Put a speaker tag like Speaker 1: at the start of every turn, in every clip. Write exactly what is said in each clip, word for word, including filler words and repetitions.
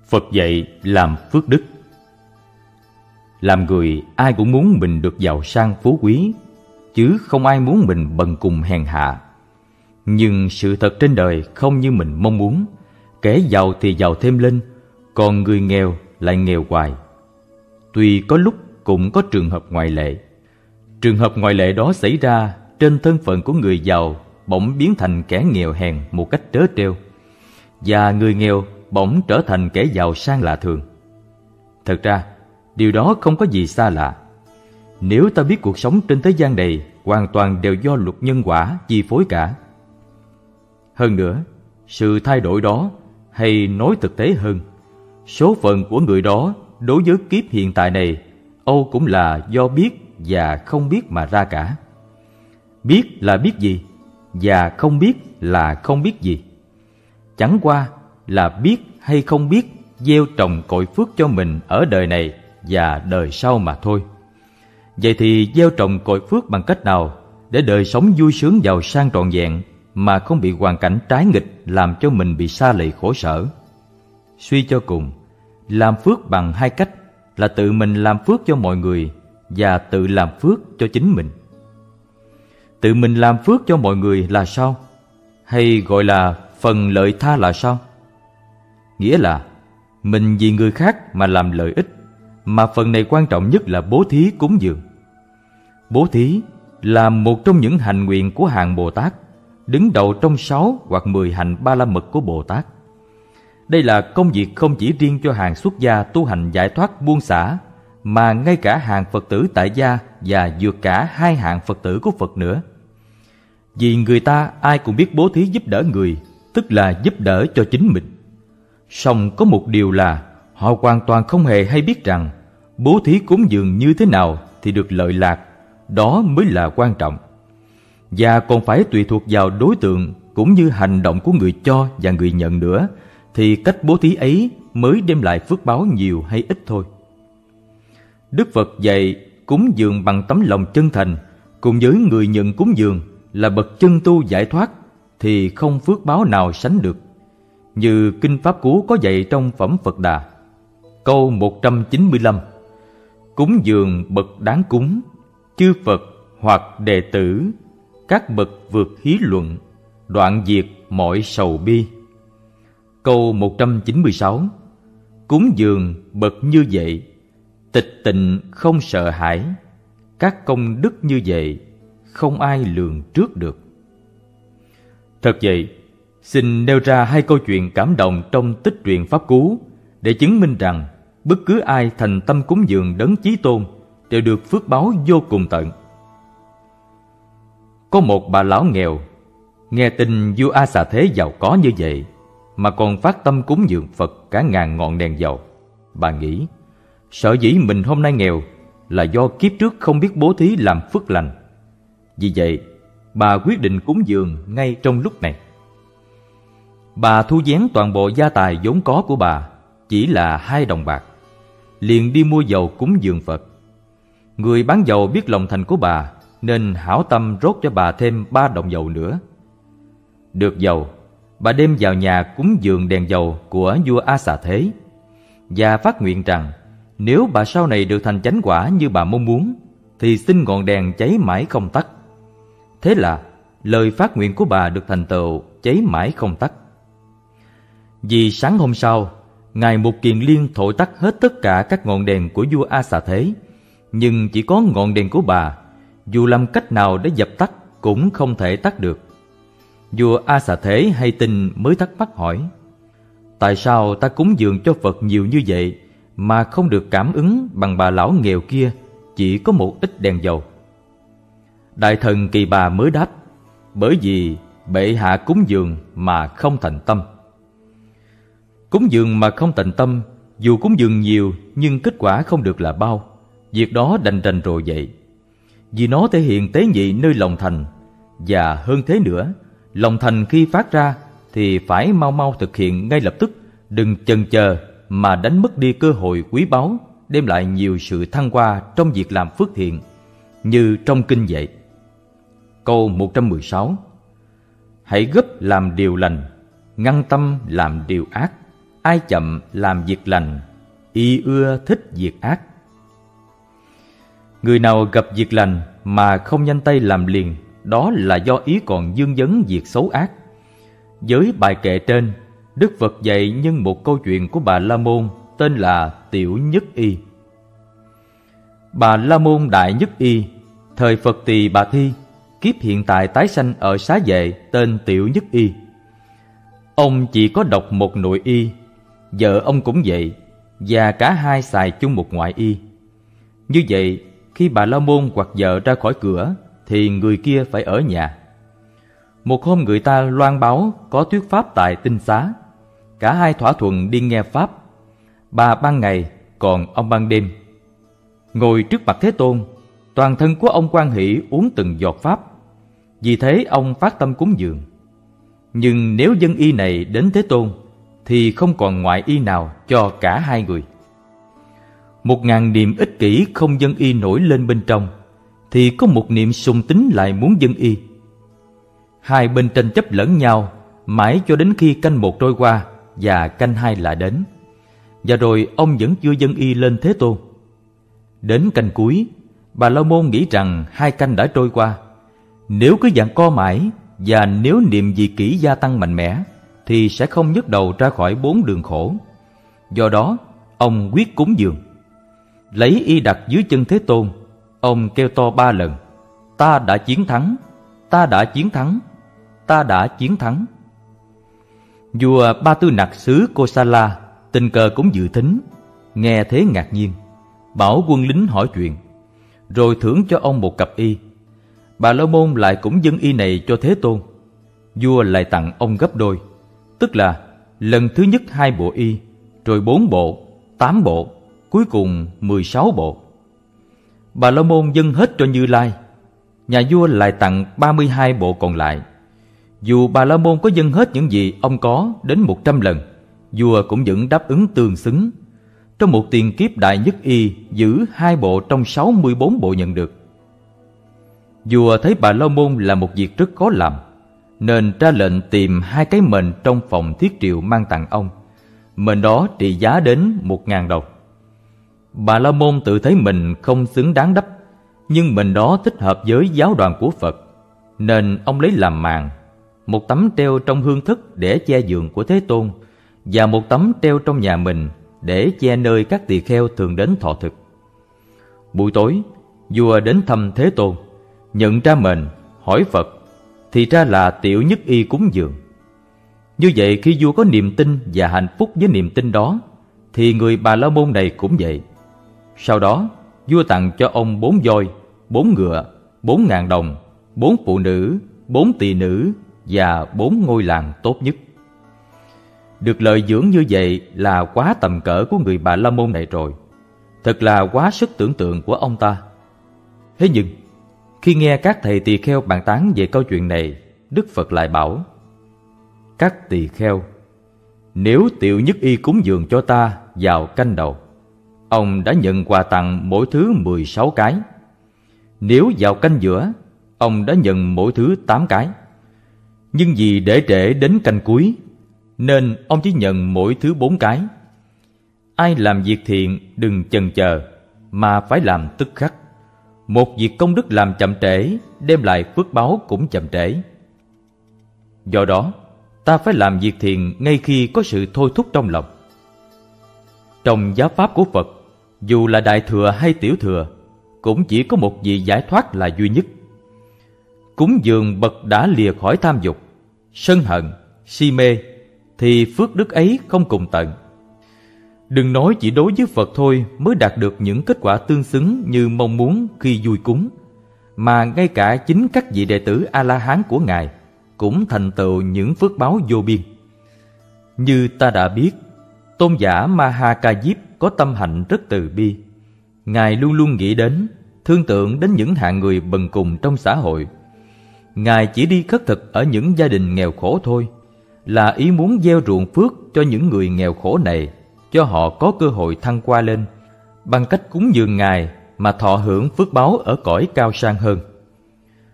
Speaker 1: Phật dạy làm phước đức. Làm người ai cũng muốn mình được giàu sang phú quý, chứ không ai muốn mình bần cùng hèn hạ. Nhưng sự thật trên đời không như mình mong muốn. Kẻ giàu thì giàu thêm lên, còn người nghèo lại nghèo hoài. Tuy có lúc cũng có trường hợp ngoại lệ. Trường hợp ngoại lệ đó xảy ra trên thân phận của người giàu bỗng biến thành kẻ nghèo hèn một cách trớ trêu, và người nghèo bỗng trở thành kẻ giàu sang lạ thường. Thật ra, điều đó không có gì xa lạ. Nếu ta biết cuộc sống trên thế gian này hoàn toàn đều do luật nhân quả chi phối cả. Hơn nữa, sự thay đổi đó, hay nói thực tế hơn, số phận của người đó đối với kiếp hiện tại này âu cũng là do biết và không biết mà ra cả. Biết là biết gì, và không biết là không biết gì. Chẳng qua là biết hay không biết gieo trồng cội phước cho mình ở đời này và đời sau mà thôi. Vậy thì gieo trồng cội phước bằng cách nào để đời sống vui sướng giàu sang trọn vẹn mà không bị hoàn cảnh trái nghịch làm cho mình bị sa lị khổ sở? Suy cho cùng, làm phước bằng hai cách là tự mình làm phước cho mọi người và tự làm phước cho chính mình. Tự mình làm phước cho mọi người là sao? Hay gọi là phần lợi tha là sao? Nghĩa là mình vì người khác mà làm lợi ích, mà phần này quan trọng nhất là bố thí cúng dường. Bố thí là một trong những hành nguyện của hạng Bồ Tát, đứng đầu trong sáu hoặc mười hành ba la mật của Bồ Tát. Đây là công việc không chỉ riêng cho hàng xuất gia tu hành giải thoát buông xả, mà ngay cả hàng Phật tử tại gia và vượt cả hai hạng Phật tử của Phật nữa. Vì người ta ai cũng biết bố thí giúp đỡ người, tức là giúp đỡ cho chính mình. Song có một điều là họ hoàn toàn không hề hay biết rằng bố thí cúng dường như thế nào thì được lợi lạc, đó mới là quan trọng. Và còn phải tùy thuộc vào đối tượng cũng như hành động của người cho và người nhận nữa, thì cách bố thí ấy mới đem lại phước báo nhiều hay ít thôi. Đức Phật dạy cúng dường bằng tấm lòng chân thành, cùng với người nhận cúng dường là bậc chân tu giải thoát, thì không phước báo nào sánh được. Như Kinh Pháp Cú có dạy trong Phẩm Phật Đà, câu một trăm chín mươi lăm: cúng dường bậc đáng cúng, chư Phật hoặc đệ tử, các bậc vượt hí luận, đoạn diệt mọi sầu bi. Câu một trăm chín mươi sáu: cúng dường bậc như vậy, tịch tịnh không sợ hãi, các công đức như vậy không ai lường trước được. Thật vậy, xin nêu ra hai câu chuyện cảm động trong tích truyện Pháp Cú để chứng minh rằng bất cứ ai thành tâm cúng dường Đấng Chí Tôn đều được phước báo vô cùng tận. Có một bà lão nghèo nghe tin vua A Xà Thế giàu có như vậy mà còn phát tâm cúng dường Phật cả ngàn ngọn đèn dầu. Bà nghĩ sở dĩ mình hôm nay nghèo là do kiếp trước không biết bố thí làm phước lành. Vì vậy bà quyết định cúng dường ngay trong lúc này. Bà thu vén toàn bộ gia tài vốn có của bà, chỉ là hai đồng bạc, liền đi mua dầu cúng dường Phật. Người bán dầu biết lòng thành của bà nên hảo tâm rót cho bà thêm ba đồng dầu nữa. Được dầu, bà đem vào nhà cúng dường đèn dầu của vua A Xà Thế và phát nguyện rằng nếu bà sau này được thành chánh quả như bà mong muốn thì xin ngọn đèn cháy mãi không tắt. Thế là lời phát nguyện của bà được thành tựu, cháy mãi không tắt. Vì sáng hôm sau, Ngài Mục Kiền Liên thổi tắt hết tất cả các ngọn đèn của vua A Xà Thế, nhưng chỉ có ngọn đèn của bà, dù làm cách nào để dập tắt cũng không thể tắt được. Vua A Xà Thế hay tin mới thắc mắc hỏi: tại sao ta cúng dường cho Phật nhiều như vậy mà không được cảm ứng bằng bà lão nghèo kia chỉ có một ít đèn dầu? Đại thần Kỳ Bà mới đáp: bởi vì bệ hạ cúng dường mà không thành tâm. Cúng dường mà không tịnh tâm, dù cúng dường nhiều nhưng kết quả không được là bao, việc đó đành đành rồi vậy. Vì nó thể hiện tế nhị nơi lòng thành, và hơn thế nữa, lòng thành khi phát ra thì phải mau mau thực hiện ngay lập tức, đừng chần chờ mà đánh mất đi cơ hội quý báu, đem lại nhiều sự thăng hoa trong việc làm phước thiện, như trong kinh dạy. Câu một trăm mười sáu: hãy gấp làm điều lành, ngăn tâm làm điều ác, ai chậm làm việc lành, y ưa thích việc ác. Người nào gặp việc lành mà không nhanh tay làm liền, đó là do ý còn vương vấn việc xấu ác. Với bài kệ trên, Đức Phật dạy nhân một câu chuyện của bà La Môn tên là Tiểu Nhất Y. Bà La Môn Đại Nhất Y, thời Phật Tỳ Bà Thi, kiếp hiện tại tái sanh ở xá vệ tên Tiểu Nhất Y. Ông chỉ có độc một nội y, vợ ông cũng vậy, và cả hai xài chung một ngoại y. Như vậy, khi bà La Môn hoặc vợ ra khỏi cửa, thì người kia phải ở nhà. Một hôm người ta loan báo có thuyết pháp tại Tinh Xá. Cả hai thỏa thuận đi nghe pháp. Bà ban ngày, còn ông ban đêm. Ngồi trước mặt Thế Tôn, toàn thân của ông hoan hỷ uống từng giọt pháp. Vì thế ông phát tâm cúng dường. Nhưng nếu dân y này đến Thế Tôn, thì không còn ngoại y nào cho cả hai người. Một ngàn niệm ích kỷ không dân y nổi lên bên trong, thì có một niệm sùng tín lại muốn dân y. Hai bên tranh chấp lẫn nhau, mãi cho đến khi canh một trôi qua và canh hai lại đến. Và rồi ông vẫn chưa dân y lên Thế Tôn. Đến canh cuối, bà La Môn nghĩ rằng hai canh đã trôi qua. Nếu cứ giằng co mãi, và nếu niệm dị kỷ gia tăng mạnh mẽ, thì sẽ không nhấc đầu ra khỏi bốn đường khổ. Do đó, ông quyết cúng dường. Lấy y đặt dưới chân Thế Tôn, ông kêu to ba lần: Ta đã chiến thắng, ta đã chiến thắng, ta đã chiến thắng. Vua Ba Tư Nặc xứ Kosala tình cờ cũng dự thính, nghe thế ngạc nhiên, bảo quân lính hỏi chuyện, rồi thưởng cho ông một cặp y. Bà La Môn lại cũng dâng y này cho Thế Tôn. Vua lại tặng ông gấp đôi, tức là lần thứ nhất hai bộ y, rồi bốn bộ, tám bộ, cuối cùng mười sáu bộ. Bà La Môn dâng hết cho Như Lai. Nhà vua lại tặng ba mươi hai bộ còn lại. Dù bà La Môn có dâng hết những gì ông có đến một trăm lần, vua cũng vẫn đáp ứng tương xứng. Trong một tiền kiếp Đại Nhất Y giữ hai bộ trong sáu mươi bốn bộ nhận được. Vua thấy bà La Môn là một việc rất khó làm, nên ra lệnh tìm hai cái mền trong phòng thiết triệu mang tặng ông. Mền đó trị giá đến một ngàn đồng. Bà La Môn tự thấy mình không xứng đáng đắp, nhưng mền đó thích hợp với giáo đoàn của Phật, nên ông lấy làm màn, một tấm treo trong hương thức để che giường của Thế Tôn, và một tấm treo trong nhà mình để che nơi các tỳ kheo thường đến thọ thực. Buổi tối, vua đến thăm Thế Tôn, nhận ra mền, hỏi Phật, thì ra là Tiểu Nhất Y cúng dường. Như vậy, khi vua có niềm tin và hạnh phúc với niềm tin đó, thì người Bà La Môn này cũng vậy. Sau đó, vua tặng cho ông bốn voi, bốn ngựa, bốn ngàn đồng, bốn phụ nữ, bốn tỳ nữ và bốn ngôi làng tốt nhất. Được lợi dưỡng như vậy là quá tầm cỡ của người Bà La Môn này rồi. Thật là quá sức tưởng tượng của ông ta. Thế nhưng, khi nghe các thầy tỳ kheo bàn tán về câu chuyện này, Đức Phật lại bảo: Các tỳ kheo, nếu Tiểu Nhất Y cúng dường cho ta vào canh đầu, ông đã nhận quà tặng mỗi thứ mười sáu cái. Nếu vào canh giữa, ông đã nhận mỗi thứ tám cái. Nhưng vì để trễ đến canh cuối, nên ông chỉ nhận mỗi thứ bốn cái. Ai làm việc thiện đừng chần chờ, mà phải làm tức khắc. Một việc công đức làm chậm trễ, đem lại phước báo cũng chậm trễ. Do đó, ta phải làm việc thiện ngay khi có sự thôi thúc trong lòng. Trong giáo pháp của Phật, dù là đại thừa hay tiểu thừa, cũng chỉ có một vị giải thoát là duy nhất. Cúng dường bậc đã lìa khỏi tham dục, sân hận, si mê, thì phước đức ấy không cùng tận. Đừng nói chỉ đối với Phật thôi mới đạt được những kết quả tương xứng như mong muốn khi vui cúng, mà ngay cả chính các vị đệ tử A-la-hán của Ngài cũng thành tựu những phước báo vô biên. Như ta đã biết, tôn giả Ma-ha-ca-diếp có tâm hạnh rất từ bi. Ngài luôn luôn nghĩ đến, thương tượng đến những hạng người bần cùng trong xã hội. Ngài chỉ đi khất thực ở những gia đình nghèo khổ thôi, là ý muốn gieo ruộng phước cho những người nghèo khổ này, cho họ có cơ hội thăng qua lên, bằng cách cúng dường Ngài mà thọ hưởng phước báo ở cõi cao sang hơn.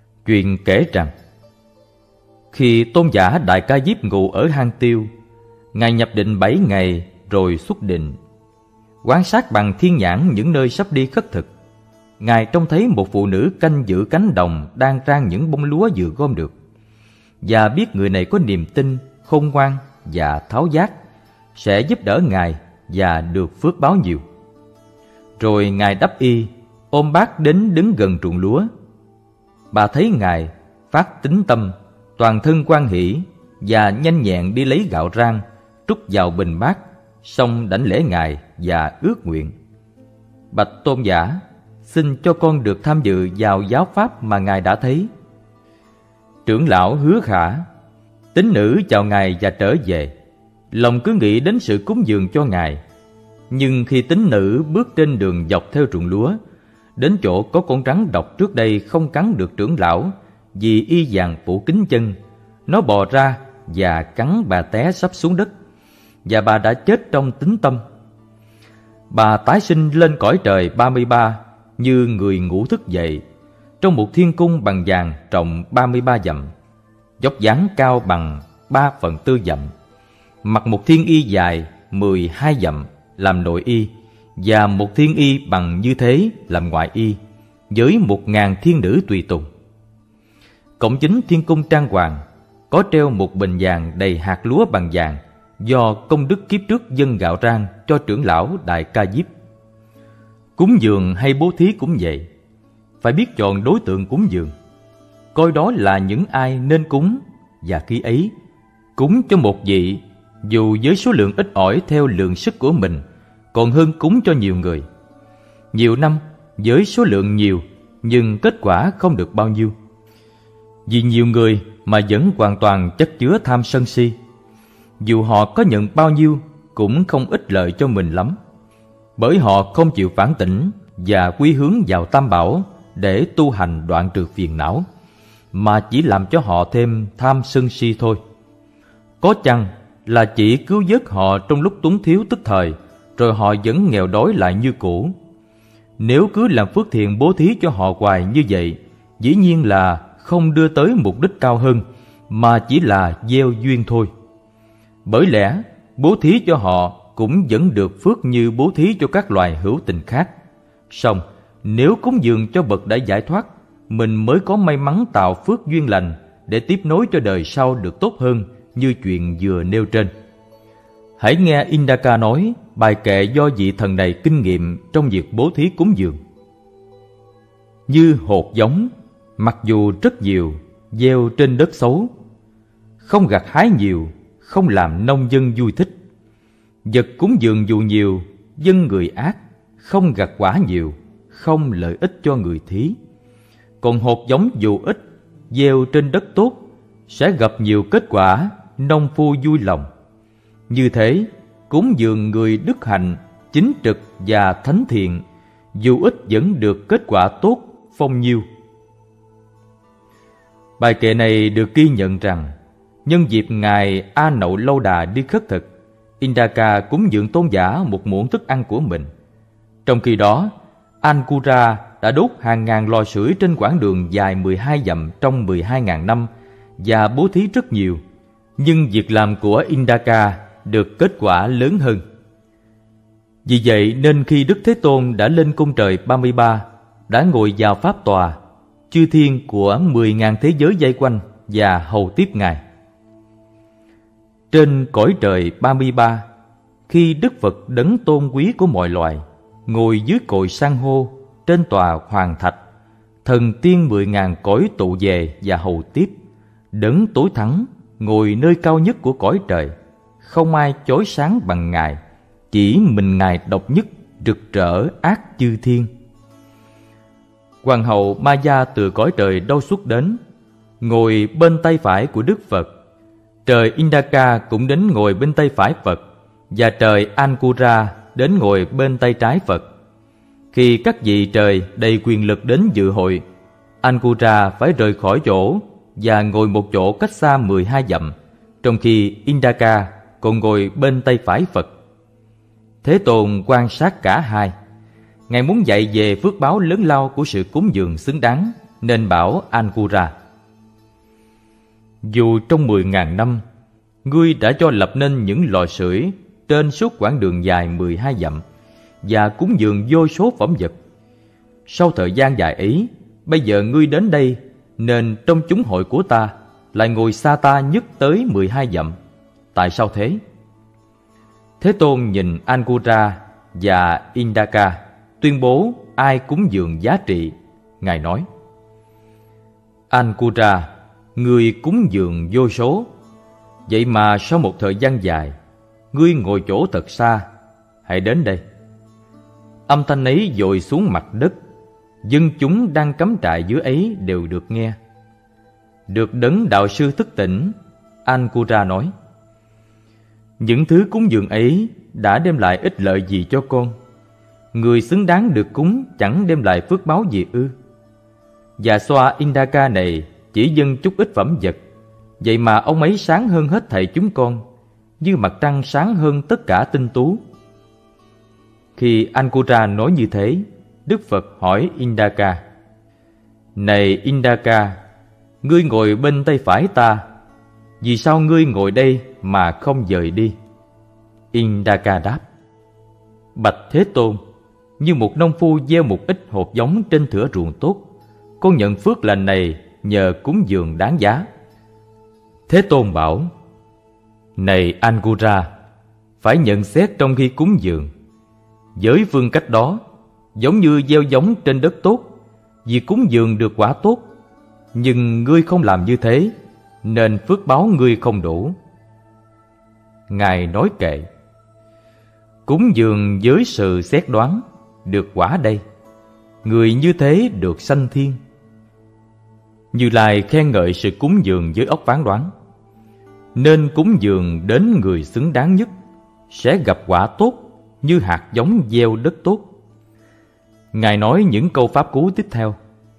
Speaker 1: Chuyện kể rằng, khi tôn giả Đại Ca Diếp ngụ ở hang Tiêu, Ngài nhập định bảy ngày rồi xuất định. Quan sát bằng thiên nhãn những nơi sắp đi khất thực, Ngài trông thấy một phụ nữ canh giữ cánh đồng đang rang những bông lúa vừa gom được, và biết người này có niềm tin, khôn ngoan và tháo giác, sẽ giúp đỡ Ngài và được phước báo nhiều. Rồi Ngài đắp y, ôm bát đến đứng gần ruộng lúa. Bà thấy Ngài, phát tín tâm, toàn thân hoan hỷ, và nhanh nhẹn đi lấy gạo rang, trút vào bình bát, xong đảnh lễ Ngài và ước nguyện: Bạch tôn giả, xin cho con được tham dự vào giáo pháp mà Ngài đã thấy. Trưởng lão hứa khả. Tín nữ chào Ngài và trở về, lòng cứ nghĩ đến sự cúng dường cho Ngài. Nhưng khi tín nữ bước trên đường dọc theo ruộng lúa, đến chỗ có con rắn độc trước đây không cắn được trưởng lão vì y vàng phủ kín chân, nó bò ra và cắn bà té sắp xuống đất, và bà đã chết trong tín tâm. Bà tái sinh lên cõi trời ba mươi ba như người ngủ thức dậy, trong một thiên cung bằng vàng rộng ba mươi ba dặm, dốc dáng cao bằng ba phần tư dặm, mặc một thiên y dài mười hai dặm làm nội y, và một thiên y bằng như thế làm ngoại y, với một ngàn thiên nữ tùy tùng. Cổng chính thiên cung trang hoàng có treo một bình vàng đầy hạt lúa bằng vàng, do công đức kiếp trước dâng gạo rang cho trưởng lão Đại Ca Diếp. Cúng dường hay bố thí cũng vậy, phải biết chọn đối tượng cúng dường, coi đó là những ai nên cúng, và khi ấy cúng cho một vị, dù với số lượng ít ỏi theo lượng sức của mình, còn hơn cúng cho nhiều người. Nhiều năm với số lượng nhiều, nhưng kết quả không được bao nhiêu, vì nhiều người mà vẫn hoàn toàn chất chứa tham sân si. Dù họ có nhận bao nhiêu cũng không ích lợi cho mình lắm, bởi họ không chịu phản tỉnh và quy hướng vào Tam Bảo để tu hành đoạn trừ phiền não, mà chỉ làm cho họ thêm tham sân si thôi. Có chăng là chỉ cứu vớt họ trong lúc túng thiếu tức thời, rồi họ vẫn nghèo đói lại như cũ. Nếu cứ làm phước thiện bố thí cho họ hoài như vậy, dĩ nhiên là không đưa tới mục đích cao hơn, mà chỉ là gieo duyên thôi. Bởi lẽ bố thí cho họ cũng vẫn được phước như bố thí cho các loài hữu tình khác. Song nếu cúng dường cho bậc đã giải thoát, mình mới có may mắn tạo phước duyên lành để tiếp nối cho đời sau được tốt hơn, như chuyện vừa nêu trên. Hãy nghe Indaka nói bài kệ do vị thần này kinh nghiệm trong việc bố thí cúng dường. Như hột giống, mặc dù rất nhiều, gieo trên đất xấu, không gặt hái nhiều, không làm nông dân vui thích. Vật cúng dường dù nhiều, dân người ác, không gặt quả nhiều, không lợi ích cho người thí. Còn hột giống dù ít, gieo trên đất tốt, sẽ gặp nhiều kết quả, nông phu vui lòng. Như thế, cúng dường người đức hạnh, chính trực và thánh thiện, dù ít vẫn được kết quả tốt, phong nhiêu. Bài kệ này được ghi nhận rằng, nhân dịp Ngài A Nậu Lâu Đà đi khất thực, Indaka cúng dường tôn giả một muỗng thức ăn của mình. Trong khi đó, Ankura đã đốt hàng ngàn lò sưởi trên quãng đường dài mười hai dặm trong mười hai nghìn năm và bố thí rất nhiều, nhưng việc làm của Indaka được kết quả lớn hơn. Vì vậy nên khi Đức Thế Tôn đã lên cung trời ba mươi ba, đã ngồi vào pháp tòa, chư thiên của mười ngàn thế giới vây quanh và hầu tiếp Ngài. Trên cõi trời ba mươi ba, khi Đức Phật đấng tôn quý của mọi loài ngồi dưới cội san hô trên tòa hoàng thạch, thần tiên mười ngàn cõi tụ về và hầu tiếp. Đấng tối thắng ngồi nơi cao nhất của cõi trời, không ai chói sáng bằng Ngài, chỉ mình Ngài độc nhất rực rỡ ác chư thiên. Hoàng hậu Maya từ cõi trời đâu xuất đến, ngồi bên tay phải của Đức Phật. Trời Indaka cũng đến ngồi bên tay phải Phật, và trời Ankura đến ngồi bên tay trái Phật. Khi các vị trời đầy quyền lực đến dự hội, Ankura phải rời khỏi chỗ và ngồi một chỗ cách xa mười hai dặm, trong khi Indaka còn ngồi bên tay phải Phật. Thế Tôn quan sát cả hai. Ngài muốn dạy về phước báo lớn lao của sự cúng dường xứng đáng, nên bảo Ankura: dù trong mười ngàn năm ngươi đã cho lập nên những lò sưởi trên suốt quãng đường dài mười hai dặm và cúng dường vô số phẩm vật. Sau thời gian dài ấy, bây giờ ngươi đến đây, nên trong chúng hội của ta lại ngồi xa ta nhất tới mười hai dặm. Tại sao thế? Thế Tôn nhìn Ankura và Indaka tuyên bố ai cúng dường giá trị. Ngài nói: Ankura, ngươi cúng dường vô số, vậy mà sau một thời gian dài, ngươi ngồi chỗ thật xa, hãy đến đây. Âm thanh ấy dội xuống mặt đất, dân chúng đang cắm trại dưới ấy đều được nghe. Được đấng đạo sư thức tỉnh, Ankura nói: những thứ cúng dường ấy đã đem lại ích lợi gì cho con? Người xứng đáng được cúng chẳng đem lại phước báo gì ư? Và xoa Indaka này chỉ dâng chút ít phẩm vật, vậy mà ông ấy sáng hơn hết thảy chúng con, như mặt trăng sáng hơn tất cả tinh tú. Khi Ankura nói như thế, Đức Phật hỏi Indaka: này Indaka, ngươi ngồi bên tay phải ta, vì sao ngươi ngồi đây mà không dời đi? Indaka đáp: bạch Thế Tôn, như một nông phu gieo một ít hột giống trên thửa ruộng tốt, con nhận phước lành này nhờ cúng dường đáng giá. Thế Tôn bảo: này Ankura, phải nhận xét trong khi cúng dường. Với phương cách đó, giống như gieo giống trên đất tốt, vì cúng dường được quả tốt, nhưng ngươi không làm như thế, nên phước báo ngươi không đủ. Ngài nói kệ: cúng dường với sự xét đoán, được quả đây. Người như thế được sanh thiên. Như Lai khen ngợi sự cúng dường với óc phán đoán. Nên cúng dường đến người xứng đáng nhất, sẽ gặp quả tốt như hạt giống gieo đất tốt. Ngài nói những câu pháp cú tiếp theo: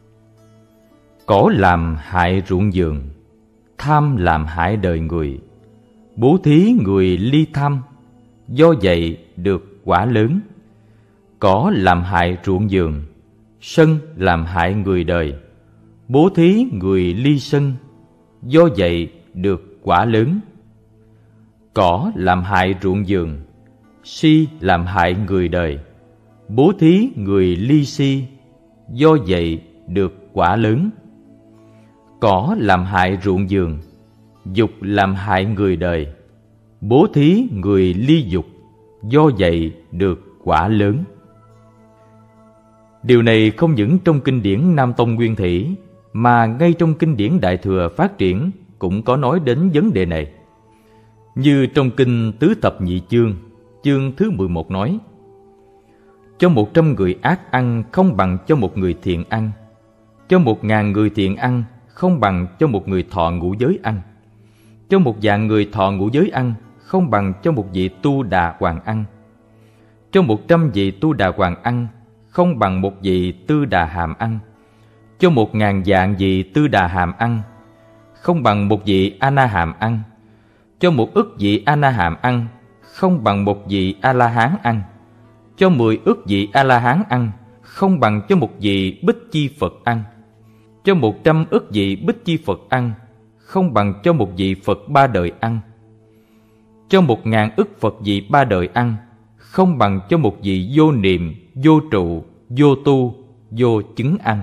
Speaker 1: cỏ làm hại ruộng vườn, tham làm hại đời người, bố thí người ly tham, do vậy được quả lớn. Cỏ làm hại ruộng vườn, sân làm hại người đời, bố thí người ly sân, do vậy được quả lớn. Cỏ làm hại ruộng vườn, si làm hại người đời, bố thí người ly si, do vậy được quả lớn. Cỏ làm hại ruộng vườn, dục làm hại người đời, bố thí người ly dục, do vậy được quả lớn. Điều này không những trong kinh điển Nam Tông Nguyên Thủy, mà ngay trong kinh điển Đại Thừa Phát Triển cũng có nói đến vấn đề này. Như trong kinh Tứ Thập Nhị Chương, chương thứ mười một nói: cho một trăm người ác ăn không bằng cho một người thiện ăn, cho một ngàn người thiện ăn không bằng cho một người thọ ngũ giới ăn, cho một vạn người thọ ngũ giới ăn không bằng cho một vị tu đà hoàng ăn, cho một trăm vị tu đà hoàng ăn không bằng một vị tư đà hàm ăn, cho một ngàn vạn vị tư đà hàm ăn không bằng một vị a na hàm ăn, cho một ức vị a na hàm ăn không bằng một vị a la hán ăn, cho mười ức vị a la hán ăn không bằng cho một vị bích chi Phật ăn, cho một trăm ức vị bích chi Phật ăn không bằng cho một vị Phật ba đời ăn, cho một ngàn ức Phật vị ba đời ăn không bằng cho một vị vô niệm, vô trụ, vô tu, vô chứng ăn.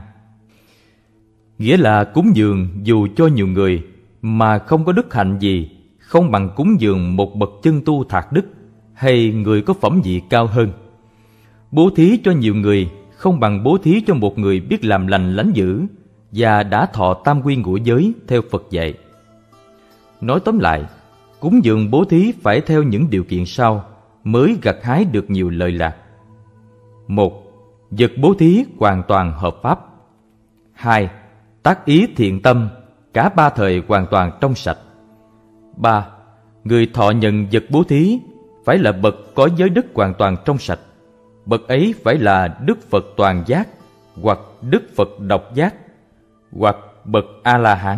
Speaker 1: Nghĩa là cúng dường dù cho nhiều người mà không có đức hạnh gì, không bằng cúng dường một bậc chân tu thạc đức hay người có phẩm vị cao hơn. Bố thí cho nhiều người không bằng bố thí cho một người biết làm lành lánh dữ và đã thọ tam quy ngũ giới theo Phật dạy. Nói tóm lại, cúng dường bố thí phải theo những điều kiện sau mới gặt hái được nhiều lợi lạc. Một, vật bố thí hoàn toàn hợp pháp. Hai, tác ý thiện tâm, cả ba thời hoàn toàn trong sạch. Ba, người thọ nhận vật bố thí phải là bậc có giới đức hoàn toàn trong sạch. Bậc ấy phải là Đức Phật toàn giác, hoặc Đức Phật độc giác, hoặc bậc A-la-hán.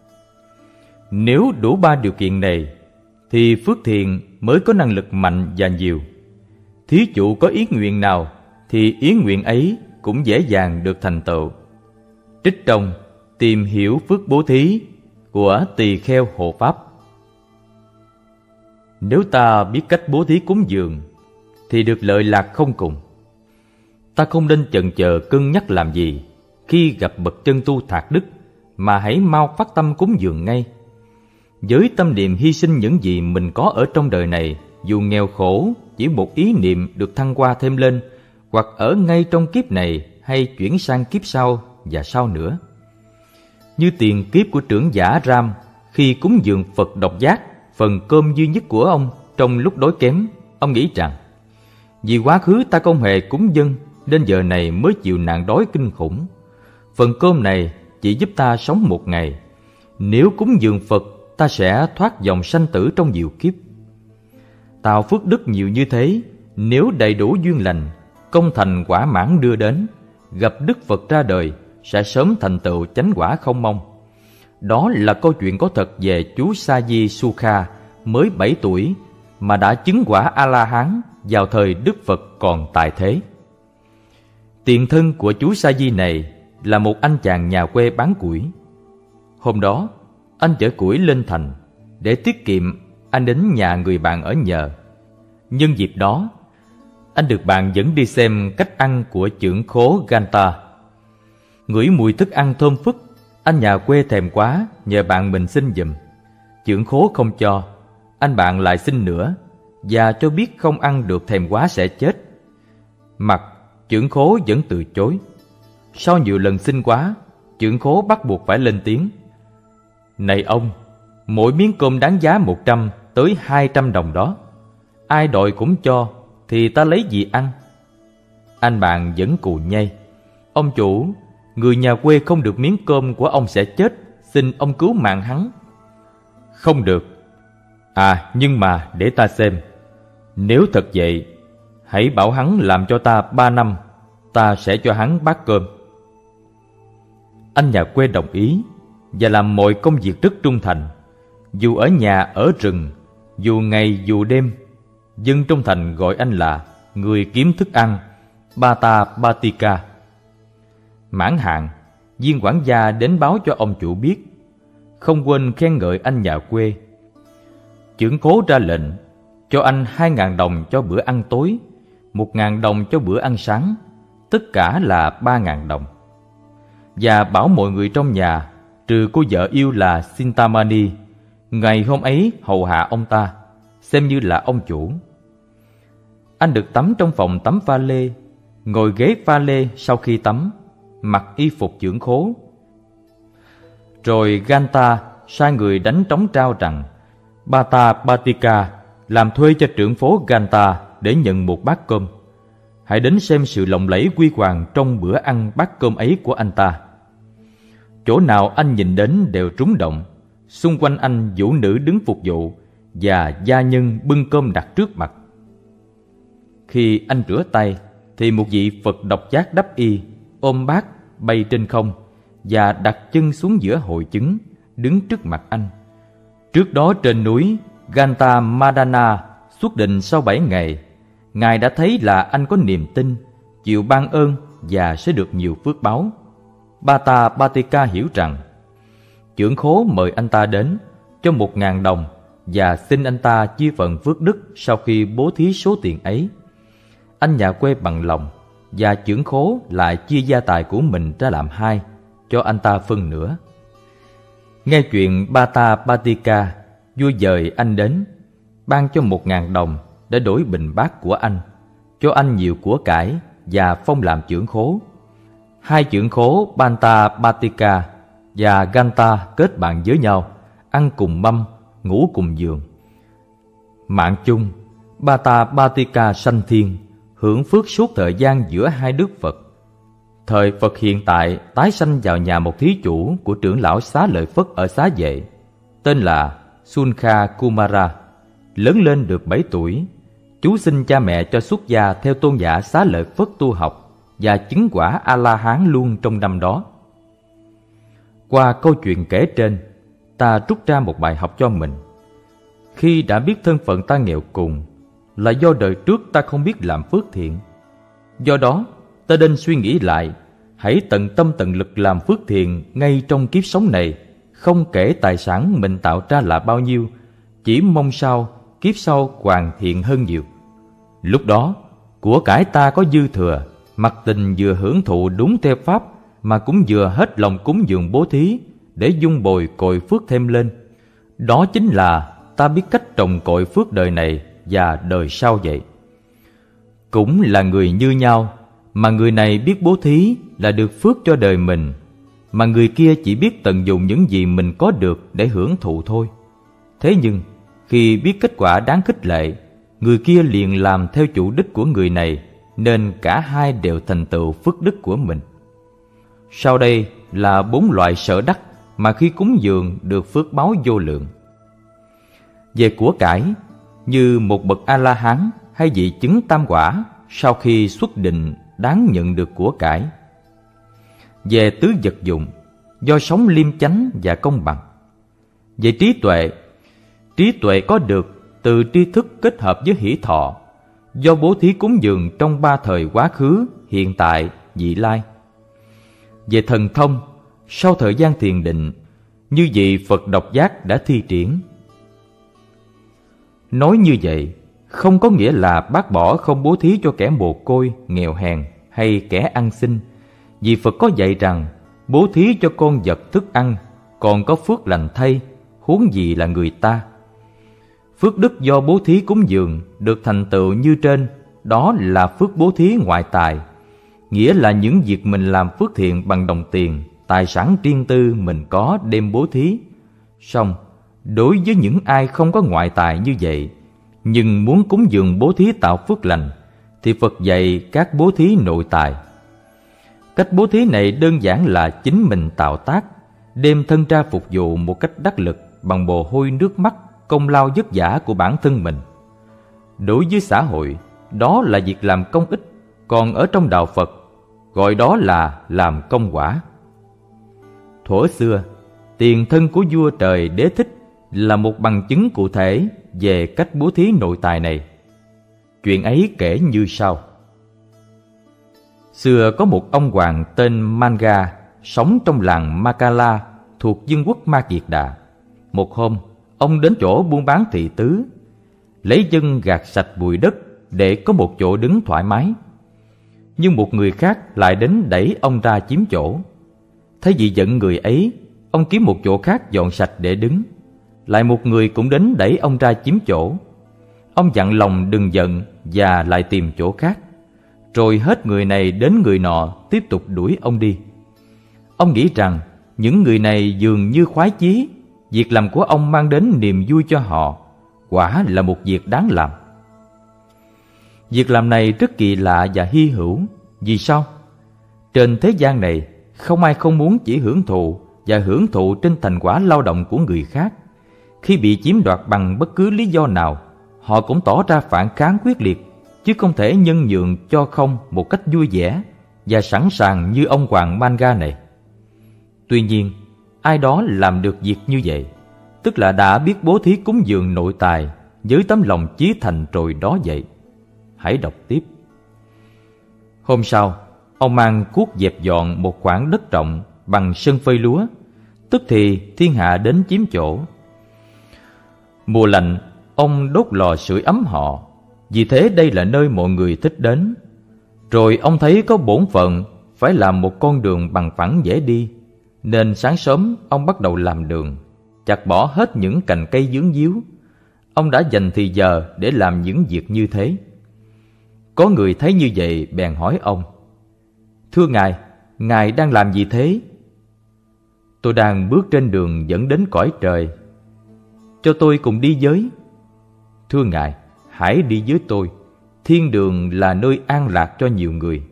Speaker 1: Nếu đủ ba điều kiện này, thì phước thiện mới có năng lực mạnh và nhiều. Thí chủ có ý nguyện nào, thì ý nguyện ấy cũng dễ dàng được thành tựu. Trích trong Tìm hiểu phước bố thí của Tỳ Kheo Hộ Pháp. Nếu ta biết cách bố thí cúng dường thì được lợi lạc không cùng. Ta không nên chần chờ cân nhắc làm gì khi gặp bậc chân tu thạc đức, mà hãy mau phát tâm cúng dường ngay. Với tâm niệm hy sinh những gì mình có ở trong đời này, dù nghèo khổ, chỉ một ý niệm được thăng hoa thêm lên, hoặc ở ngay trong kiếp này hay chuyển sang kiếp sau và sau nữa. Như tiền kiếp của trưởng giả Ram, khi cúng dường Phật Độc Giác, phần cơm duy nhất của ông trong lúc đói kém, ông nghĩ rằng vì quá khứ ta không hề cúng dâng nên giờ này mới chịu nạn đói kinh khủng. Phần cơm này chỉ giúp ta sống một ngày. Nếu cúng dường Phật, ta sẽ thoát dòng sanh tử trong nhiều kiếp. Tạo phước đức nhiều như thế, nếu đầy đủ duyên lành, công thành quả mãn đưa đến, gặp Đức Phật ra đời, sẽ sớm thành tựu chánh quả không mong. Đó là câu chuyện có thật về chú Sa Di Sukha, mới bảy tuổi, mà đã chứng quả A-la-hán vào thời Đức Phật còn tại thế. Tiền thân của chú Sa Di này là một anh chàng nhà quê bán củi. Hôm đó, anh chở củi lên thành. Để tiết kiệm, anh đến nhà người bạn ở nhờ. Nhân dịp đó, anh được bạn dẫn đi xem cách ăn của chưởng khố Ganta. Ngửi mùi thức ăn thơm phức, anh nhà quê thèm quá, nhờ bạn mình xin giùm. Chưởng khố không cho, anh bạn lại xin nữa, và cho biết không ăn được thèm quá sẽ chết. Mặc chưởng khố vẫn từ chối. Sau nhiều lần xin quá, chưởng khố bắt buộc phải lên tiếng: "Này ông, mỗi miếng cơm đáng giá một trăm tới hai trăm đồng đó. Ai đòi cũng cho, thì ta lấy gì ăn?" Anh bạn vẫn cù nhây: "Ông chủ, người nhà quê không được miếng cơm của ông sẽ chết, xin ông cứu mạng hắn." "Không được." "À, nhưng mà để ta xem. Nếu thật vậy, hãy bảo hắn làm cho ta ba năm, ta sẽ cho hắn bát cơm." Anh nhà quê đồng ý và làm mọi công việc rất trung thành. Dù ở nhà ở rừng, dù ngày dù đêm, dân trong thành gọi anh là người kiếm thức ăn, Bata Batika. Mãn hạn, viên quản gia đến báo cho ông chủ biết, không quên khen ngợi anh nhà quê. Chưởng khố ra lệnh cho anh hai ngàn đồng cho bữa ăn tối, một ngàn đồng cho bữa ăn sáng, tất cả là ba ngàn đồng. Và bảo mọi người trong nhà, trừ cô vợ yêu là Sintamani, ngày hôm ấy hầu hạ ông ta, xem như là ông chủ. Anh được tắm trong phòng tắm pha lê, ngồi ghế pha lê sau khi tắm, mặc y phục chưởng khố. Rồi Ganta sai người đánh trống trao rằng Bata Batika làm thuê cho trưởng phố Ganta để nhận một bát cơm. Hãy đến xem sự lộng lẫy huy hoàng trong bữa ăn bát cơm ấy của anh ta. Chỗ nào anh nhìn đến đều rúng động. Xung quanh anh vũ nữ đứng phục vụ và gia nhân bưng cơm đặt trước mặt. Khi anh rửa tay thì một vị Phật độc giác đắp y ôm bát bay trên không và đặt chân xuống giữa hội chứng, đứng trước mặt anh. Trước đó trên núi Ganta Madana xuất định sau bảy ngày, Ngài đã thấy là anh có niềm tin, chịu ban ơn và sẽ được nhiều phước báo. Bata Batika hiểu rằng chưởng khố mời anh ta đến cho một ngàn đồng và xin anh ta chia phần phước đức sau khi bố thí số tiền ấy. Anh nhà quê bằng lòng, và chưởng khố lại chia gia tài của mình ra làm hai, cho anh ta phân nửa. Nghe chuyện Bata Batika, vua dời anh đến, ban cho một ngàn đồng để đổi bình bát của anh, cho anh nhiều của cải và phong làm chưởng khố. Hai chưởng khố Banta Batika và Ganta kết bạn với nhau, ăn cùng mâm, ngủ cùng giường. Mạng chung, Bata Batika sanh thiên, hưởng phước suốt thời gian giữa hai đức Phật. Thời Phật hiện tại tái sanh vào nhà một thí chủ của trưởng lão Xá Lợi Phất ở Xá Vệ, tên là Sunkha Kumara. Lớn lên được bảy tuổi, chú xin cha mẹ cho xuất gia theo tôn giả Xá Lợi Phất tu học và chứng quả A-la-hán luôn trong năm đó. Qua câu chuyện kể trên, ta rút ra một bài học cho mình. Khi đã biết thân phận ta nghèo cùng là do đời trước ta không biết làm phước thiện. Do đó, ta nên suy nghĩ lại, hãy tận tâm tận lực làm phước thiện ngay trong kiếp sống này, không kể tài sản mình tạo ra là bao nhiêu, chỉ mong sao kiếp sau hoàn thiện hơn nhiều. Lúc đó, của cải ta có dư thừa, mặc tình vừa hưởng thụ đúng theo pháp, mà cũng vừa hết lòng cúng dường bố thí để dung bồi cội phước thêm lên. Đó chính là ta biết cách trồng cội phước đời này và đời sau vậy. Cũng là người như nhau, mà người này biết bố thí là được phước cho đời mình, mà người kia chỉ biết tận dụng những gì mình có được để hưởng thụ thôi. Thế nhưng, khi biết kết quả đáng khích lệ, người kia liền làm theo chủ đích của người này, nên cả hai đều thành tựu phước đức của mình. Sau đây là bốn loại sở đắc mà khi cúng dường được phước báo vô lượng. Về của cải, như một bậc A-la-hán hay vị chứng tam quả sau khi xuất định đáng nhận được của cải. Về tứ vật dụng, do sống liêm chánh và công bằng. Về trí tuệ, trí tuệ có được từ tri thức kết hợp với hỷ thọ, do bố thí cúng dường trong ba thời quá khứ, hiện tại, vị lai. Về thần thông, sau thời gian thiền định, như vị Phật độc giác đã thi triển. Nói như vậy, không có nghĩa là bác bỏ không bố thí cho kẻ mồ côi, nghèo hèn hay kẻ ăn xin, vì Phật có dạy rằng bố thí cho con vật thức ăn còn có phước lành thay, huống gì là người ta. Phước đức do bố thí cúng dường được thành tựu như trên, đó là phước bố thí ngoại tài, nghĩa là những việc mình làm phước thiện bằng đồng tiền, tài sản riêng tư mình có đem bố thí. Song đối với những ai không có ngoại tài như vậy, nhưng muốn cúng dường bố thí tạo phước lành, thì Phật dạy các bố thí nội tài. Cách bố thí này đơn giản là chính mình tạo tác, đem thân ra phục vụ một cách đắc lực bằng mồ hôi nước mắt, công lao vất vả của bản thân mình. Đối với xã hội, đó là việc làm công ích, còn ở trong đạo Phật, gọi đó là làm công quả. Thuở xưa, tiền thân của vua trời Đế Thích là một bằng chứng cụ thể về cách bố thí nội tài này. Chuyện ấy kể như sau. Xưa có một ông hoàng tên Manga sống trong làng Makala thuộc vương quốc Ma Kiệt Đà. Một hôm, ông đến chỗ buôn bán thị tứ, lấy chân gạt sạch bụi đất để có một chỗ đứng thoải mái. Nhưng một người khác lại đến đẩy ông ra chiếm chỗ. Thấy vì giận người ấy, ông kiếm một chỗ khác dọn sạch để đứng. Lại một người cũng đến đẩy ông ra chiếm chỗ. Ông dặn lòng đừng giận và lại tìm chỗ khác. Rồi hết người này đến người nọ tiếp tục đuổi ông đi. Ông nghĩ rằng những người này dường như khoái chí, việc làm của ông mang đến niềm vui cho họ, quả là một việc đáng làm. Việc làm này rất kỳ lạ và hy hữu. Vì sao? Trên thế gian này, không ai không muốn chỉ hưởng thụ và hưởng thụ trên thành quả lao động của người khác. Khi bị chiếm đoạt bằng bất cứ lý do nào, họ cũng tỏ ra phản kháng quyết liệt, chứ không thể nhân nhượng cho không một cách vui vẻ và sẵn sàng như ông hoàng Manga này. Tuy nhiên, ai đó làm được việc như vậy, tức là đã biết bố thí cúng dường nội tài với tấm lòng chí thành rồi đó vậy. Hãy đọc tiếp. Hôm sau, ông mang cuốc dẹp dọn một khoảng đất rộng bằng sân phơi lúa, tức thì thiên hạ đến chiếm chỗ. Mùa lạnh, ông đốt lò sưởi ấm họ, vì thế đây là nơi mọi người thích đến. Rồi ông thấy có bổn phận phải làm một con đường bằng phẳng dễ đi, nên sáng sớm ông bắt đầu làm đường, chặt bỏ hết những cành cây vướng víu. Ông đã dành thì giờ để làm những việc như thế. Có người thấy như vậy bèn hỏi ông: "Thưa ngài, ngài đang làm gì thế?" "Tôi đang bước trên đường dẫn đến cõi trời." "Cho tôi cùng đi với." "Thưa ngài, hãy đi với tôi. Thiên đường là nơi an lạc cho nhiều người."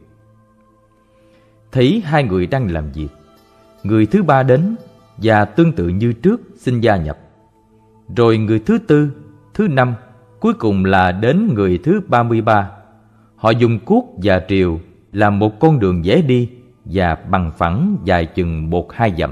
Speaker 1: Thấy hai người đang làm việc, người thứ ba đến và tương tự như trước xin gia nhập. Rồi người thứ tư, thứ năm, cuối cùng là đến người thứ ba mươi ba. Họ dùng cuốc và rìu làm một con đường dễ đi và bằng phẳng dài chừng một hai dặm.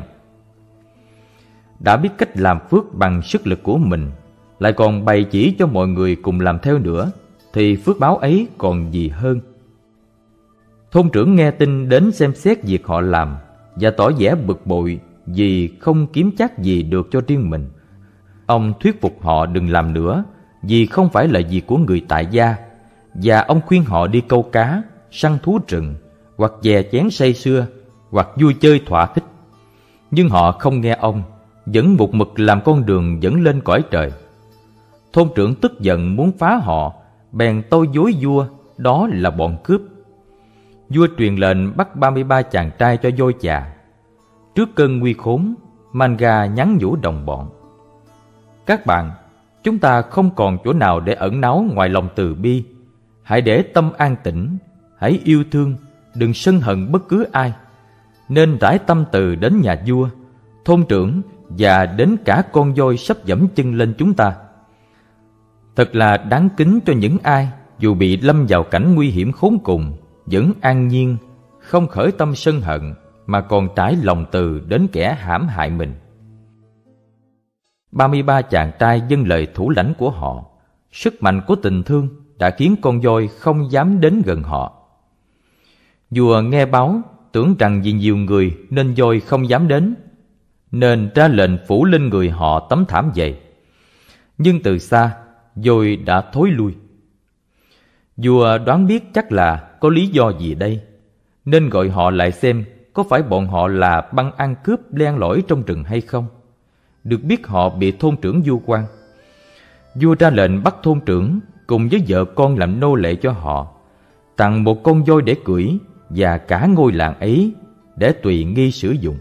Speaker 1: Đã biết cách làm phước bằng sức lực của mình, lại còn bày chỉ cho mọi người cùng làm theo nữa, thì phước báo ấy còn gì hơn. Thôn trưởng nghe tin đến xem xét việc họ làm và tỏ vẻ bực bội vì không kiếm chắc gì được cho riêng mình. Ông thuyết phục họ đừng làm nữa vì không phải là việc của người tại gia, và ông khuyên họ đi câu cá, săn thú rừng, hoặc chè chén say sưa, hoặc vui chơi thỏa thích. Nhưng họ không nghe ông, vẫn một mực làm con đường dẫn lên cõi trời. Thôn trưởng tức giận muốn phá họ, bèn tâu dối vua đó là bọn cướp. Vua truyền lệnh bắt ba mươi ba chàng trai cho voi chà. Trước cơn nguy khốn, Manga nhắn nhủ đồng bọn: các bạn, chúng ta không còn chỗ nào để ẩn náu ngoài lòng từ bi. Hãy để tâm an tĩnh, hãy yêu thương, đừng sân hận bất cứ ai. Nên rải tâm từ đến nhà vua, thôn trưởng và đến cả con voi sắp dẫm chân lên chúng ta. Thật là đáng kính cho những ai dù bị lâm vào cảnh nguy hiểm khốn cùng vẫn an nhiên, không khởi tâm sân hận, mà còn trải lòng từ đến kẻ hãm hại mình. ba mươi ba chàng trai vâng lời thủ lãnh của họ. Sức mạnh của tình thương đã khiến con voi không dám đến gần họ. Vua nghe báo, tưởng rằng vì nhiều người nên voi không dám đến, nên ra lệnh phủ lên người họ tấm thảm dày. Nhưng từ xa, voi đã thối lui. Vua đoán biết chắc là có lý do gì đây, nên gọi họ lại xem có phải bọn họ là băng ăn cướp len lỏi trong rừng hay không. Được biết họ bị thôn trưởng vu oan. Vua ra lệnh bắt thôn trưởng cùng với vợ con làm nô lệ cho họ, tặng một con voi để cưỡi và cả ngôi làng ấy để tùy nghi sử dụng.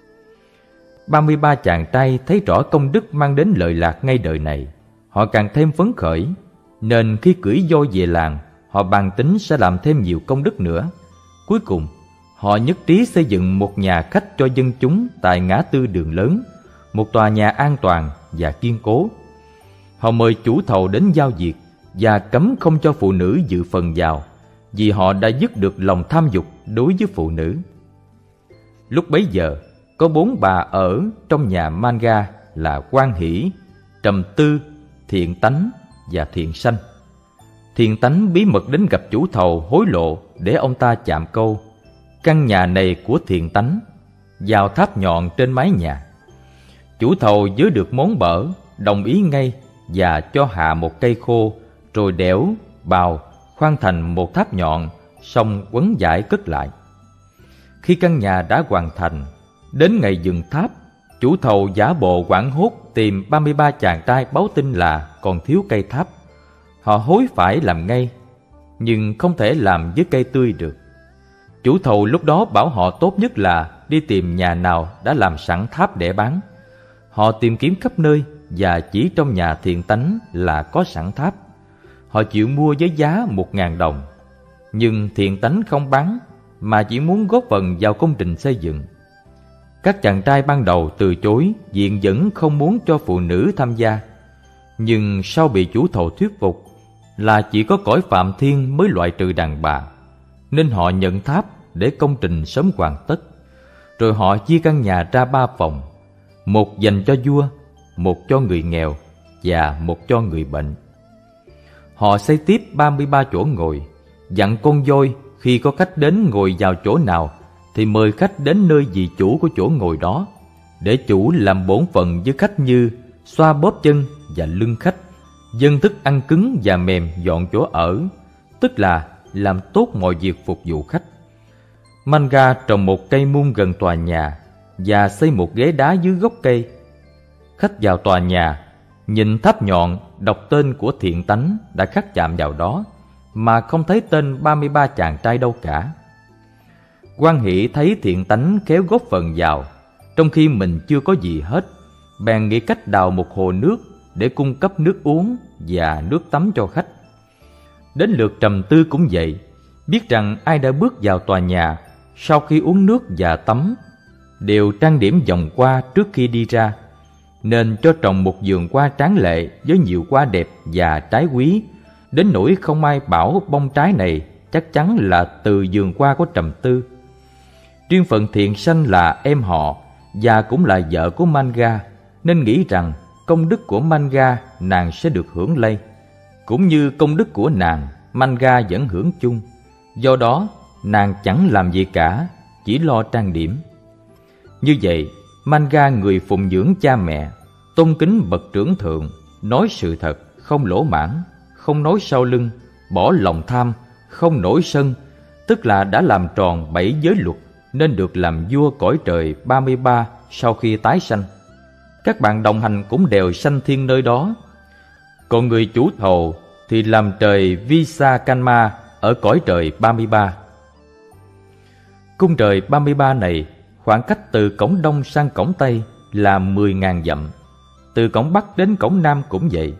Speaker 1: ba mươi ba chàng trai thấy rõ công đức mang đến lợi lạc ngay đời này. Họ càng thêm phấn khởi, nên khi cưỡi voi về làng, họ bàn tính sẽ làm thêm nhiều công đức nữa. Cuối cùng, họ nhất trí xây dựng một nhà khách cho dân chúng tại ngã tư đường lớn, một tòa nhà an toàn và kiên cố. Họ mời chủ thầu đến giao việc và cấm không cho phụ nữ dự phần vào, vì họ đã dứt được lòng tham dục đối với phụ nữ. Lúc bấy giờ, có bốn bà ở trong nhà Manga là Quan Hỷ, Trầm Tư, Thiện Tánh và Thiện Sanh. Thiện Tánh bí mật đến gặp chủ thầu hối lộ để ông ta chạm câu: căn nhà này của Thiện Tánh, vào tháp nhọn trên mái nhà. Chủ thầu với được món bở, đồng ý ngay và cho hạ một cây khô, rồi đẽo, bào, khoan thành một tháp nhọn, xong quấn vải cất lại. Khi căn nhà đã hoàn thành, đến ngày dựng tháp, chủ thầu giả bộ hoảng hốt tìm ba mươi ba chàng trai báo tin là còn thiếu cây tháp. Họ hối phải làm ngay, nhưng không thể làm với cây tươi được. Chủ thầu lúc đó bảo họ tốt nhất là đi tìm nhà nào đã làm sẵn tháp để bán. Họ tìm kiếm khắp nơi và chỉ trong nhà Thiện Tánh là có sẵn tháp. Họ chịu mua với giá một ngàn đồng. Nhưng Thiện Tánh không bán, mà chỉ muốn góp phần vào công trình xây dựng. Các chàng trai ban đầu từ chối vì vẫn không muốn cho phụ nữ tham gia. Nhưng sau bị chủ thầu thuyết phục là chỉ có cõi Phạm Thiên mới loại trừ đàn bà, nên họ nhận tháp để công trình sớm hoàn tất. Rồi họ chia căn nhà ra ba phòng, một dành cho vua, một cho người nghèo và một cho người bệnh. Họ xây tiếp ba mươi ba chỗ ngồi, dặn con voi khi có khách đến ngồi vào chỗ nào thì mời khách đến nơi vị chủ của chỗ ngồi đó, để chủ làm bổn phận với khách như xoa bóp chân và lưng khách, dâng thức ăn cứng và mềm dọn chỗ ở, tức là làm tốt mọi việc phục vụ khách. Manga trồng một cây muôn gần tòa nhà và xây một ghế đá dưới gốc cây. Khách vào tòa nhà, nhìn tháp nhọn, đọc tên của Thiện Tánh đã khắc chạm vào đó, mà không thấy tên ba mươi ba chàng trai đâu cả. Quan Hỷ thấy Thiện Tánh khéo góp phần vào, trong khi mình chưa có gì hết, bèn nghĩ cách đào một hồ nước để cung cấp nước uống và nước tắm cho khách. Đến lượt Trầm Tư cũng vậy, biết rằng ai đã bước vào tòa nhà sau khi uống nước và tắm đều trang điểm vòng hoa trước khi đi ra, nên cho trồng một vườn hoa tráng lệ với nhiều hoa đẹp và trái quý, đến nỗi không ai bảo bông trái này chắc chắn là từ vườn hoa của Trầm Tư. Riêng phần Thiện Sanh là em họ và cũng là vợ của Manga, nên nghĩ rằng công đức của Manga nàng sẽ được hưởng lây, cũng như công đức của nàng Manga vẫn hưởng chung. Do đó nàng chẳng làm gì cả, chỉ lo trang điểm. Như vậy, Manga người phụng dưỡng cha mẹ, tôn kính bậc trưởng thượng, nói sự thật, không lỗ mãn, không nói sau lưng, bỏ lòng tham, không nổi sân, tức là đã làm tròn bảy giới luật, nên được làm vua cõi trời ba mươi ba sau khi tái sanh. Các bạn đồng hành cũng đều sanh thiên nơi đó. Còn người chủ thầu thì làm trời Visakanma ở cõi trời ba mươi ba. Cung trời ba mươi ba này khoảng cách từ cổng đông sang cổng tây là mười nghìn dặm, từ cổng bắc đến cổng nam cũng vậy.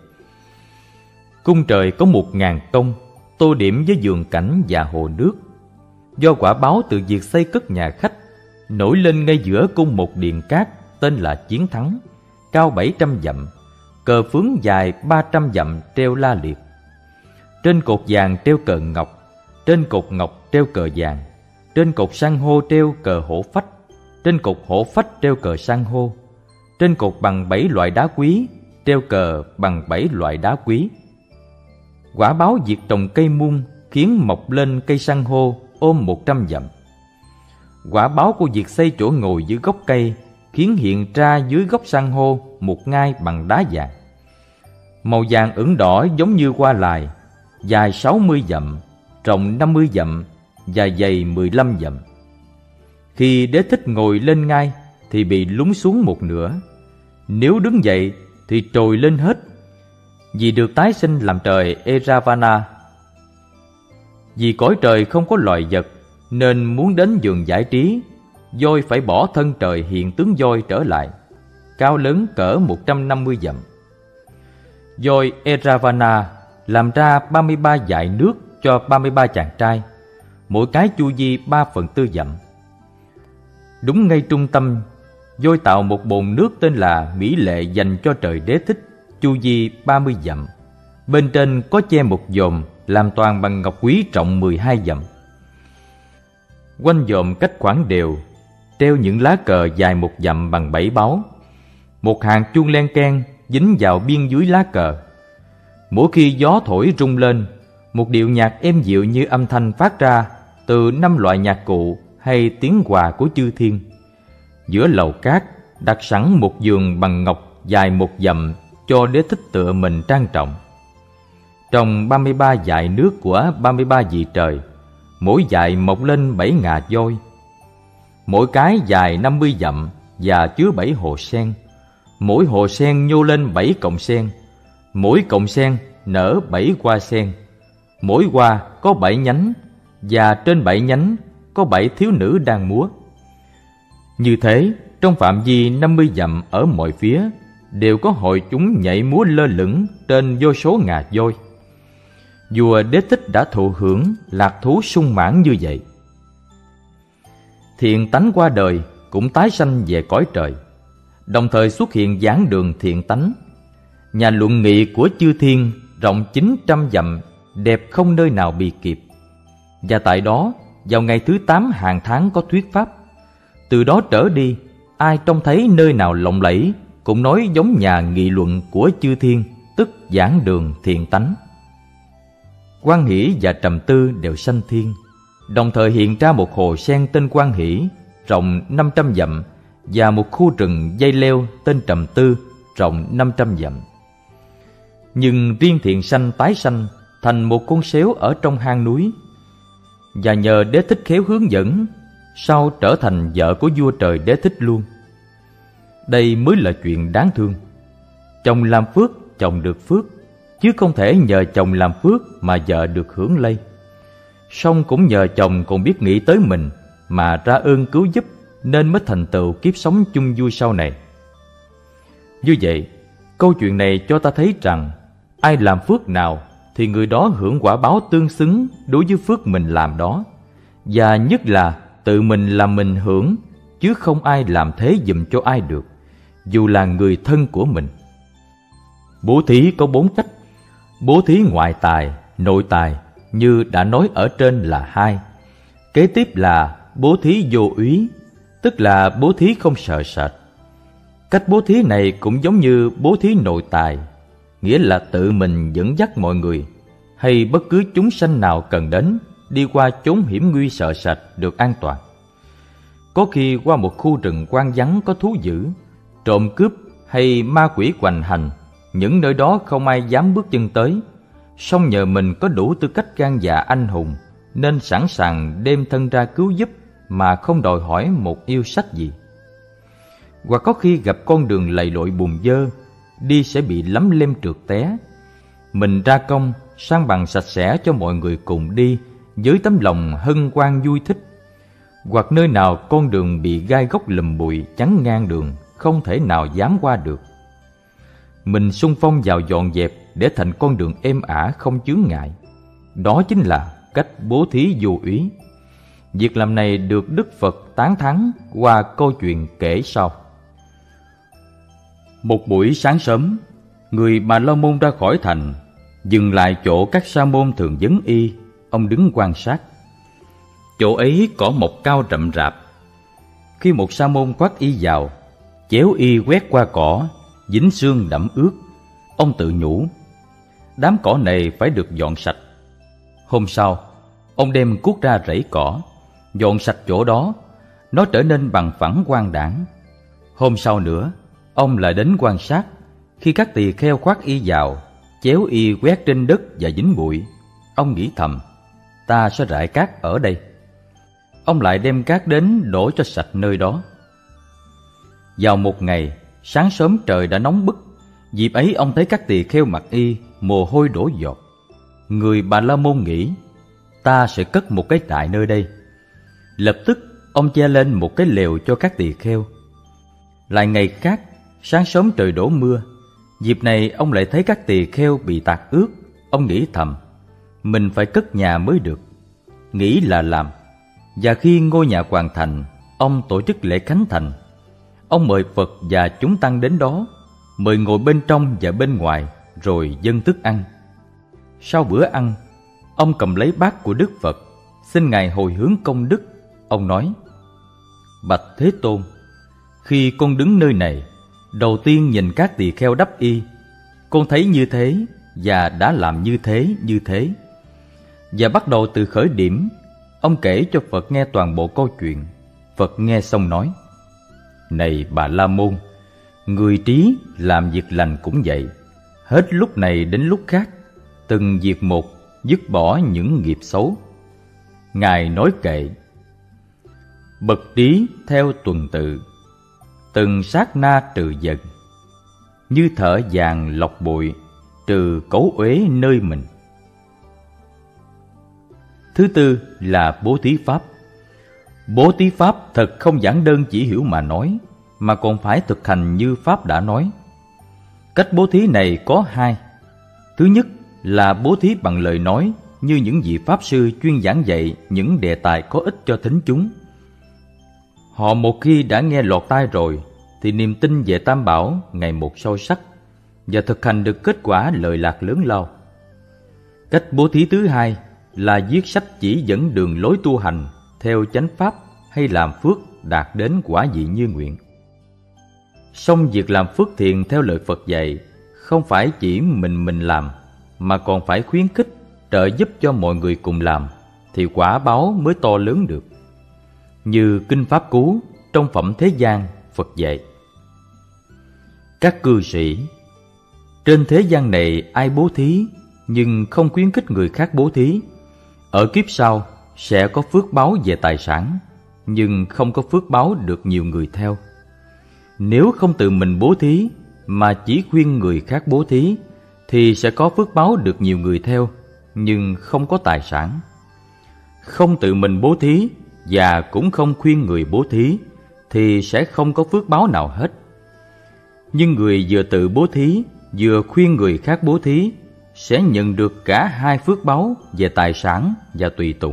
Speaker 1: Cung trời có một ngàn tông, tô điểm với vườn cảnh và hồ nước. Do quả báo từ việc xây cất nhà khách, nổi lên ngay giữa cung một điện cát tên là Chiến Thắng, cao bảy trăm dặm, cờ phướng dài ba trăm dặm treo la liệt. Trên cột vàng treo cờ ngọc, trên cột ngọc treo cờ vàng, trên cột san hô treo cờ hổ phách, trên cột hổ phách treo cờ san hô, trên cột bằng bảy loại đá quý treo cờ bằng bảy loại đá quý. Quả báo việc trồng cây muôn khiến mọc lên cây san hô ôm một trăm dặm. Quả báo của việc xây chỗ ngồi dưới gốc cây khiến hiện ra dưới gốc san hô một ngai bằng đá vàng. Màu vàng ửng đỏ giống như hoa lài, dài sáu mươi dặm, rộng năm mươi dặm và dày mười lăm dặm. Khi Đế Thích ngồi lên ngai thì bị lún xuống một nửa, nếu đứng dậy thì trồi lên hết, vì được tái sinh làm trời Eravana. Vì cõi trời không có loài vật nên muốn đến vườn giải trí, voi phải bỏ thân trời hiện tướng voi trở lại, cao lớn cỡ một trăm năm mươi dặm. Voi Eravana làm ra ba mươi ba dải nước cho ba mươi ba chàng trai, mỗi cái chu vi ba phần tư dặm. Đúng ngay trung tâm, voi tạo một bồn nước tên là Mỹ Lệ dành cho trời Đế Thích, chu vi ba mươi dặm. Bên trên có che một dòm làm toàn bằng ngọc quý rộng mười hai dặm. Quanh dòm cách khoảng đều treo những lá cờ dài một dặm bằng bảy báu. Một hàng chuông len keng dính vào biên dưới lá cờ. Mỗi khi gió thổi rung lên, một điệu nhạc êm dịu như âm thanh phát ra từ năm loại nhạc cụ hay tiếng hòa của chư thiên. Giữa lầu cát đặt sẵn một giường bằng ngọc dài một dặm cho Đế Thích tựa mình trang trọng. Trong ba mươi ba dải nước của ba mươi ba vị trời, mỗi dải mọc lên bảy ngà voi. Mỗi cái dài năm mươi dặm và chứa bảy hồ sen. Mỗi hồ sen nhô lên bảy cọng sen. Mỗi cọng sen nở bảy hoa sen. Mỗi hoa có bảy nhánh, và trên bảy nhánh có bảy thiếu nữ đang múa. Như thế, trong phạm vi năm mươi dặm ở mọi phía đều có hội chúng nhảy múa lơ lửng trên vô số ngà voi. Vua Đế Thích đã thụ hưởng lạc thú sung mãn như vậy. Thiện tánh qua đời cũng tái sanh về cõi trời, đồng thời xuất hiện giảng đường thiện tánh. Nhà luận nghị của chư thiên rộng chín trăm dặm, đẹp không nơi nào bì kịp. Và tại đó, vào ngày thứ tám hàng tháng có thuyết pháp. Từ đó trở đi, ai trông thấy nơi nào lộng lẫy cũng nói giống nhà nghị luận của chư thiên, tức giảng đường thiện tánh. Quan Hỷ và Trầm Tư đều sanh thiên, đồng thời hiện ra một hồ sen tên Quan Hỷ rộng năm trăm dặm và một khu rừng dây leo tên Trầm Tư rộng năm trăm dặm. Nhưng riêng thiện sanh tái sanh thành một con sếu ở trong hang núi, và nhờ Đế Thích khéo hướng dẫn, sau trở thành vợ của vua trời Đế Thích luôn. Đây mới là chuyện đáng thương. Chồng làm phước, chồng được phước, chứ không thể nhờ chồng làm phước mà vợ được hưởng lây. Song cũng nhờ chồng còn biết nghĩ tới mình mà ra ơn cứu giúp, nên mới thành tựu kiếp sống chung vui sau này. Như vậy, câu chuyện này cho ta thấy rằng ai làm phước nào thì người đó hưởng quả báo tương xứng đối với phước mình làm đó, và nhất là tự mình làm mình hưởng, chứ không ai làm thế giùm cho ai được, dù là người thân của mình. Bố thí có bốn cách. Bố thí ngoại tài, nội tài như đã nói ở trên là hai. Kế tiếp là bố thí vô úy, tức là bố thí không sợ sệt. Cách bố thí này cũng giống như bố thí nội tài, nghĩa là tự mình dẫn dắt mọi người hay bất cứ chúng sanh nào cần đến đi qua chốn hiểm nguy sợ sệt được an toàn. Có khi qua một khu rừng hoang vắng có thú dữ, trộm cướp hay ma quỷ hoành hành, những nơi đó không ai dám bước chân tới, song nhờ mình có đủ tư cách gan dạ anh hùng nên sẵn sàng đem thân ra cứu giúp mà không đòi hỏi một yêu sách gì. Hoặc có khi gặp con đường lầy lội bùn dơ, đi sẽ bị lấm lem trượt té, mình ra công san bằng sạch sẽ cho mọi người cùng đi với tấm lòng hân hoan vui thích. Hoặc nơi nào con đường bị gai góc lùm bụi chắn ngang đường, không thể nào dám qua được, mình xung phong vào dọn dẹp để thành con đường êm ả không chướng ngại. Đó chính là cách bố thí vô úy. Việc làm này được Đức Phật tán thán qua câu chuyện kể sau. Một buổi sáng sớm, người Bà La Môn ra khỏi thành, dừng lại chỗ các sa môn thường vấn y. Ông đứng quan sát. Chỗ ấy cỏ mọc cao rậm rạp. Khi một sa môn khoác y vào, chéo y quét qua cỏ, dính xương đẫm ướt, ông tự nhủ, đám cỏ này phải được dọn sạch. Hôm sau, ông đem cuốc ra rẫy cỏ, dọn sạch chỗ đó, nó trở nên bằng phẳng quang đãng. Hôm sau nữa, ông lại đến quan sát. Khi các tỳ kheo khoác y vào, chéo y quét trên đất và dính bụi, ông nghĩ thầm, ta sẽ rải cát ở đây. Ông lại đem cát đến đổ cho sạch nơi đó. Vào một ngày, sáng sớm trời đã nóng bức. Dịp ấy ông thấy các tỳ kheo mặc y, mồ hôi đổ giọt. Người Bà La Môn nghĩ, ta sẽ cất một cái trại nơi đây. Lập tức ông che lên một cái lều cho các tỳ kheo. Lại ngày khác, sáng sớm trời đổ mưa. Dịp này ông lại thấy các tỳ kheo bị tạt ướt. Ông nghĩ thầm, mình phải cất nhà mới được. Nghĩ là làm. Và khi ngôi nhà hoàn thành, ông tổ chức lễ khánh thành. Ông mời Phật và chúng tăng đến đó, mời ngồi bên trong và bên ngoài, rồi dâng thức ăn. Sau bữa ăn, ông cầm lấy bát của Đức Phật, xin Ngài hồi hướng công đức. Ông nói, bạch Thế Tôn, khi con đứng nơi này, đầu tiên nhìn các tỳ kheo đắp y, con thấy như thế và đã làm như thế như thế. Và bắt đầu từ khởi điểm, ông kể cho Phật nghe toàn bộ câu chuyện. Phật nghe xong nói, này Bà La Môn, người trí làm việc lành cũng vậy, hết lúc này đến lúc khác, từng việc một dứt bỏ những nghiệp xấu. Ngài nói kệ, bậc trí theo tuần tự, từng sát na trừ dần, như thợ vàng lọc bụi, trừ cấu uế nơi mình. Thứ tư là bố thí pháp. Bố thí pháp thật không giản đơn chỉ hiểu mà nói, mà còn phải thực hành như Pháp đã nói. Cách bố thí này có hai. Thứ nhất là bố thí bằng lời nói, như những vị Pháp sư chuyên giảng dạy những đề tài có ích cho thính chúng. Họ một khi đã nghe lọt tai rồi, thì niềm tin về Tam Bảo ngày một sâu sắc, và thực hành được kết quả lợi lạc lớn lao. Cách bố thí thứ hai là viết sách chỉ dẫn đường lối tu hành theo chánh pháp hay làm phước đạt đến quả vị như nguyện. Song việc làm phước thiện theo lời Phật dạy không phải chỉ mình mình làm, mà còn phải khuyến khích, trợ giúp cho mọi người cùng làm, thì quả báo mới to lớn được. Như Kinh Pháp Cú trong Phẩm Thế gian, Phật dạy, các cư sĩ, trên thế gian này ai bố thí nhưng không khuyến khích người khác bố thí, ở kiếp sau sẽ có phước báo về tài sản, nhưng không có phước báo được nhiều người theo. Nếu không tự mình bố thí mà chỉ khuyên người khác bố thí, thì sẽ có phước báo được nhiều người theo, nhưng không có tài sản. Không tự mình bố thí và cũng không khuyên người bố thí, thì sẽ không có phước báo nào hết. Nhưng người vừa tự bố thí, vừa khuyên người khác bố thí, sẽ nhận được cả hai phước báo về tài sản và tùy tùng.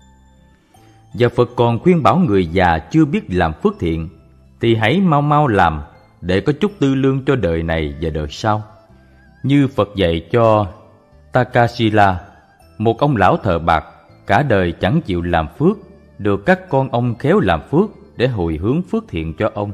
Speaker 1: Và Phật còn khuyên bảo người già chưa biết làm phước thiện, thì hãy mau mau làm để có chút tư lương cho đời này và đời sau. Như Phật dạy cho Takasila, một ông lão thợ bạc, cả đời chẳng chịu làm phước, được các con ông khéo làm phước để hồi hướng phước thiện cho ông.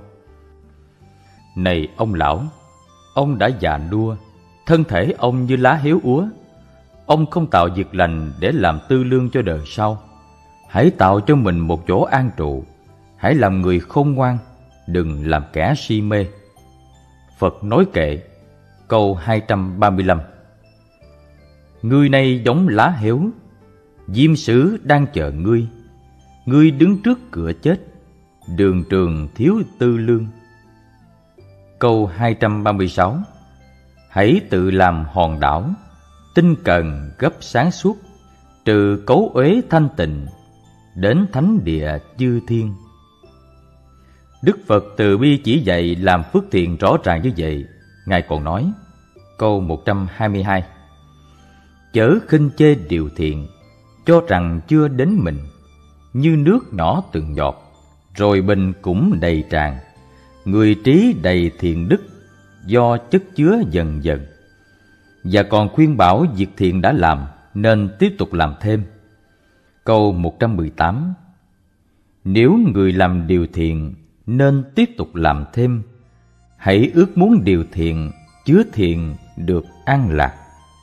Speaker 1: Này ông lão, ông đã già nua, thân thể ông như lá héo úa. Ông không tạo việc lành để làm tư lương cho đời sau. Hãy tạo cho mình một chỗ an trụ. Hãy làm người khôn ngoan, đừng làm kẻ si mê. Phật nói kệ, Câu hai trăm ba mươi lăm. Ngươi này giống lá héo, diêm sử đang chờ ngươi. Ngươi đứng trước cửa chết, đường trường thiếu tư lương. Câu hai trăm ba mươi sáu. Hãy tự làm hòn đảo, tinh cần gấp sáng suốt, trừ cấu uế thanh tịnh, đến thánh địa chư thiên. Đức Phật từ bi chỉ dạy làm phước thiện rõ ràng như vậy. Ngài còn nói, câu một trăm hai mươi hai. Chớ khinh chê điều thiện, cho rằng chưa đến mình, như nước nhỏ từng giọt, rồi bình cũng đầy tràn. Người trí đầy thiện đức, do chất chứa dần dần. Và còn khuyên bảo việc thiện đã làm, nên tiếp tục làm thêm. Câu một trăm mười tám. Nếu người làm điều thiện, nên tiếp tục làm thêm. Hãy ước muốn điều thiện, chứa thiện được an lạc.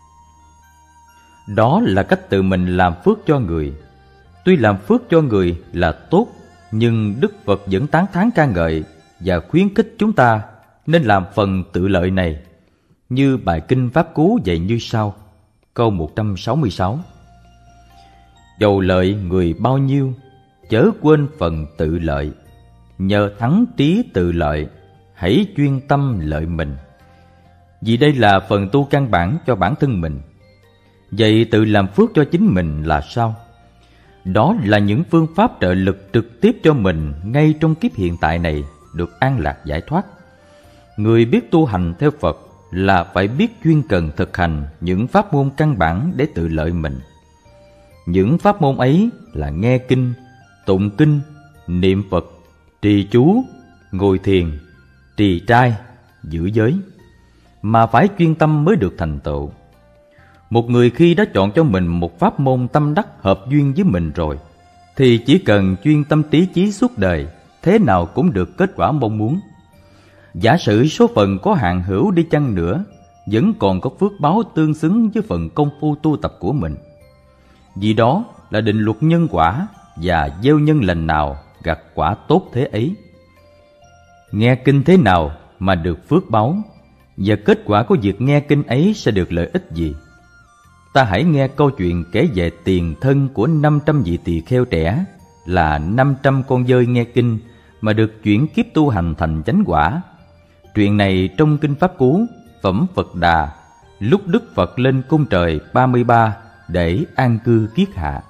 Speaker 1: Đó là cách tự mình làm phước cho người. Tuy làm phước cho người là tốt, nhưng Đức Phật vẫn tán thán ca ngợi và khuyến khích chúng ta nên làm phần tự lợi này, như bài kinh Pháp Cú dạy như sau. Câu một trăm sáu mươi sáu. Dầu lợi người bao nhiêu, chớ quên phần tự lợi. Nhờ thắng trí tự lợi, hãy chuyên tâm lợi mình. Vì đây là phần tu căn bản cho bản thân mình. Vậy tự làm phước cho chính mình là sao? Đó là những phương pháp trợ lực trực tiếp cho mình ngay trong kiếp hiện tại này được an lạc giải thoát. Người biết tu hành theo Phật là phải biết chuyên cần thực hành những pháp môn căn bản để tự lợi mình. Những pháp môn ấy là nghe kinh, tụng kinh, niệm Phật, trì chú, ngồi thiền, trì trai, giữ giới, mà phải chuyên tâm mới được thành tựu. Một người khi đã chọn cho mình một pháp môn tâm đắc hợp duyên với mình rồi, thì chỉ cần chuyên tâm trí chí suốt đời, thế nào cũng được kết quả mong muốn. Giả sử số phận có hạn hữu đi chăng nữa, vẫn còn có phước báo tương xứng với phần công phu tu tập của mình. Vì đó là định luật nhân quả, và gieo nhân lành nào gặt quả tốt thế ấy. Nghe kinh thế nào mà được phước báo, và kết quả của việc nghe kinh ấy sẽ được lợi ích gì? Ta hãy nghe câu chuyện kể về tiền thân của năm trăm vị tỳ kheo trẻ, là năm trăm con dơi nghe kinh mà được chuyển kiếp tu hành thành chánh quả. Chuyện này trong kinh Pháp Cú, phẩm Phật Đà, lúc Đức Phật lên cung trời ba mươi ba để an cư kiết hạ.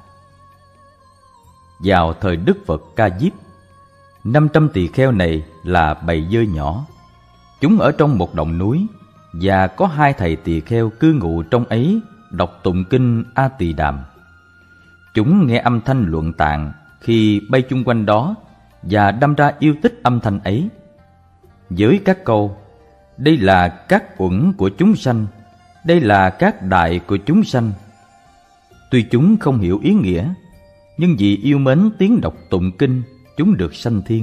Speaker 1: Vào thời Đức Phật Ca Diếp, năm trăm tỳ kheo này là bầy dơi nhỏ. Chúng ở trong một động núi, và có hai thầy tỳ kheo cư ngụ trong ấy đọc tụng kinh A Tỳ Đàm. Chúng nghe âm thanh luận tạng khi bay chung quanh đó, và đâm ra yêu thích âm thanh ấy. Với các câu, đây là các uẩn của chúng sanh, đây là các đại của chúng sanh, tuy chúng không hiểu ý nghĩa, nhưng vì yêu mến tiếng đọc tụng kinh, chúng được sanh thiên.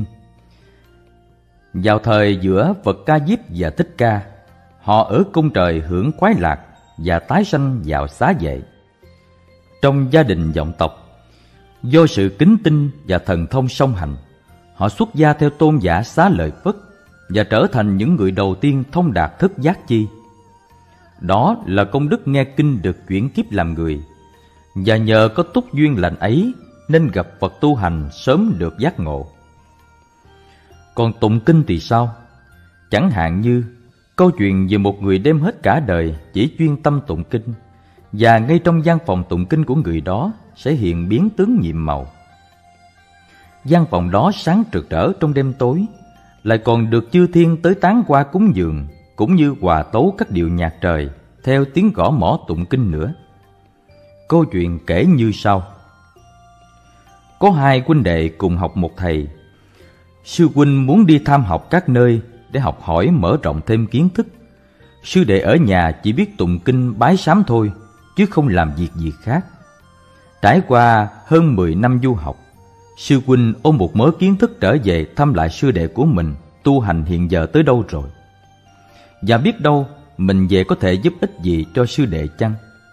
Speaker 1: Vào thời giữa Phật Ca Diếp và Thích Ca, họ ở cung trời hưởng khoái lạc và tái sanh vào xá vệ. Trong gia đình vọng tộc, do sự kính tinh và thần thông song hành, họ xuất gia theo tôn giả Xá Lợi Phất và trở thành những người đầu tiên thông đạt thức giác chi. Đó là công đức nghe kinh được chuyển kiếp làm người, và nhờ có túc duyên lành ấy nên gặp Phật tu hành sớm được giác ngộ. Còn tụng kinh thì sao? Chẳng hạn như câu chuyện về một người đem hết cả đời chỉ chuyên tâm tụng kinh, và ngay trong gian phòng tụng kinh của người đó sẽ hiện biến tướng nhiệm màu. Gian phòng đó sáng rực rỡ trong đêm tối, lại còn được chư thiên tới tán qua cúng dường, cũng như hòa tấu các điệu nhạc trời theo tiếng gõ mõ tụng kinh nữa. Câu chuyện kể như sau. Có hai huynh đệ cùng học một thầy. Sư huynh muốn đi tham học các nơi để học hỏi mở rộng thêm kiến thức. Sư đệ ở nhà chỉ biết tụng kinh bái sám thôi, chứ không làm việc gì khác. Trải qua hơn mười năm du học, sư huynh ôm một mớ kiến thức trở về thăm lại sư đệ của mình tu hành hiện giờ tới đâu rồi, và biết đâu mình về có thể giúp ích gì cho sư đệ chăng.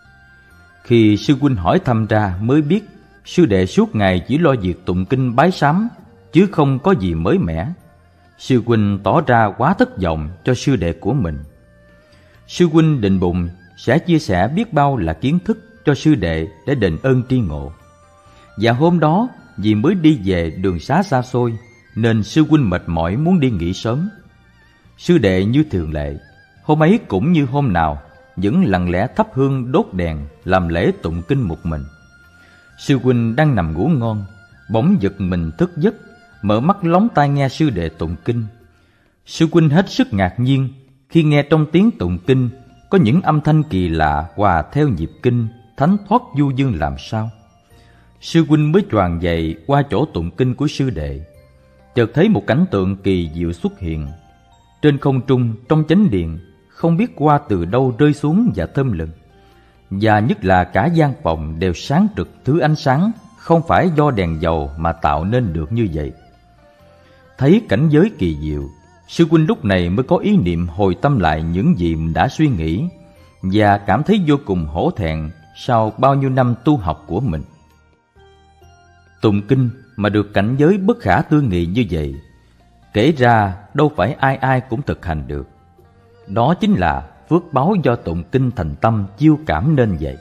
Speaker 1: Khi sư huynh hỏi thăm ra mới biết sư đệ suốt ngày chỉ lo việc tụng kinh bái sám, chứ không có gì mới mẻ. Sư huynh tỏ ra quá thất vọng cho sư đệ của mình. Sư huynh định bụng sẽ chia sẻ biết bao là kiến thức cho sư đệ để đền ơn tri ngộ. Và hôm đó vì mới đi về đường xá xa xôi nên sư huynh mệt mỏi muốn đi nghỉ sớm. Sư đệ như thường lệ, hôm ấy cũng như hôm nào, vẫn lặng lẽ thắp hương đốt đèn làm lễ tụng kinh một mình. Sư huynh đang nằm ngủ ngon, bỗng giật mình thức giấc, mở mắt lóng tai nghe sư đệ tụng kinh. Sư huynh hết sức ngạc nhiên khi nghe trong tiếng tụng kinh có những âm thanh kỳ lạ hòa theo nhịp kinh, thánh thoát du dương làm sao. Sư huynh mới choàng dậy qua chỗ tụng kinh của sư đệ, chợt thấy một cảnh tượng kỳ diệu xuất hiện. Trên không trung trong chánh điện, không biết qua từ đâu rơi xuống và thơm lừng, và nhất là cả gian phòng đều sáng rực thứ ánh sáng không phải do đèn dầu mà tạo nên được như vậy. Thấy cảnh giới kỳ diệu, sư huynh lúc này mới có ý niệm hồi tâm lại những gì mình đã suy nghĩ, và cảm thấy vô cùng hổ thẹn sau bao nhiêu năm tu học của mình. Tụng kinh mà được cảnh giới bất khả tư nghị như vậy, kể ra đâu phải ai ai cũng thực hành được. Đó chính là phước báu do tụng kinh thành tâm chiêu cảm nên vậy.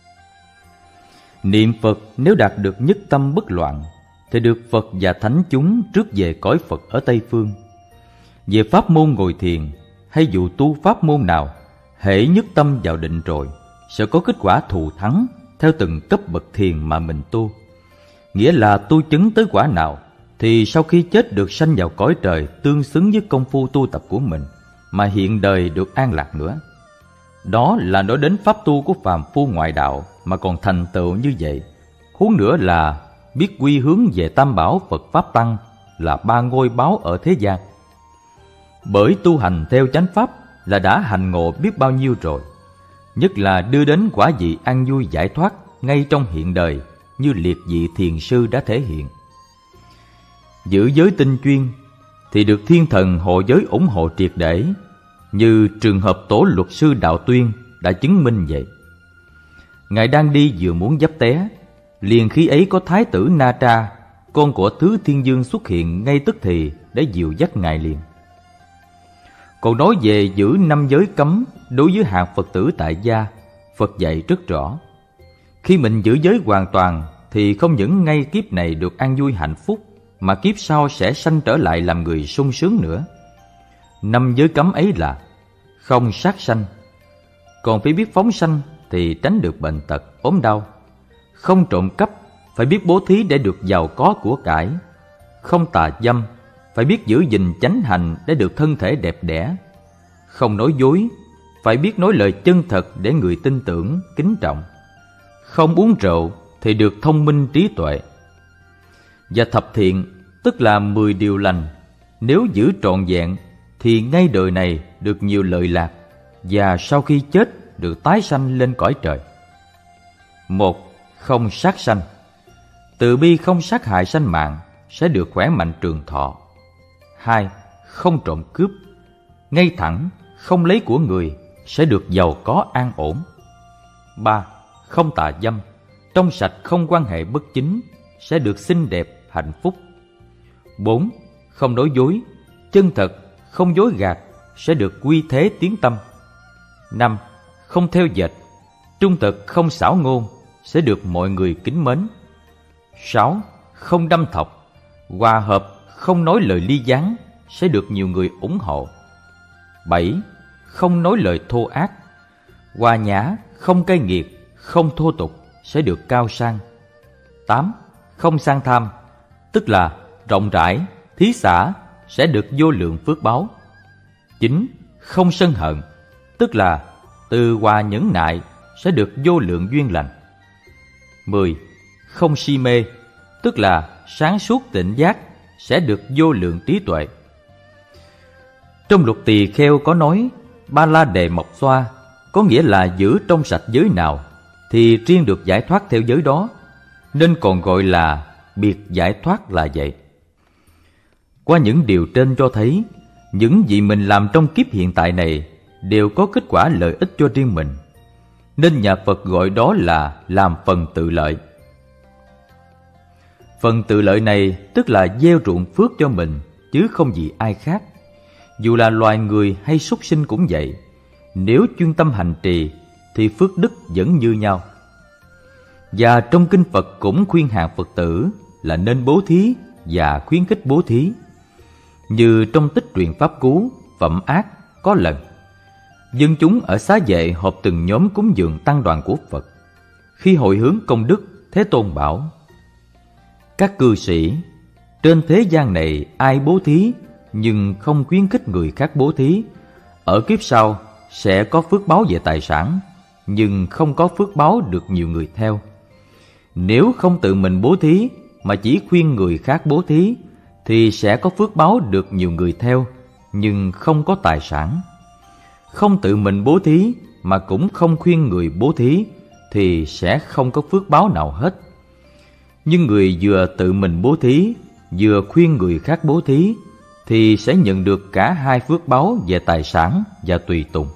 Speaker 1: Niệm Phật nếu đạt được nhất tâm bất loạn thì được Phật và thánh chúng rước về cõi Phật ở Tây Phương. Về pháp môn ngồi thiền hay dù tu pháp môn nào, hễ nhất tâm vào định rồi sẽ có kết quả thù thắng theo từng cấp bậc thiền mà mình tu. Nghĩa là tu chứng tới quả nào thì sau khi chết được sanh vào cõi trời tương xứng với công phu tu tập của mình, mà hiện đời được an lạc nữa. Đó là nói đến pháp tu của phàm phu ngoại đạo mà còn thành tựu như vậy, huống nữa là biết quy hướng về tam bảo Phật Pháp Tăng là ba ngôi báo ở thế gian. Bởi tu hành theo chánh pháp là đã hành ngộ biết bao nhiêu rồi, nhất là đưa đến quả vị an vui giải thoát ngay trong hiện đời, như liệt vị thiền sư đã thể hiện. Giữ giới tinh chuyên thì được thiên thần hộ giới ủng hộ triệt để, như trường hợp tổ luật sư Đạo Tuyên đã chứng minh vậy. Ngài đang đi vừa muốn dấp té, liền khi ấy có thái tử Na Tra, con của Thứ Thiên Dương xuất hiện ngay tức thì để dìu dắt ngài liền. Còn nói về giữ năm giới cấm đối với hạng Phật tử tại gia, Phật dạy rất rõ. Khi mình giữ giới hoàn toàn thì không những ngay kiếp này được an vui hạnh phúc, mà kiếp sau sẽ sanh trở lại làm người sung sướng nữa. Năm giới cấm ấy là không sát sanh, còn phải biết phóng sanh thì tránh được bệnh tật, ốm đau. Không trộm cắp, phải biết bố thí để được giàu có của cải. Không tà dâm, phải biết giữ gìn chánh hành để được thân thể đẹp đẽ. Không nói dối, phải biết nói lời chân thật để người tin tưởng, kính trọng. Không uống rượu thì được thông minh trí tuệ. Và thập thiện, tức là mười điều lành, nếu giữ trọn vẹn thì ngay đời này được nhiều lợi lạc, và sau khi chết được tái sanh lên cõi trời. Một, không sát sanh. Từ bi không sát hại sanh mạng sẽ được khỏe mạnh trường thọ. Hai, không trộm cướp. Ngay thẳng, không lấy của người sẽ được giàu có an ổn. Ba, không tà dâm. Trong sạch không quan hệ bất chính sẽ được xinh đẹp, hạnh phúc. Bốn, không nói dối. Chân thật, không dối gạt sẽ được quy thế tiến tâm. Năm, không theo dệt. Trung thực không xảo ngôn sẽ được mọi người kính mến. Sáu, không đâm thọc. Hòa hợp không nói lời ly gián sẽ được nhiều người ủng hộ. Bảy, không nói lời thô ác. Hòa nhã không cay nghiệt, không thô tục sẽ được cao sang. Tám, không sang tham, tức là rộng rãi, thí xả sẽ được vô lượng phước báu. Chín, không sân hận, tức là từ hòa nhẫn nại sẽ được vô lượng duyên lành. Mười, không si mê, tức là sáng suốt tỉnh giác sẽ được vô lượng trí tuệ. Trong Luật Tỳ Kheo có nói ba la đề mộc xoa, có nghĩa là giữ trong sạch giới nào thì riêng được giải thoát theo giới đó, nên còn gọi là biệt giải thoát là vậy. Qua những điều trên cho thấy, những gì mình làm trong kiếp hiện tại này đều có kết quả lợi ích cho riêng mình, nên nhà Phật gọi đó là làm phần tự lợi. Phần tự lợi này tức là gieo ruộng phước cho mình, chứ không gì ai khác. Dù là loài người hay súc sinh cũng vậy, Nếu chuyên tâm hành trì thì phước đức vẫn như nhau. Và trong kinh Phật cũng khuyên hàng Phật tử là nên bố thí và khuyến khích bố thí. Như trong tích truyện Pháp Cú, Phẩm Ác có lần dân chúng ở Xá Vệ họp từng nhóm cúng dường tăng đoàn của Phật. Khi hồi hướng công đức, Thế Tôn bảo: các cư sĩ, trên thế gian này ai bố thí nhưng không khuyến khích người khác bố thí, ở kiếp sau sẽ có phước báo về tài sản, nhưng không có phước báo được nhiều người theo. Nếu không tự mình bố thí mà chỉ khuyên người khác bố thí thì sẽ có phước báo được nhiều người theo, nhưng không có tài sản. Không tự mình bố thí mà cũng không khuyên người bố thí thì sẽ không có phước báo nào hết. Nhưng người vừa tự mình bố thí, vừa khuyên người khác bố thí thì sẽ nhận được cả hai phước báo về tài sản và tùy tùng.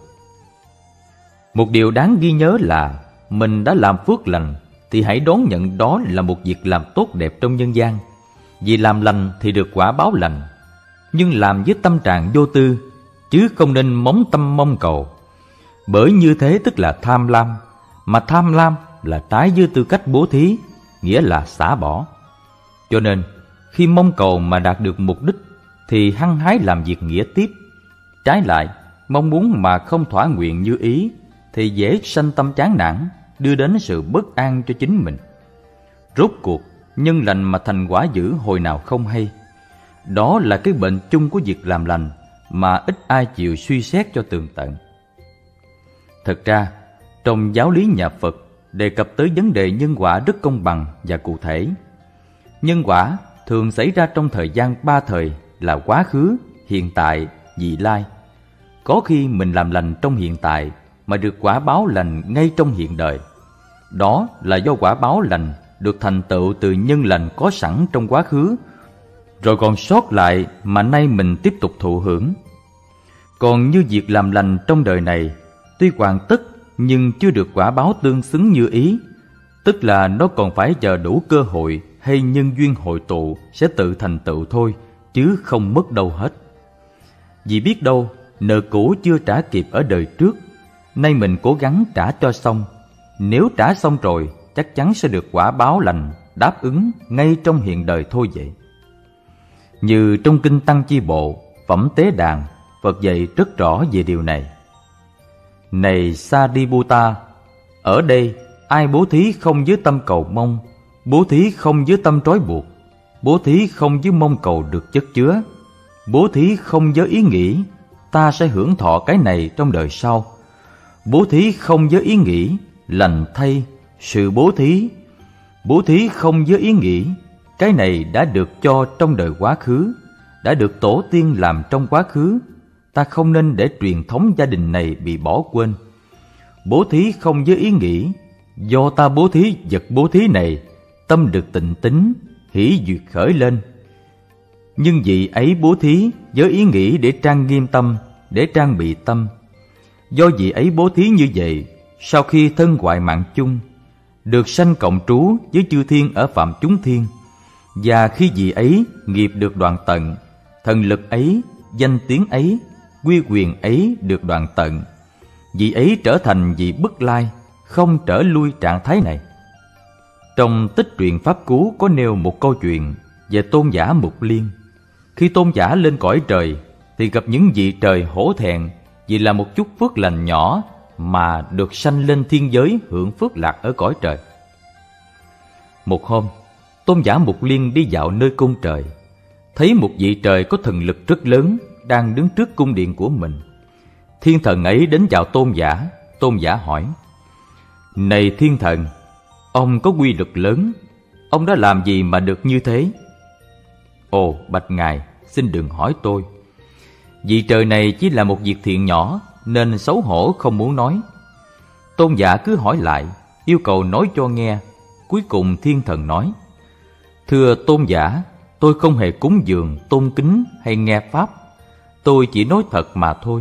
Speaker 1: Một điều đáng ghi nhớ là mình đã làm phước lành thì hãy đón nhận đó là một việc làm tốt đẹp trong nhân gian. Vì làm lành thì được quả báo lành, nhưng làm với tâm trạng vô tư, chứ không nên móng tâm mong cầu. Bởi như thế tức là tham lam, mà tham lam là trái với tư cách bố thí, nghĩa là xả bỏ. Cho nên khi mong cầu mà đạt được mục đích thì hăng hái làm việc nghĩa tiếp. Trái lại, mong muốn mà không thỏa nguyện như ý thì dễ sanh tâm chán nản, đưa đến sự bất an cho chính mình. Rốt cuộc, nhân lành mà thành quả dữ hồi nào không hay. Đó là cái bệnh chung của việc làm lành mà ít ai chịu suy xét cho tường tận. Thật ra, trong giáo lý nhà Phật đề cập tới vấn đề nhân quả rất công bằng và cụ thể. Nhân quả thường xảy ra trong thời gian ba thời là quá khứ, hiện tại, vị lai. Có khi mình làm lành trong hiện tại mà được quả báo lành ngay trong hiện đời. Đó là do quả báo lành được thành tựu từ nhân lành có sẵn trong quá khứ, rồi còn sót lại mà nay mình tiếp tục thụ hưởng. Còn như việc làm lành trong đời này, tuy hoàn tất nhưng chưa được quả báo tương xứng như ý, tức là nó còn phải chờ đủ cơ hội hay nhân duyên hội tụ sẽ tự thành tựu thôi, chứ không mất đâu hết. Vì biết đâu nợ cũ chưa trả kịp ở đời trước, nay mình cố gắng trả cho xong. Nếu trả xong rồi, chắc chắn sẽ được quả báo lành đáp ứng ngay trong hiện đời thôi vậy. Như trong Kinh Tăng Chi Bộ, Phẩm Tế Đàn, Phật dạy rất rõ về điều này. Này Sariputta, ở đây ai bố thí không với tâm cầu mong, bố thí không với tâm trói buộc, bố thí không với mong cầu được chất chứa, bố thí không với ý nghĩ ta sẽ hưởng thọ cái này trong đời sau, bố thí không với ý nghĩ lành thay sự bố thí, bố thí không với ý nghĩ cái này đã được cho trong đời quá khứ, đã được tổ tiên làm trong quá khứ, ta không nên để truyền thống gia đình này bị bỏ quên. Bố thí không với ý nghĩ do ta bố thí vật bố thí này, tâm được tịnh tín, hỷ duyệt khởi lên. Nhưng vị ấy bố thí với ý nghĩ để trang nghiêm tâm, để trang bị tâm. Do vị ấy bố thí như vậy, sau khi thân hoại mạng chung, được sanh cộng trú với chư thiên ở phạm chúng thiên. Và khi vị ấy nghiệp được đoạn tận, thần lực ấy, danh tiếng ấy, quy quyền ấy được đoạn tận, vị ấy trở thành vị bất lai, không trở lui trạng thái này. Trong tích truyện Pháp Cú có nêu một câu chuyện về tôn giả Mục Liên. Khi tôn giả lên cõi trời thì gặp những vị trời hổ thẹn vì là một chút phước lành nhỏ mà được sanh lên thiên giới hưởng phước lạc ở cõi trời. Một hôm, tôn giả Mục Liên đi dạo nơi cung trời, thấy một vị trời có thần lực rất lớn đang đứng trước cung điện của mình. Thiên thần ấy đến chào tôn giả. Tôn giả hỏi: Này thiên thần, ông có quy lực lớn, ông đã làm gì mà được như thế? Ồ, bạch ngài, xin đừng hỏi tôi. Vị trời này chỉ là một việc thiện nhỏ nên xấu hổ không muốn nói. Tôn giả cứ hỏi lại, yêu cầu nói cho nghe. Cuối cùng thiên thần nói: Thưa tôn giả, tôi không hề cúng dường, tôn kính hay nghe pháp. Tôi chỉ nói thật mà thôi.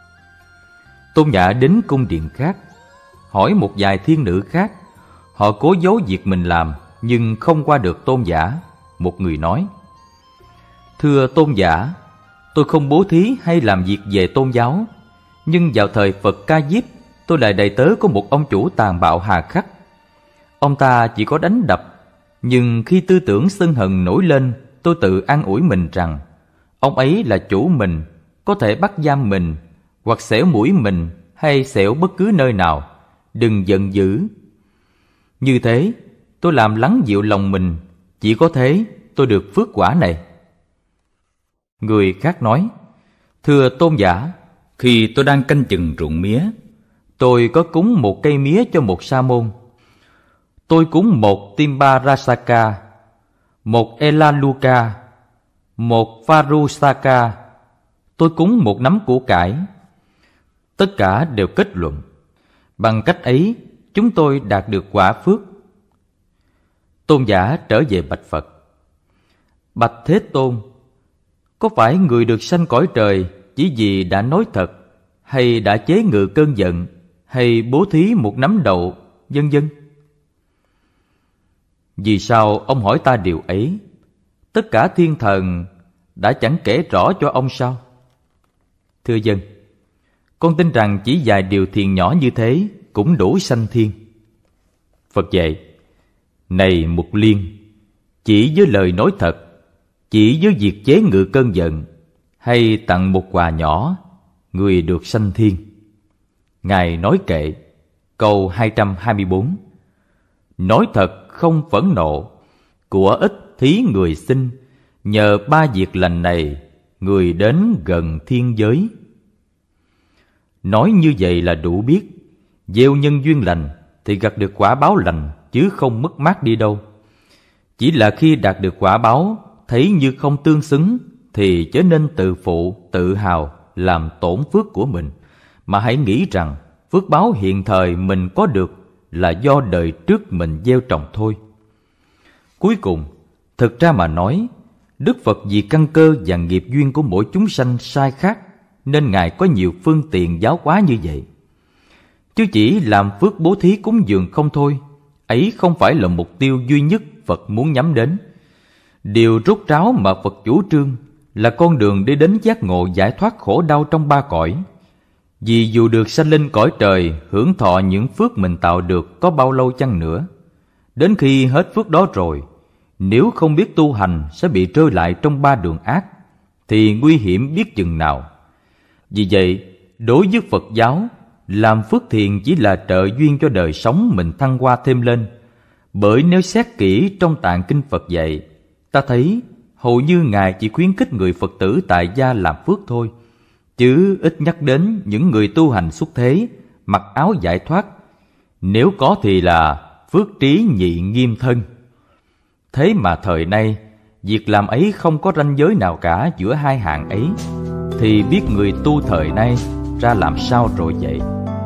Speaker 1: Tôn giả đến cung điện khác, hỏi một vài thiên nữ khác. Họ cố giấu việc mình làm nhưng không qua được tôn giả. Một người nói: Thưa tôn giả, tôi không bố thí hay làm việc về tôn giáo, Nhưng vào thời Phật Ca Diếp, tôi là đầy tớ của một ông chủ tàn bạo hà khắc. Ông ta chỉ có đánh đập, nhưng khi tư tưởng sân hận nổi lên, tôi tự an ủi mình rằng ông ấy là chủ mình, có thể bắt giam mình, hoặc xẻo mũi mình, hay xẻo bất cứ nơi nào. Đừng giận dữ. Như thế, tôi làm lắng dịu lòng mình. Chỉ có thế tôi được phước quả này. Người khác nói: Thưa tôn giả, khi tôi đang canh chừng ruộng mía, tôi có cúng một cây mía cho một sa môn. Tôi cúng một Timbarasaka, một Elaluka, một Varusaka. Tôi cúng một nắm củ cải. Tất cả đều kết luận: bằng cách ấy, chúng tôi đạt được quả phước. Tôn giả trở về bạch Phật: Bạch Thế Tôn, có phải người được sanh cõi trời chỉ vì đã nói thật, hay đã chế ngự cơn giận, hay bố thí một nắm đậu, vân vân? Vì sao ông hỏi ta điều ấy? Tất cả thiên thần đã chẳng kể rõ cho ông sao? Thưa dân, con tin rằng chỉ vài điều thiền nhỏ như thế cũng đủ sanh thiên. Phật dạy: Này Mục Liên, chỉ với lời nói thật, chỉ với việc chế ngự cơn giận, hay tặng một quà nhỏ, người được sanh thiên. Ngài nói kệ, câu hai trăm hai mươi bốn: Nói thật không phẫn nộ, của ít thí người xin, nhờ ba việc lành này, người đến gần thiên giới. Nói như vậy là đủ biết, gieo nhân duyên lành thì gặt được quả báo lành, chứ không mất mát đi đâu. Chỉ là khi đạt được quả báo, thấy như không tương xứng, thì chớ nên tự phụ, tự hào, làm tổn phước của mình, mà hãy nghĩ rằng phước báo hiện thời mình có được là do đời trước mình gieo trồng thôi. Cuối cùng, thực ra mà nói, Đức Phật vì căn cơ và nghiệp duyên của mỗi chúng sanh sai khác, nên Ngài có nhiều phương tiện giáo hóa như vậy. Chứ chỉ làm phước bố thí cúng dường không thôi, ấy không phải là mục tiêu duy nhất Phật muốn nhắm đến. Điều rốt ráo mà Phật chủ trương là con đường để đến giác ngộ giải thoát khổ đau trong ba cõi. Vì dù được sanh lên cõi trời, hưởng thọ những phước mình tạo được có bao lâu chăng nữa, đến khi hết phước đó rồi, nếu không biết tu hành sẽ bị rơi lại trong ba đường ác, thì nguy hiểm biết chừng nào. Vì vậy, đối với Phật giáo, làm phước thiện chỉ là trợ duyên cho đời sống mình thăng hoa thêm lên. Bởi nếu xét kỹ trong tạng kinh Phật dạy, ta thấy hầu như Ngài chỉ khuyến khích người Phật tử tại gia làm phước thôi, chứ ít nhắc đến những người tu hành xuất thế, mặc áo giải thoát. Nếu có thì là phước trí nhị nghiêm thân. Thế mà thời nay, việc làm ấy không có ranh giới nào cả giữa hai hạng ấy, thì biết người tu thời nay ra làm sao rồi vậy.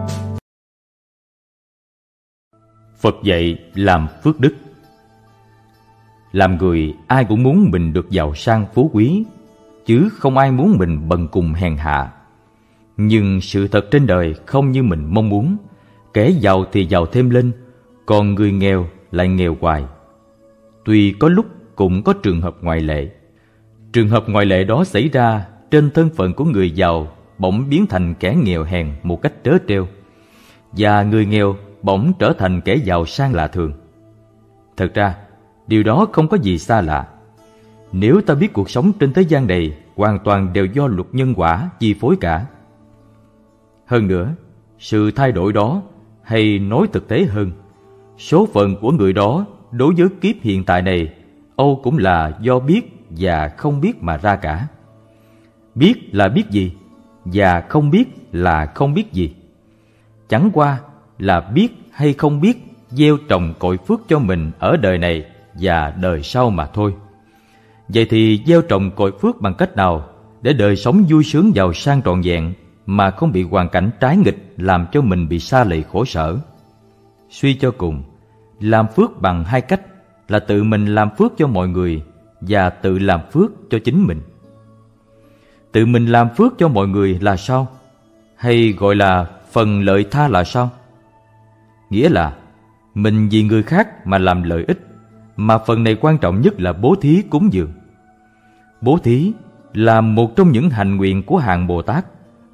Speaker 1: Phật dạy làm phước đức. Làm người ai cũng muốn mình được giàu sang phú quý, chứ không ai muốn mình bần cùng hèn hạ. Nhưng sự thật trên đời không như mình mong muốn. Kẻ giàu thì giàu thêm lên, còn người nghèo lại nghèo hoài. Tuy có lúc cũng có trường hợp ngoại lệ. Trường hợp ngoại lệ đó xảy ra trên thân phận của người giàu bỗng biến thành kẻ nghèo hèn một cách trớ trêu, và người nghèo bỗng trở thành kẻ giàu sang lạ thường. Thật ra, điều đó không có gì xa lạ. Nếu ta biết cuộc sống trên thế gian này hoàn toàn đều do luật nhân quả chi phối cả. Hơn nữa, sự thay đổi đó, hay nói thực tế hơn, số phận của người đó đối với kiếp hiện tại này, âu cũng là do biết và không biết mà ra cả. Biết là biết gì, và không biết là không biết gì. Chẳng qua là biết hay không biết gieo trồng cội phước cho mình ở đời này và đời sau mà thôi. Vậy thì gieo trồng cội phước bằng cách nào để đời sống vui sướng giàu sang trọn vẹn, mà không bị hoàn cảnh trái nghịch làm cho mình bị sa lầy khổ sở? Suy cho cùng, làm phước bằng hai cách là tự mình làm phước cho mọi người và tự làm phước cho chính mình. Tự mình làm phước cho mọi người là sao? Hay gọi là phần lợi tha là sao? Nghĩa là mình vì người khác mà làm lợi ích, mà phần này quan trọng nhất là bố thí cúng dường. Bố thí là một trong những hành nguyện của hạng Bồ Tát,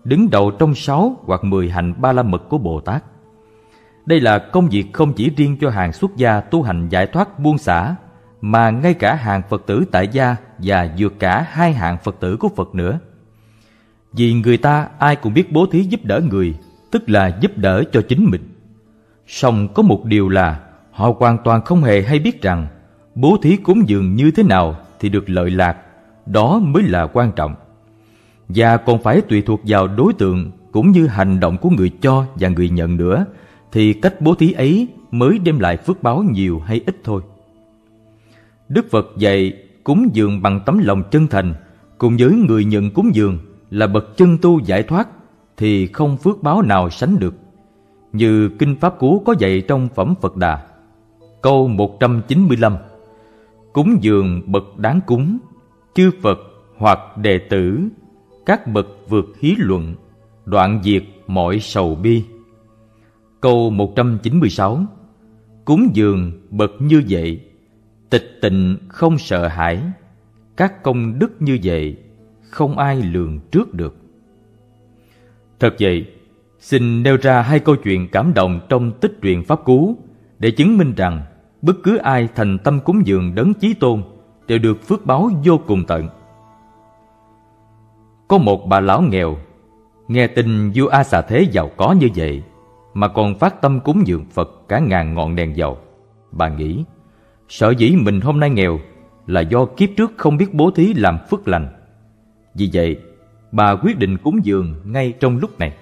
Speaker 1: đứng đầu trong sáu hoặc mười hạnh ba la mật của Bồ Tát. Đây là công việc không chỉ riêng cho hàng xuất gia tu hành giải thoát buông xả, mà ngay cả hàng Phật tử tại gia và vượt cả hai hạng Phật tử của Phật nữa. Vì người ta ai cũng biết bố thí giúp đỡ người, tức là giúp đỡ cho chính mình. Song có một điều là họ hoàn toàn không hề hay biết rằng bố thí cúng dường như thế nào thì được lợi lạc, đó mới là quan trọng. Và còn phải tùy thuộc vào đối tượng cũng như hành động của người cho và người nhận nữa, thì cách bố thí ấy mới đem lại phước báo nhiều hay ít thôi. Đức Phật dạy cúng dường bằng tấm lòng chân thành, cùng với người nhận cúng dường là bậc chân tu giải thoát, thì không phước báo nào sánh được. Như Kinh Pháp Cú có dạy trong Phẩm Phật Đà, câu một trăm chín mươi lăm: cúng dường bậc đáng cúng, chư Phật hoặc đệ tử, các bậc vượt hí luận, đoạn diệt mọi sầu bi. Câu một trăm chín mươi sáu: cúng dường bậc như vậy, tịch tịnh không sợ hãi, các công đức như vậy không ai lường trước được. Thật vậy, xin nêu ra hai câu chuyện cảm động trong tích truyện Pháp Cú để chứng minh rằng bất cứ ai thành tâm cúng dường Đấng Chí Tôn đều được phước báo vô cùng tận. Có một bà lão nghèo nghe tin vua A Xà Thế giàu có như vậy mà còn phát tâm cúng dường Phật cả ngàn ngọn đèn dầu. Bà nghĩ, sở dĩ mình hôm nay nghèo là do kiếp trước không biết bố thí làm phước lành. Vì vậy, bà quyết định cúng dường ngay trong lúc này.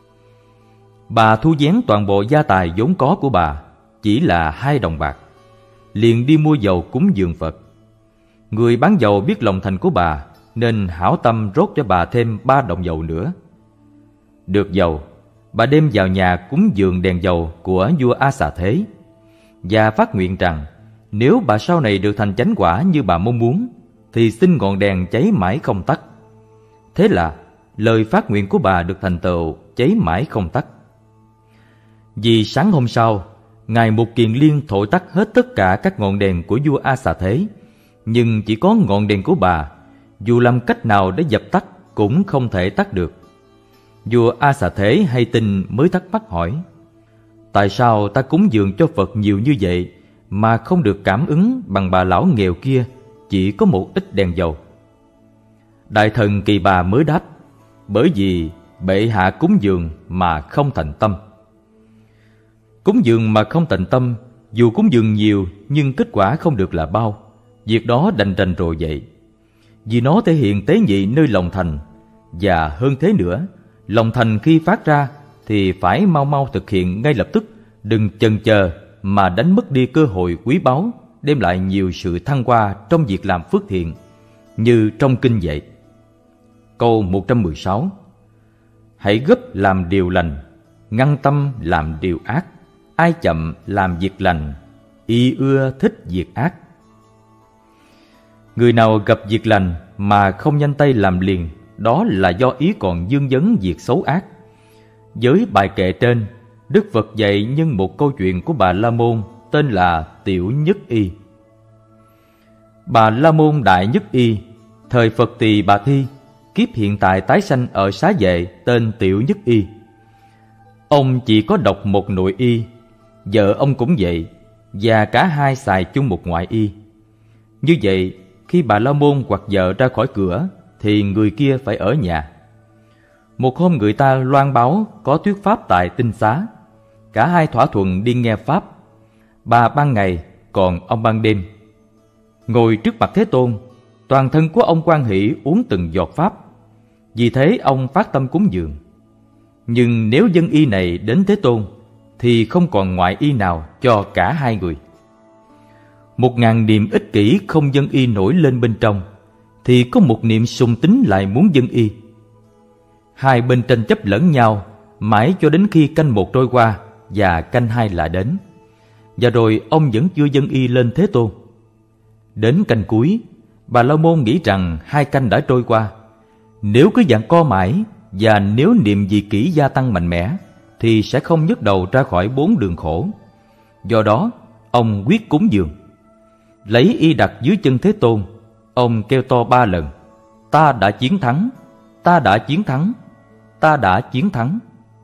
Speaker 1: Bà thu vén toàn bộ gia tài vốn có của bà, chỉ là hai đồng bạc, liền đi mua dầu cúng dường Phật. Người bán dầu biết lòng thành của bà, nên hảo tâm rót cho bà thêm ba đồng dầu nữa. Được dầu, bà đem vào nhà cúng dường đèn dầu của vua A Xà Thế, và phát nguyện rằng nếu bà sau này được thành chánh quả như bà mong muốn, thì xin ngọn đèn cháy mãi không tắt. Thế là lời phát nguyện của bà được thành tựu, cháy mãi không tắt. Vì sáng hôm sau, Ngài Mục Kiền Liên thổi tắt hết tất cả các ngọn đèn của vua A Xà Thế, nhưng chỉ có ngọn đèn của bà, dù làm cách nào để dập tắt cũng không thể tắt được. Vua A Xà Thế hay tin mới thắc mắc hỏi: tại sao ta cúng dường cho Phật nhiều như vậy mà không được cảm ứng bằng bà lão nghèo kia chỉ có một ít đèn dầu? Đại thần Kỳ Bà mới đáp: bởi vì bệ hạ cúng dường mà không thành tâm. Cúng dường mà không thành tâm, dù cúng dường nhiều nhưng kết quả không được là bao, việc đó đành rành rồi vậy. Vì nó thể hiện tế nhị nơi lòng thành, và hơn thế nữa, lòng thành khi phát ra thì phải mau mau thực hiện ngay lập tức, đừng chần chờ mà đánh mất đi cơ hội quý báu, đem lại nhiều sự thăng hoa trong việc làm phước thiện, như trong kinh dạy. Câu một trăm mười sáu: hãy gấp làm điều lành, ngăn tâm làm điều ác, ai chậm làm việc lành, y ưa thích việc ác. Người nào gặp việc lành mà không nhanh tay làm liền, đó là do ý còn vương vấn việc xấu ác. Với bài kệ trên, Đức Phật dạy nhân một câu chuyện của bà La Môn tên là Tiểu Nhất Y. Bà La Môn Đại Nhất Y, thời Phật Tỳ Bà Thi, kiếp hiện tại tái sanh ở Xá Vệ tên Tiểu Nhất Y. Ông chỉ có độc một nội y, vợ ông cũng vậy, và cả hai xài chung một ngoại y. Như vậy, khi bà La Môn hoặc vợ ra khỏi cửa thì người kia phải ở nhà. Một hôm người ta loan báo có thuyết pháp tại Tinh Xá. Cả hai thỏa thuận đi nghe pháp. Bà ban ngày, còn ông ban đêm. Ngồi trước mặt Thế Tôn, toàn thân của ông hoan hỷ uống từng giọt pháp. Vì thế ông phát tâm cúng dường. Nhưng nếu dân y này đến Thế Tôn thì không còn ngoại y nào cho cả hai người. Một ngàn niệm ích kỷ không dân y nổi lên bên trong, thì có một niệm sùng tín lại muốn dân y. Hai bên tranh chấp lẫn nhau mãi cho đến khi canh một trôi qua và canh hai lại đến. Và rồi ông vẫn chưa dân y lên Thế Tôn. Đến canh cuối, bà La Môn nghĩ rằng hai canh đã trôi qua. Nếu cứ giằng co mãi, và nếu niệm dị kỷ gia tăng mạnh mẽ, thì sẽ không nhấc đầu ra khỏi bốn đường khổ. Do đó, ông quyết cúng dường. Lấy y đặt dưới chân Thế Tôn, ông kêu to ba lần: ta đã chiến thắng, ta đã chiến thắng, ta đã chiến thắng.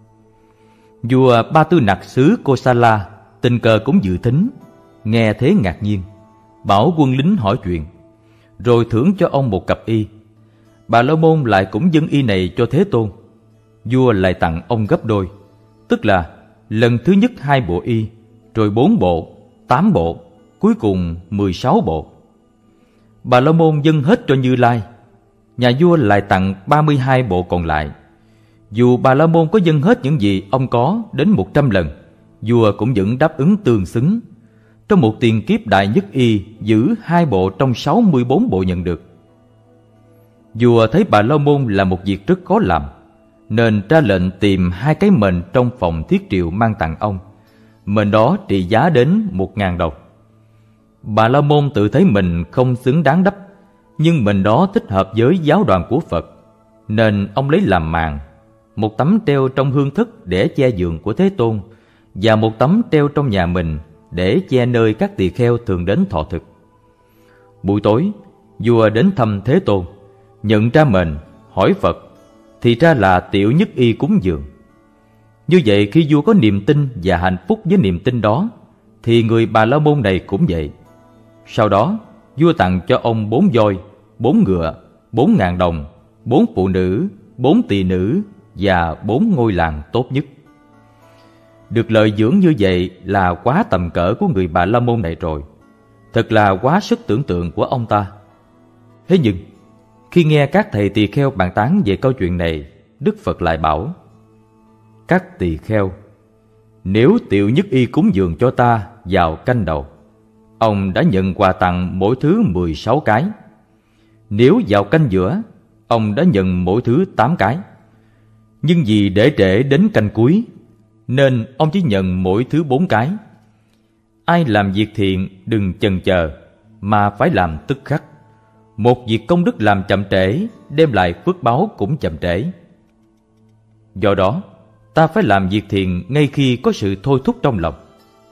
Speaker 1: Vua Ba Tư Nặc xứ Kosala tình cờ cũng dự thính, nghe thế ngạc nhiên, bảo quân lính hỏi chuyện, rồi thưởng cho ông một cặp y. Bà La Môn lại cũng dâng y này cho Thế Tôn. Vua lại tặng ông gấp đôi, tức là lần thứ nhất hai bộ y, rồi bốn bộ, tám bộ, cuối cùng mười sáu bộ. Bà La Môn dâng hết cho Như Lai. Nhà vua lại tặng ba mươi hai bộ còn lại. Dù Bà La Môn có dâng hết những gì ông có đến một trăm lần, vua cũng vẫn đáp ứng tương xứng. Trong một tiền kiếp đại nhất y giữ hai bộ trong sáu mươi bốn bộ nhận được. Vua thấy Bà La Môn là một việc rất khó làm, nên ra lệnh tìm hai cái mền trong phòng thiết triệu mang tặng ông. Mền đó trị giá đến một ngàn đồng. Bà La Môn tự thấy mình không xứng đáng đắp, nhưng mền đó thích hợp với giáo đoàn của Phật, nên ông lấy làm màn, một tấm treo trong hương thức để che giường của Thế Tôn, và một tấm treo trong nhà mình để che nơi các tỳ kheo thường đến thọ thực. Buổi tối, vua đến thăm Thế Tôn, nhận ra mền, hỏi Phật, thì ra là tiểu nhất y cúng dường. Như vậy, khi vua có niềm tin và hạnh phúc với niềm tin đó, thì người Bà La Môn này cũng vậy. Sau đó, vua tặng cho ông bốn voi, bốn ngựa, bốn ngàn đồng, bốn phụ nữ, bốn tỳ nữ và bốn ngôi làng tốt nhất. Được lợi dưỡng như vậy là quá tầm cỡ của người Bà La Môn này rồi. Thật là quá sức tưởng tượng của ông ta. Thế nhưng, khi nghe các thầy tỳ kheo bàn tán về câu chuyện này, Đức Phật lại bảo: các tỳ kheo, nếu tiểu nhất y cúng dường cho ta vào canh đầu, ông đã nhận quà tặng mỗi thứ mười sáu cái. Nếu vào canh giữa, ông đã nhận mỗi thứ tám cái. Nhưng vì để trễ đến canh cuối, nên ông chỉ nhận mỗi thứ bốn cái. Ai làm việc thiện đừng chần chờ, mà phải làm tức khắc. Một việc công đức làm chậm trễ, đem lại phước báo cũng chậm trễ. Do đó, ta phải làm việc thiện ngay khi có sự thôi thúc trong lòng.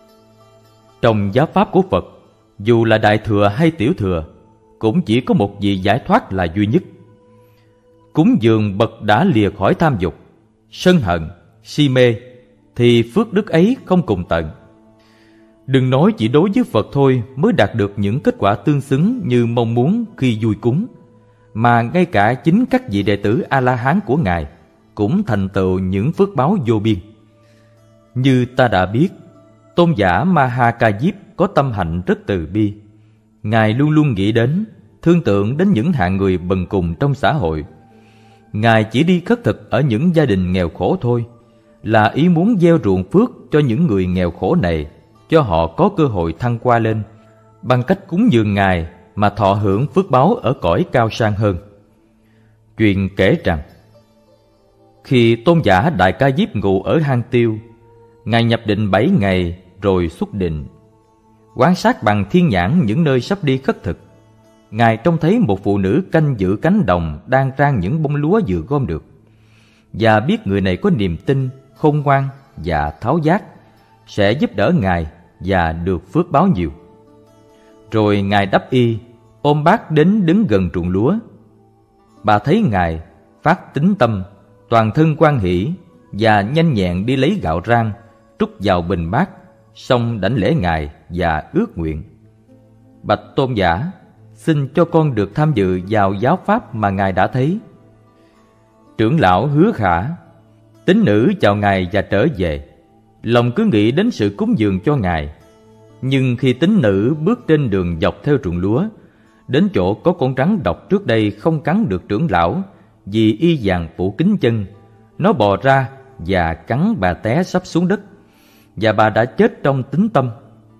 Speaker 1: Trong giáo pháp của Phật, dù là đại thừa hay tiểu thừa, cũng chỉ có một vị giải thoát là duy nhất. Cúng dường bậc đã lìa khỏi tham dục, sân hận, si mê, thì phước đức ấy không cùng tận. Đừng nói chỉ đối với Phật thôi mới đạt được những kết quả tương xứng như mong muốn khi vui cúng, mà ngay cả chính các vị đệ tử A-la-hán của Ngài cũng thành tựu những phước báo vô biên. Như ta đã biết, tôn giả Ma-ha-ca-diếp có tâm hạnh rất từ bi. Ngài luôn luôn nghĩ đến, thương tượng đến những hạng người bần cùng trong xã hội. Ngài chỉ đi khất thực ở những gia đình nghèo khổ thôi, là ý muốn gieo ruộng phước cho những người nghèo khổ này, cho họ có cơ hội thăng qua lên, bằng cách cúng dường Ngài mà thọ hưởng phước báo ở cõi cao sang hơn. Chuyện kể rằng, khi tôn giả Đại Ca Diếp ngụ ở hang Tiêu, Ngài nhập định bảy ngày rồi xuất định. Quan sát bằng thiên nhãn những nơi sắp đi khất thực, Ngài trông thấy một phụ nữ canh giữ cánh đồng đang rang những bông lúa vừa gom được, và biết người này có niềm tin, khôn ngoan và tháo giác, sẽ giúp đỡ Ngài và được phước báo nhiều. Rồi Ngài đắp y, ôm bát đến đứng gần ruộng lúa. Bà thấy Ngài, phát tín tâm, toàn thân hoan hỷ, và nhanh nhẹn đi lấy gạo rang, trút vào bình bát, xong đảnh lễ Ngài và ước nguyện: bạch tôn giả, xin cho con được tham dự vào giáo pháp mà Ngài đã thấy. Trưởng lão hứa khả. Tín nữ chào Ngài và trở về, lòng cứ nghĩ đến sự cúng dường cho Ngài. Nhưng khi tín nữ bước trên đường dọc theo ruộng lúa, đến chỗ có con rắn độc trước đây không cắn được trưởng lão vì y vàng phủ kín chân, nó bò ra và cắn bà té sắp xuống đất, và bà đã chết trong tín tâm.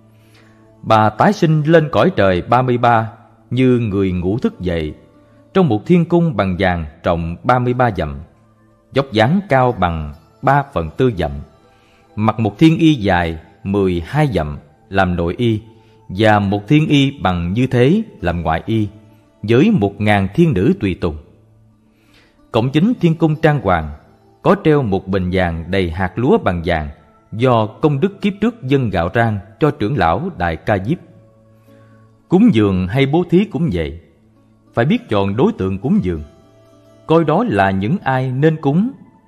Speaker 1: Bà tái sinh lên cõi trời ba mươi ba như người ngủ thức dậy, trong một thiên cung bằng vàng rộng ba mươi ba dặm, dốc dáng cao bằng ba phần tư dặm, mặc một thiên y dài mười hai dặm làm nội y, và một thiên y bằng như thế làm ngoại y, với một ngàn thiên nữ tùy tùng. Cổng chính thiên cung trang hoàng có treo một bình vàng đầy hạt lúa bằng vàng, do công đức kiếp trước dâng gạo rang cho trưởng lão Đại Ca Diếp. Cúng dường hay bố thí cũng vậy, phải biết chọn đối tượng cúng dường, coi đó là những ai nên cúng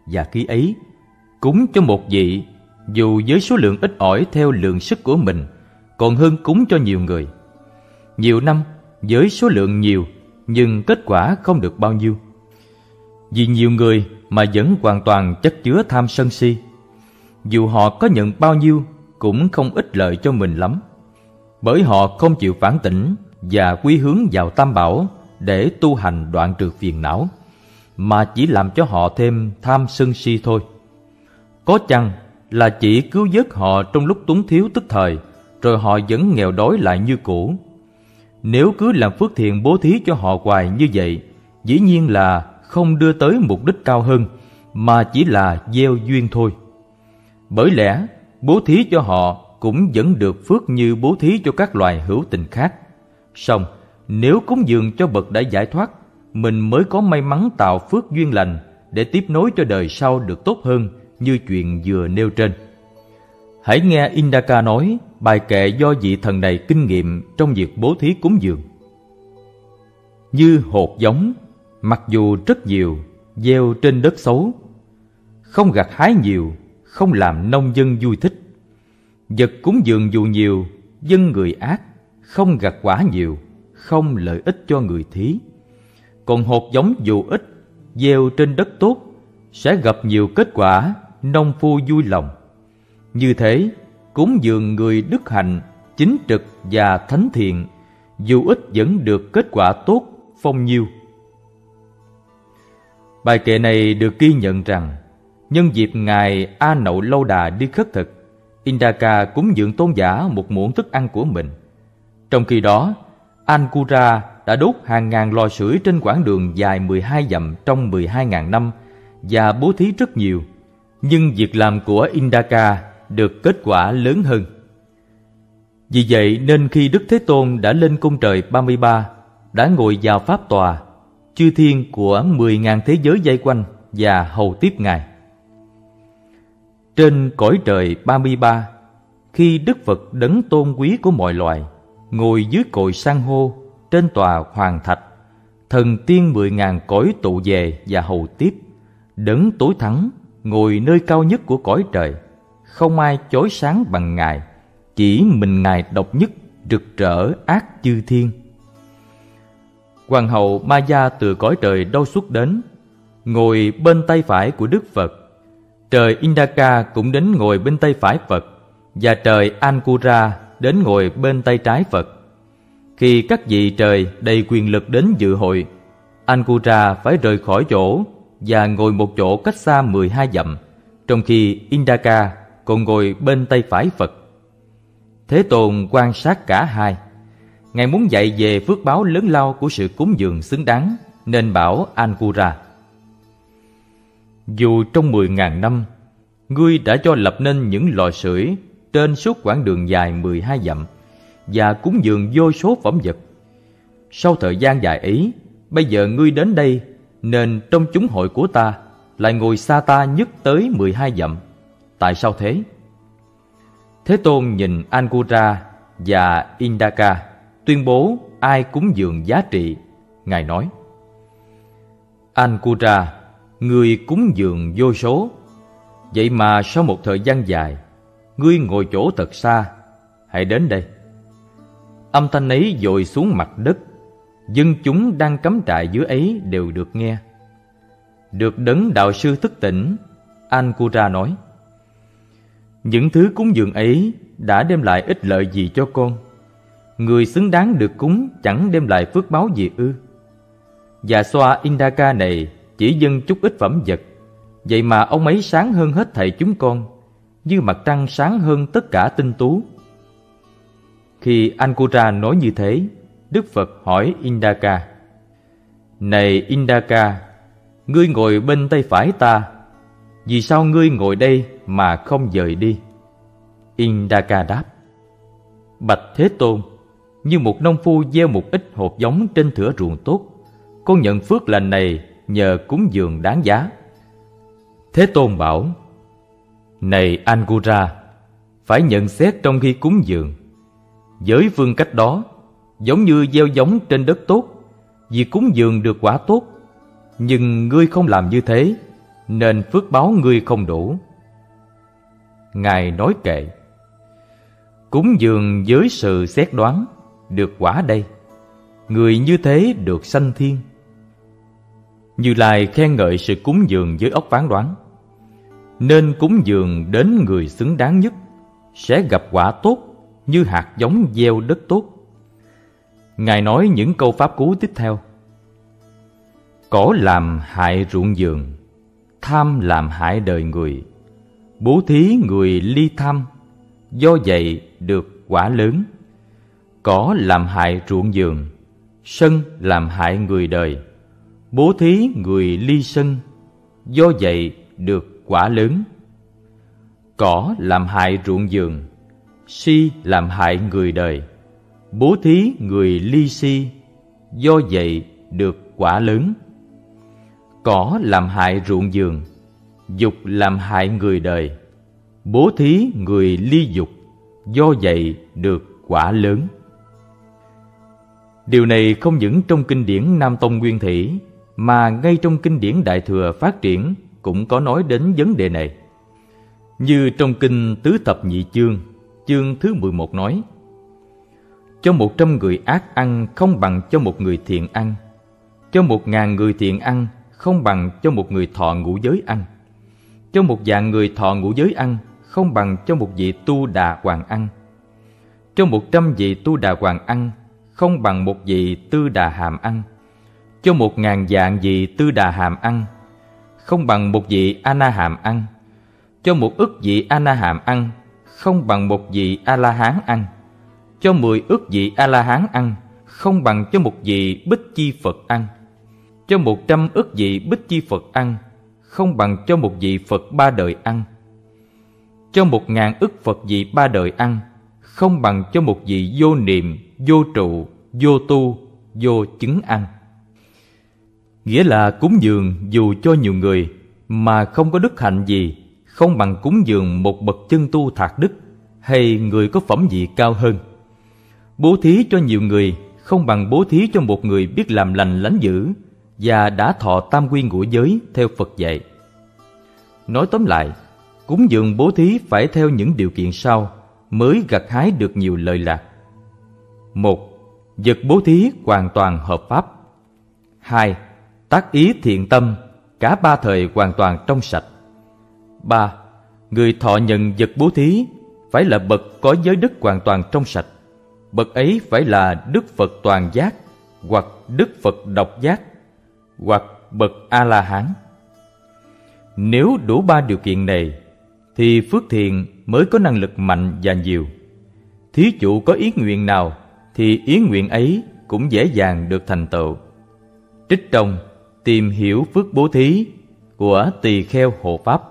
Speaker 1: và khí ấy, cúng cho một vị, dù với số lượng ít ỏi theo lượng sức của mình, còn hơn cúng cho nhiều người. Nhiều năm với số lượng nhiều, nhưng kết quả không được bao nhiêu. Vì nhiều người mà vẫn hoàn toàn chất chứa tham sân si, dù họ có nhận bao nhiêu cũng không ích lợi cho mình lắm, bởi họ không chịu phản tỉnh và quy hướng vào Tam Bảo để tu hành đoạn trừ phiền não, mà chỉ làm cho họ thêm tham sân si thôi. Có chăng là chỉ cứu vớt họ trong lúc túng thiếu tức thời, rồi họ vẫn nghèo đói lại như cũ. Nếu cứ làm phước thiện bố thí cho họ hoài như vậy, dĩ nhiên là không đưa tới mục đích cao hơn, mà chỉ là gieo duyên thôi. Bởi lẽ bố thí cho họ cũng vẫn được phước như bố thí cho các loài hữu tình khác. Song nếu cúng dường cho bậc đã giải thoát, mình mới có may mắn tạo phước duyên lành để tiếp nối cho đời sau được tốt hơn, như chuyện vừa nêu trên. Hãy nghe Indaka nói bài kệ do vị thần này kinh nghiệm trong việc bố thí cúng dường. Như hột giống, mặc dù rất nhiều, gieo trên đất xấu, không gặt hái nhiều, không làm nông dân vui thích. Vật cúng dường dù nhiều, dân người ác, không gặt quả nhiều, không lợi ích cho người thí. Còn hột giống dù ít, gieo trên đất tốt, sẽ gặp nhiều kết quả, nông phu vui lòng. Như thế, cúng dường người đức hạnh, chính trực và thánh thiện, dù ít vẫn được kết quả tốt, phong nhiêu. Bài kệ này được ghi nhận rằng, nhân dịp Ngài A Nậu Lâu Đà đi khất thực, Indaka cúng dường tôn giả một muỗng thức ăn của mình. Trong khi đó, Ankura đã đốt hàng ngàn lò sưởi trên quãng đường dài mười hai dặm trong mười hai nghìn năm và bố thí rất nhiều, nhưng việc làm của Indaka được kết quả lớn hơn. Vì vậy nên khi Đức Thế Tôn đã lên cung trời ba mươi ba, đã ngồi vào pháp tòa, chư thiên của mười ngàn thế giới vây quanh và hầu tiếp Ngài. Trên cõi trời ba mươi ba, khi Đức Phật đấng tôn quý của mọi loài ngồi dưới cội san hô trên tòa hoàng thạch, thần tiên mười ngàn cõi tụ về và hầu tiếp. Đấng tối thắng ngồi nơi cao nhất của cõi trời, không ai chói sáng bằng Ngài, chỉ mình Ngài độc nhất rực rỡ ác chư thiên. Hoàng hậu Maya từ cõi trời đâu xuất đến, ngồi bên tay phải của Đức Phật. Trời Indaka cũng đến ngồi bên tay phải Phật, và trời Ankura đến ngồi bên tay trái Phật. Khi các vị trời đầy quyền lực đến dự hội, Ankura phải rời khỏi chỗ và ngồi một chỗ cách xa mười hai dặm, trong khi Indaka còn ngồi bên tay phải Phật. Thế Tôn quan sát cả hai. Ngài muốn dạy về phước báo lớn lao của sự cúng dường xứng đáng, nên bảo Ankura: dù trong mười ngàn năm, ngươi đã cho lập nên những lò sưởi trên suốt quãng đường dài mười hai dặm và cúng dường vô số phẩm vật. Sau thời gian dài ấy, bây giờ ngươi đến đây, nên trong chúng hội của ta lại ngồi xa ta nhất tới mười hai dặm. Tại sao thế? Thế Tôn nhìn Ankura và Indaka, tuyên bố ai cúng dường giá trị. Ngài nói: Ankura, ngươi cúng dường vô số, vậy mà sau một thời gian dài, ngươi ngồi chỗ thật xa. Hãy đến đây. Âm thanh ấy dội xuống mặt đất, dân chúng đang cắm trại dưới ấy đều được nghe. Được đấng đạo sư thức tỉnh, Ankura nói: những thứ cúng dường ấy đã đem lại ích lợi gì cho con? Người xứng đáng được cúng chẳng đem lại phước báo gì ư? Và xoa Indaka này chỉ dâng chút ít phẩm vật, vậy mà ông ấy sáng hơn hết thảy chúng con, như mặt trăng sáng hơn tất cả tinh tú. Khi Ankura nói như thế, Đức Phật hỏi Indaka: này Indaka, ngươi ngồi bên tay phải ta, vì sao ngươi ngồi đây mà không dời đi? Indaka đáp: bạch Thế Tôn, như một nông phu gieo một ít hột giống trên thửa ruộng tốt, con nhận phước lành này nhờ cúng dường đáng giá. Thế Tôn bảo: này Ankura, phải nhận xét trong khi cúng dường. Với phương cách đó, giống như gieo giống trên đất tốt, vì cúng dường được quả tốt. Nhưng ngươi không làm như thế, nên phước báo ngươi không đủ. Ngài nói kệ: cúng dường với sự xét đoán, được quả đây. Người như thế được sanh thiên. Như Lai khen ngợi sự cúng dường với óc phán đoán. Nên cúng dường đến người xứng đáng nhất, sẽ gặp quả tốt như hạt giống gieo đất tốt. Ngài nói những câu pháp cú tiếp theo: cỏ làm hại ruộng vườn, tham làm hại đời người. Bố thí người ly tham, do vậy được quả lớn. Cỏ làm hại ruộng vườn, sân làm hại người đời. Bố thí người ly sân, do vậy được quả lớn. Cỏ làm hại ruộng vườn, si làm hại người đời. Bố thí người ly si, do vậy được quả lớn. Cỏ làm hại ruộng vườn, dục làm hại người đời. Bố thí người ly dục, do vậy được quả lớn. Điều này không những trong kinh điển Nam Tông Nguyên Thủy, mà ngay trong kinh điển Đại Thừa Phát Triển cũng có nói đến vấn đề này. Như trong kinh Tứ Thập Nhị Chương, chương thứ mười một nói: cho một trăm người ác ăn không bằng cho một người thiện ăn. Cho một ngàn người thiện ăn không bằng cho một người thọ ngũ giới ăn. Cho một vạn người thọ ngũ giới ăn không bằng cho một vị tu đà hoàng ăn. Cho một trăm vị tu đà hoàng ăn không bằng một vị tư đà hàm ăn. Cho một ngàn vạn vị tư đà hàm ăn không bằng một vị a na hàm ăn. Cho một ức vị a na hàm ăn không bằng một vị a la hán ăn. Cho mười ức vị a la hán ăn không bằng cho một vị bích chi Phật ăn. Cho một trăm ức vị bích chi Phật ăn không bằng cho một vị Phật ba đời ăn. Cho một ngàn ức Phật vị ba đời ăn không bằng cho một vị vô niệm, vô trụ, vô tu, vô chứng ăn. Nghĩa là cúng dường dù cho nhiều người mà không có đức hạnh gì, không bằng cúng dường một bậc chân tu thạc đức hay người có phẩm vị cao hơn. Bố thí cho nhiều người không bằng bố thí cho một người biết làm lành lánh dữ và đã thọ tam quy ngũ giới theo Phật dạy. Nói tóm lại, cúng dường bố thí phải theo những điều kiện sau mới gặt hái được nhiều lợi lạc. Một, vật bố thí hoàn toàn hợp pháp. Hai, tác ý thiện tâm, cả ba thời hoàn toàn trong sạch. Ba, người thọ nhận vật bố thí phải là bậc có giới đức hoàn toàn trong sạch. Bậc ấy phải là Đức Phật toàn giác, hoặc Đức Phật độc giác, hoặc bậc A-la-hán. Nếu đủ ba điều kiện này, thì phước thiện mới có năng lực mạnh và nhiều. Thí chủ có ý nguyện nào, thì ý nguyện ấy cũng dễ dàng được thành tựu. Trích trong Tìm hiểu phước bố thí của Tỳ Kheo Hộ Pháp.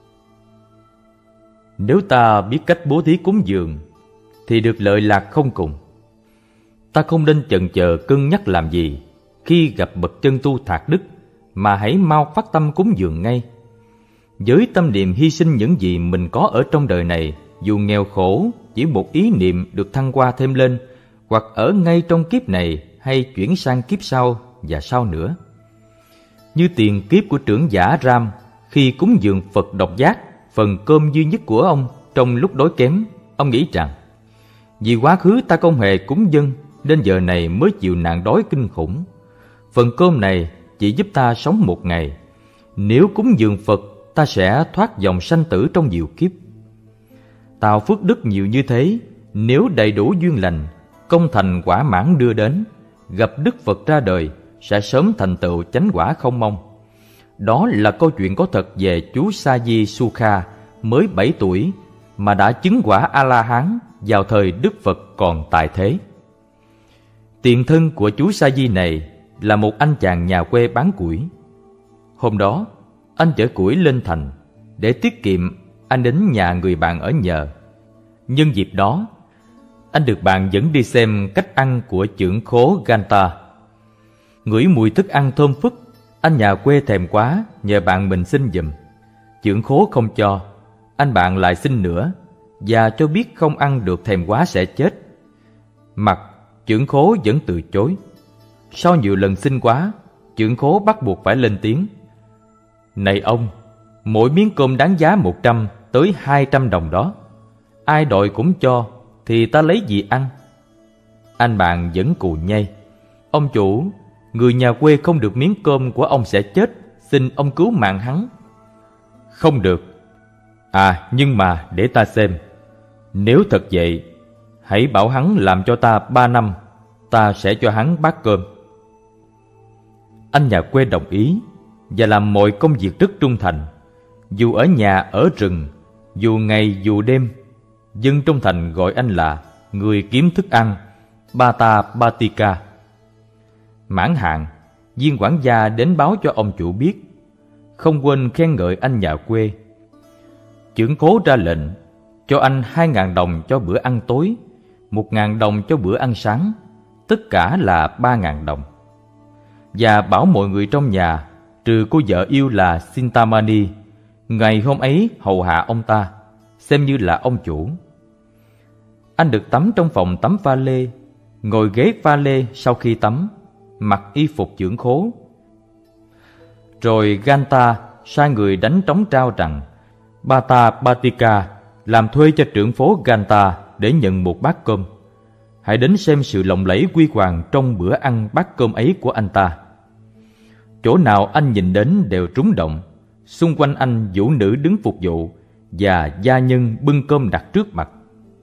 Speaker 1: Nếu ta biết cách bố thí cúng dường, thì được lợi lạc không cùng. Ta không nên chần chờ cân nhắc làm gì khi gặp bậc chân tu thạc đức, mà hãy mau phát tâm cúng dường ngay. Với tâm niệm hy sinh những gì mình có ở trong đời này, dù nghèo khổ, chỉ một ý niệm được thăng hoa thêm lên, hoặc ở ngay trong kiếp này hay chuyển sang kiếp sau và sau nữa. Như tiền kiếp của trưởng giả Ram, khi cúng dường Phật độc giác, phần cơm duy nhất của ông trong lúc đói kém, ông nghĩ rằng: vì quá khứ ta không hề cúng dâng, nên giờ này mới chịu nạn đói kinh khủng. Phần cơm này chỉ giúp ta sống một ngày. Nếu cúng dường Phật, ta sẽ thoát dòng sanh tử trong nhiều kiếp. Tạo phước đức nhiều như thế, nếu đầy đủ duyên lành, công thành quả mãn đưa đến, gặp Đức Phật ra đời, sẽ sớm thành tựu chánh quả không mong. Đó là câu chuyện có thật về chú Sa Di Sukha, mới bảy tuổi mà đã chứng quả A-la-hán vào thời Đức Phật còn tại thế. Tiền thân của chú Sa Di này là một anh chàng nhà quê bán củi. Hôm đó, anh chở củi lên thành. Để tiết kiệm, anh đến nhà người bạn ở nhờ. Nhân dịp đó, anh được bạn dẫn đi xem cách ăn của chưởng khố Ganta. Ngửi mùi thức ăn thơm phức, anh nhà quê thèm quá, nhờ bạn mình xin giùm. Chưởng khố không cho, anh bạn lại xin nữa, và cho biết không ăn được thèm quá sẽ chết. Mặc chưởng khố vẫn từ chối. Sau nhiều lần xin quá, chưởng khố bắt buộc phải lên tiếng: này ông, Mỗi miếng cơm đáng giá một trăm tới hai trăm đồng đó. Ai đòi cũng cho, thì ta lấy gì ăn? Anh bạn vẫn cù nhây: Ông chủ, người nhà quê không được miếng cơm của ông sẽ chết, xin ông cứu mạng hắn. Không được. À, nhưng mà để ta xem. Nếu thật vậy, hãy bảo hắn làm cho ta ba năm, ta sẽ cho hắn bát cơm. Anh nhà quê đồng ý và làm mọi công việc rất trung thành. Dù ở nhà ở rừng, dù ngày dù đêm, dân trong thành gọi anh là người kiếm thức ăn, Bata Batika. Mãn hạn, viên quản gia đến báo cho ông chủ biết, không quên khen ngợi anh nhà quê. Chưởng cố ra lệnh cho anh hai ngàn đồng cho bữa ăn tối, một ngàn đồng cho bữa ăn sáng, tất cả là ba ngàn đồng. Và bảo mọi người trong nhà, trừ cô vợ yêu là Sintamani, ngày hôm ấy hầu hạ ông ta, xem như là ông chủ. Anh được tắm trong phòng tắm pha lê, ngồi ghế pha lê sau khi tắm, mặc y phục chưởng khố. Rồi Ganta sai người đánh trống trao rằng Bata Batika làm thuê cho trưởng phố Ganta để nhận một bát cơm. Hãy đến xem sự lộng lẫy huy hoàng trong bữa ăn bát cơm ấy của anh ta. Chỗ nào anh nhìn đến đều trúng động. Xung quanh anh vũ nữ đứng phục vụ và gia nhân bưng cơm đặt trước mặt.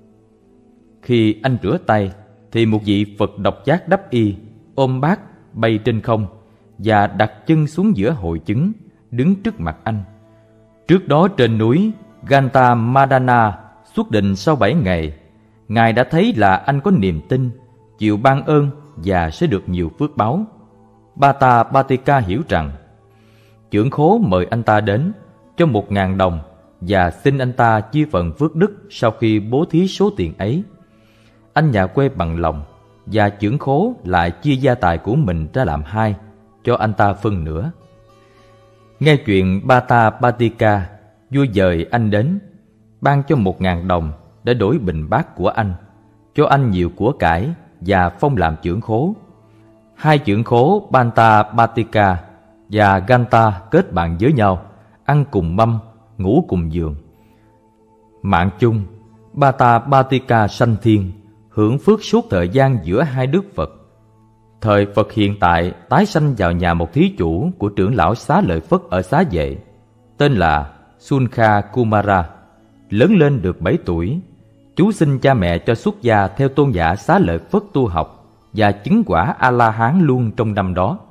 Speaker 1: Khi anh rửa tay thì một vị Phật độc giác đắp y ôm bát bay trên không và đặt chân xuống giữa hội chứng, đứng trước mặt anh. Trước đó trên núi Ganta Madana xuất định sau bảy ngày, Ngài đã thấy là anh có niềm tin, chịu ban ơn và sẽ được nhiều phước báu. Bata Batika hiểu rằng chưởng khố mời anh ta đến cho một ngàn đồng và xin anh ta chia phần phước đức sau khi bố thí số tiền ấy. Anh nhà quê bằng lòng và chưởng khố lại chia gia tài của mình ra làm hai, cho anh ta phân nửa. Nghe chuyện Bata Batika, vua dời anh đến, ban cho một ngàn đồng để đổi bình bát của anh, cho anh nhiều của cải và phong làm chưởng khố. Hai chưởng khố Banta Batika và Ganta kết bạn với nhau, ăn cùng mâm, ngủ cùng giường. Mạng chung, Bata Batika sanh thiên, hưởng phước suốt thời gian giữa hai đức Phật. Thời Phật hiện tại tái sanh vào nhà một thí chủ của trưởng lão Xá Lợi Phất ở Xá Vệ, tên là Sunkha Kumara. Lớn lên được bảy tuổi, chú xin cha mẹ cho xuất gia theo tôn giả Xá Lợi Phất tu học và chứng quả A-la-hán luôn trong năm đó.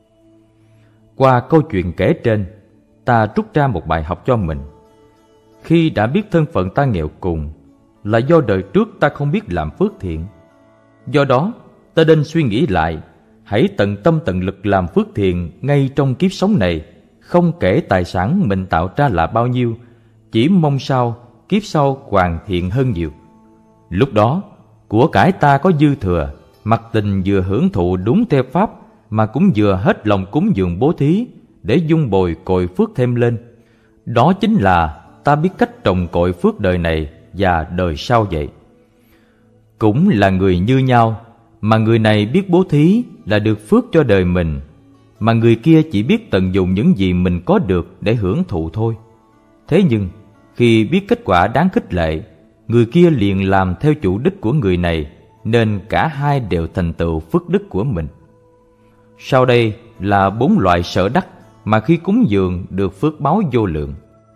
Speaker 1: Qua câu chuyện kể trên, ta rút ra một bài học cho mình. Khi đã biết thân phận ta nghèo cùng là do đời trước ta không biết làm phước thiện. Do đó, ta nên suy nghĩ lại, hãy tận tâm tận lực làm phước thiện ngay trong kiếp sống này, không kể tài sản mình tạo ra là bao nhiêu, chỉ mong sao kiếp sau hoàn thiện hơn nhiều. Lúc đó, của cải ta có dư thừa, mặc tình vừa hưởng thụ đúng theo pháp mà cũng vừa hết lòng cúng dường bố thí để dung bồi cội phước thêm lên. Đó chính là ta biết cách trồng cội phước đời này và đời sau vậy. Cũng là người như nhau, mà người này biết bố thí là được phước cho đời mình, mà người kia chỉ biết tận dụng những gì mình có được để hưởng thụ thôi. Thế nhưng, khi biết kết quả đáng khích lệ, người kia liền làm theo chủ đích của người này, nên cả hai đều thành tựu phước đức của mình. Sau đây là bốn loại sở đắc mà khi cúng dường được phước báu vô lượng.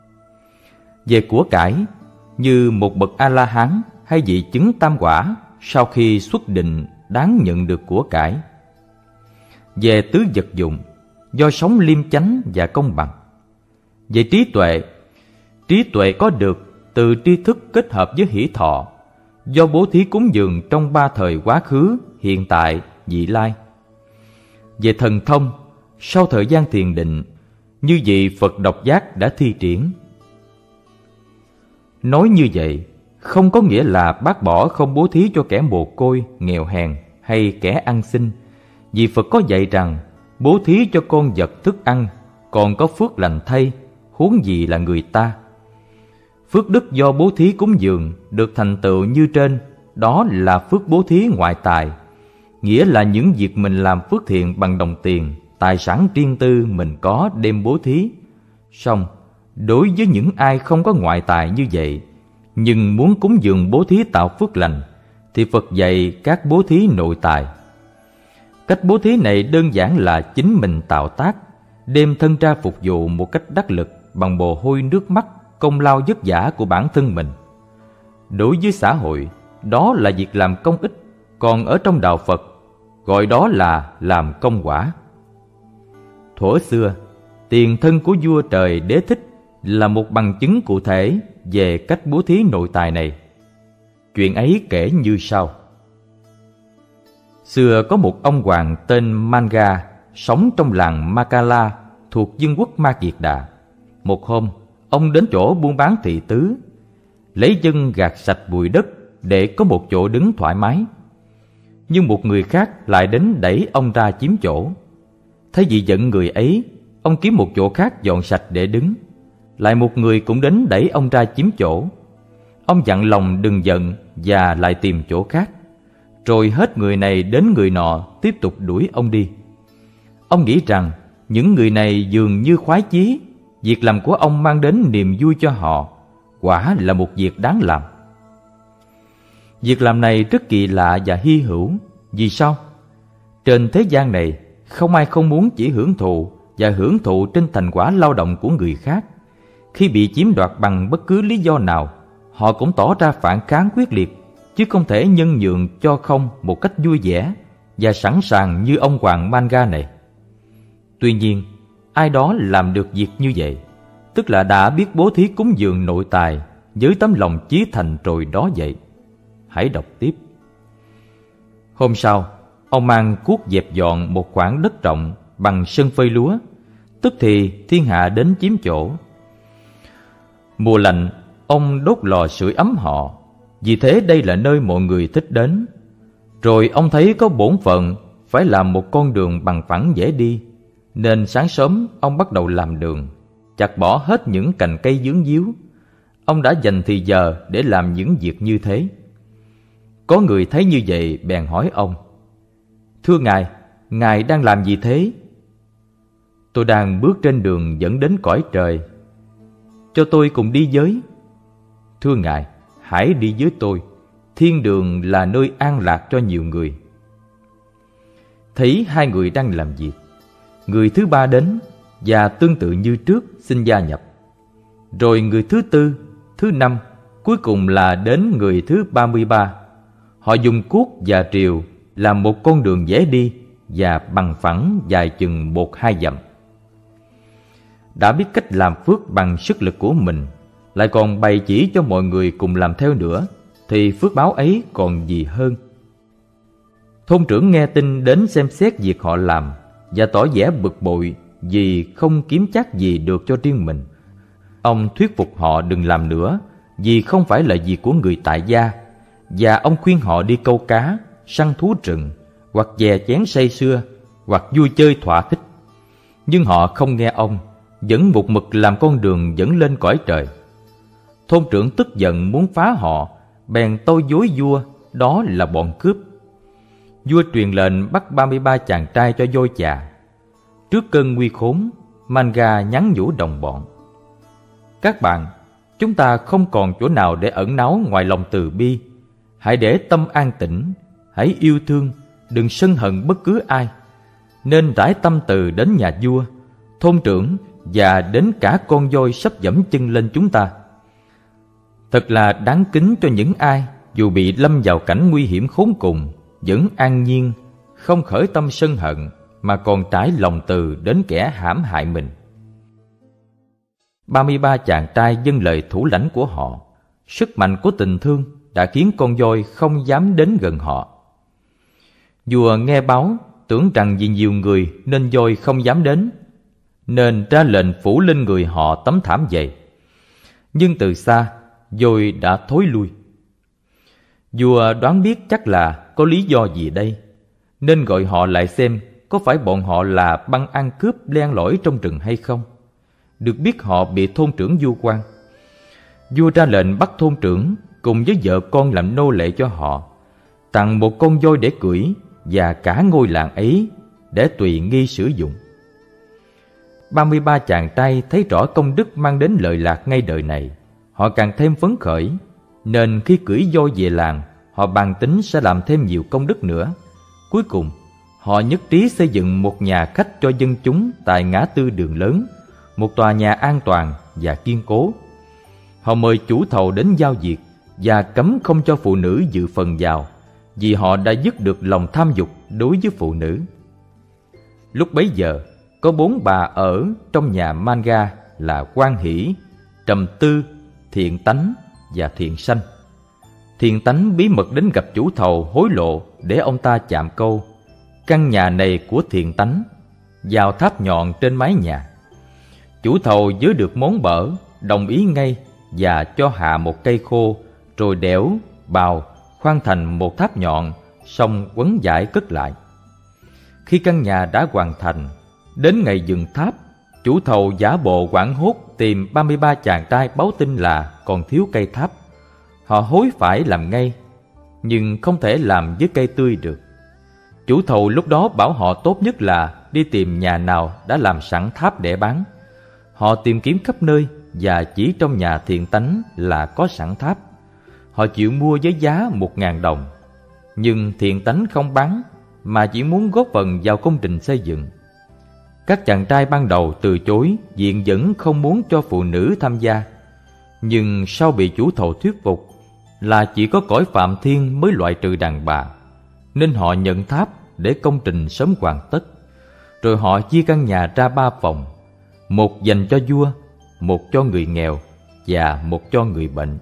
Speaker 1: Về của cải, như một bậc A-la-hán hay vị chứng tam quả sau khi xuất định đáng nhận được của cải. Về tứ vật dụng, do sống liêm chánh và công bằng. Về trí tuệ, trí tuệ có được từ tri thức kết hợp với hỷ thọ, do bố thí cúng dường trong ba thời quá khứ, hiện tại, vị lai. Về thần thông, sau thời gian thiền định, như vị Phật độc giác đã thi triển. Nói như vậy, không có nghĩa là bác bỏ không bố thí cho kẻ mồ côi, nghèo hèn hay kẻ ăn xin, vì Phật có dạy rằng bố thí cho con vật thức ăn còn có phước lành thay, huống gì là người ta. Phước đức do bố thí cúng dường được thành tựu như trên, đó là phước bố thí ngoại tài, nghĩa là những việc mình làm phước thiện bằng đồng tiền, tài sản riêng tư mình có đem bố thí. Song đối với những ai không có ngoại tài như vậy, nhưng muốn cúng dường bố thí tạo phước lành, thì Phật dạy các bố thí nội tài. Cách bố thí này đơn giản là chính mình tạo tác, đem thân ra phục vụ một cách đắc lực bằng mồ hôi nước mắt, công lao vất vả của bản thân mình. Đối với xã hội, đó là việc làm công ích, còn ở trong đạo Phật, gọi đó là làm công quả. Thuở xưa, tiền thân của vua trời Đế Thích là một bằng chứng cụ thể về cách bố thí nội tài này. Chuyện ấy kể như sau. Xưa có một ông hoàng tên Manga sống trong làng Makala thuộc vương quốc Ma Kiệt Đà. Một hôm, ông đến chỗ buôn bán thị tứ, lấy chân gạt sạch bụi đất để có một chỗ đứng thoải mái. Nhưng một người khác lại đến đẩy ông ra chiếm chỗ. Thấy vì giận người ấy, ông kiếm một chỗ khác dọn sạch để đứng. Lại một người cũng đến đẩy ông ra chiếm chỗ. Ông dặn lòng đừng giận và lại tìm chỗ khác. Rồi hết người này đến người nọ tiếp tục đuổi ông đi. Ông nghĩ rằng những người này dường như khoái chí, việc làm của ông mang đến niềm vui cho họ, quả là một việc đáng làm. Việc làm này rất kỳ lạ và hy hữu. Vì sao? Trên thế gian này, không ai không muốn chỉ hưởng thụ và hưởng thụ trên thành quả lao động của người khác. Khi bị chiếm đoạt bằng bất cứ lý do nào, họ cũng tỏ ra phản kháng quyết liệt, chứ không thể nhân nhượng cho không một cách vui vẻ và sẵn sàng như ông hoàng Manga này. Tuy nhiên, ai đó làm được việc như vậy, tức là đã biết bố thí cúng dường nội tài với tấm lòng chí thành rồi đó vậy. Hãy đọc tiếp. Hôm sau, ông mang cuốc dẹp dọn một khoảng đất rộng bằng sân phơi lúa, tức thì thiên hạ đến chiếm chỗ. Mùa lạnh, ông đốt lò sưởi ấm họ, vì thế đây là nơi mọi người thích đến. Rồi ông thấy có bổn phận phải làm một con đường bằng phẳng dễ đi, nên sáng sớm ông bắt đầu làm đường, chặt bỏ hết những cành cây vướng víu. Ông đã dành thì giờ để làm những việc như thế. Có người thấy như vậy bèn hỏi ông: "Thưa ngài, ngài đang làm gì thế?" "Tôi đang bước trên đường dẫn đến cõi trời." "Cho tôi cùng đi với." "Thưa ngài, hãy đi với tôi. Thiên đường là nơi an lạc cho nhiều người." Thấy hai người đang làm việc, người thứ ba đến và tương tự như trước xin gia nhập. Rồi người thứ tư, thứ năm, cuối cùng là đến người thứ ba mươi ba. Họ dùng cuốc và rìu làm một con đường dễ đi và bằng phẳng dài chừng một hai dặm. Đã biết cách làm phước bằng sức lực của mình, lại còn bày chỉ cho mọi người cùng làm theo nữa, thì phước báo ấy còn gì hơn. Thôn trưởng nghe tin đến xem xét việc họ làm và tỏ vẻ bực bội vì không kiếm chắc gì được cho riêng mình. Ông thuyết phục họ đừng làm nữa vì không phải là việc của người tại gia, và ông khuyên họ đi câu cá, săn thú rừng, hoặc chè chén say sưa, hoặc vui chơi thỏa thích. Nhưng họ không nghe ông, vẫn một mực làm con đường dẫn lên cõi trời. Thôn trưởng tức giận muốn phá họ, bèn tâu dối vua đó là bọn cướp. Vua truyền lệnh bắt ba mươi ba chàng trai cho vôi chà. Trước cơn nguy khốn, Manga nhắn nhủ đồng bọn: "Các bạn, chúng ta không còn chỗ nào để ẩn náu ngoài lòng từ bi. Hãy để tâm an tĩnh, hãy yêu thương, đừng sân hận bất cứ ai. Nên rải tâm từ đến nhà vua, thôn trưởng và đến cả con voi sắp dẫm chân lên chúng ta. Thật là đáng kính cho những ai dù bị lâm vào cảnh nguy hiểm khốn cùng, vẫn an nhiên, không khởi tâm sân hận, mà còn trải lòng từ đến kẻ hãm hại mình." ba mươi ba chàng trai vâng lời thủ lãnh của họ. Sức mạnh của tình thương đã khiến con voi không dám đến gần họ. Vua nghe báo, tưởng rằng vì nhiều người nên voi không dám đến, nên ra lệnh phủ lên người họ tấm thảm dày. Nhưng từ xa, voi đã thối lui. Vua đoán biết chắc là có lý do gì đây, nên gọi họ lại xem có phải bọn họ là băng ăn cướp len lỏi trong rừng hay không. Được biết họ bị thôn trưởng vu oan. Vua ra lệnh bắt thôn trưởng cùng với vợ con làm nô lệ cho họ, tặng một con voi để cưỡi và cả ngôi làng ấy để tùy nghi sử dụng. ba mươi ba chàng trai thấy rõ công đức mang đến lợi lạc ngay đời này, họ càng thêm phấn khởi, nên khi cưỡi voi về làng, họ bàn tính sẽ làm thêm nhiều công đức nữa. Cuối cùng, họ nhất trí xây dựng một nhà khách cho dân chúng tại ngã tư đường lớn, một tòa nhà an toàn và kiên cố. Họ mời chủ thầu đến giao việc và cấm không cho phụ nữ dự phần vào, vì họ đã dứt được lòng tham dục đối với phụ nữ. Lúc bấy giờ, có bốn bà ở trong nhà Manga là Quan Hỷ, Trầm Tư, Thiện Tánh và Thiện Sanh. Thiện Tánh bí mật đến gặp chủ thầu hối lộ để ông ta chạm câu: căn nhà này của Thiện Tánh, vào tháp nhọn trên mái nhà. Chủ thầu với được món bở, đồng ý ngay và cho hạ một cây khô, rồi đẽo, bào, khoan thành một tháp nhọn, xong quấn vải cất lại. Khi căn nhà đã hoàn thành, đến ngày dựng tháp, chủ thầu giả bộ hoảng hốt tìm ba mươi ba chàng trai báo tin là còn thiếu cây tháp. Họ hối phải làm ngay, nhưng không thể làm với cây tươi được. Chủ thầu lúc đó bảo họ tốt nhất là đi tìm nhà nào đã làm sẵn tháp để bán. Họ tìm kiếm khắp nơi và chỉ trong nhà Thiện Tánh là có sẵn tháp. Họ chịu mua với giá một ngàn đồng, nhưng Thiện Tánh không bán mà chỉ muốn góp phần vào công trình xây dựng. Các chàng trai ban đầu từ chối, viện vẫn không muốn cho phụ nữ tham gia. Nhưng sau bị chủ thầu thuyết phục là chỉ có cõi Phạm Thiên mới loại trừ đàn bà, nên họ nhận tháp để công trình sớm hoàn tất. Rồi họ chia căn nhà ra ba phòng, một dành cho vua, một cho người nghèo và một cho người bệnh.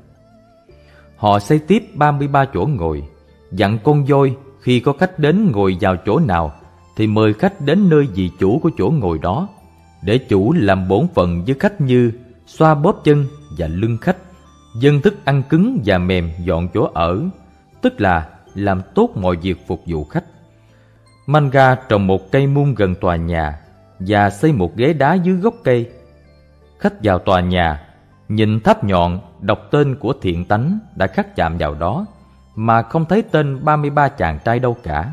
Speaker 1: Họ xây tiếp ba mươi ba chỗ ngồi, dặn con voi khi có khách đến ngồi vào chỗ nào thì mời khách đến nơi vị chủ của chỗ ngồi đó, để chủ làm bổn phận với khách như xoa bóp chân và lưng khách, dâng thức ăn cứng và mềm dọn chỗ ở, tức là làm tốt mọi việc phục vụ khách. Manga trồng một cây muôn gần tòa nhà và xây một ghế đá dưới gốc cây. Khách vào tòa nhà, nhìn tháp nhọn, đọc tên của Thiện Tánh đã khắc chạm vào đó, mà không thấy tên ba mươi ba chàng trai đâu cả.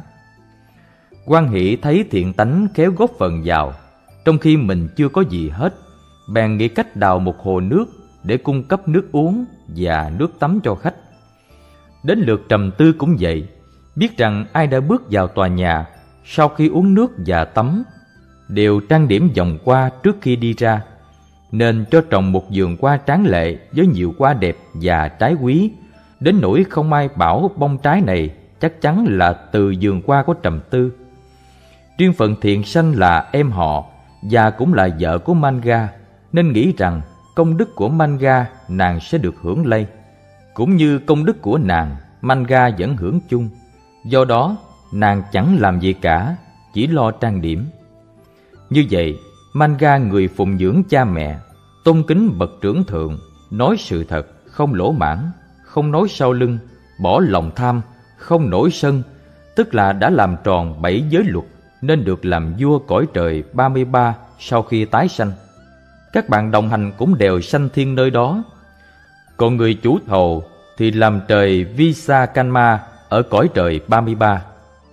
Speaker 1: Quan Hỷ thấy Thiện Tánh khéo góp phần vào, trong khi mình chưa có gì hết, bèn nghĩ cách đào một hồ nước để cung cấp nước uống và nước tắm cho khách. Đến lượt Trầm Tư cũng vậy, biết rằng ai đã bước vào tòa nhà sau khi uống nước và tắm đều trang điểm vòng hoa trước khi đi ra, nên cho trồng một vườn hoa tráng lệ với nhiều hoa đẹp và trái quý, đến nỗi không ai bảo bông trái này chắc chắn là từ vườn hoa của Trầm Tư. Riêng phận Thiện Sanh là em họ và cũng là vợ của Manga, nên nghĩ rằng công đức của Manga nàng sẽ được hưởng lây, cũng như công đức của nàng Manga vẫn hưởng chung. Do đó nàng chẳng làm gì cả, chỉ lo trang điểm. Như vậy, Manga người phụng dưỡng cha mẹ, tôn kính bậc trưởng thượng, nói sự thật, không lỗ mãn, không nói sau lưng, bỏ lòng tham, không nổi sân, tức là đã làm tròn bảy giới luật, nên được làm vua cõi trời ba mươi ba sau khi tái sanh. Các bạn đồng hành cũng đều sanh thiên nơi đó. Còn người chủ thầu thì làm trời Visakanma ở cõi trời ba mươi ba.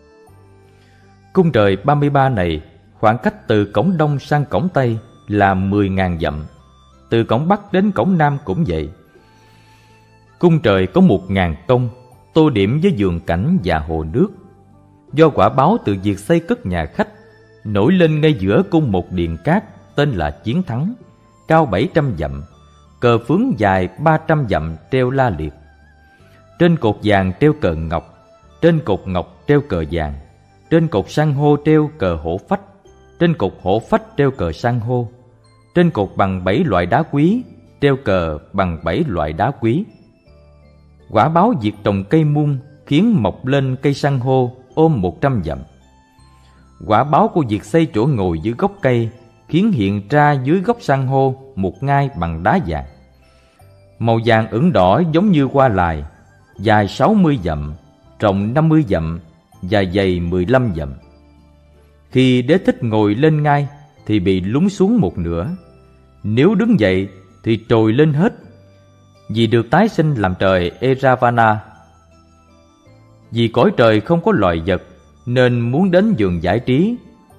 Speaker 1: Cung trời ba mươi ba này khoảng cách từ cổng đông sang cổng tây là mười nghìn dặm, từ cổng bắc đến cổng nam cũng vậy. Cung trời có một ngàn công, tô điểm với vườn cảnh và hồ nước. Do quả báo từ việc xây cất nhà khách, nổi lên ngay giữa cung một điện cát tên là Chiến Thắng, cao bảy trăm dặm, cờ phướng dài ba trăm dặm treo la liệt. Trên cột vàng treo cờ ngọc, trên cột ngọc treo cờ vàng, trên cột san hô treo cờ hổ phách, trên cột hổ phách treo cờ san hô, trên cột bằng bảy loại đá quý treo cờ bằng bảy loại đá quý. Quả báo việc trồng cây muôn khiến mọc lên cây san hô ôm một trăm dặm. Quả báo của việc xây chỗ ngồi dưới gốc cây khiến hiện ra dưới gốc san hô một ngai bằng đá vàng. Màu vàng ửng đỏ giống như hoa lài, dài sáu mươi dặm, rộng năm mươi dặm và dày mười lăm dặm. Khi Đế Thích ngồi lên ngai thì bị lún xuống một nửa. Nếu đứng dậy thì trồi lên hết, vì được tái sinh làm trời Eravana. Vì cõi trời không có loài vật nên muốn đến vườn giải trí,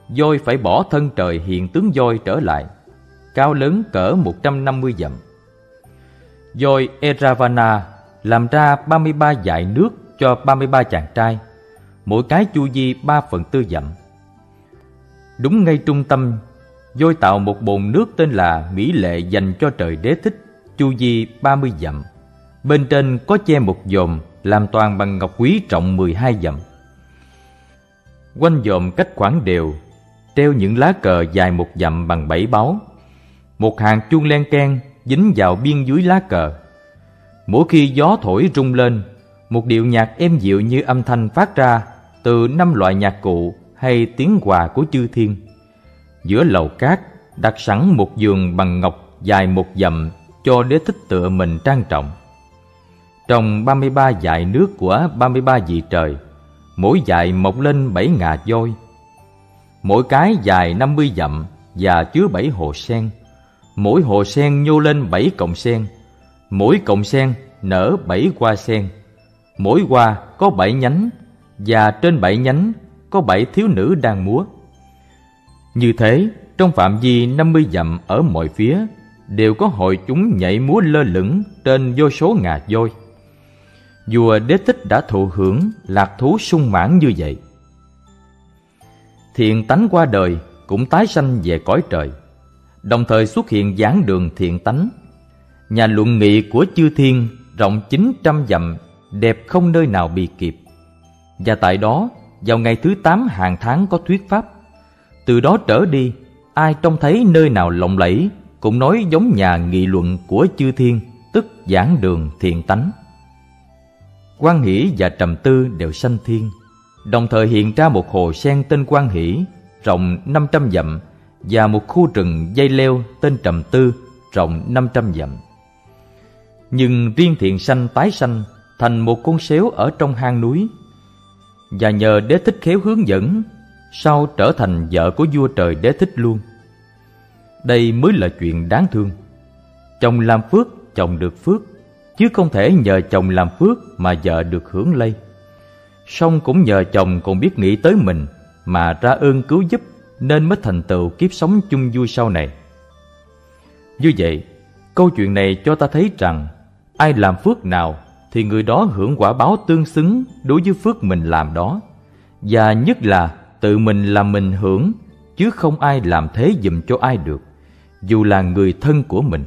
Speaker 1: voi phải bỏ thân trời hiện tướng voi trở lại, cao lớn cỡ một trăm năm mươi dặm. Voi Eravana làm ra ba mươi ba dải nước cho ba mươi ba chàng trai, mỗi cái chu vi ba phần tư dặm. Đúng ngay trung tâm, voi tạo một bồn nước tên là Mỹ Lệ dành cho trời Đế Thích, chu vi ba mươi dặm. Bên trên có che một dòm làm toàn bằng ngọc quý rộng mười hai dặm. Quanh dòm cách khoảng đều treo những lá cờ dài một dặm bằng bảy báu. Một hàng chuông len keng dính vào biên dưới lá cờ. Mỗi khi gió thổi rung lên, một điệu nhạc êm dịu như âm thanh phát ra từ năm loại nhạc cụ hay tiếng hòa của chư thiên. Giữa lầu cát đặt sẵn một giường bằng ngọc dài một dặm cho Đế Thích tựa mình trang trọng. Trong ba mươi ba dải nước của ba mươi ba vị trời, mỗi dải mọc lên bảy ngà voi. Mỗi cái dài năm mươi dặm và chứa bảy hồ sen. Mỗi hồ sen nhô lên bảy cọng sen. Mỗi cọng sen nở bảy hoa sen. Mỗi hoa có bảy nhánh, và trên bảy nhánh có bảy thiếu nữ đang múa. Như thế, trong phạm vi năm mươi dặm ở mọi phía đều có hội chúng nhảy múa lơ lửng trên vô số ngà voi. Vua Đế Thích đã thụ hưởng lạc thú sung mãn như vậy. Thiện tánh qua đời cũng tái sanh về cõi trời, đồng thời xuất hiện giảng đường thiện tánh. Nhà luận nghị của chư thiên rộng chín trăm dặm, đẹp không nơi nào bì kịp. Và tại đó, vào ngày thứ tám hàng tháng có thuyết pháp. Từ đó trở đi, ai trông thấy nơi nào lộng lẫy cũng nói giống nhà nghị luận của chư thiên, tức giảng đường thiện tánh. Quan Hỷ và Trầm Tư đều sanh thiên, đồng thời hiện ra một hồ sen tên Quan Hỷ rộng năm trăm dặm và một khu rừng dây leo tên Trầm Tư rộng năm trăm dặm. Nhưng riêng thiện sanh tái sanh thành một con sếu ở trong hang núi, và nhờ Đế Thích khéo hướng dẫn, sau trở thành vợ của vua trời Đế Thích luôn. Đây mới là chuyện đáng thương. Chồng làm phước, chồng được phước, chứ không thể nhờ chồng làm phước mà vợ được hưởng lây. Song cũng nhờ chồng còn biết nghĩ tới mình mà ra ơn cứu giúp, nên mới thành tựu kiếp sống chung vui sau này. Như vậy, câu chuyện này cho ta thấy rằng ai làm phước nào thì người đó hưởng quả báo tương xứng đối với phước mình làm đó, và nhất là tự mình làm mình hưởng, chứ không ai làm thế giùm cho ai được, dù là người thân của mình.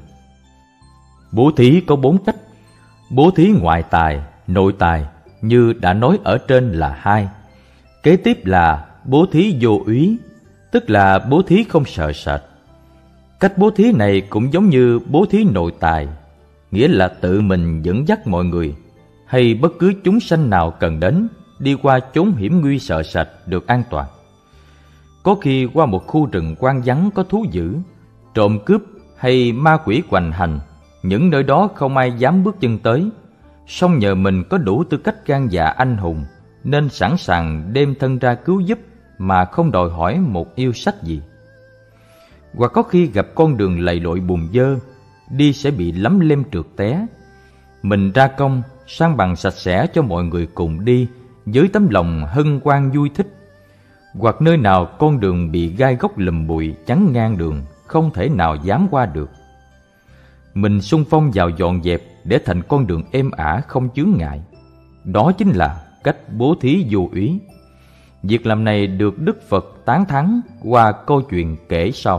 Speaker 1: Bố thí có bốn cách. Bố thí ngoại tài, nội tài như đã nói ở trên là hai. Kế tiếp là bố thí vô úy, tức là bố thí không sợ sệt. Cách bố thí này cũng giống như bố thí nội tài, nghĩa là tự mình dẫn dắt mọi người hay bất cứ chúng sanh nào cần đến đi qua chốn hiểm nguy sợ sệt được an toàn. Có khi qua một khu rừng hoang vắng có thú dữ, trộm cướp hay ma quỷ hoành hành, những nơi đó không ai dám bước chân tới, song nhờ mình có đủ tư cách gan dạ anh hùng nên sẵn sàng đem thân ra cứu giúp mà không đòi hỏi một yêu sách gì. Hoặc có khi gặp con đường lầy lội bùn dơ, đi sẽ bị lấm lem trượt té, mình ra công san bằng sạch sẽ cho mọi người cùng đi với tấm lòng hân hoan vui thích. Hoặc nơi nào con đường bị gai góc lùm bụi chắn ngang đường, không thể nào dám qua được, mình xung phong vào dọn dẹp để thành con đường êm ả không chướng ngại. Đó chính là cách bố thí vô úy. Việc làm này được Đức Phật tán thán qua câu chuyện kể sau.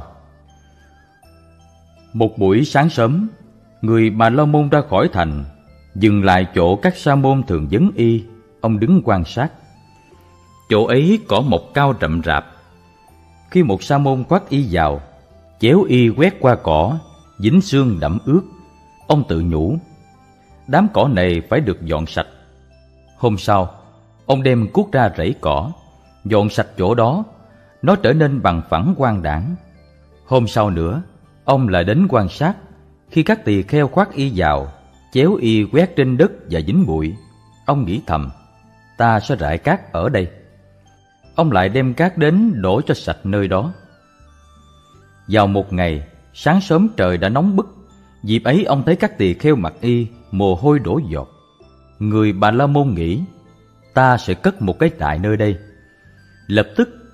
Speaker 1: Một buổi sáng sớm, người Bà La Môn ra khỏi thành, dừng lại chỗ các sa môn thường vấn y. Ông đứng quan sát. Chỗ ấy cỏ mọc cao rậm rạp. Khi một sa môn khoác y vào, chéo y quét qua cỏ, dính xương đẫm ướt, ông tự nhủ, đám cỏ này phải được dọn sạch. Hôm sau, ông đem cuốc ra rẫy cỏ, dọn sạch chỗ đó, nó trở nên bằng phẳng quang đãng. Hôm sau nữa, ông lại đến quan sát. Khi các tỳ kheo khoác y vào, chéo y quét trên đất và dính bụi, ông nghĩ thầm, ta sẽ rải cát ở đây. Ông lại đem cát đến đổ cho sạch nơi đó. Vào một ngày, sáng sớm trời đã nóng bức. Dịp ấy ông thấy các tỳ kheo mặc y, mồ hôi đổ giọt. Người Bà La Môn nghĩ, ta sẽ cất một cái trại nơi đây. Lập tức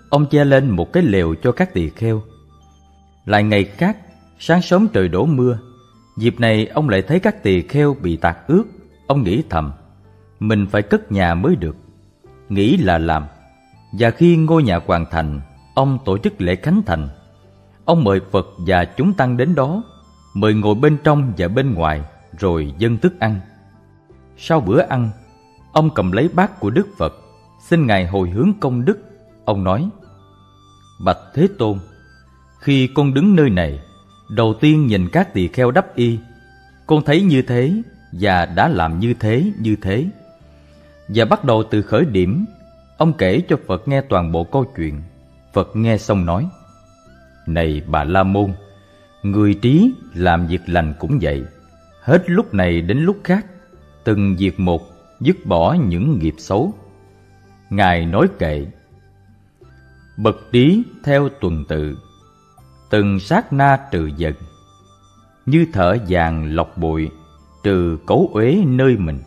Speaker 1: ông che lên một cái lều cho các tỳ kheo. Lại ngày khác, sáng sớm trời đổ mưa. Dịp này ông lại thấy các tỳ kheo bị tạt ướt. Ông nghĩ thầm, mình phải cất nhà mới được. Nghĩ là làm. Và khi ngôi nhà hoàn thành, ông tổ chức lễ khánh thành. Ông mời Phật và chúng tăng đến đó, mời ngồi bên trong và bên ngoài, rồi dâng thức ăn. Sau bữa ăn, ông cầm lấy bát của Đức Phật, xin Ngài hồi hướng công đức. Ông nói, bạch Thế Tôn, khi con đứng nơi này, đầu tiên nhìn các tỳ kheo đắp y, con thấy như thế và đã làm như thế như thế. Và bắt đầu từ khởi điểm, ông kể cho Phật nghe toàn bộ câu chuyện. Phật nghe xong nói, này Bà La Môn, người trí làm việc lành cũng vậy, hết lúc này đến lúc khác, từng việc một, dứt bỏ những nghiệp xấu. Ngài nói kệ, bậc trí theo tuần tự, từng sát na trừ dần, như thở vàng lọc bụi, trừ cấu uế nơi mình.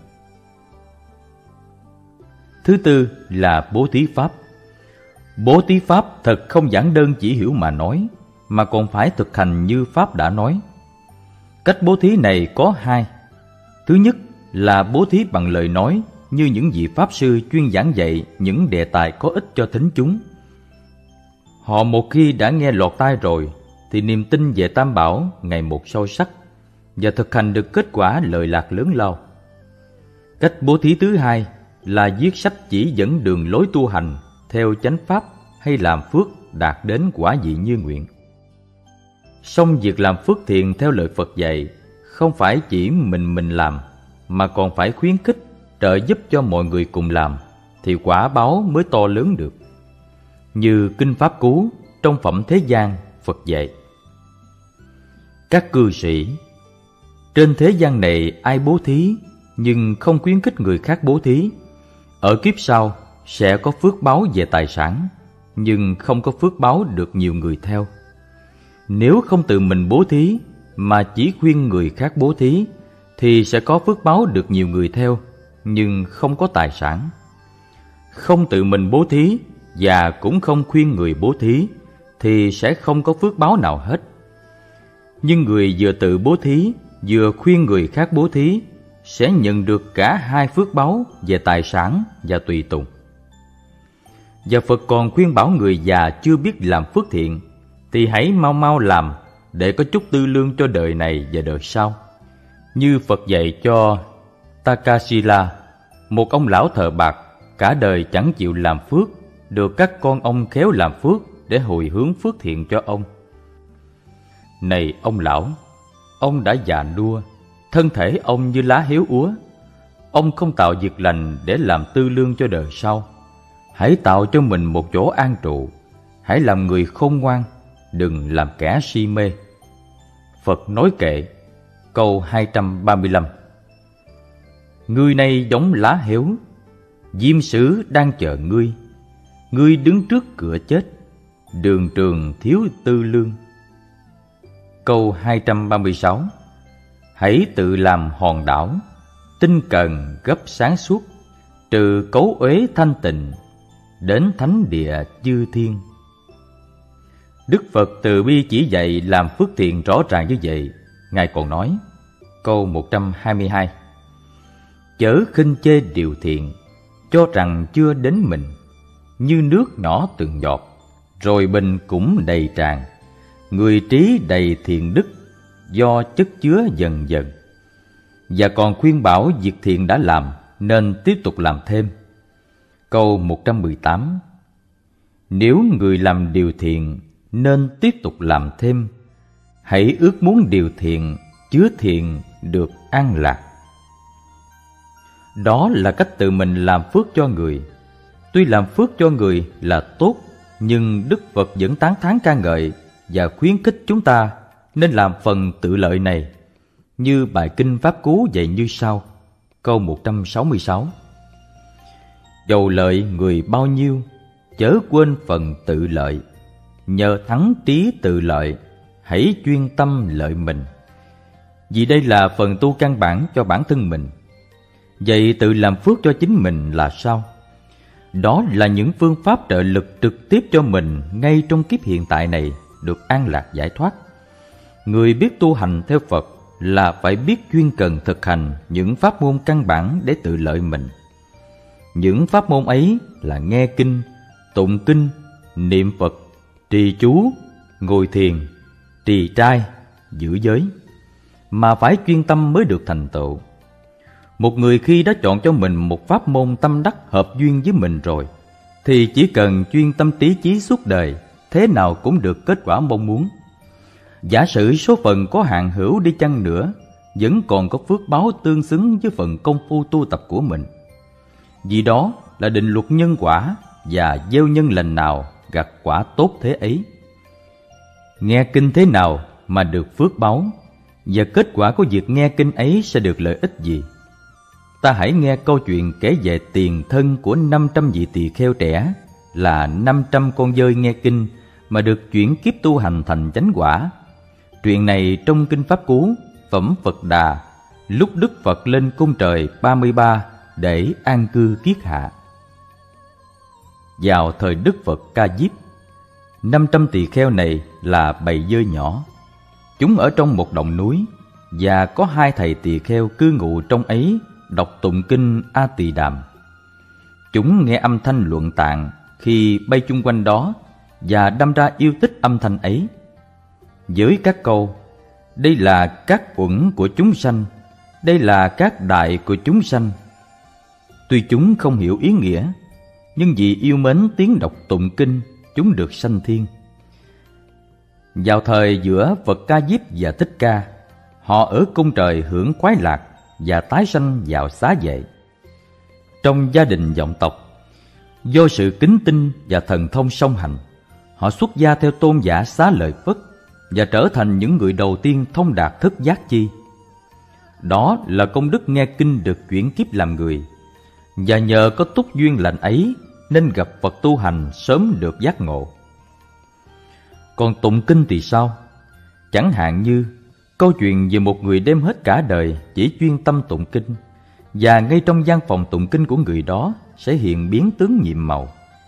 Speaker 1: Thứ tư là bố thí pháp. Bố thí pháp thật không giản đơn chỉ hiểu mà nói, mà còn phải thực hành như Pháp đã nói. Cách bố thí này có hai. Thứ nhất là bố thí bằng lời nói, như những vị Pháp sư chuyên giảng dạy những đề tài có ích cho thính chúng. Họ một khi đã nghe lọt tai rồi, thì niềm tin về Tam Bảo ngày một sâu sắc, và thực hành được kết quả lợi lạc lớn lao. Cách bố thí thứ hai là viết sách chỉ dẫn đường lối tu hành theo chánh pháp hay làm phước đạt đến quả vị như nguyện. Song việc làm phước thiện theo lời Phật dạy không phải chỉ mình mình làm, mà còn phải khuyến khích, trợ giúp cho mọi người cùng làm, thì quả báo mới to lớn được. Như Kinh Pháp Cú trong Phẩm Thế gian, Phật dạy, các cư sĩ, trên thế gian này ai bố thí nhưng không khuyến khích người khác bố thí, ở kiếp sau sẽ có phước báo về tài sản, nhưng không có phước báo được nhiều người theo. Nếu không tự mình bố thí mà chỉ khuyên người khác bố thí, thì sẽ có phước báo được nhiều người theo, nhưng không có tài sản. Không tự mình bố thí và cũng không khuyên người bố thí, thì sẽ không có phước báo nào hết. Nhưng người vừa tự bố thí, vừa khuyên người khác bố thí, sẽ nhận được cả hai phước báo về tài sản và tùy tùng. Và Phật còn khuyên bảo người già chưa biết làm phước thiện, thì hãy mau mau làm để có chút tư lương cho đời này và đời sau. Như Phật dạy cho Takasila, một ông lão thờ bạc, cả đời chẳng chịu làm phước, được các con ông khéo làm phước để hồi hướng phước thiện cho ông. Này ông lão, ông đã già nua, thân thể ông như lá héo úa. Ông không tạo việc lành để làm tư lương cho đời sau. Hãy tạo cho mình một chỗ an trụ. Hãy làm người khôn ngoan, đừng làm kẻ si mê. Phật nói kệ, câu hai trăm ba mươi lăm. Ngươi này giống lá héo, diêm sứ đang chờ ngươi. Ngươi đứng trước cửa chết, đường trường thiếu tư lương. Câu hai trăm ba mươi sáu. Hãy tự làm hòn đảo, tinh cần gấp sáng suốt, trừ cấu uế thanh tịnh, đến thánh địa chư thiên. Đức Phật từ bi chỉ dạy làm phước thiện rõ ràng như vậy. Ngài còn nói, câu một trăm hai mươi hai, chớ khinh chê điều thiện, cho rằng chưa đến mình, như nước nhỏ từng giọt, rồi bình cũng đầy tràn. Người trí đầy thiện đức, do chất chứa dần dần. Và còn khuyên bảo việc thiện đã làm nên tiếp tục làm thêm. Câu một trăm mười tám. Nếu người làm điều thiện nên tiếp tục làm thêm. Hãy ước muốn điều thiện, chứa thiện được an lạc. Đó là cách tự mình làm phước cho người. Tuy làm phước cho người là tốt, nhưng Đức Phật vẫn tán thán ca ngợi và khuyến khích chúng ta nên làm phần tự lợi này. Như bài Kinh Pháp Cú dạy như sau, câu một trăm sáu mươi sáu. Dầu lợi người bao nhiêu, chớ quên phần tự lợi. Nhờ thắng trí tự lợi, hãy chuyên tâm lợi mình. Vì đây là phần tu căn bản cho bản thân mình. Vậy tự làm phước cho chính mình là sao? Đó là những phương pháp trợ lực trực tiếp cho mình ngay trong kiếp hiện tại này được an lạc giải thoát. Người biết tu hành theo Phật là phải biết chuyên cần thực hành những pháp môn căn bản để tự lợi mình. Những pháp môn ấy là nghe kinh, tụng kinh, niệm Phật, trì chú, ngồi thiền, trì trai, giữ giới, mà phải chuyên tâm mới được thành tựu. Một người khi đã chọn cho mình một pháp môn tâm đắc hợp duyên với mình rồi, thì chỉ cần chuyên tâm trí chí suốt đời, thế nào cũng được kết quả mong muốn. Giả sử số phận có hạn hữu đi chăng nữa, vẫn còn có phước báo tương xứng với phần công phu tu tập của mình. Vì đó là định luật nhân quả, và gieo nhân lành nào gặt quả tốt thế ấy. Nghe kinh thế nào mà được phước báo, và kết quả của việc nghe kinh ấy sẽ được lợi ích gì? Ta hãy nghe câu chuyện kể về tiền thân của năm trăm vị tỳ kheo trẻ, là năm trăm con dơi nghe kinh mà được chuyển kiếp tu hành thành chánh quả. Chuyện này trong Kinh Pháp Cú, Phẩm Phật Đà, lúc Đức Phật lên cung trời ba mươi ba để an cư kiết hạ. Vào thời Đức Phật Ca Diếp, năm trăm tỳ kheo này là bầy dơi nhỏ. Chúng ở trong một động núi, và có hai thầy tỳ kheo cư ngụ trong ấy đọc tụng kinh A Tỳ Đàm. Chúng nghe âm thanh luận tạng khi bay chung quanh đó, và đâm ra yêu thích âm thanh ấy. Với các câu "Đây là các uẩn của chúng sanh", "Đây là các đại của chúng sanh", tuy chúng không hiểu ý nghĩa, nhưng vì yêu mến tiếng đọc tụng kinh, chúng được sanh thiên. Vào thời giữa Phật Ca Diếp và Thích Ca, họ ở cung trời hưởng khoái lạc và tái sanh vào xá vệ. Trong gia đình vọng tộc, do sự kính tinh và thần thông song hành, họ xuất gia theo tôn giả Xá Lợi Phất và trở thành những người đầu tiên thông đạt thức giác chi. Đó là công đức nghe kinh được chuyển kiếp làm người, và nhờ có túc duyên lành ấy nên gặp Phật tu hành sớm được giác ngộ. Còn tụng kinh thì sao? Chẳng hạn như câu chuyện về một người đem hết cả đời chỉ chuyên tâm tụng kinh, và ngay trong gian phòng tụng kinh của người đó sẽ hiện biến tướng nhiệm màu.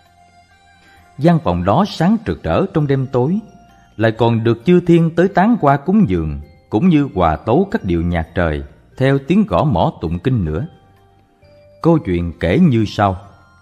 Speaker 1: Gian phòng đó sáng rực rỡ trong đêm tối, lại còn được chư thiên tới tán qua cúng dường, cũng như hòa tấu các điệu nhạc trời theo tiếng gõ mõ tụng kinh nữa. Câu chuyện kể như sau.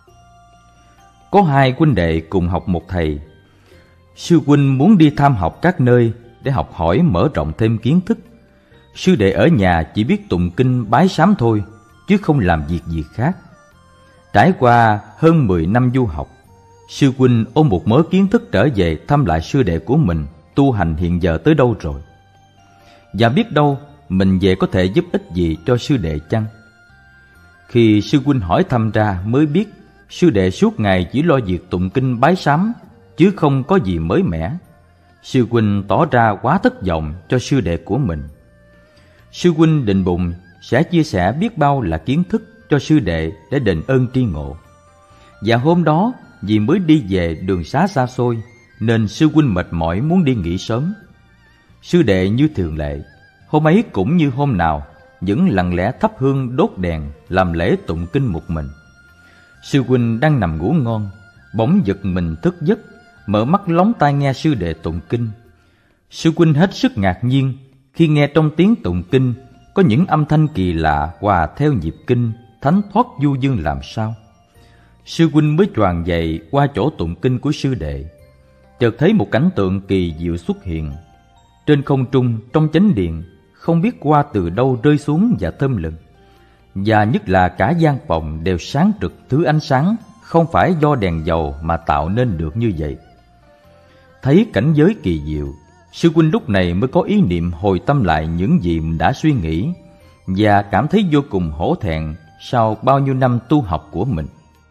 Speaker 1: Có hai huynh đệ cùng học một thầy. Sư huynh muốn đi tham học các nơi để học hỏi mở rộng thêm kiến thức. Sư đệ ở nhà chỉ biết tụng kinh bái sám thôi, chứ không làm việc gì khác. Trải qua hơn mười năm du học, sư huynh ôm một mớ kiến thức trở về thăm lại sư đệ của mình tu hành hiện giờ tới đâu rồi, và biết đâu mình về có thể giúp ích gì cho sư đệ chăng. Khi sư huynh hỏi thăm ra mới biết sư đệ suốt ngày chỉ lo việc tụng kinh bái sám, chứ không có gì mới mẻ. Sư huynh tỏ ra quá thất vọng cho sư đệ của mình. Sư huynh định bụng sẽ chia sẻ biết bao là kiến thức cho sư đệ để đền ơn tri ngộ. Và hôm đó vì mới đi về đường xá xa xôi, nên sư huynh mệt mỏi muốn đi nghỉ sớm. Sư đệ như thường lệ, hôm ấy cũng như hôm nào, vẫn lặng lẽ thắp hương đốt đèn làm lễ tụng kinh một mình. Sư huynh đang nằm ngủ ngon, bỗng giật mình thức giấc, mở mắt lóng tai nghe sư đệ tụng kinh. Sư huynh hết sức ngạc nhiên khi nghe trong tiếng tụng kinh có những âm thanh kỳ lạ hòa theo nhịp kinh, thánh thoát du dương làm sao. Sư huynh mới choàng dậy qua chỗ tụng kinh của sư đệ, chợt thấy một cảnh tượng kỳ diệu xuất hiện. Trên không trung trong chánh điện, không biết qua từ đâu rơi xuống và thơm lừng, và nhất là cả gian phòng đều sáng rực thứ ánh sáng không phải do đèn dầu mà tạo nên được như vậy. Thấy cảnh giới kỳ diệu, sư huynh lúc này mới có ý niệm hồi tâm lại những gì mình đã suy nghĩ, và cảm thấy vô cùng hổ thẹn sau bao nhiêu năm tu học của mình.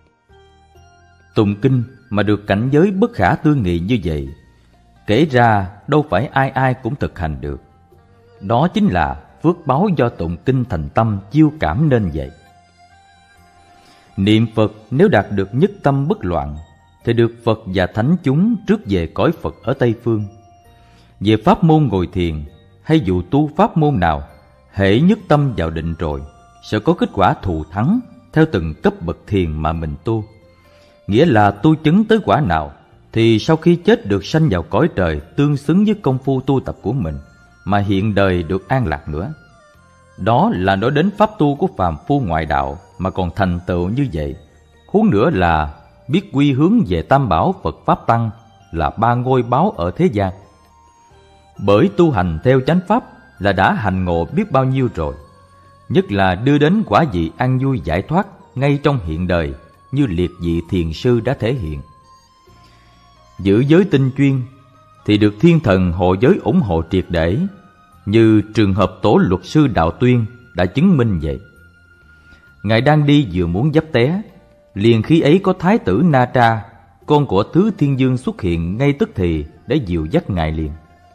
Speaker 1: Tụng kinh mà được cảnh giới bất khả tư nghị như vậy, kể ra đâu phải ai ai cũng thực hành được. Đó chính là phước báo do tụng kinh thành tâm chiêu cảm nên vậy. Niệm Phật nếu đạt được nhất tâm bất loạn, thì được Phật và thánh chúng rước về cõi Phật ở Tây Phương. Về pháp môn ngồi thiền hay dù tu pháp môn nào, hễ nhất tâm vào định rồi, sẽ có kết quả thù thắng theo từng cấp bậc thiền mà mình tu. nghĩa là tu chứng tới quả nào, thì sau khi chết được sanh vào cõi trời tương xứng với công phu tu tập của mình, mà hiện đời được an lạc nữa. Đó là nói đến pháp tu của phàm phu ngoại đạo mà còn thành tựu như vậy. Huống nữa là biết quy hướng về Tam Bảo Phật Pháp Tăng, là ba ngôi báo ở thế gian. Bởi tu hành theo chánh pháp là đã hành ngộ biết bao nhiêu rồi, nhất là đưa đến quả vị an vui giải thoát ngay trong hiện đời, như liệt vị thiền sư đã thể hiện. Giữ giới tinh chuyên thì được thiên thần hộ giới ủng hộ triệt để, như trường hợp tổ luật sư Đạo Tuyên đã chứng minh vậy. Ngài đang đi vừa muốn dấp té, liền khi ấy có thái tử Na Tra, con của Thứ Thiên Dương xuất hiện ngay tức thì để dìu dắt Ngài liền.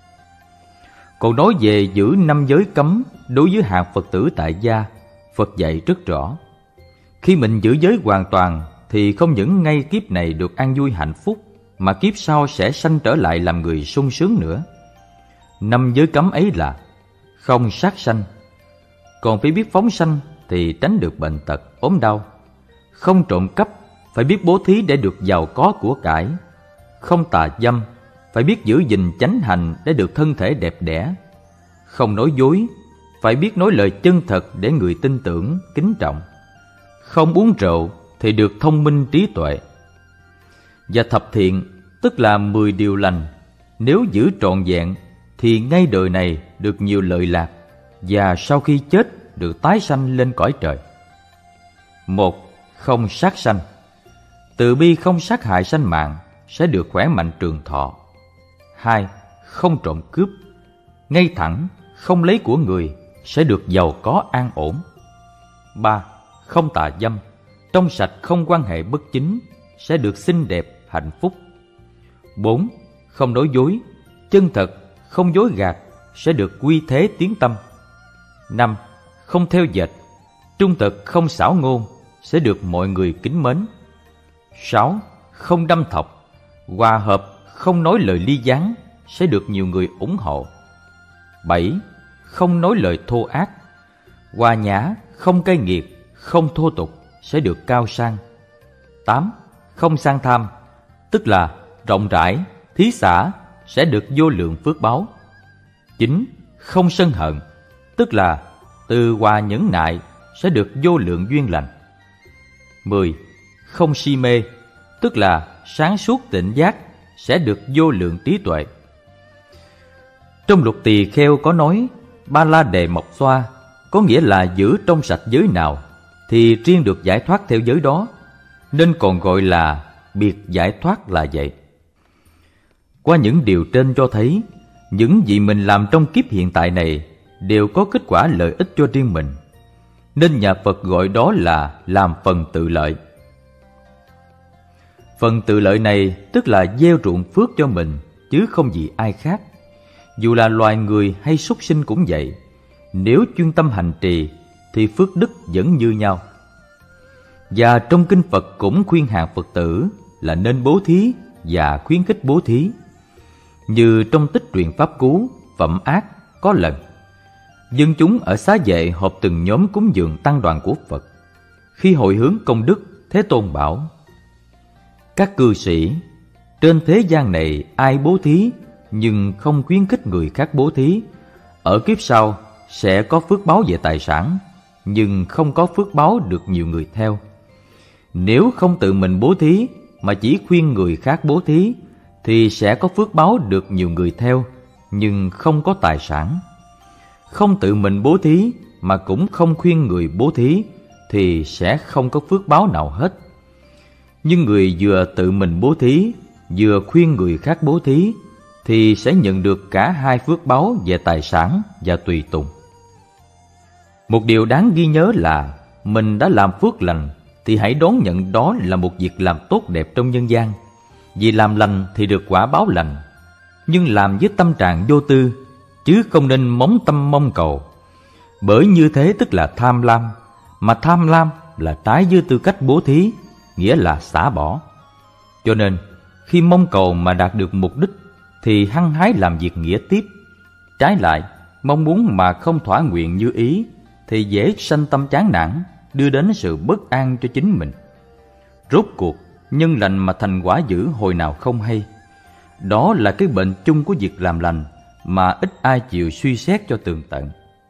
Speaker 1: Còn nói về giữ năm giới cấm đối với hạng Phật tử tại gia, Phật dạy rất rõ. Khi mình giữ giới hoàn toàn thì không những ngay kiếp này được an vui hạnh phúc, mà kiếp sau sẽ sanh trở lại làm người sung sướng nữa. Năm giới cấm ấy là không sát sanh, còn phải biết phóng sanh thì tránh được bệnh tật, ốm đau. Không trộm cắp, phải biết bố thí để được giàu có của cải. Không tà dâm, phải biết giữ gìn chánh hành để được thân thể đẹp đẽ. Không nói dối, phải biết nói lời chân thật để người tin tưởng, kính trọng. Không uống rượu thì được thông minh trí tuệ. Và thập thiện, tức là mười điều lành, nếu giữ trọn vẹn thì ngay đời này được nhiều lợi lạc, và sau khi chết được tái sanh lên cõi trời. Một, không sát sanh. Từ bi không sát hại sanh mạng, sẽ được khỏe mạnh trường thọ. Hai, không trộm cướp. Ngay thẳng, không lấy của người, sẽ được giàu có an ổn. Ba, không tà dâm. Trong sạch không quan hệ bất chính, sẽ được xinh đẹp, hạnh phúc. Bốn, không nói dối. Chân thật, không dối gạt, sẽ được quy thế tiến tâm. Năm, không theo dệt. Trung thực không xảo ngôn, sẽ được mọi người kính mến. Sáu, không đâm thọc. Hòa hợp, không nói lời ly gián, sẽ được nhiều người ủng hộ. Bảy, không nói lời thô ác. Hòa nhã, không cay nghiệt, không thô tục, sẽ được cao sang. Tám, không sang tham, tức là rộng rãi, thí xả, sẽ được vô lượng phước báo. Chín, không sân hận, tức là từ hòa nhẫn nại, sẽ được vô lượng duyên lành. Mười, không si mê, tức là sáng suốt tỉnh giác, sẽ được vô lượng trí tuệ. Trong Lục Tỳ Kheo có nói ba la đề mộc xoa, có nghĩa là giữ trong sạch giới nào thì riêng được giải thoát theo giới đó, nên còn gọi là biệt giải thoát là vậy. Qua những điều trên cho thấy, những gì mình làm trong kiếp hiện tại này đều có kết quả lợi ích cho riêng mình, nên nhà Phật gọi đó là làm phần tự lợi. Phần tự lợi này tức là gieo ruộng phước cho mình, chứ không gì ai khác. Dù là loài người hay súc sinh cũng vậy, nếu chuyên tâm hành trì thì phước đức vẫn như nhau. Và trong kinh Phật cũng khuyên hàng Phật tử là nên bố thí và khuyến khích bố thí. Như trong tích truyện Pháp Cú, Phẩm Ác có lần dân chúng ở xá vệ họp từng nhóm cúng dường tăng đoàn của Phật. Khi hồi hướng công đức, Thế Tôn bảo: các cư sĩ, trên thế gian này ai bố thí nhưng không khuyến khích người khác bố thí, ở kiếp sau sẽ có phước báo về tài sản, nhưng không có phước báo được nhiều người theo. Nếu không tự mình bố thí mà chỉ khuyên người khác bố thí, thì sẽ có phước báo được nhiều người theo, nhưng không có tài sản. Không tự mình bố thí mà cũng không khuyên người bố thí, thì sẽ không có phước báo nào hết. Nhưng người vừa tự mình bố thí, vừa khuyên người khác bố thí, thì sẽ nhận được cả hai phước báo về tài sản và tùy tùng. Một điều đáng ghi nhớ là mình đã làm phước lành thì hãy đón nhận đó là một việc làm tốt đẹp trong nhân gian. Vì làm lành thì được quả báo lành, nhưng làm với tâm trạng vô tư, chứ không nên móng tâm mong cầu. Bởi như thế tức là tham lam, mà tham lam là trái với tư cách bố thí, nghĩa là xả bỏ. Cho nên khi mong cầu mà đạt được mục đích thì hăng hái làm việc nghĩa tiếp. Trái lại, mong muốn mà không thỏa nguyện như ý thì dễ sanh tâm chán nản, đưa đến sự bất an cho chính mình. Rốt cuộc, nhân lành mà thành quả dữ hồi nào không hay. Đó là cái bệnh chung của việc làm lành mà ít ai chịu suy xét cho tường tận.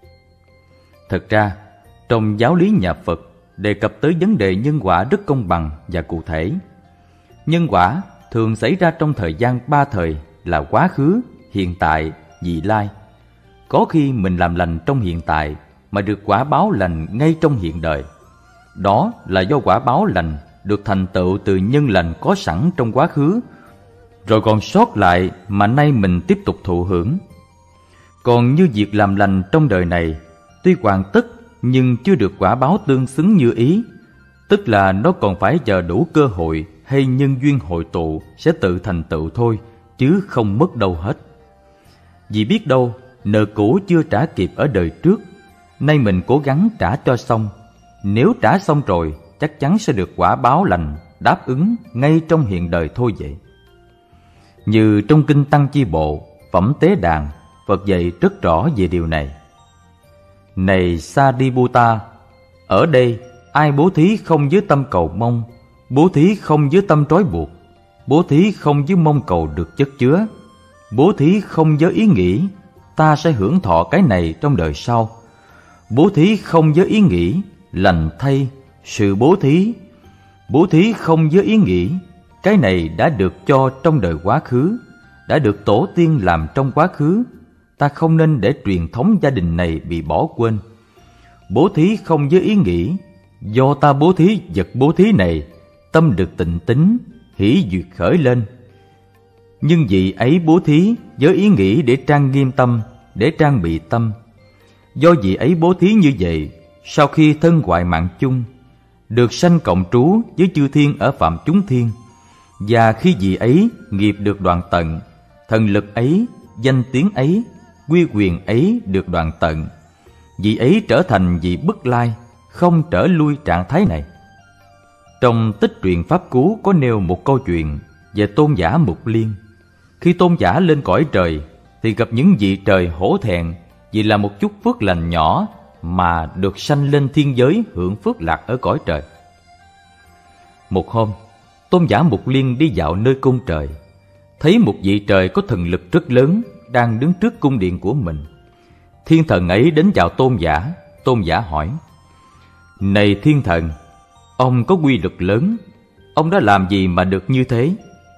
Speaker 1: Thật ra, trong giáo lý nhà Phật đề cập tới vấn đề nhân quả rất công bằng và cụ thể. Nhân quả thường xảy ra trong thời gian ba thời là quá khứ, hiện tại, vị lai. Có khi mình làm lành trong hiện tại mà được quả báo lành ngay trong hiện đời. Đó là do quả báo lành được thành tựu từ nhân lành có sẵn trong quá khứ, rồi còn sót lại mà nay mình tiếp tục thụ hưởng. Còn như việc làm lành trong đời này, tuy hoàn tất nhưng chưa được quả báo tương xứng như ý, tức là nó còn phải chờ đủ cơ hội hay nhân duyên hội tụ sẽ tự thành tựu thôi, chứ không mất đâu hết. Vì biết đâu nợ cũ chưa trả kịp ở đời trước, nay mình cố gắng trả cho xong. Nếu trả xong rồi, chắc chắn sẽ được quả báo lành đáp ứng ngay trong hiện đời thôi vậy. Như trong Kinh Tăng Chi Bộ, Phẩm Tế Đàn, Phật dạy rất rõ về điều này. Này Sariputta, ở đây ai bố thí không với tâm cầu mong, bố thí không với tâm trói buộc, bố thí không với mong cầu được chất chứa, bố thí không với ý nghĩ ta sẽ hưởng thọ cái này trong đời sau, bố thí không với ý nghĩ lành thay sự bố thí, bố thí không với ý nghĩ cái này đã được cho trong đời quá khứ, đã được tổ tiên làm trong quá khứ, ta không nên để truyền thống gia đình này bị bỏ quên. Bố thí không với ý nghĩ do ta bố thí vật bố thí này, tâm được tịnh tín, hỷ duyệt khởi lên. Nhưng vì ấy bố thí với ý nghĩ để trang nghiêm tâm, để trang bị tâm. Do vì ấy bố thí như vậy, sau khi thân hoại mạng chung, được sanh cộng trú với chư thiên ở phạm chúng thiên. Và khi vị ấy nghiệp được đoạn tận, thần lực ấy, danh tiếng ấy, quy quyền ấy được đoạn tận, vị ấy trở thành vị bất lai, không trở lui trạng thái này. Trong Tích Truyện Pháp Cú có nêu một câu chuyện về tôn giả Mục Liên. Khi tôn giả lên cõi trời thì gặp những vị trời hổ thẹn vì là một chút phước lành nhỏ mà được sanh lên thiên giới hưởng phước lạc ở cõi trời. Một hôm, tôn giả Mục Liên đi dạo nơi cung trời, thấy một vị trời có thần lực rất lớn đang đứng trước cung điện của mình. Thiên thần ấy đến chào tôn giả. Tôn giả hỏi: Này thiên thần, ông có quy lực lớn, ông đã làm gì mà được như thế?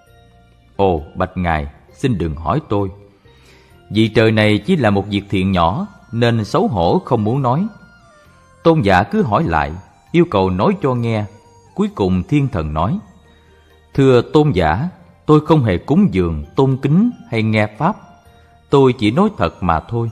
Speaker 1: Ồ, bạch ngài, xin đừng hỏi tôi. Vị trời này chỉ là một việc thiện nhỏ nên xấu hổ không muốn nói. Tôn giả cứ hỏi lại, yêu cầu nói cho nghe. Cuối cùng thiên thần nói: Thưa tôn giả, tôi không hề cúng dường, tôn kính hay nghe pháp, tôi chỉ nói thật mà thôi.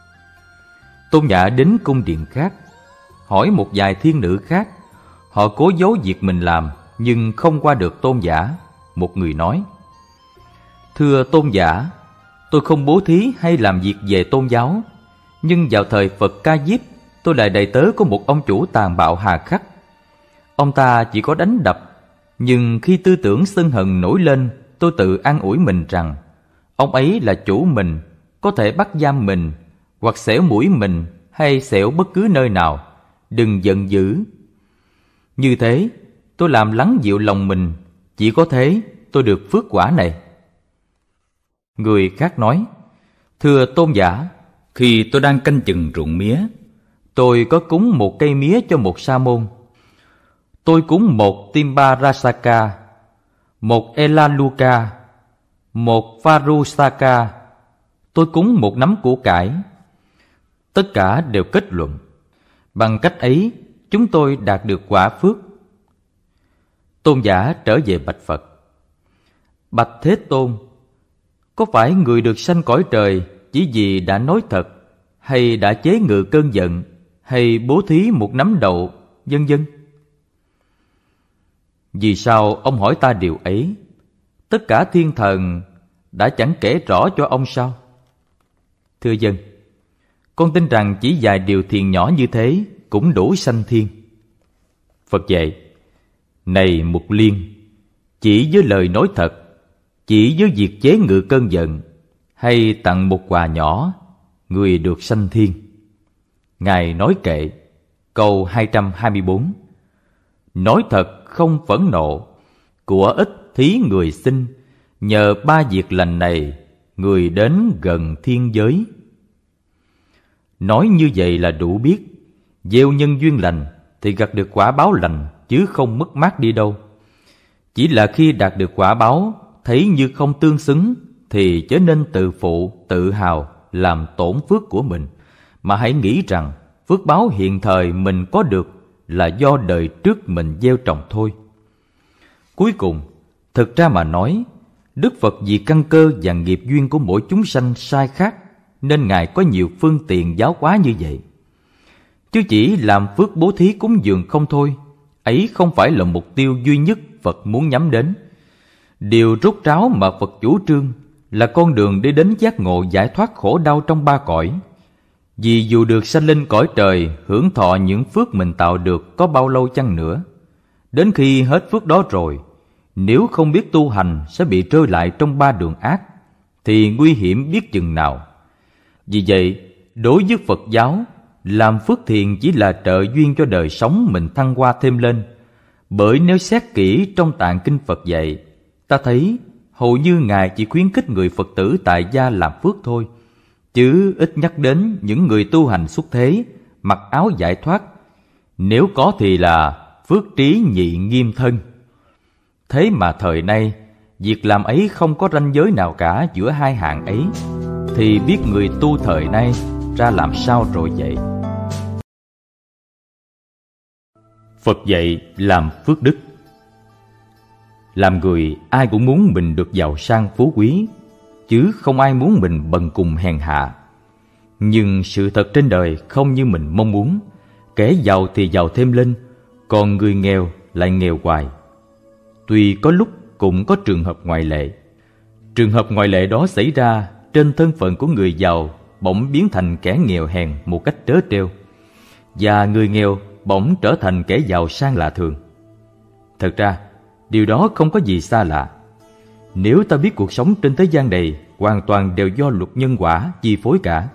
Speaker 1: Tôn giả đến cung điện khác, hỏi một vài thiên nữ khác. Họ cố giấu việc mình làm nhưng không qua được tôn giả. Một người nói: Thưa tôn giả, tôi không bố thí hay làm việc về tôn giáo, nhưng vào thời Phật Ca Diếp, tôi là đầy tớ của một ông chủ tàn bạo hà khắc. Ông ta chỉ có đánh đập, nhưng khi tư tưởng sân hận nổi lên, tôi tự an ủi mình rằng ông ấy là chủ mình, có thể bắt giam mình hoặc xẻo mũi mình hay xẻo bất cứ nơi nào, đừng giận dữ. Như thế tôi làm lắng dịu lòng mình, chỉ có thế tôi được phước quả này. Người khác nói: Thưa tôn giả, khi tôi đang canh chừng ruộng mía, tôi có cúng một cây mía cho một sa môn. Tôi cúng một Timbarasaka, một Elaluka, một Farusaka. Tôi cúng một nắm củ cải. Tất cả đều kết luận: bằng cách ấy chúng tôi đạt được quả phước. Tôn giả trở về bạch Phật: Bạch Thế Tôn, có phải người được sanh cõi trời chỉ vì đã nói thật, hay đã chế ngự cơn giận, hay bố thí một nắm đậu, vân vân? Vì sao ông hỏi ta điều ấy? Tất cả thiên thần đã chẳng kể rõ cho ông sao? Thưa dân, con tin rằng chỉ vài điều thiện nhỏ như thế cũng đủ sanh thiên. Phật dạy: Này Mục Liên, chỉ với lời nói thật, chỉ với việc chế ngự cơn giận, hay tặng một quà nhỏ, người được sanh thiên. Ngài nói kệ, câu hai trăm hai mươi bốn: Nói thật không phẫn nộ, của ít thí người xin, nhờ ba việc lành này, người đến gần thiên giới. Nói như vậy là đủ biết, gieo nhân duyên lành thì gặt được quả báo lành, chứ không mất mát đi đâu. Chỉ là khi đạt được quả báo, thấy như không tương xứng, thì chớ nên tự phụ, tự hào, làm tổn phước của mình, mà hãy nghĩ rằng phước báo hiện thời mình có được là do đời trước mình gieo trồng thôi. Cuối cùng, thực ra mà nói, Đức Phật vì căn cơ và nghiệp duyên của mỗi chúng sanh sai khác, nên Ngài có nhiều phương tiện giáo hóa như vậy. Chứ chỉ làm phước bố thí cúng dường không thôi, ấy không phải là mục tiêu duy nhất Phật muốn nhắm đến. Điều rốt ráo mà Phật chủ trương là con đường để đến giác ngộ giải thoát khổ đau trong ba cõi. Vì dù được sanh lên cõi trời, hưởng thọ những phước mình tạo được có bao lâu chăng nữa, đến khi hết phước đó rồi, nếu không biết tu hành sẽ bị rơi lại trong ba đường ác, thì nguy hiểm biết chừng nào. Vì vậy, đối với Phật giáo, làm phước thiện chỉ là trợ duyên cho đời sống mình thăng hoa thêm lên. Bởi nếu xét kỹ trong tạng kinh Phật dạy, ta thấy hầu như Ngài chỉ khuyến khích người Phật tử tại gia làm phước thôi, chứ ít nhắc đến những người tu hành xuất thế, mặc áo giải thoát. Nếu có thì là phước trí nhị nghiêm thân. Thế mà thời nay, việc làm ấy không có ranh giới nào cả giữa hai hạng ấy, thì biết người tu thời nay ra làm sao rồi vậy. Phật dạy làm phước đức. Làm người ai cũng muốn mình được giàu sang phú quý, chứ không ai muốn mình bần cùng hèn hạ. Nhưng sự thật trên đời không như mình mong muốn. Kẻ giàu thì giàu thêm lên, còn người nghèo lại nghèo hoài. Tuy có lúc cũng có trường hợp ngoại lệ. Trường hợp ngoại lệ đó xảy ra trên thân phận của người giàu bỗng biến thành kẻ nghèo hèn một cách trớ trêu, và người nghèo bỗng trở thành kẻ giàu sang lạ thường. Thật ra, điều đó không có gì xa lạ. Nếu ta biết cuộc sống trên thế gian này hoàn toàn đều do luật nhân quả chi phối cả.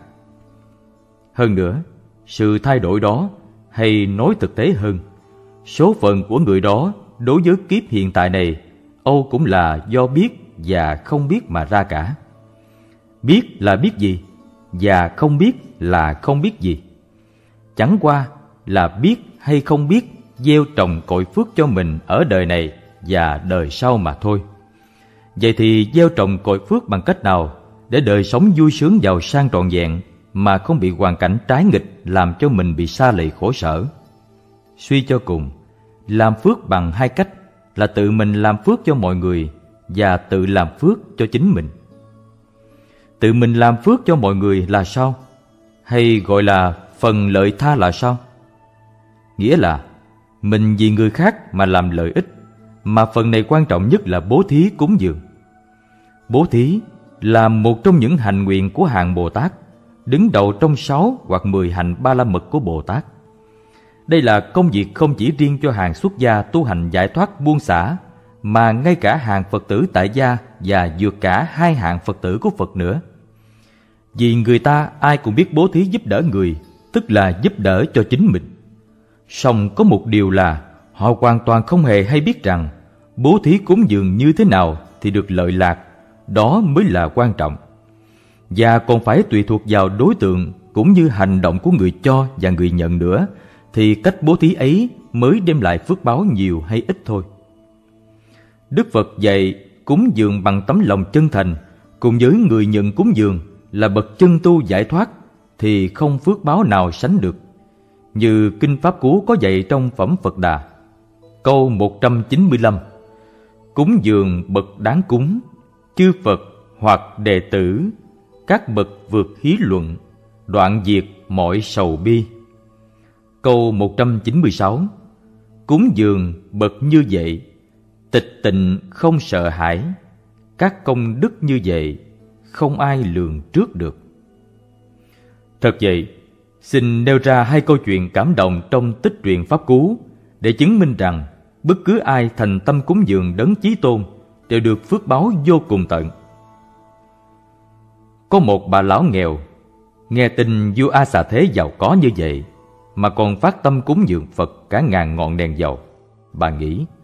Speaker 1: Hơn nữa, sự thay đổi đó, hay nói thực tế hơn, số phận của người đó đối với kiếp hiện tại này, âu cũng là do biết và không biết mà ra cả. Biết là biết gì, và không biết là không biết gì. Chẳng qua là biết hay không biết gieo trồng cội phước cho mình ở đời này và đời sau mà thôi. Vậy thì gieo trồng cội phước bằng cách nào để đời sống vui sướng giàu sang trọn vẹn, mà không bị hoàn cảnh trái nghịch làm cho mình bị sa lầy khổ sở? Suy cho cùng, làm phước bằng hai cách là tự mình làm phước cho mọi người và tự làm phước cho chính mình. Tự mình làm phước cho mọi người là sao? Hay gọi là phần lợi tha là sao? Nghĩa là mình vì người khác mà làm lợi ích, mà phần này quan trọng nhất là bố thí cúng dường. Bố thí là một trong những hành nguyện của hạng Bồ Tát, đứng đầu trong sáu hoặc mười hành ba la mật của Bồ Tát. Đây là công việc không chỉ riêng cho hàng xuất gia tu hành giải thoát buông xả, mà ngay cả hàng Phật tử tại gia và vượt cả hai hạng Phật tử của Phật nữa. Vì người ta ai cũng biết bố thí giúp đỡ người, tức là giúp đỡ cho chính mình. Song có một điều là họ hoàn toàn không hề hay biết rằng bố thí cúng dường như thế nào thì được lợi lạc, đó mới là quan trọng. Và còn phải tùy thuộc vào đối tượng cũng như hành động của người cho và người nhận nữa, thì cách bố thí ấy mới đem lại phước báo nhiều hay ít thôi. Đức Phật dạy cúng dường bằng tấm lòng chân thành, cùng với người nhận cúng dường là bậc chân tu giải thoát, thì không phước báo nào sánh được. Như Kinh Pháp Cú có dạy trong Phẩm Phật Đà, câu một trăm chín mươi lăm: cúng dường bậc đáng cúng, chư Phật hoặc đệ tử, các bậc vượt hí luận, đoạn diệt mọi sầu bi. Câu một trăm chín mươi sáu: cúng dường bậc như vậy, tịch tịnh không sợ hãi, các công đức như vậy không ai lường trước được. Thật vậy, xin nêu ra hai câu chuyện cảm động trong tích truyện Pháp Cú để chứng minh rằng bất cứ ai thành tâm cúng dường Đấng Chí Tôn đều được phước báo vô cùng tận. Có một bà lão nghèo nghe tin vua A Xà Thế giàu có như vậy mà còn phát tâm cúng dường Phật cả ngàn ngọn đèn dầu. Bà nghĩ,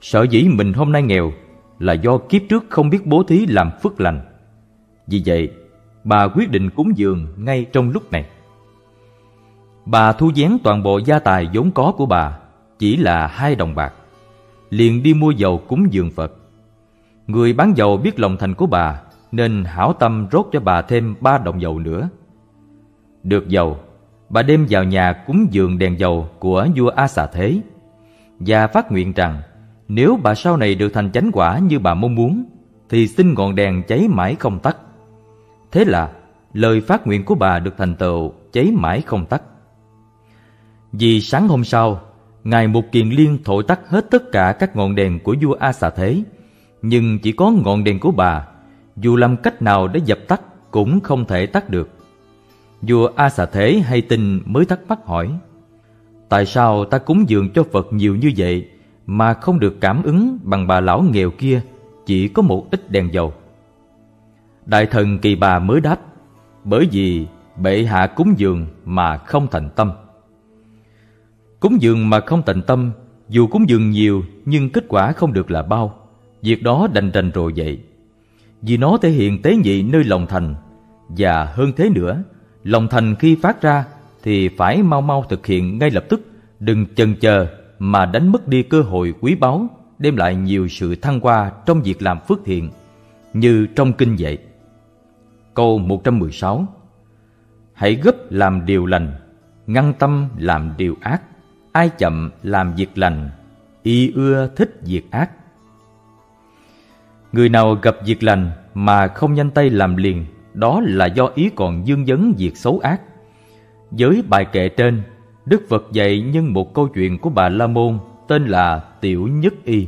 Speaker 1: Sở dĩ mình hôm nay nghèo là do kiếp trước không biết bố thí làm phước lành. Vì vậy, bà quyết định cúng dường ngay trong lúc này. Bà thu vén toàn bộ gia tài vốn có của bà, chỉ là hai đồng bạc, liền đi mua dầu cúng dường Phật. Người bán dầu biết lòng thành của bà, nên hảo tâm rót cho bà thêm ba đồng dầu nữa. Được dầu, bà đem vào nhà cúng dường đèn dầu của vua A Xà Thế, và phát nguyện rằng nếu bà sau này được thành chánh quả như bà mong muốn, thì xin ngọn đèn cháy mãi không tắt. Thế là lời phát nguyện của bà được thành tựu, cháy mãi không tắt. Vì sáng hôm sau, Ngài Mục Kiền Liên thổi tắt hết tất cả các ngọn đèn của vua A Xà Thế, nhưng chỉ có ngọn đèn của bà, dù làm cách nào để dập tắt cũng không thể tắt được. Vua A Xà Thế hay tin mới thắc mắc hỏi: tại sao ta cúng dường cho Phật nhiều như vậy mà không được cảm ứng bằng bà lão nghèo kia chỉ có một ít đèn dầu? Đại thần Kỳ Bà mới đáp: bởi vì bệ hạ cúng dường mà không thành tâm. Cúng dường mà không thành tâm, dù cúng dường nhiều nhưng kết quả không được là bao, việc đó đành đành rồi vậy. Vì nó thể hiện tế nhị nơi lòng thành, và hơn thế nữa, lòng thành khi phát ra thì phải mau mau thực hiện ngay lập tức, đừng chần chờ mà đánh mất đi cơ hội quý báu, đem lại nhiều sự thăng hoa trong việc làm phước thiện, như trong kinh vậy. Câu một trăm mười sáu: hãy gấp làm điều lành, ngăn tâm làm điều ác. Ai chậm làm việc lành, y ưa thích việc ác. Người nào gặp việc lành mà không nhanh tay làm liền, đó là do ý còn vương vấn việc xấu ác. Với bài kệ trên, Đức Phật dạy nhân một câu chuyện của Bà La Môn tên là Tiểu Nhất Y.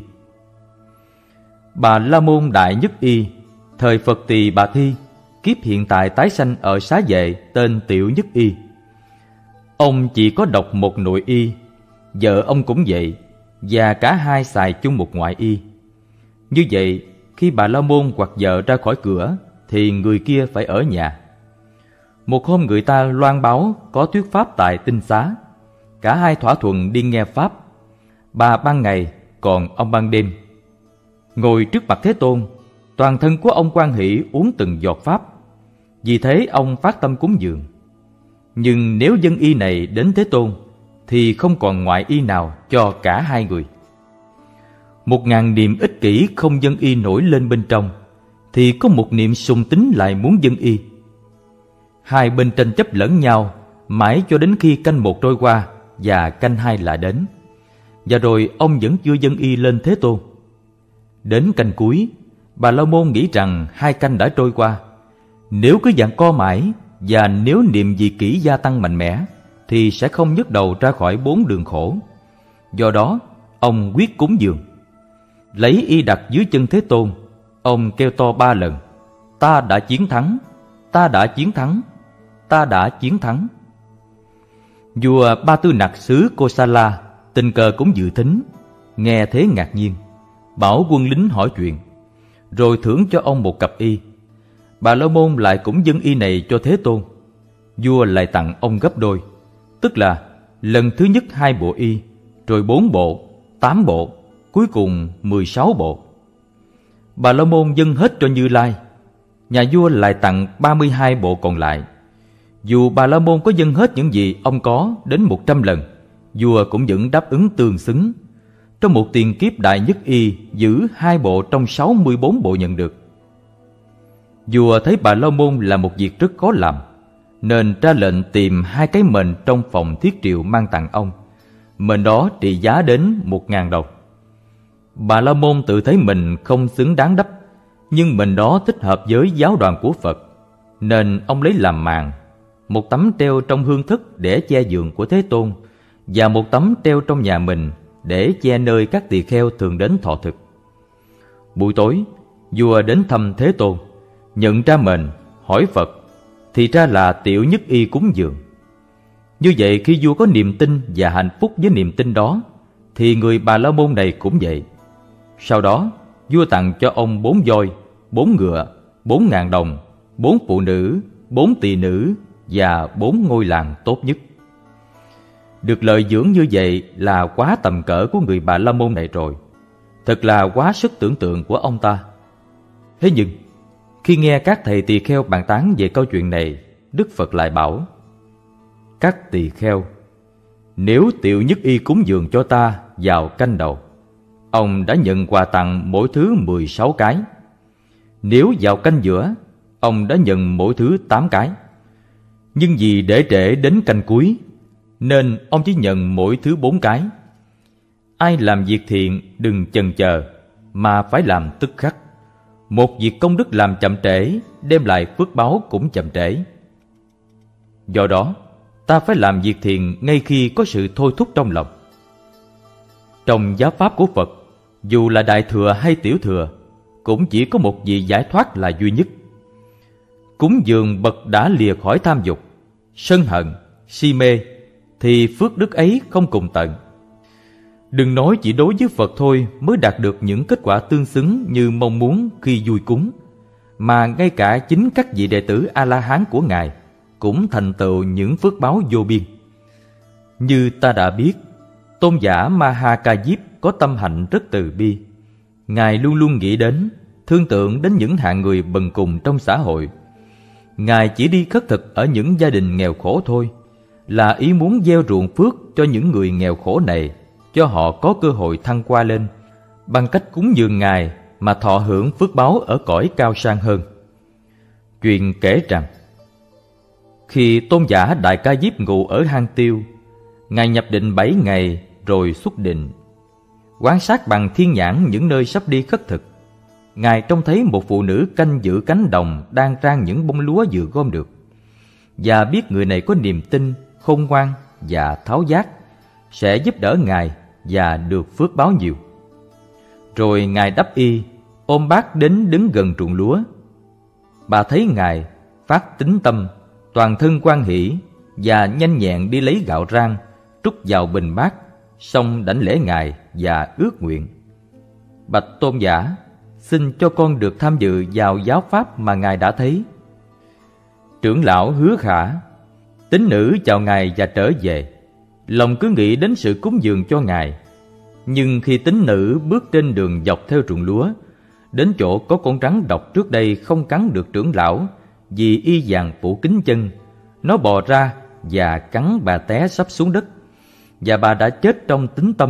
Speaker 1: Bà La Môn Đại Nhất Y, thời Phật Tỳ Bà Thi, kiếp hiện tại tái sanh ở xá vệ tên Tiểu Nhất Y. Ông chỉ có độc một nội y, vợ ông cũng vậy, và cả hai xài chung một ngoại y. Như vậy, khi Bà La Môn hoặc vợ ra khỏi cửa thì người kia phải ở nhà. Một hôm người ta loan báo có thuyết pháp tại Tinh Xá. Cả hai thỏa thuận đi nghe pháp. Bà ban ngày, còn ông ban đêm. Ngồi trước mặt Thế Tôn, toàn thân của ông hoan hỷ uống từng giọt pháp. Vì thế ông phát tâm cúng dường. Nhưng nếu dân y này đến Thế Tôn thì không còn ngoại y nào cho cả hai người. Một ngàn niệm ích kỷ không dân y nổi lên bên trong, thì có một niệm sùng tín lại muốn dân y. Hai bên tranh chấp lẫn nhau mãi cho đến khi canh một trôi qua và canh hai lại đến, và rồi ông vẫn chưa dân y lên Thế Tôn. Đến canh cuối, Bà La Môn nghĩ rằng hai canh đã trôi qua. Nếu cứ giằng co mãi, và nếu niệm dị kỷ gia tăng mạnh mẽ, thì sẽ không nhấc đầu ra khỏi bốn đường khổ. Do đó, ông quyết cúng dường. Lấy y đặt dưới chân Thế Tôn, ông kêu to ba lần: ta đã chiến thắng, ta đã chiến thắng, ta đã chiến thắng. Vua Ba Tư Nặc xứ Kosala tình cờ cũng dự thính, nghe thế ngạc nhiên, bảo quân lính hỏi chuyện, rồi thưởng cho ông một cặp y. Bà La Môn lại cũng dâng y này cho Thế Tôn. Vua lại tặng ông gấp đôi, tức là lần thứ nhất hai bộ y, rồi bốn bộ, tám bộ, cuối cùng mười sáu bộ. Bà La Môn dâng hết cho Như Lai. Nhà vua lại tặng ba mươi hai bộ còn lại. Dù Bà La Môn có dâng hết những gì ông có đến một trăm lần, vua cũng vẫn đáp ứng tương xứng. Trong một tiền kiếp Đại Nhất Y giữ hai bộ trong sáu mươi bốn bộ nhận được. Vua thấy Bà La Môn là một việc rất khó làm, nên ra lệnh tìm hai cái mền trong phòng thiết triệu mang tặng ông. Mền đó trị giá đến một ngàn đồng. Bà La Môn tự thấy mình không xứng đáng đắp, nhưng mền đó thích hợp với giáo đoàn của Phật, nên ông lấy làm màn, một tấm treo trong hương thức để che giường của Thế Tôn, và một tấm treo trong nhà mình để che nơi các tỳ kheo thường đến thọ thực. Buổi tối, vua đến thăm Thế Tôn, nhận ra mền, hỏi Phật, thì ra là Tiểu Nhất Y cúng dường. Như vậy, khi vua có niềm tin và hạnh phúc với niềm tin đó, thì người Bà La Môn này cũng vậy. Sau đó, vua tặng cho ông bốn voi, bốn ngựa, bốn ngàn đồng, bốn phụ nữ, bốn tỳ nữ và bốn ngôi làng tốt nhất. Được lợi dưỡng như vậy là quá tầm cỡ của người Bà La Môn này rồi. thật là quá sức tưởng tượng của ông ta. Thế nhưng, khi nghe các thầy tỳ kheo bàn tán về câu chuyện này, Đức Phật lại bảo: các tỳ kheo, nếu Tiểu Nhất Y cúng dường cho ta vào canh đầu, ông đã nhận quà tặng mỗi thứ mười sáu cái. Nếu vào canh giữa, ông đã nhận mỗi thứ tám cái. Nhưng vì để trễ đến canh cuối, nên ông chỉ nhận mỗi thứ bốn cái. Ai làm việc thiện đừng chần chờ, mà phải làm tức khắc. Một việc công đức làm chậm trễ, đem lại phước báo cũng chậm trễ. Do đó, ta phải làm việc thiện ngay khi có sự thôi thúc trong lòng. Trong giáo pháp của Phật, dù là đại thừa hay tiểu thừa, cũng chỉ có một vị giải thoát là duy nhất. Cúng dường bậc đã lìa khỏi tham dục, sân hận, si mê, thì phước đức ấy không cùng tận. Đừng nói chỉ đối với Phật thôi mới đạt được những kết quả tương xứng như mong muốn khi vui cúng, mà ngay cả chính các vị đệ tử A-la-hán của Ngài cũng thành tựu những phước báo vô biên. Như ta đã biết, tôn giả Ma-ha-ca Diếp có tâm hạnh rất từ bi. Ngài luôn luôn nghĩ đến, thương tượng đến những hạng người bần cùng trong xã hội. Ngài chỉ đi khất thực ở những gia đình nghèo khổ thôi, là ý muốn gieo ruộng phước cho những người nghèo khổ này, cho họ có cơ hội thăng qua lên, bằng cách cúng dường Ngài mà thọ hưởng phước báo ở cõi cao sang hơn. Chuyện kể rằng, khi tôn giả Đại Ca Diếp ngụ ở hang Tiêu, Ngài nhập định bảy ngày rồi xuất định. Quan sát bằng thiên nhãn những nơi sắp đi khất thực, Ngài trông thấy một phụ nữ canh giữ cánh đồng đang rang những bông lúa vừa gom được, và biết người này có niềm tin, khôn ngoan và tháo giác, sẽ giúp đỡ Ngài và được phước báo nhiều. Rồi Ngài đắp y, ôm bát đến đứng gần ruộng lúa. Bà thấy Ngài, phát tín tâm, toàn thân hoan hỷ, và nhanh nhẹn đi lấy gạo rang, trút vào bình bát, xong đảnh lễ Ngài và ước nguyện: bạch tôn giả, xin cho con được tham dự vào giáo pháp mà Ngài đã thấy. Trưởng lão hứa khả. Tín nữ chào Ngài và trở về, lòng cứ nghĩ đến sự cúng dường cho Ngài. Nhưng khi tín nữ bước trên đường dọc theo ruộng lúa, đến chỗ có con rắn độc trước đây không cắn được trưởng lão vì y vàng phủ kín chân, nó bò ra và cắn bà té sắp xuống đất, và bà đã chết trong tín tâm.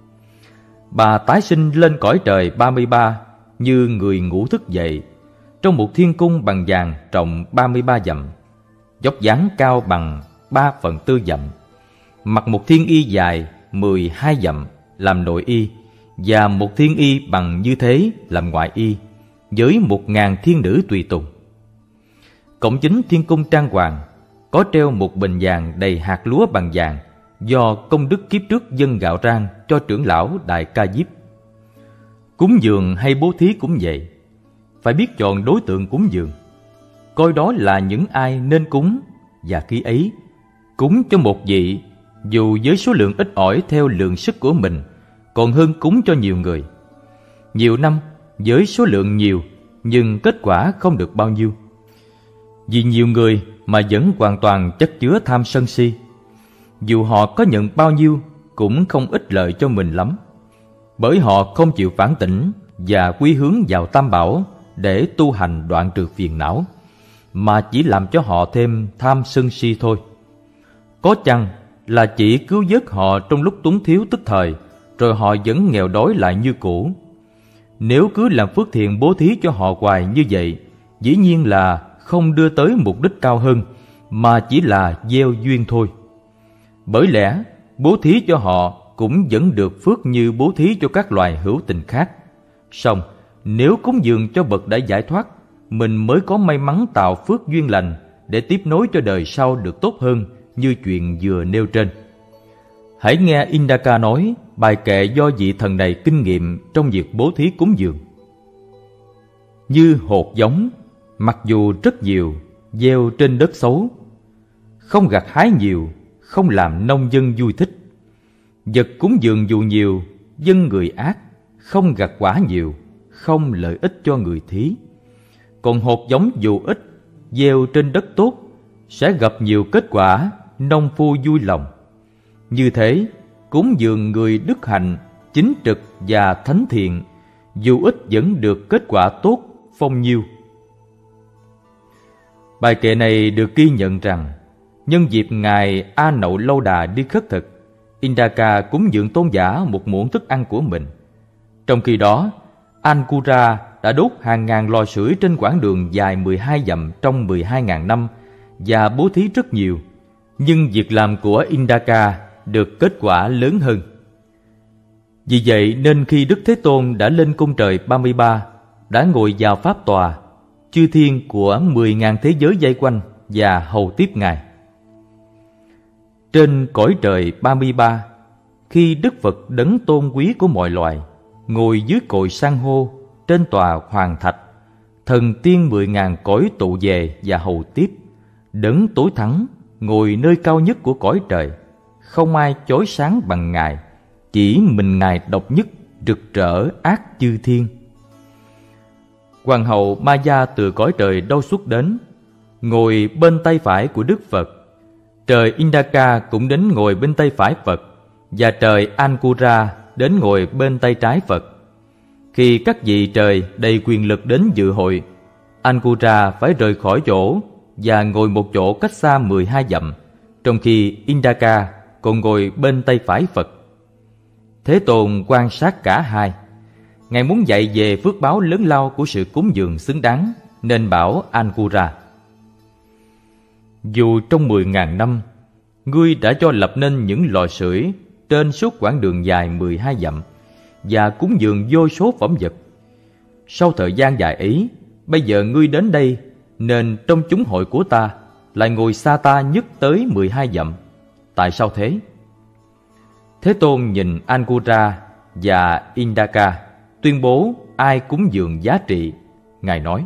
Speaker 1: Bà tái sinh lên cõi trời ba mươi ba như người ngủ thức dậy, trong một thiên cung bằng vàng rộng ba mươi ba dặm, dốc dáng cao bằng ba phần tư dặm, mặc một thiên y dài mười hai dặm làm nội y, và một thiên y bằng như thế làm ngoại y, với một ngàn thiên nữ tùy tùng. Cổng chính thiên cung trang hoàng có treo một bình vàng đầy hạt lúa bằng vàng, do công đức kiếp trước dâng gạo rang cho trưởng lão Đại Ca Diếp. Cúng dường hay bố thí cũng vậy, phải biết chọn đối tượng cúng dường, coi đó là những ai nên cúng, và khi ấy cúng cho một vị, dù với số lượng ít ỏi theo lượng sức của mình, còn hơn cúng cho nhiều người. Nhiều năm với số lượng nhiều, nhưng kết quả không được bao nhiêu. Vì nhiều người mà vẫn hoàn toàn chất chứa tham sân si, dù họ có nhận bao nhiêu cũng không ích lợi cho mình lắm, bởi họ không chịu phản tỉnh và quy hướng vào Tam Bảo để tu hành đoạn trừ phiền não, mà chỉ làm cho họ thêm tham sân si thôi. Có chăng là chỉ cứu vớt họ trong lúc túng thiếu tức thời, rồi họ vẫn nghèo đói lại như cũ. Nếu cứ làm phước thiện bố thí cho họ hoài như vậy, dĩ nhiên là không đưa tới mục đích cao hơn, mà chỉ là gieo duyên thôi. Bởi lẽ bố thí cho họ cũng vẫn được phước như bố thí cho các loài hữu tình khác. Song nếu cúng dường cho bậc đã giải thoát, mình mới có may mắn tạo phước duyên lành để tiếp nối cho đời sau được tốt hơn, như chuyện vừa nêu trên. Hãy nghe Indaka nói bài kệ do vị thần này kinh nghiệm trong việc bố thí cúng dường. Như hột giống, mặc dù rất nhiều, gieo trên đất xấu, không gặt hái nhiều, không làm nông dân vui thích. Vật cúng dường dù nhiều, dân người ác, không gặt quả nhiều, không lợi ích cho người thí. Còn hột giống dù ít, gieo trên đất tốt, sẽ gặp nhiều kết quả, nông phu vui lòng. Như thế, cúng dường người đức hạnh chính trực và thánh thiện, dù ít vẫn được kết quả tốt, phong nhiêu. Bài kệ này được ghi nhận rằng, nhân dịp Ngài A Nậu Lâu Đà đi khất thực, Indaka cúng dường tôn giả một muỗng thức ăn của mình. Trong khi đó, Ankura đã đốt hàng ngàn lò sưởi trên quãng đường dài mười hai dặm trong mười hai nghìn năm và bố thí rất nhiều, nhưng việc làm của Indaka được kết quả lớn hơn. Vì vậy nên khi Đức Thế Tôn đã lên cung trời ba mươi ba, đã ngồi vào pháp tòa, chư thiên của mười nghìn thế giới vây quanh và hầu tiếp Ngài. Trên cõi trời ba mươi ba, khi Đức Phật đấng tôn quý của mọi loài ngồi dưới cội san hô trên tòa hoàng thạch, thần tiên mười ngàn cõi tụ về và hầu tiếp. Đấng tối thắng ngồi nơi cao nhất của cõi trời, không ai chói sáng bằng Ngài, chỉ mình Ngài độc nhất rực rỡ ác chư thiên. Hoàng hậu Maya từ cõi trời đâu xuất đến, ngồi bên tay phải của Đức Phật. Trời Indaka cũng đến ngồi bên tay phải Phật, và trời Ankura đến ngồi bên tay trái Phật. Khi các vị trời đầy quyền lực đến dự hội, Ankura phải rời khỏi chỗ và ngồi một chỗ cách xa mười hai dặm, trong khi Indaka còn ngồi bên tay phải Phật. Thế Tôn quan sát cả hai. Ngài muốn dạy về phước báo lớn lao của sự cúng dường xứng đáng, nên bảo Ankura: dù trong mười ngàn năm, ngươi đã cho lập nên những lò sưởi trên suốt quãng đường dài mười hai dặm và cúng dường vô số phẩm vật. Sau thời gian dài ấy, bây giờ ngươi đến đây, nên trong chúng hội của ta lại ngồi xa ta nhất tới mười hai dặm. Tại sao thế? Thế Tôn nhìn Ankura và Indaka, tuyên bố ai cúng dường giá trị. Ngài nói: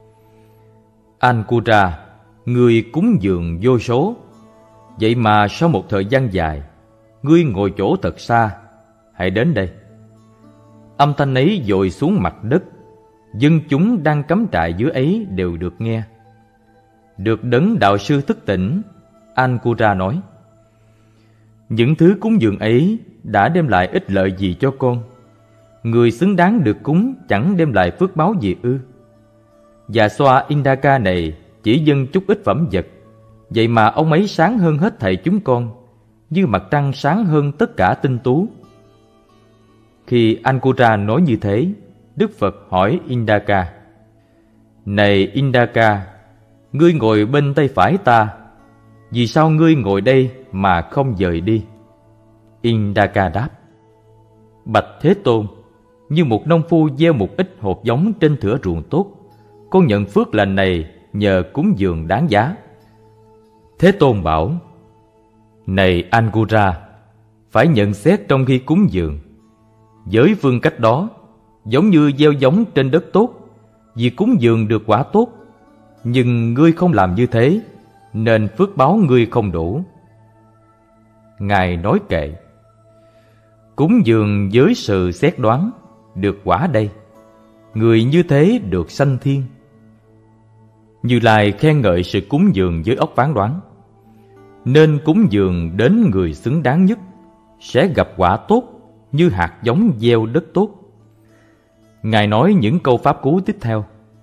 Speaker 1: Ankura, ngươi cúng dường vô số, vậy mà sau một thời gian dài, ngươi ngồi chỗ thật xa. Hãy đến đây. Âm thanh ấy dội xuống mặt đất, dân chúng đang cắm trại dưới ấy đều được nghe. Được đấng đạo sư thức tỉnh, Ankura nói: những thứ cúng dường ấy đã đem lại ích lợi gì cho con? Người xứng đáng được cúng chẳng đem lại phước báo gì ư? Và xoa Indaka này chỉ dâng chút ít phẩm vật, vậy mà ông ấy sáng hơn hết thảy chúng con, như mặt trăng sáng hơn tất cả tinh tú. Khi Ankura nói như thế, Đức Phật hỏi Indaka: này Indaka, ngươi ngồi bên tay phải ta, vì sao ngươi ngồi đây mà không dời đi? Indaka đáp: bạch Thế Tôn, như một nông phu gieo một ít hột giống trên thửa ruộng tốt, con nhận phước lành này nhờ cúng dường đáng giá. Thế Tôn bảo: này Ankura, phải nhận xét trong khi cúng dường. Với phương cách đó, giống như gieo giống trên đất tốt, vì cúng dường được quả tốt, nhưng ngươi không làm như thế, nên phước báo ngươi không đủ. Ngài nói kệ: cúng dường với sự xét đoán, được quả đây. Người như thế được sanh thiên. Như Lai khen ngợi sự cúng dường với óc phán đoán. Nên cúng dường đến người xứng đáng nhất, sẽ gặp quả tốt như hạt giống gieo đất tốt. Ngài nói những câu pháp cú tiếp theo: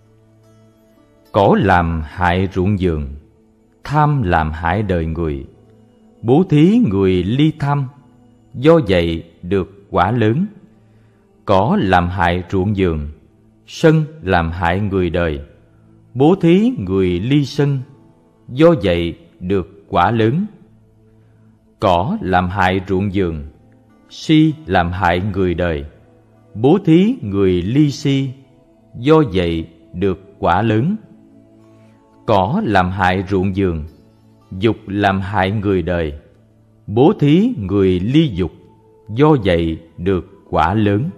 Speaker 1: cỏ làm hại ruộng vườn, tham làm hại đời người, bố thí người ly tham, do vậy được quả lớn. Cỏ làm hại ruộng vườn, sân làm hại người đời, bố thí người ly sân, do vậy được quả lớn. Cỏ làm hại ruộng vườn, si làm hại người đời, bố thí người ly si, do vậy được quả lớn. Cỏ làm hại ruộng vườn, dục làm hại người đời, bố thí người ly dục, do vậy được quả lớn.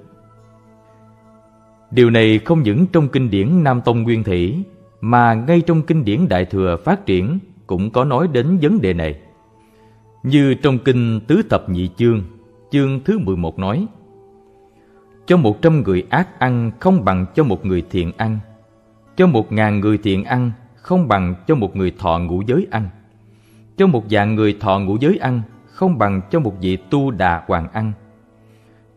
Speaker 1: Điều này không những trong kinh điển Nam Tông Nguyên Thủy, mà ngay trong kinh điển Đại Thừa Phát Triển cũng có nói đến vấn đề này. Như trong kinh Tứ Thập Nhị Chương, chương thứ mười một nói: cho một trăm người ác ăn không bằng cho một người thiện ăn, cho một ngàn người thiện ăn không bằng cho một người thọ ngũ giới ăn, cho một vạn người thọ ngũ giới ăn không bằng cho một vị tu đà hoàng ăn,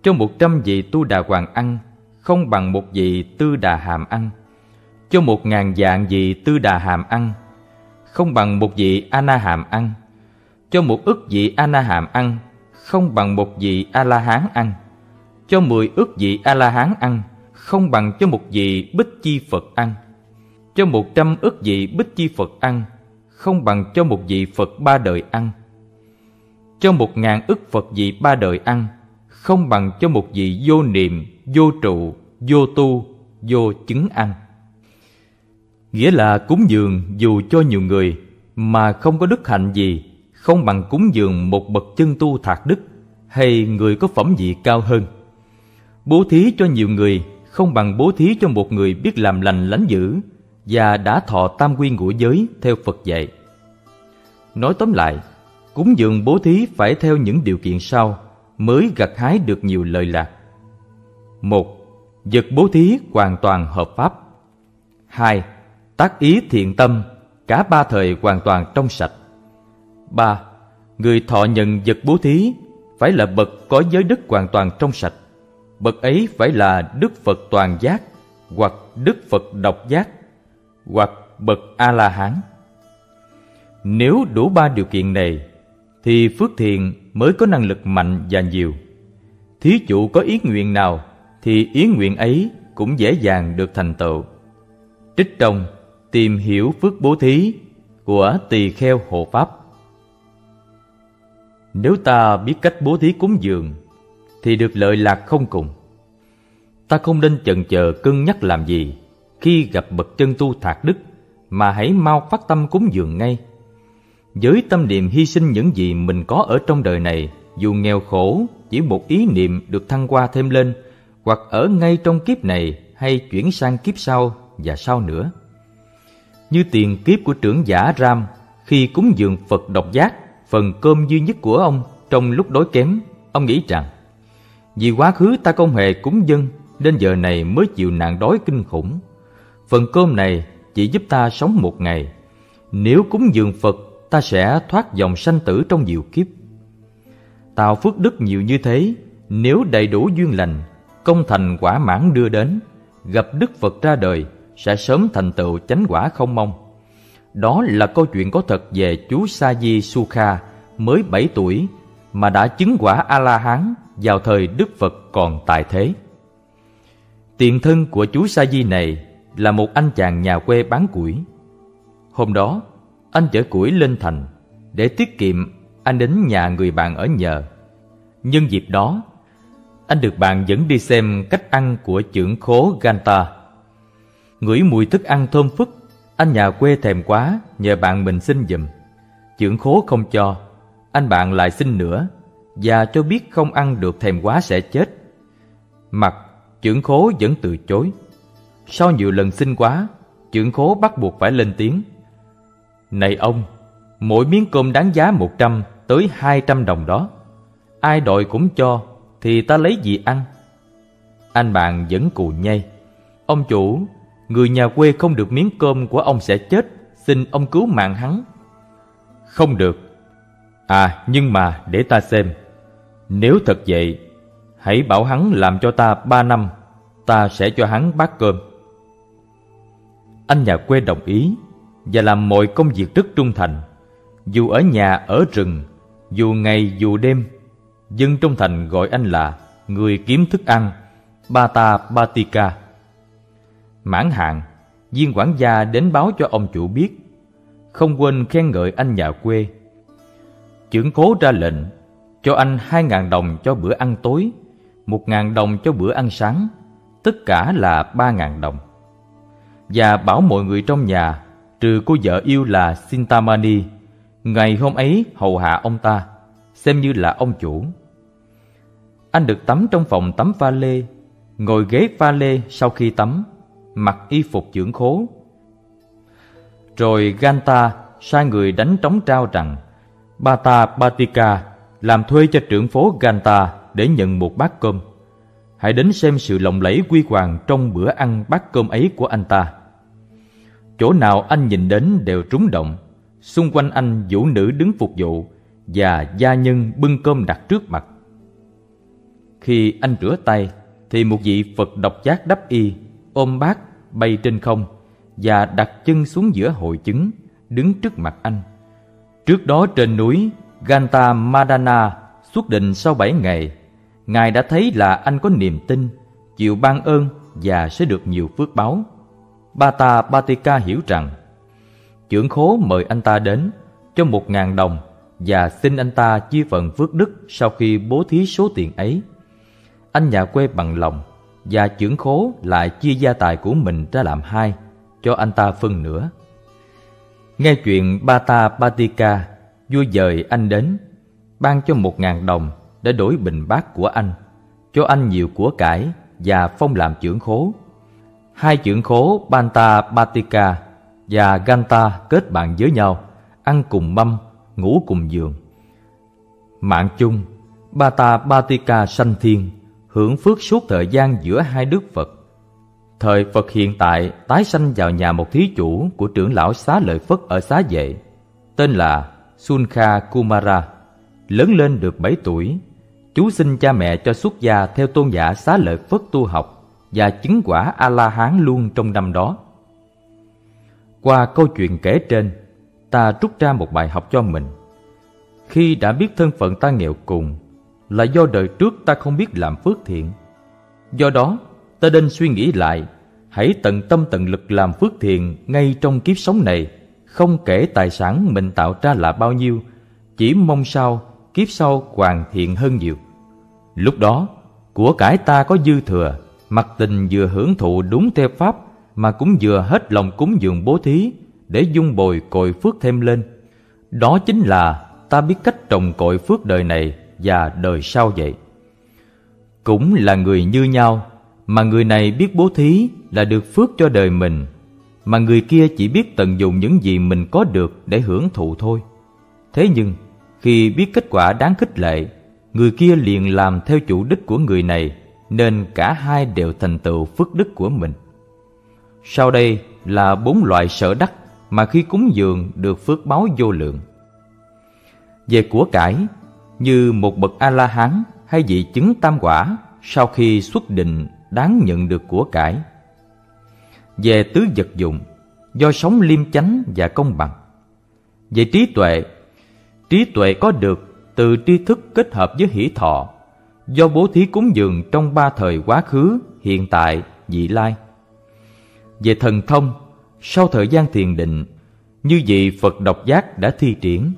Speaker 1: cho một trăm vị Tu Đà Hoàng ăn không bằng một vị Tư Đà Hàm ăn, cho một ngàn vạn vị Tư Đà Hàm ăn không bằng một vị A Na Hàm ăn, cho một ức vị A Na Hàm ăn không bằng một vị A La Hán ăn, cho mười ức vị A La Hán ăn không bằng cho một vị Bích Chi Phật ăn, cho một trăm ức vị Bích Chi Phật ăn không bằng cho một vị Phật ba đời ăn, cho một ngàn ức Phật vị ba đời ăn không bằng cho một vị vô niệm, vô trụ, vô tu, vô chứng ăn. Nghĩa là cúng dường dù cho nhiều người mà không có đức hạnh gì, không bằng cúng dường một bậc chân tu thạc đức hay người có phẩm vị cao hơn. Bố thí cho nhiều người không bằng bố thí cho một người biết làm lành lánh dữ và đã thọ tam quy ngũ giới theo Phật dạy. Nói tóm lại, cúng dường bố thí phải theo những điều kiện sau mới gặt hái được nhiều lợi lạc. Một, vật bố thí hoàn toàn hợp pháp. Hai, tác ý thiện tâm, cả ba thời hoàn toàn trong sạch. Ba, người thọ nhận vật bố thí phải là bậc có giới đức hoàn toàn trong sạch. Bậc ấy phải là Đức Phật toàn giác, hoặc Đức Phật độc giác, hoặc bậc A-la-hán. Nếu đủ ba điều kiện này, thì phước thiện mới có năng lực mạnh và nhiều. Thí chủ có ý nguyện nào, thì ý nguyện ấy cũng dễ dàng được thành tựu. Trích trong Tìm hiểu phước bố thí của Tỳ Kheo Hộ Pháp. Nếu ta biết cách bố thí cúng dường, thì được lợi lạc không cùng. Ta không nên chần chờ cân nhắc làm gì khi gặp bậc chân tu thạc đức, mà hãy mau phát tâm cúng dường ngay. Với tâm niệm hy sinh những gì mình có ở trong đời này, dù nghèo khổ, chỉ một ý niệm được thăng hoa thêm lên, hoặc ở ngay trong kiếp này hay chuyển sang kiếp sau và sau nữa. Như tiền kiếp của trưởng giả Ram khi cúng dường Phật độc giác, phần cơm duy nhất của ông trong lúc đói kém, ông nghĩ rằng vì quá khứ ta không hề cúng dâng nên giờ này mới chịu nạn đói kinh khủng. Phần cơm này chỉ giúp ta sống một ngày. Nếu cúng dường Phật, ta sẽ thoát dòng sanh tử trong nhiều kiếp. Tạo phước đức nhiều như thế, nếu đầy đủ duyên lành, công thành quả mãn đưa đến, gặp Đức Phật ra đời, sẽ sớm thành tựu chánh quả không mong. Đó là câu chuyện có thật về chú Sa Di Sukha mới bảy tuổi mà đã chứng quả A-la-hán vào thời Đức Phật còn tại thế. Tiền thân của chú Sa Di này là một anh chàng nhà quê bán củi. Hôm đó, anh chở củi lên thành. Để tiết kiệm, anh đến nhà người bạn ở nhờ. Nhân dịp đó, anh được bạn dẫn đi xem cách ăn của chưởng khố Ganta. Ngửi mùi thức ăn thơm phức, anh nhà quê thèm quá, nhờ bạn mình xin giùm. Chưởng khố không cho, anh bạn lại xin nữa, và cho biết không ăn được thèm quá sẽ chết. Mặc chưởng khố vẫn từ chối. Sau nhiều lần xin quá, chưởng khố bắt buộc phải lên tiếng: "Này ông, mỗi miếng cơm đáng giá một trăm tới hai trăm đồng đó. Ai đòi cũng cho, thì ta lấy gì ăn?" Anh bạn vẫn cù nhây: "Ông chủ, người nhà quê không được miếng cơm của ông sẽ chết, xin ông cứu mạng hắn." "Không được. À, nhưng mà để ta xem. Nếu thật vậy, hãy bảo hắn làm cho ta ba năm, ta sẽ cho hắn bát cơm." Anh nhà quê đồng ý và làm mọi công việc rất trung thành. Dù ở nhà ở rừng, dù ngày dù đêm, dân trong thành gọi anh là người kiếm thức ăn, Bata Batika. Mãn hạn, viên quản gia đến báo cho ông chủ biết, không quên khen ngợi anh nhà quê. Chưởng khố ra lệnh cho anh hai ngàn đồng cho bữa ăn tối, một ngàn đồng cho bữa ăn sáng, tất cả là ba ngàn đồng. Và bảo mọi người trong nhà, trừ cô vợ yêu là Sintamani, ngày hôm ấy hầu hạ ông ta, xem như là ông chủ. Anh được tắm trong phòng tắm pha lê, ngồi ghế pha lê sau khi tắm, mặc y phục chưởng khố. Rồi Ganta sai người đánh trống trao rằng Bata Batika làm thuê cho trưởng phố Ganta để nhận một bát cơm. Hãy đến xem sự lộng lẫy huy hoàng trong bữa ăn bát cơm ấy của anh ta. Chỗ nào anh nhìn đến đều rúng động. Xung quanh anh vũ nữ đứng phục vụ và gia nhân bưng cơm đặt trước mặt. Khi anh rửa tay thì một vị Phật độc giác đắp y, ôm bát bay trên không và đặt chân xuống giữa hội chứng, đứng trước mặt anh. Trước đó trên núi Ganta Madana xuất định sau bảy ngày, Ngài đã thấy là anh có niềm tin, chịu ban ơn và sẽ được nhiều phước báo. Bata Batika hiểu rằng trưởng khố mời anh ta đến cho một ngàn đồng và xin anh ta chia phần phước đức sau khi bố thí số tiền ấy. Anh nhà quê bằng lòng và trưởng khố lại chia gia tài của mình ra làm hai, cho anh ta phân nửa. Nghe chuyện Bata Batika, vua dời anh đến, ban cho một ngàn đồng để đổi bình bát của anh, cho anh nhiều của cải và phong làm trưởng khố. Hai trưởng khố Banta Batika và Ganta kết bạn với nhau, ăn cùng mâm, ngủ cùng giường. Mạng chung, Bata Batika sanh thiên, hưởng phước suốt thời gian giữa hai đức Phật. Thời Phật hiện tại tái sanh vào nhà một thí chủ của trưởng lão Xá Lợi Phất ở Xá Vệ, tên là Sunkha Kumara. Lớn lên được bảy tuổi, chú xin cha mẹ cho xuất gia theo tôn giả Xá Lợi Phất tu học và chứng quả A-la-hán luôn trong năm đó. Qua câu chuyện kể trên, ta rút ra một bài học cho mình. Khi đã biết thân phận ta nghèo cùng là do đời trước ta không biết làm phước thiện. Do đó, ta nên suy nghĩ lại, hãy tận tâm tận lực làm phước thiện ngay trong kiếp sống này, không kể tài sản mình tạo ra là bao nhiêu, chỉ mong sao kiếp sau hoàn thiện hơn nhiều. Lúc đó, của cải ta có dư thừa, mặc tình vừa hưởng thụ đúng theo pháp mà cũng vừa hết lòng cúng dường bố thí để dung bồi cội phước thêm lên. Đó chính là ta biết cách trồng cội phước đời này và đời sau vậy. Cũng là người như nhau, mà người này biết bố thí là được phước cho đời mình, mà người kia chỉ biết tận dụng những gì mình có được để hưởng thụ thôi. Thế nhưng, khi biết kết quả đáng khích lệ, người kia liền làm theo chủ đích của người này, nên cả hai đều thành tựu phước đức của mình. Sau đây là bốn loại sở đắc mà khi cúng dường được phước báo vô lượng. Về của cải, như một bậc A-la-hán hay vị chứng tam quả sau khi xuất định đáng nhận được của cải. Về tứ vật dụng, do sống liêm chánh và công bằng. Về trí tuệ, trí tuệ có được từ tri thức kết hợp với hỷ thọ, do bố thí cúng dường trong ba thời quá khứ, hiện tại, vị lai. Về thần thông, sau thời gian thiền định, như vị Phật độc giác đã thi triển.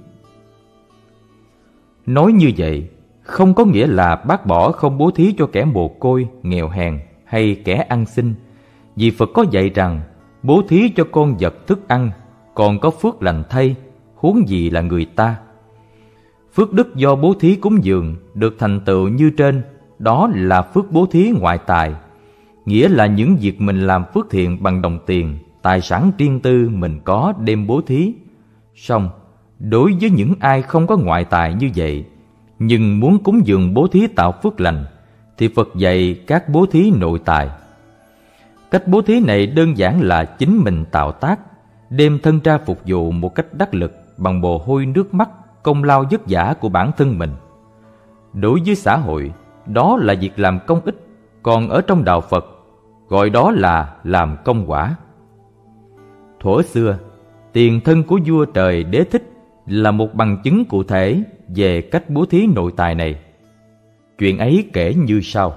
Speaker 1: Nói như vậy, không có nghĩa là bác bỏ không bố thí cho kẻ mồ côi, nghèo hèn hay kẻ ăn xin, vì Phật có dạy rằng bố thí cho con vật thức ăn còn có phước lành thay, huống gì là người ta. Phước đức do bố thí cúng dường được thành tựu như trên, đó là phước bố thí ngoại tài, nghĩa là những việc mình làm phước thiện bằng đồng tiền, tài sản riêng tư mình có đem bố thí. Song đối với những ai không có ngoại tài như vậy, nhưng muốn cúng dường bố thí tạo phước lành, thì Phật dạy các bố thí nội tài. Cách bố thí này đơn giản là chính mình tạo tác, đem thân ra phục vụ một cách đắc lực bằng mồ hôi nước mắt, công lao vất vả của bản thân mình. Đối với xã hội, đó là việc làm công ích, còn ở trong đạo Phật, gọi đó là làm công quả. Thuở xưa, tiền thân của vua trời Đế Thích là một bằng chứng cụ thể về cách bố thí nội tài này. Chuyện ấy kể như sau.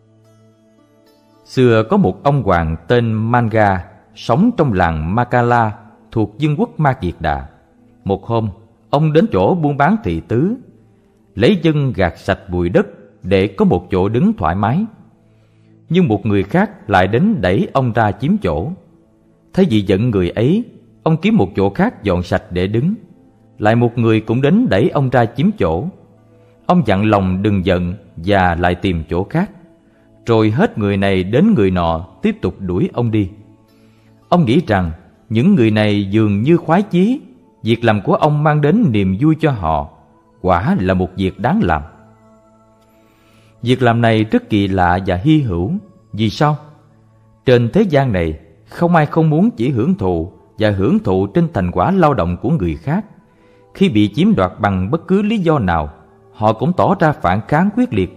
Speaker 1: Xưa có một ông hoàng tên Manga sống trong làng Makala thuộc vương quốc Ma Kiệt Đà. Một hôm, ông đến chỗ buôn bán thị tứ, lấy chân gạt sạch bụi đất để có một chỗ đứng thoải mái. Nhưng một người khác lại đến đẩy ông ra chiếm chỗ. Thấy vì giận người ấy, ông kiếm một chỗ khác dọn sạch để đứng. Lại một người cũng đến đẩy ông ra chiếm chỗ. Ông dặn lòng đừng giận và lại tìm chỗ khác. Rồi hết người này đến người nọ tiếp tục đuổi ông đi. Ông nghĩ rằng những người này dường như khoái chí, việc làm của ông mang đến niềm vui cho họ, quả là một việc đáng làm. Việc làm này rất kỳ lạ và hy hữu. Vì sao? Trên thế gian này, không ai không muốn chỉ hưởng thụ và hưởng thụ trên thành quả lao động của người khác. Khi bị chiếm đoạt bằng bất cứ lý do nào, họ cũng tỏ ra phản kháng quyết liệt,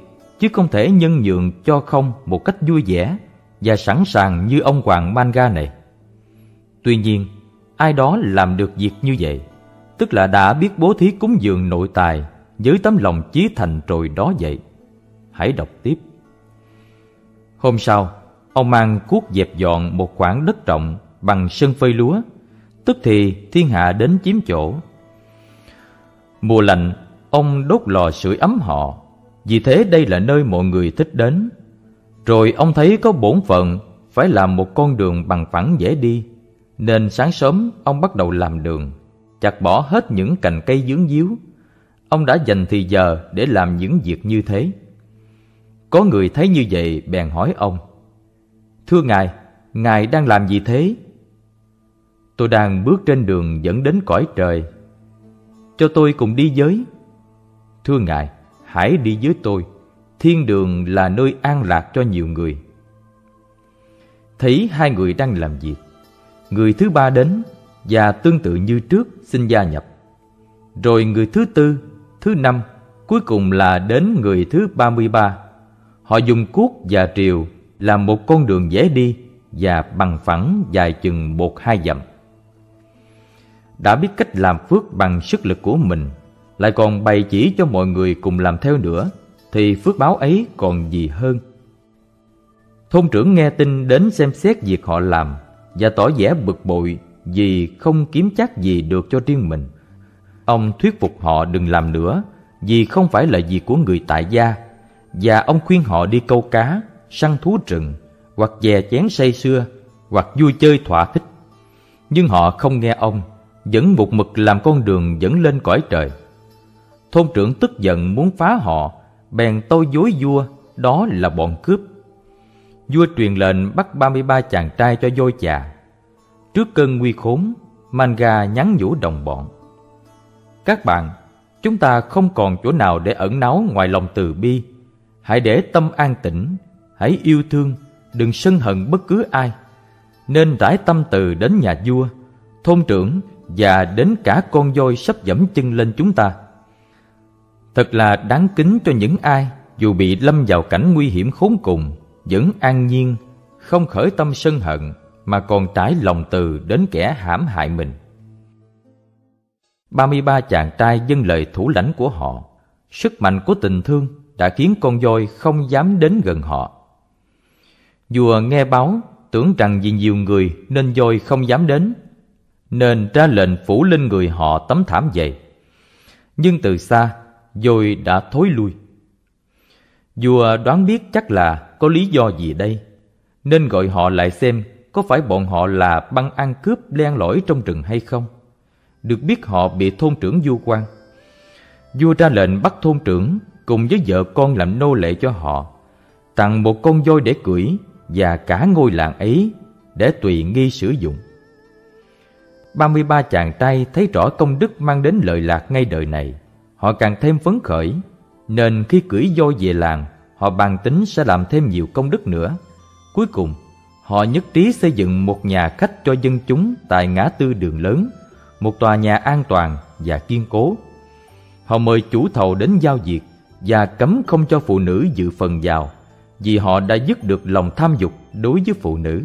Speaker 1: chứ không thể nhân nhượng cho không một cách vui vẻ và sẵn sàng như ông hoàng Manga này. Tuy nhiên, ai đó làm được việc như vậy, tức là đã biết bố thí cúng dường nội tài với tấm lòng chí thành rồi đó vậy. Hãy đọc tiếp. Hôm sau, ông mang cuốc dẹp dọn một khoảng đất rộng bằng sân phơi lúa, tức thì thiên hạ đến chiếm chỗ. Mùa lạnh, ông đốt lò sưởi ấm họ, vì thế đây là nơi mọi người thích đến. Rồi ông thấy có bổn phận phải làm một con đường bằng phẳng dễ đi, nên sáng sớm ông bắt đầu làm đường, chặt bỏ hết những cành cây vướng víu. Ông đã dành thì giờ để làm những việc như thế. Có người thấy như vậy bèn hỏi ông: "Thưa ngài, ngài đang làm gì thế?" "Tôi đang bước trên đường dẫn đến cõi trời." "Cho tôi cùng đi với." "Thưa ngài, hãy đi với tôi. Thiên đường là nơi an lạc cho nhiều người." Thấy hai người đang làm việc, người thứ ba đến và tương tự như trước xin gia nhập. Rồi người thứ tư, thứ năm, cuối cùng là đến người thứ ba mươi ba. Họ dùng cuốc và triều làm một con đường dễ đi và bằng phẳng dài chừng một hai dặm. Đã biết cách làm phước bằng sức lực của mình, lại còn bày chỉ cho mọi người cùng làm theo nữa, thì phước báo ấy còn gì hơn. Thôn trưởng nghe tin đến xem xét việc họ làm và tỏ vẻ bực bội vì không kiếm chắc gì được cho riêng mình. Ông thuyết phục họ đừng làm nữa vì không phải là việc của người tại gia, và ông khuyên họ đi câu cá, săn thú rừng, hoặc chè chén say sưa, hoặc vui chơi thỏa thích. Nhưng họ không nghe ông, vẫn một mực làm con đường dẫn lên cõi trời. Thôn trưởng tức giận muốn phá họ, bèn tâu dối vua đó là bọn cướp. Vua truyền lệnh bắt ba mươi ba chàng trai cho voi chà. Trước cơn nguy khốn, Manga nhắn nhủ đồng bọn: "Các bạn, chúng ta không còn chỗ nào để ẩn náu ngoài lòng từ bi. Hãy để tâm an tĩnh, hãy yêu thương, đừng sân hận bất cứ ai. Nên rải tâm từ đến nhà vua, thôn trưởng và đến cả con voi sắp dẫm chân lên chúng ta. Thật là đáng kính cho những ai dù bị lâm vào cảnh nguy hiểm khốn cùng vẫn an nhiên, không khởi tâm sân hận, mà còn trải lòng từ đến kẻ hãm hại mình." ba mươi ba chàng trai vâng lời thủ lãnh của họ. Sức mạnh của tình thương đã khiến con voi không dám đến gần họ. Vua nghe báo, tưởng rằng vì nhiều người nên voi không dám đến, nên ra lệnh phủ lên người họ tấm thảm dày. Nhưng từ xa, voi đã thối lui. Vua đoán biết chắc là có lý do gì đây, nên gọi họ lại xem có phải bọn họ là băng ăn cướp len lỏi trong rừng hay không. Được biết họ bị thôn trưởng vu oan. Vua ra lệnh bắt thôn trưởng cùng với vợ con làm nô lệ cho họ, tặng một con voi để cưỡi và cả ngôi làng ấy để tùy nghi sử dụng. ba mươi ba chàng trai thấy rõ công đức mang đến lợi lạc ngay đời này, họ càng thêm phấn khởi, nên khi cưỡi voi về làng, họ bàn tính sẽ làm thêm nhiều công đức nữa. Cuối cùng, họ nhất trí xây dựng một nhà khách cho dân chúng tại ngã tư đường lớn, một tòa nhà an toàn và kiên cố. Họ mời chủ thầu đến giao việc và cấm không cho phụ nữ dự phần vào, vì họ đã dứt được lòng tham dục đối với phụ nữ.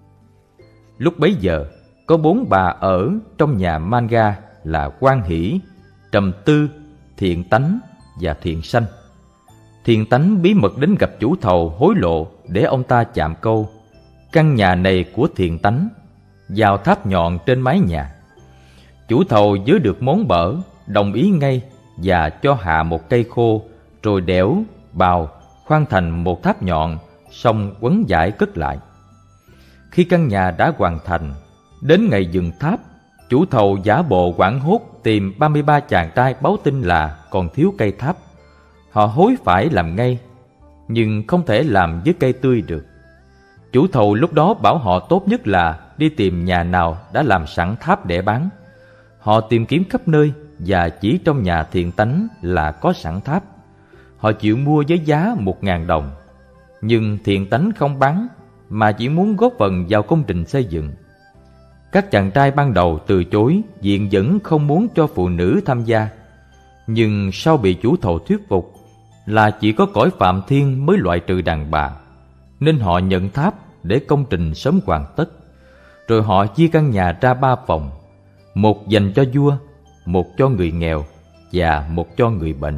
Speaker 1: Lúc bấy giờ, có bốn bà ở trong nhà Manga là Quan Hỷ, Trầm Tư, Thiện Tánh và Thiện Sanh. Thiện Tánh bí mật đến gặp chủ thầu hối lộ để ông ta chạm câu: "Căn nhà này của Thiện Tánh", vào tháp nhọn trên mái nhà. Chủ thầu với được món bở, đồng ý ngay và cho hạ một cây khô, rồi đẽo, bào, khoan thành một tháp nhọn, xong quấn vải cất lại. Khi căn nhà đã hoàn thành, đến ngày dựng tháp, chủ thầu giả bộ hoảng hốt tìm ba mươi ba chàng trai báo tin là còn thiếu cây tháp. Họ hối phải làm ngay, nhưng không thể làm với cây tươi được. Chủ thầu lúc đó bảo họ tốt nhất là đi tìm nhà nào đã làm sẵn tháp để bán. Họ tìm kiếm khắp nơi và chỉ trong nhà Thiện Tánh là có sẵn tháp. Họ chịu mua với giá một ngàn đồng. Nhưng Thiện Tánh không bán, mà chỉ muốn góp phần vào công trình xây dựng. Các chàng trai ban đầu từ chối, viện dẫn không muốn cho phụ nữ tham gia. Nhưng sau bị chủ thầu thuyết phục, là chỉ có cõi Phạm Thiên mới loại trừ đàn bà, nên họ nhận tháp để công trình sớm hoàn tất. Rồi họ chia căn nhà ra ba phòng, một dành cho vua, một cho người nghèo và một cho người bệnh.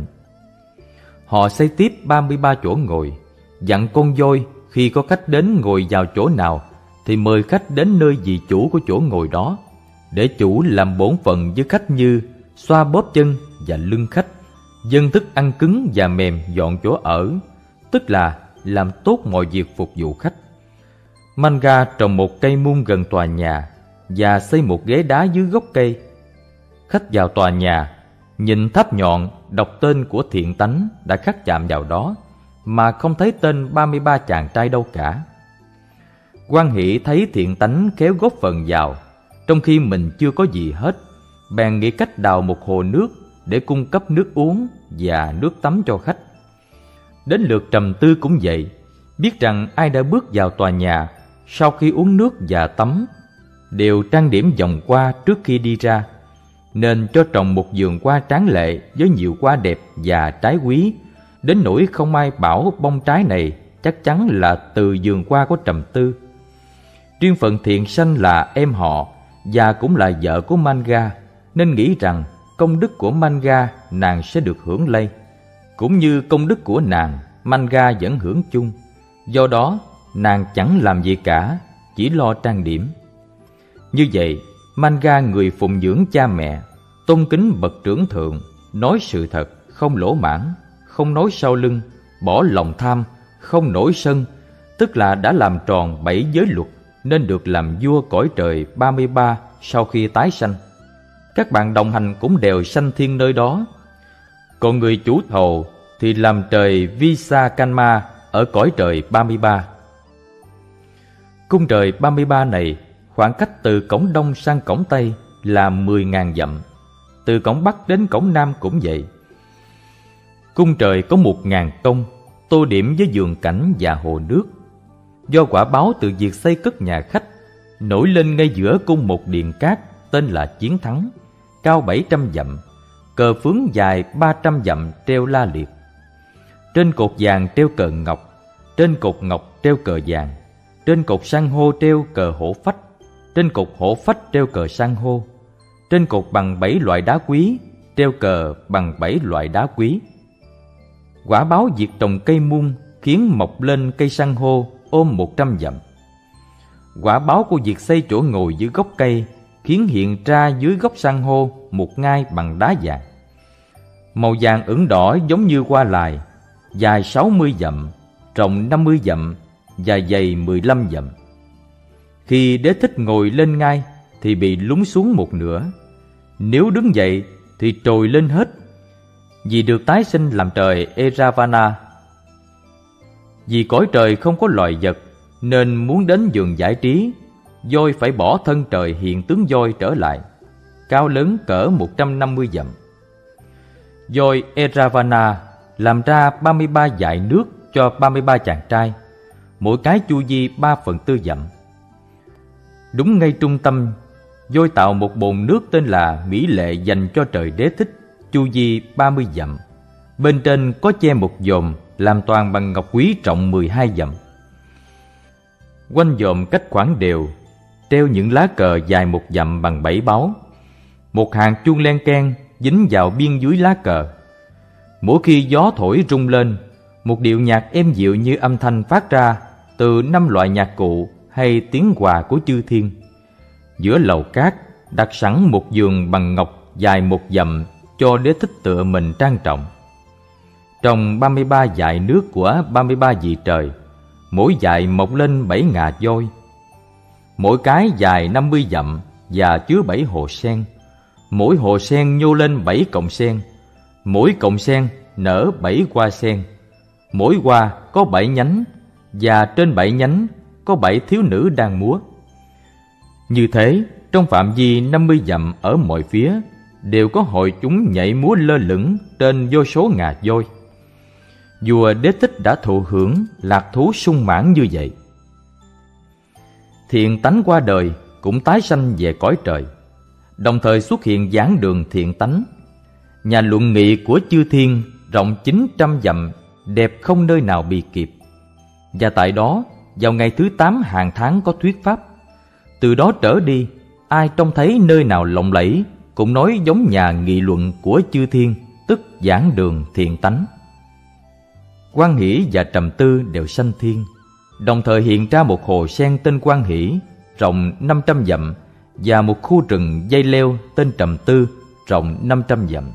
Speaker 1: Họ xây tiếp ba mươi ba chỗ ngồi, dặn con voi khi có khách đến ngồi vào chỗ nào thì mời khách đến nơi vị chủ của chỗ ngồi đó, để chủ làm bổn phận với khách như xoa bóp chân và lưng khách, dâng thức ăn cứng và mềm dọn chỗ ở, tức là làm tốt mọi việc phục vụ khách. Manga trồng một cây muôn gần tòa nhà và xây một ghế đá dưới gốc cây. Khách vào tòa nhà, nhìn tháp nhọn đọc tên của Thiện Tánh đã khắc chạm vào đó, mà không thấy tên ba mươi ba chàng trai đâu cả. Quan Hỷ thấy Thiện Tánh khéo góp phần vào, trong khi mình chưa có gì hết, bèn nghĩ cách đào một hồ nước để cung cấp nước uống và nước tắm cho khách. Đến lượt Trầm Tư cũng vậy, biết rằng ai đã bước vào tòa nhà sau khi uống nước và tắm đều trang điểm vòng hoa trước khi đi ra, nên cho trồng một vườn hoa tráng lệ với nhiều hoa đẹp và trái quý, đến nỗi không ai bảo bông trái này chắc chắn là từ vườn hoa của Trầm Tư. Riêng phận Thiện Sanh là em họ và cũng là vợ của Manga, nên nghĩ rằng công đức của Manga nàng sẽ được hưởng lây, cũng như công đức của nàng Manga vẫn hưởng chung. Do đó nàng chẳng làm gì cả, chỉ lo trang điểm. Như vậy, Manga người phụng dưỡng cha mẹ, tôn kính bậc trưởng thượng, nói sự thật, không lỗ mãn, không nói sau lưng, bỏ lòng tham, không nổi sân, tức là đã làm tròn bảy giới luật, nên được làm vua cõi trời ba mươi ba sau khi tái sanh. Các bạn đồng hành cũng đều sanh thiên nơi đó. Còn người chủ thầu thì làm trời Visakanma ở cõi trời ba mươi ba. Cung trời ba mươi ba này khoảng cách từ cổng đông sang cổng tây là mười nghìn dặm, từ cổng bắc đến cổng nam cũng vậy. Cung trời có một ngàn công, tô điểm với vườn cảnh và hồ nước. Do quả báo từ việc xây cất nhà khách, nổi lên ngay giữa cung một điện cát tên là Chiến Thắng, cao bảy trăm dặm, cờ phướng dài ba trăm dặm treo la liệt. Trên cột vàng treo cờ ngọc, trên cột ngọc treo cờ vàng, trên cột san hô treo cờ hổ phách, trên cột hổ phách treo cờ san hô, trên cột bằng bảy loại đá quý treo cờ bằng bảy loại đá quý. Quả báo việc trồng cây muôn khiến mọc lên cây san hô ôm một trăm dặm. Quả báo của việc xây chỗ ngồi dưới gốc cây khiến hiện ra dưới gốc san hô một ngai bằng đá vàng. Màu vàng ửng đỏ giống như hoa lài, dài sáu mươi dặm, rộng năm mươi dặm và dày mười lăm dặm. Khi Đế Thích ngồi lên ngai thì bị lún xuống một nửa, nếu đứng dậy thì trồi lên hết, vì được tái sinh làm trời Eravana. Vì cõi trời không có loài vật, nên muốn đến vườn giải trí, voi phải bỏ thân trời hiện tướng voi trở lại, cao lớn cỡ một trăm năm mươi dặm. Voi Eravana làm ra ba mươi ba dải nước cho ba mươi ba chàng trai, mỗi cái chu vi ba phần tư dặm. Đúng ngay trung tâm, voi tạo một bồn nước tên là Mỹ Lệ dành cho trời Đế Thích, chu vi ba mươi dặm. Bên trên có che một dòm làm toàn bằng ngọc quý rộng mười hai dặm. Quanh dòm cách khoảng đều treo những lá cờ dài một dặm bằng bảy báu. Một hàng chuông len keng dính vào biên dưới lá cờ. Mỗi khi gió thổi rung lên, một điệu nhạc êm dịu như âm thanh phát ra từ năm loại nhạc cụ hay tiếng hòa của chư thiên. Giữa lầu cát đặt sẵn một giường bằng ngọc dài một dặm cho Đế Thích tựa mình trang trọng. Trong ba mươi ba dải nước của ba mươi ba vị trời, mỗi dải mọc lên bảy ngà voi. Mỗi cái dài năm mươi dặm và chứa bảy hồ sen. Mỗi hồ sen nhô lên bảy cọng sen. Mỗi cọng sen nở bảy hoa sen. Mỗi hoa có bảy nhánh, và trên bảy nhánh có bảy thiếu nữ đang múa. Như thế, trong phạm vi năm mươi dặm ở mọi phía đều có hội chúng nhảy múa lơ lửng trên vô số ngà voi. Vua Đế Thích đã thụ hưởng lạc thú sung mãn như vậy. Thiện Tánh qua đời cũng tái sanh về cõi trời, đồng thời xuất hiện giảng đường Thiện Tánh. Nhà luận nghị của chư thiên rộng chín trăm dặm, đẹp không nơi nào bì kịp. Và tại đó, vào ngày thứ tám hàng tháng có thuyết pháp. Từ đó trở đi, ai trông thấy nơi nào lộng lẫy cũng nói giống nhà nghị luận của chư thiên, tức giảng đường thiện tánh. Quan Hỷ và Trầm Tư đều sanh thiên, đồng thời hiện ra một hồ sen tên Quan Hỷ, rộng năm trăm dặm, và một khu rừng dây leo tên Trầm Tư, rộng năm trăm dặm.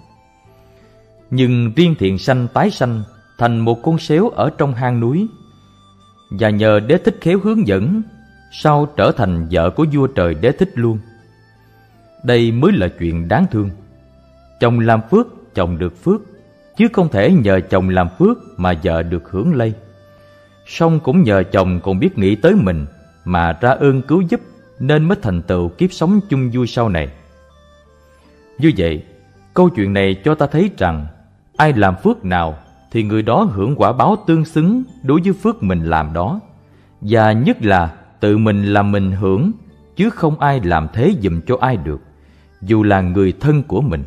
Speaker 1: Nhưng riêng thiện sanh tái sanh thành một con sếu ở trong hang núi, và nhờ Đế Thích khéo hướng dẫn, sau trở thành vợ của vua trời Đế Thích luôn. Đây mới là chuyện đáng thương. Chồng làm phước, chồng được phước, chứ không thể nhờ chồng làm phước mà vợ được hưởng lây. Song cũng nhờ chồng còn biết nghĩ tới mình mà ra ơn cứu giúp, nên mới thành tựu kiếp sống chung vui sau này. Như vậy, câu chuyện này cho ta thấy rằng ai làm phước nào thì người đó hưởng quả báo tương xứng đối với phước mình làm đó, và nhất là tự mình làm mình hưởng, chứ không ai làm thế giùm cho ai được, dù là người thân của mình.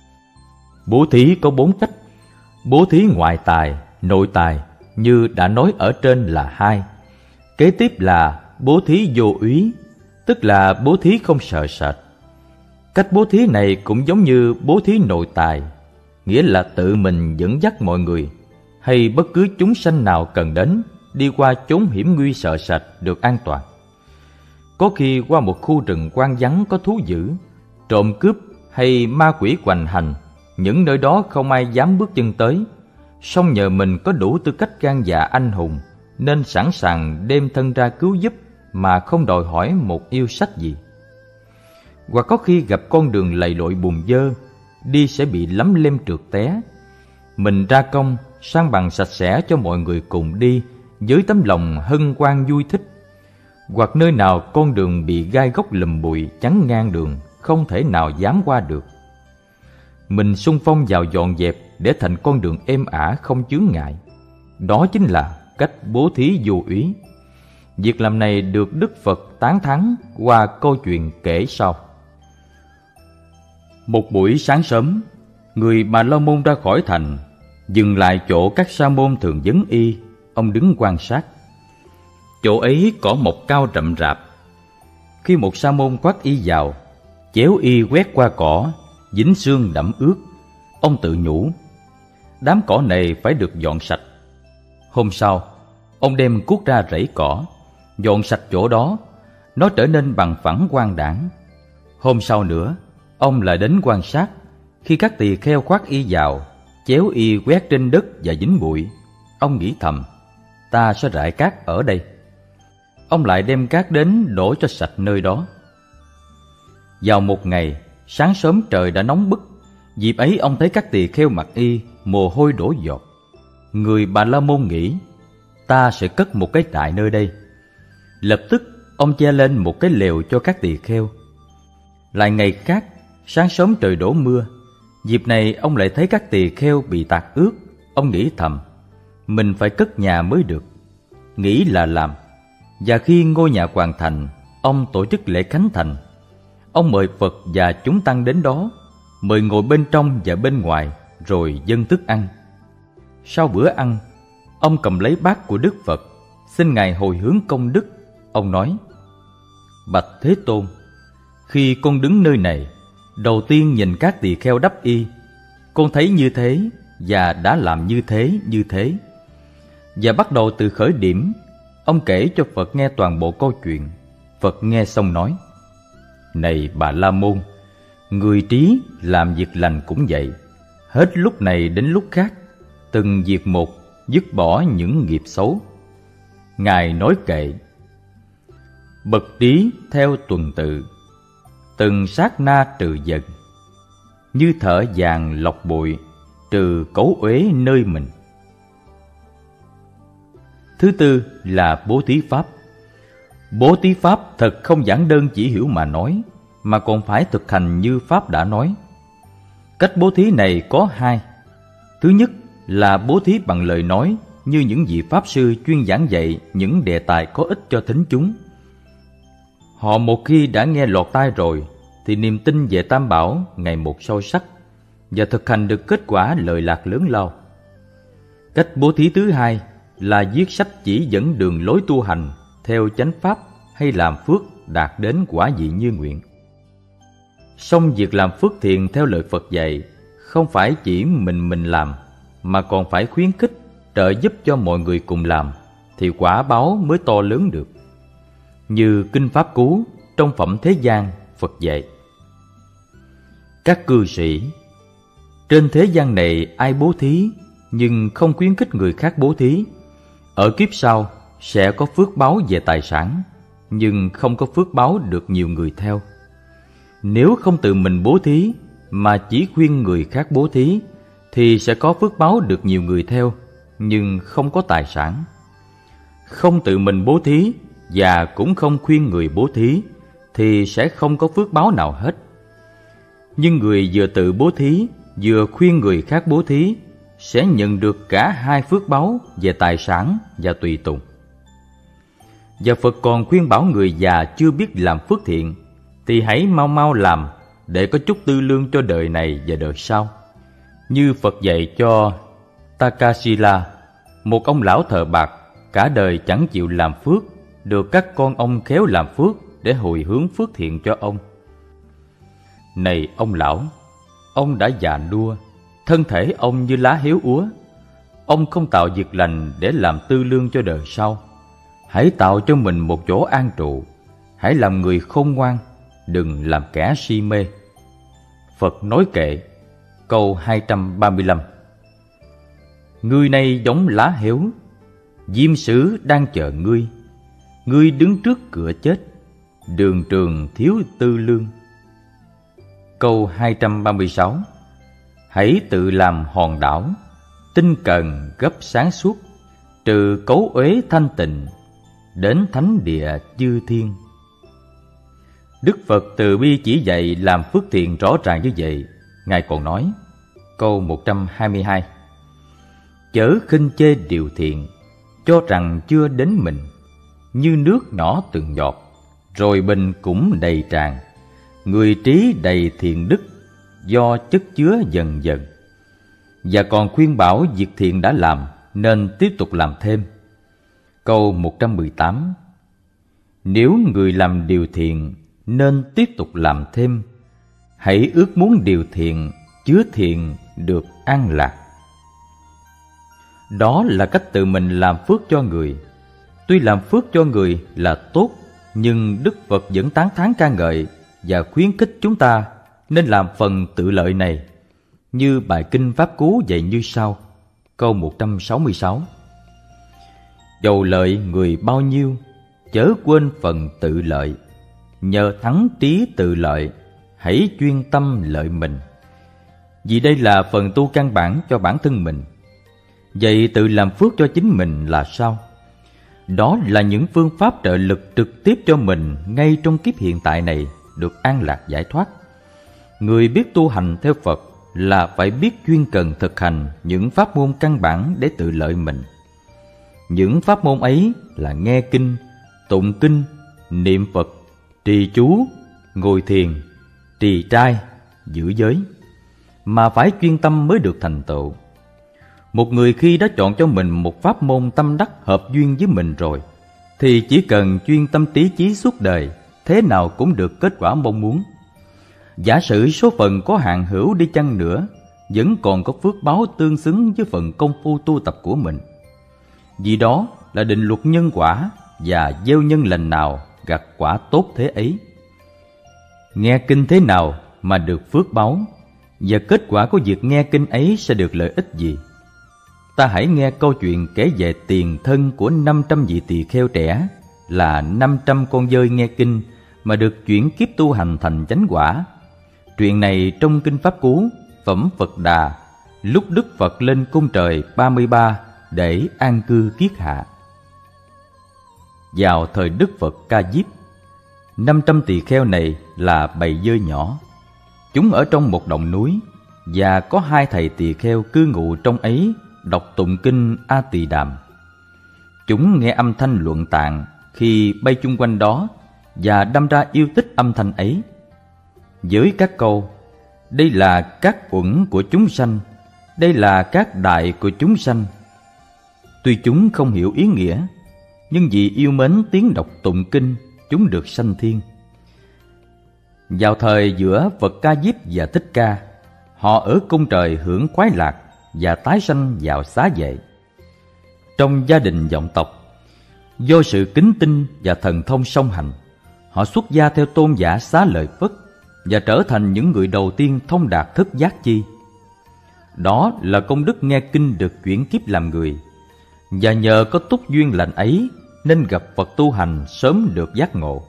Speaker 1: Bố thí có bốn cách. Bố thí ngoại tài, nội tài như đã nói ở trên là hai. Kế tiếp là bố thí vô úy, tức là bố thí không sợ sệt. Cách bố thí này cũng giống như bố thí nội tài, nghĩa là tự mình dẫn dắt mọi người hay bất cứ chúng sanh nào cần đến đi qua chốn hiểm nguy sợ sệt được an toàn. Có khi qua một khu rừng hoang vắng có thú dữ, trộm cướp hay ma quỷ hoành hành, những nơi đó không ai dám bước chân tới, song nhờ mình có đủ tư cách gan dạ anh hùng nên sẵn sàng đem thân ra cứu giúp mà không đòi hỏi một yêu sách gì. Hoặc có khi gặp con đường lầy lội bùn dơ, đi sẽ bị lấm lem trượt té, mình ra công san bằng sạch sẽ cho mọi người cùng đi với tấm lòng hân hoan vui thích. Hoặc nơi nào con đường bị gai góc lùm bụi chắn ngang đường, không thể nào dám qua được, mình xung phong vào dọn dẹp để thành con đường êm ả không chướng ngại. Đó chính là cách bố thí vô úy. Việc làm này được Đức Phật tán thán qua câu chuyện kể sau. Một buổi sáng sớm, người Bà La Môn ra khỏi thành, dừng lại chỗ các sa môn thường vấn y. Ông đứng quan sát. Chỗ ấy cỏ mọc cao rậm rạp. Khi một sa môn khoác y vào, chéo y quét qua cỏ, dính xương đẫm ướt, ông tự nhủ, đám cỏ này phải được dọn sạch. Hôm sau, ông đem cuốc ra rẫy cỏ, dọn sạch chỗ đó, nó trở nên bằng phẳng quang đãng. Hôm sau nữa, ông lại đến quan sát. Khi các tỳ kheo khoác y vào, chéo y quét trên đất và dính bụi, ông nghĩ thầm, ta sẽ rải cát ở đây. Ông lại đem cát đến đổ cho sạch nơi đó. Vào một ngày, sáng sớm trời đã nóng bức. Dịp ấy ông thấy các tỳ kheo mặc y, mồ hôi đổ giọt. Người Bà La Môn nghĩ, ta sẽ cất một cái trại nơi đây. Lập tức ông che lên một cái lều cho các tỳ kheo. Lại ngày khác, sáng sớm trời đổ mưa. Dịp này ông lại thấy các tỳ kheo bị tạt ướt. Ông nghĩ thầm, mình phải cất nhà mới được. Nghĩ là làm. Và khi ngôi nhà hoàn thành, ông tổ chức lễ khánh thành. Ông mời Phật và chúng tăng đến đó, mời ngồi bên trong và bên ngoài, rồi dâng thức ăn. Sau bữa ăn, ông cầm lấy bát của Đức Phật, xin Ngài hồi hướng công đức. Ông nói, bạch Thế Tôn, khi con đứng nơi này, đầu tiên nhìn các tỳ kheo đắp y, con thấy như thế và đã làm như thế như thế. Và bắt đầu từ khởi điểm, ông kể cho Phật nghe toàn bộ câu chuyện. Phật nghe xong nói, này Bà La Môn, người trí làm việc lành cũng vậy, hết lúc này đến lúc khác, từng việc một dứt bỏ những nghiệp xấu. Ngài nói kệ, bậc trí theo tuần tự, từng sát na trừ giận, như thợ vàng lọc bụi, trừ cấu uế nơi mình. Thứ tư là bố thí pháp. Bố thí pháp thật không giản đơn chỉ hiểu mà nói, mà còn phải thực hành như Pháp đã nói. Cách bố thí này có hai. Thứ nhất là bố thí bằng lời nói, như những vị Pháp sư chuyên giảng dạy những đề tài có ích cho thính chúng. Họ một khi đã nghe lọt tai rồi, thì niềm tin về Tam Bảo ngày một sâu sắc, và thực hành được kết quả lợi lạc lớn lao. Cách bố thí thứ hai là viết sách chỉ dẫn đường lối tu hành theo chánh pháp hay làm phước đạt đến quả vị như nguyện. Song việc làm phước thiện theo lời Phật dạy không phải chỉ mình mình làm, mà còn phải khuyến khích, trợ giúp cho mọi người cùng làm, thì quả báo mới to lớn được. Như Kinh Pháp Cú trong Phẩm Thế gian, Phật dạy: các cư sĩ, trên thế gian này ai bố thí nhưng không khuyến khích người khác bố thí, ở kiếp sau sẽ có phước báo về tài sản, nhưng không có phước báo được nhiều người theo. Nếu không tự mình bố thí mà chỉ khuyên người khác bố thí, thì sẽ có phước báo được nhiều người theo, nhưng không có tài sản. Không tự mình bố thí và cũng không khuyên người bố thí, thì sẽ không có phước báo nào hết. Nhưng người vừa tự bố thí, vừa khuyên người khác bố thí, sẽ nhận được cả hai phước báo về tài sản và tùy tùng. Và Phật còn khuyên bảo người già chưa biết làm phước thiện thì hãy mau mau làm, để có chút tư lương cho đời này và đời sau. Như Phật dạy cho Takasila, một ông lão thợ bạc, cả đời chẳng chịu làm phước, được các con ông khéo làm phước để hồi hướng phước thiện cho ông. Này ông lão, ông đã già nua, thân thể ông như lá héo úa. Ông không tạo việc lành để làm tư lương cho đời sau. Hãy tạo cho mình một chỗ an trụ. Hãy làm người khôn ngoan, đừng làm kẻ si mê. Phật nói kệ, câu hai trăm ba mươi lăm. Ngươi này giống lá héo, diêm sứ đang chờ ngươi. Ngươi đứng trước cửa chết, đường trường thiếu tư lương. Câu hai trăm ba mươi sáu. Hãy tự làm hòn đảo, tinh cần gấp sáng suốt, trừ cấu uế thanh tịnh, đến thánh địa chư thiên. Đức Phật từ bi chỉ dạy làm phước thiện rõ ràng như vậy. Ngài còn nói, câu một trăm hai mươi hai: chớ khinh chê điều thiện, cho rằng chưa đến mình, như nước nhỏ từng giọt, rồi bình cũng đầy tràn. Người trí đầy thiện đức, do chất chứa dần dần. Và còn khuyên bảo việc thiện đã làm nên tiếp tục làm thêm. Câu một trăm mười tám. Nếu người làm điều thiện nên tiếp tục làm thêm. Hãy ước muốn điều thiện, chứa thiện được an lạc. Đó là cách tự mình làm phước cho người. Tuy làm phước cho người là tốt, nhưng Đức Phật vẫn tán thán ca ngợi và khuyến khích chúng ta nên làm phần tự lợi này. Như bài Kinh Pháp Cú dạy như sau, câu một trăm sáu mươi sáu. Dầu lợi người bao nhiêu, chớ quên phần tự lợi. Nhờ thắng trí tự lợi, hãy chuyên tâm lợi mình. Vì đây là phần tu căn bản cho bản thân mình. Vậy tự làm phước cho chính mình là sao? Đó là những phương pháp trợ lực trực tiếp cho mình ngay trong kiếp hiện tại này được an lạc giải thoát. Người biết tu hành theo Phật là phải biết chuyên cần thực hành những pháp môn căn bản để tự lợi mình. Những pháp môn ấy là nghe kinh, tụng kinh, niệm Phật, trì chú, ngồi thiền, trì trai, giữ giới, mà phải chuyên tâm mới được thành tựu. Một người khi đã chọn cho mình một pháp môn tâm đắc hợp duyên với mình rồi, thì chỉ cần chuyên tâm trí chí suốt đời, thế nào cũng được kết quả mong muốn. Giả sử số phận có hạn hữu đi chăng nữa, vẫn còn có phước báo tương xứng với phần công phu tu tập của mình. Vì đó là định luật nhân quả, và gieo nhân lành nào gặt quả tốt thế ấy. Nghe kinh thế nào mà được phước báo, và kết quả của việc nghe kinh ấy sẽ được lợi ích gì? Ta hãy nghe câu chuyện kể về tiền thân của năm trăm vị tỳ kheo trẻ, là năm trăm con dơi nghe kinh mà được chuyển kiếp tu hành thành chánh quả. Chuyện này trong Kinh Pháp Cú, Phẩm Phật Đà, lúc Đức Phật lên cung trời ba mươi ba để an cư kiết hạ. Vào thời Đức Phật Ca Diếp, năm trăm tỳ kheo này là bầy dơi nhỏ. Chúng ở trong một động núi, và có hai thầy tỳ kheo cư ngụ trong ấy đọc tụng kinh A Tỳ Đàm. Chúng nghe âm thanh luận tạng khi bay chung quanh đó, và đâm ra yêu thích âm thanh ấy. Với các câu, đây là các uẩn của chúng sanh, đây là các đại của chúng sanh, Tuy chúng không hiểu ý nghĩa, nhưng vì yêu mến tiếng đọc tụng kinh, chúng được sanh thiên. Vào thời giữa Phật Ca Diếp và Thích Ca, họ ở cung trời hưởng khoái lạc và tái sanh vào xá vệ. Trong gia đình vọng tộc, do sự kính tinh và thần thông song hành, họ xuất gia theo tôn giả Xá Lợi Phất và trở thành những người đầu tiên thông đạt thức giác chi. Đó là công đức nghe kinh được chuyển kiếp làm người, và nhờ có túc duyên lành ấy nên gặp Phật tu hành sớm được giác ngộ.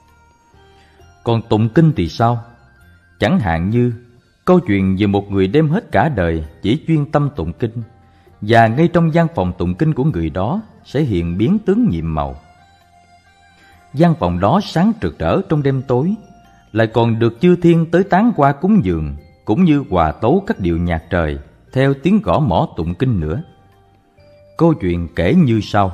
Speaker 1: Còn tụng kinh thì sao? Chẳng hạn như câu chuyện về một người đem hết cả đời chỉ chuyên tâm tụng kinh, và ngay trong gian phòng tụng kinh của người đó sẽ hiện biến tướng nhiệm màu. Gian phòng đó sáng rực rỡ trong đêm tối, lại còn được chư thiên tới tán qua cúng dường, cũng như hòa tấu các điệu nhạc trời theo tiếng gõ mõ tụng kinh nữa. Câu chuyện kể như sau.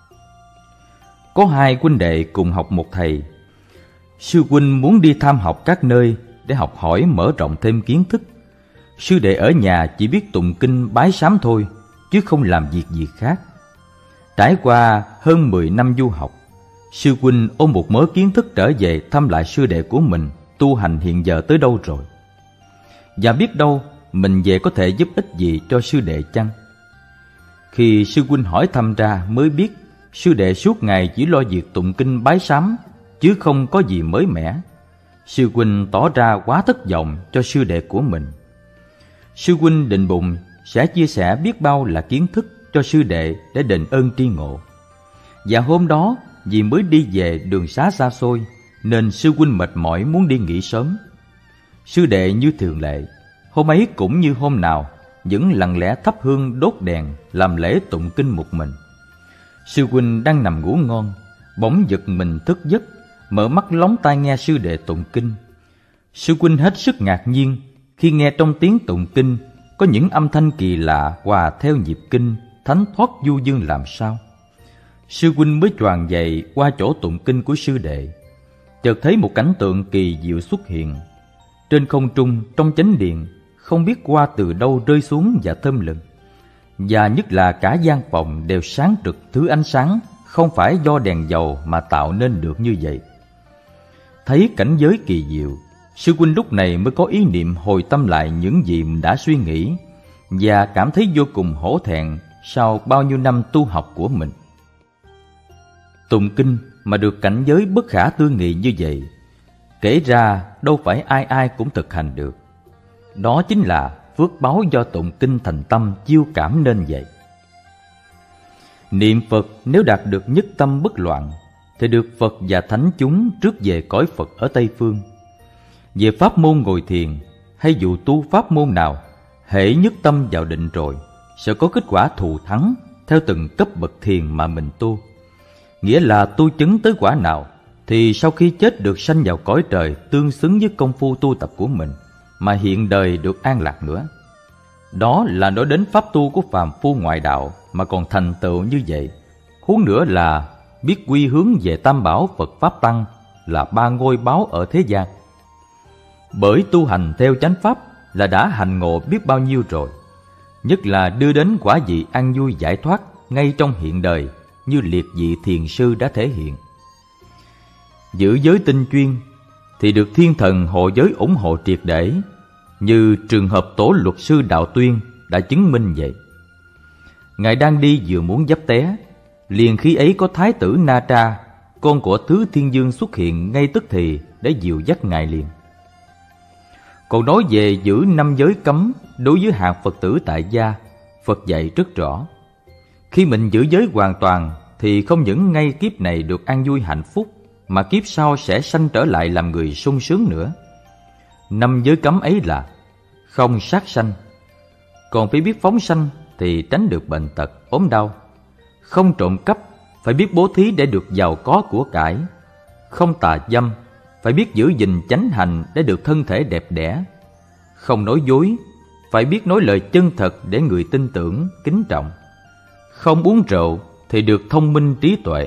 Speaker 1: Có hai huynh đệ cùng học một thầy. Sư huynh muốn đi tham học các nơi để học hỏi mở rộng thêm kiến thức. Sư đệ ở nhà chỉ biết tụng kinh bái sám thôi, chứ không làm việc gì khác. Trải qua hơn mười năm du học, sư huynh ôm một mớ kiến thức trở về thăm lại sư đệ của mình tu hành hiện giờ tới đâu rồi, và biết đâu mình về có thể giúp ích gì cho sư đệ chăng. Khi sư huynh hỏi thăm ra mới biết sư đệ suốt ngày chỉ lo việc tụng kinh bái sám, chứ không có gì mới mẻ. Sư huynh tỏ ra quá thất vọng cho sư đệ của mình. Sư huynh định bụng sẽ chia sẻ biết bao là kiến thức cho sư đệ để đền ơn tri ngộ. Và hôm đó vì mới đi về đường xá xa xôi, nên sư huynh mệt mỏi muốn đi nghỉ sớm. Sư đệ như thường lệ, hôm ấy cũng như hôm nào, vẫn lặng lẽ thắp hương đốt đèn làm lễ tụng kinh một mình. Sư huynh đang nằm ngủ ngon, bỗng giật mình thức giấc, mở mắt lóng tai nghe sư đệ tụng kinh. Sư huynh hết sức ngạc nhiên khi nghe trong tiếng tụng kinh có những âm thanh kỳ lạ hòa theo nhịp kinh, thánh thoát du dương làm sao. Sư huynh mới choàng dậy qua chỗ tụng kinh của sư đệ, chợt thấy một cảnh tượng kỳ diệu xuất hiện. Trên không trung trong chánh điện, không biết qua từ đâu rơi xuống và thơm lừng, và nhất là cả gian phòng đều sáng rực thứ ánh sáng không phải do đèn dầu mà tạo nên được như vậy. Thấy cảnh giới kỳ diệu, sư huynh lúc này mới có ý niệm hồi tâm lại những gì mình đã suy nghĩ, và cảm thấy vô cùng hổ thẹn sau bao nhiêu năm tu học của mình. Tụng kinh mà được cảnh giới bất khả tư nghị như vậy, kể ra đâu phải ai ai cũng thực hành được. Đó chính là phước báu do tụng kinh thành tâm chiêu cảm nên vậy. Niệm Phật nếu đạt được nhất tâm bất loạn, thì được Phật và thánh chúng rước về cõi Phật ở Tây Phương. Về pháp môn ngồi thiền hay dù tu pháp môn nào, hễ nhất tâm vào định rồi sẽ có kết quả thù thắng theo từng cấp bậc thiền mà mình tu. Nghĩa là tu chứng tới quả nào thì sau khi chết được sanh vào cõi trời tương xứng với công phu tu tập của mình, mà hiện đời được an lạc nữa. Đó là nói đến pháp tu của phàm phu ngoại đạo mà còn thành tựu như vậy, huống nữa là biết quy hướng về Tam Bảo Phật Pháp Tăng, là ba ngôi báu ở thế gian. Bởi tu hành theo chánh pháp là đã hành ngộ biết bao nhiêu rồi, nhất là đưa đến quả vị an vui giải thoát ngay trong hiện đời, như liệt vị thiền sư đã thể hiện. Giữ giới tinh chuyên thì được thiên thần hộ giới ủng hộ triệt để, như trường hợp tổ luật sư Đạo Tuyên đã chứng minh vậy. Ngài đang đi vừa muốn vấp té, liền khi ấy có thái tử Na Tra, con của Thứ Thiên Dương xuất hiện ngay tức thì để dìu dắt ngài liền. Còn nói về giữ năm giới cấm đối với hạng Phật tử tại gia, Phật dạy rất rõ. Khi mình giữ giới hoàn toàn thì không những ngay kiếp này được an vui hạnh phúc, mà kiếp sau sẽ sanh trở lại làm người sung sướng nữa. Năm giới cấm ấy là không sát sanh, còn phải biết phóng sanh thì tránh được bệnh tật, ốm đau. Không trộm cắp, phải biết bố thí để được giàu có của cải. Không tà dâm, phải biết giữ gìn chánh hành để được thân thể đẹp đẽ. Không nói dối, phải biết nói lời chân thật để người tin tưởng, kính trọng. Không uống rượu thì được thông minh trí tuệ.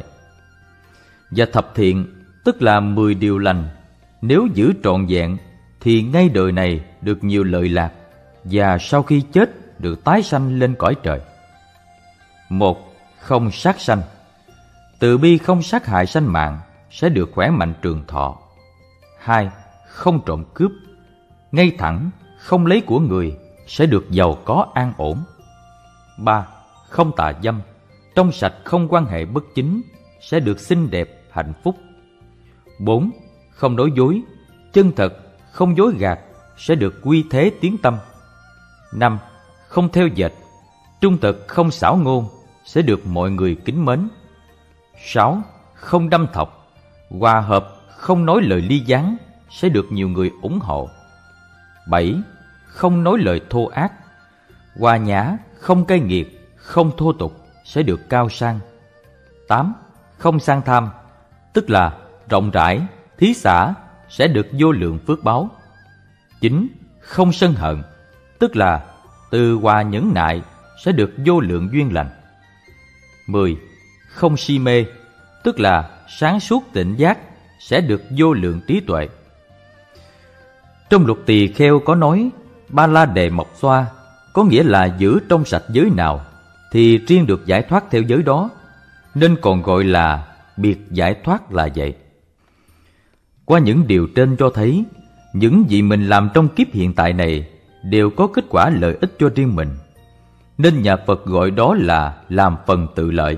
Speaker 1: Và thập thiện, tức là mười điều lành, nếu giữ trọn vẹn thì ngay đời này được nhiều lợi lạc, và sau khi chết được tái sanh lên cõi trời. Một không sát sanh. Từ bi không sát hại sanh mạng, sẽ được khỏe mạnh trường thọ. Hai, không trộm cướp. Ngay thẳng, không lấy của người, sẽ được giàu có an ổn. Ba, không tà dâm. Trong sạch không quan hệ bất chính, sẽ được xinh đẹp, hạnh phúc. Bốn, không nói dối. Chân thật, không dối gạt, sẽ được quy thế tiến tâm. Năm, không theo dệt. Trung thực không xảo ngôn, sẽ được mọi người kính mến. Sáu, không đâm thọc. Hòa hợp, không nói lời ly gián, sẽ được nhiều người ủng hộ. Bảy, không nói lời thô ác. Hòa nhã, không cay nghiệt, không thô tục, sẽ được cao sang. Tám, không sang tham, tức là rộng rãi, thí xả, sẽ được vô lượng phước báo. Chín, không sân hận, tức là từ hòa nhẫn nại, sẽ được vô lượng duyên lành. Mười, không si mê, tức là sáng suốt tỉnh giác, sẽ được vô lượng trí tuệ. Trong luật tỳ kheo có nói, ba la đề mộc xoa, có nghĩa là giữ trong sạch giới nào thì riêng được giải thoát theo giới đó, nên còn gọi là biệt giải thoát là vậy. Qua những điều trên cho thấy, những gì mình làm trong kiếp hiện tại này đều có kết quả lợi ích cho riêng mình, nên nhà Phật gọi đó là làm phần tự lợi.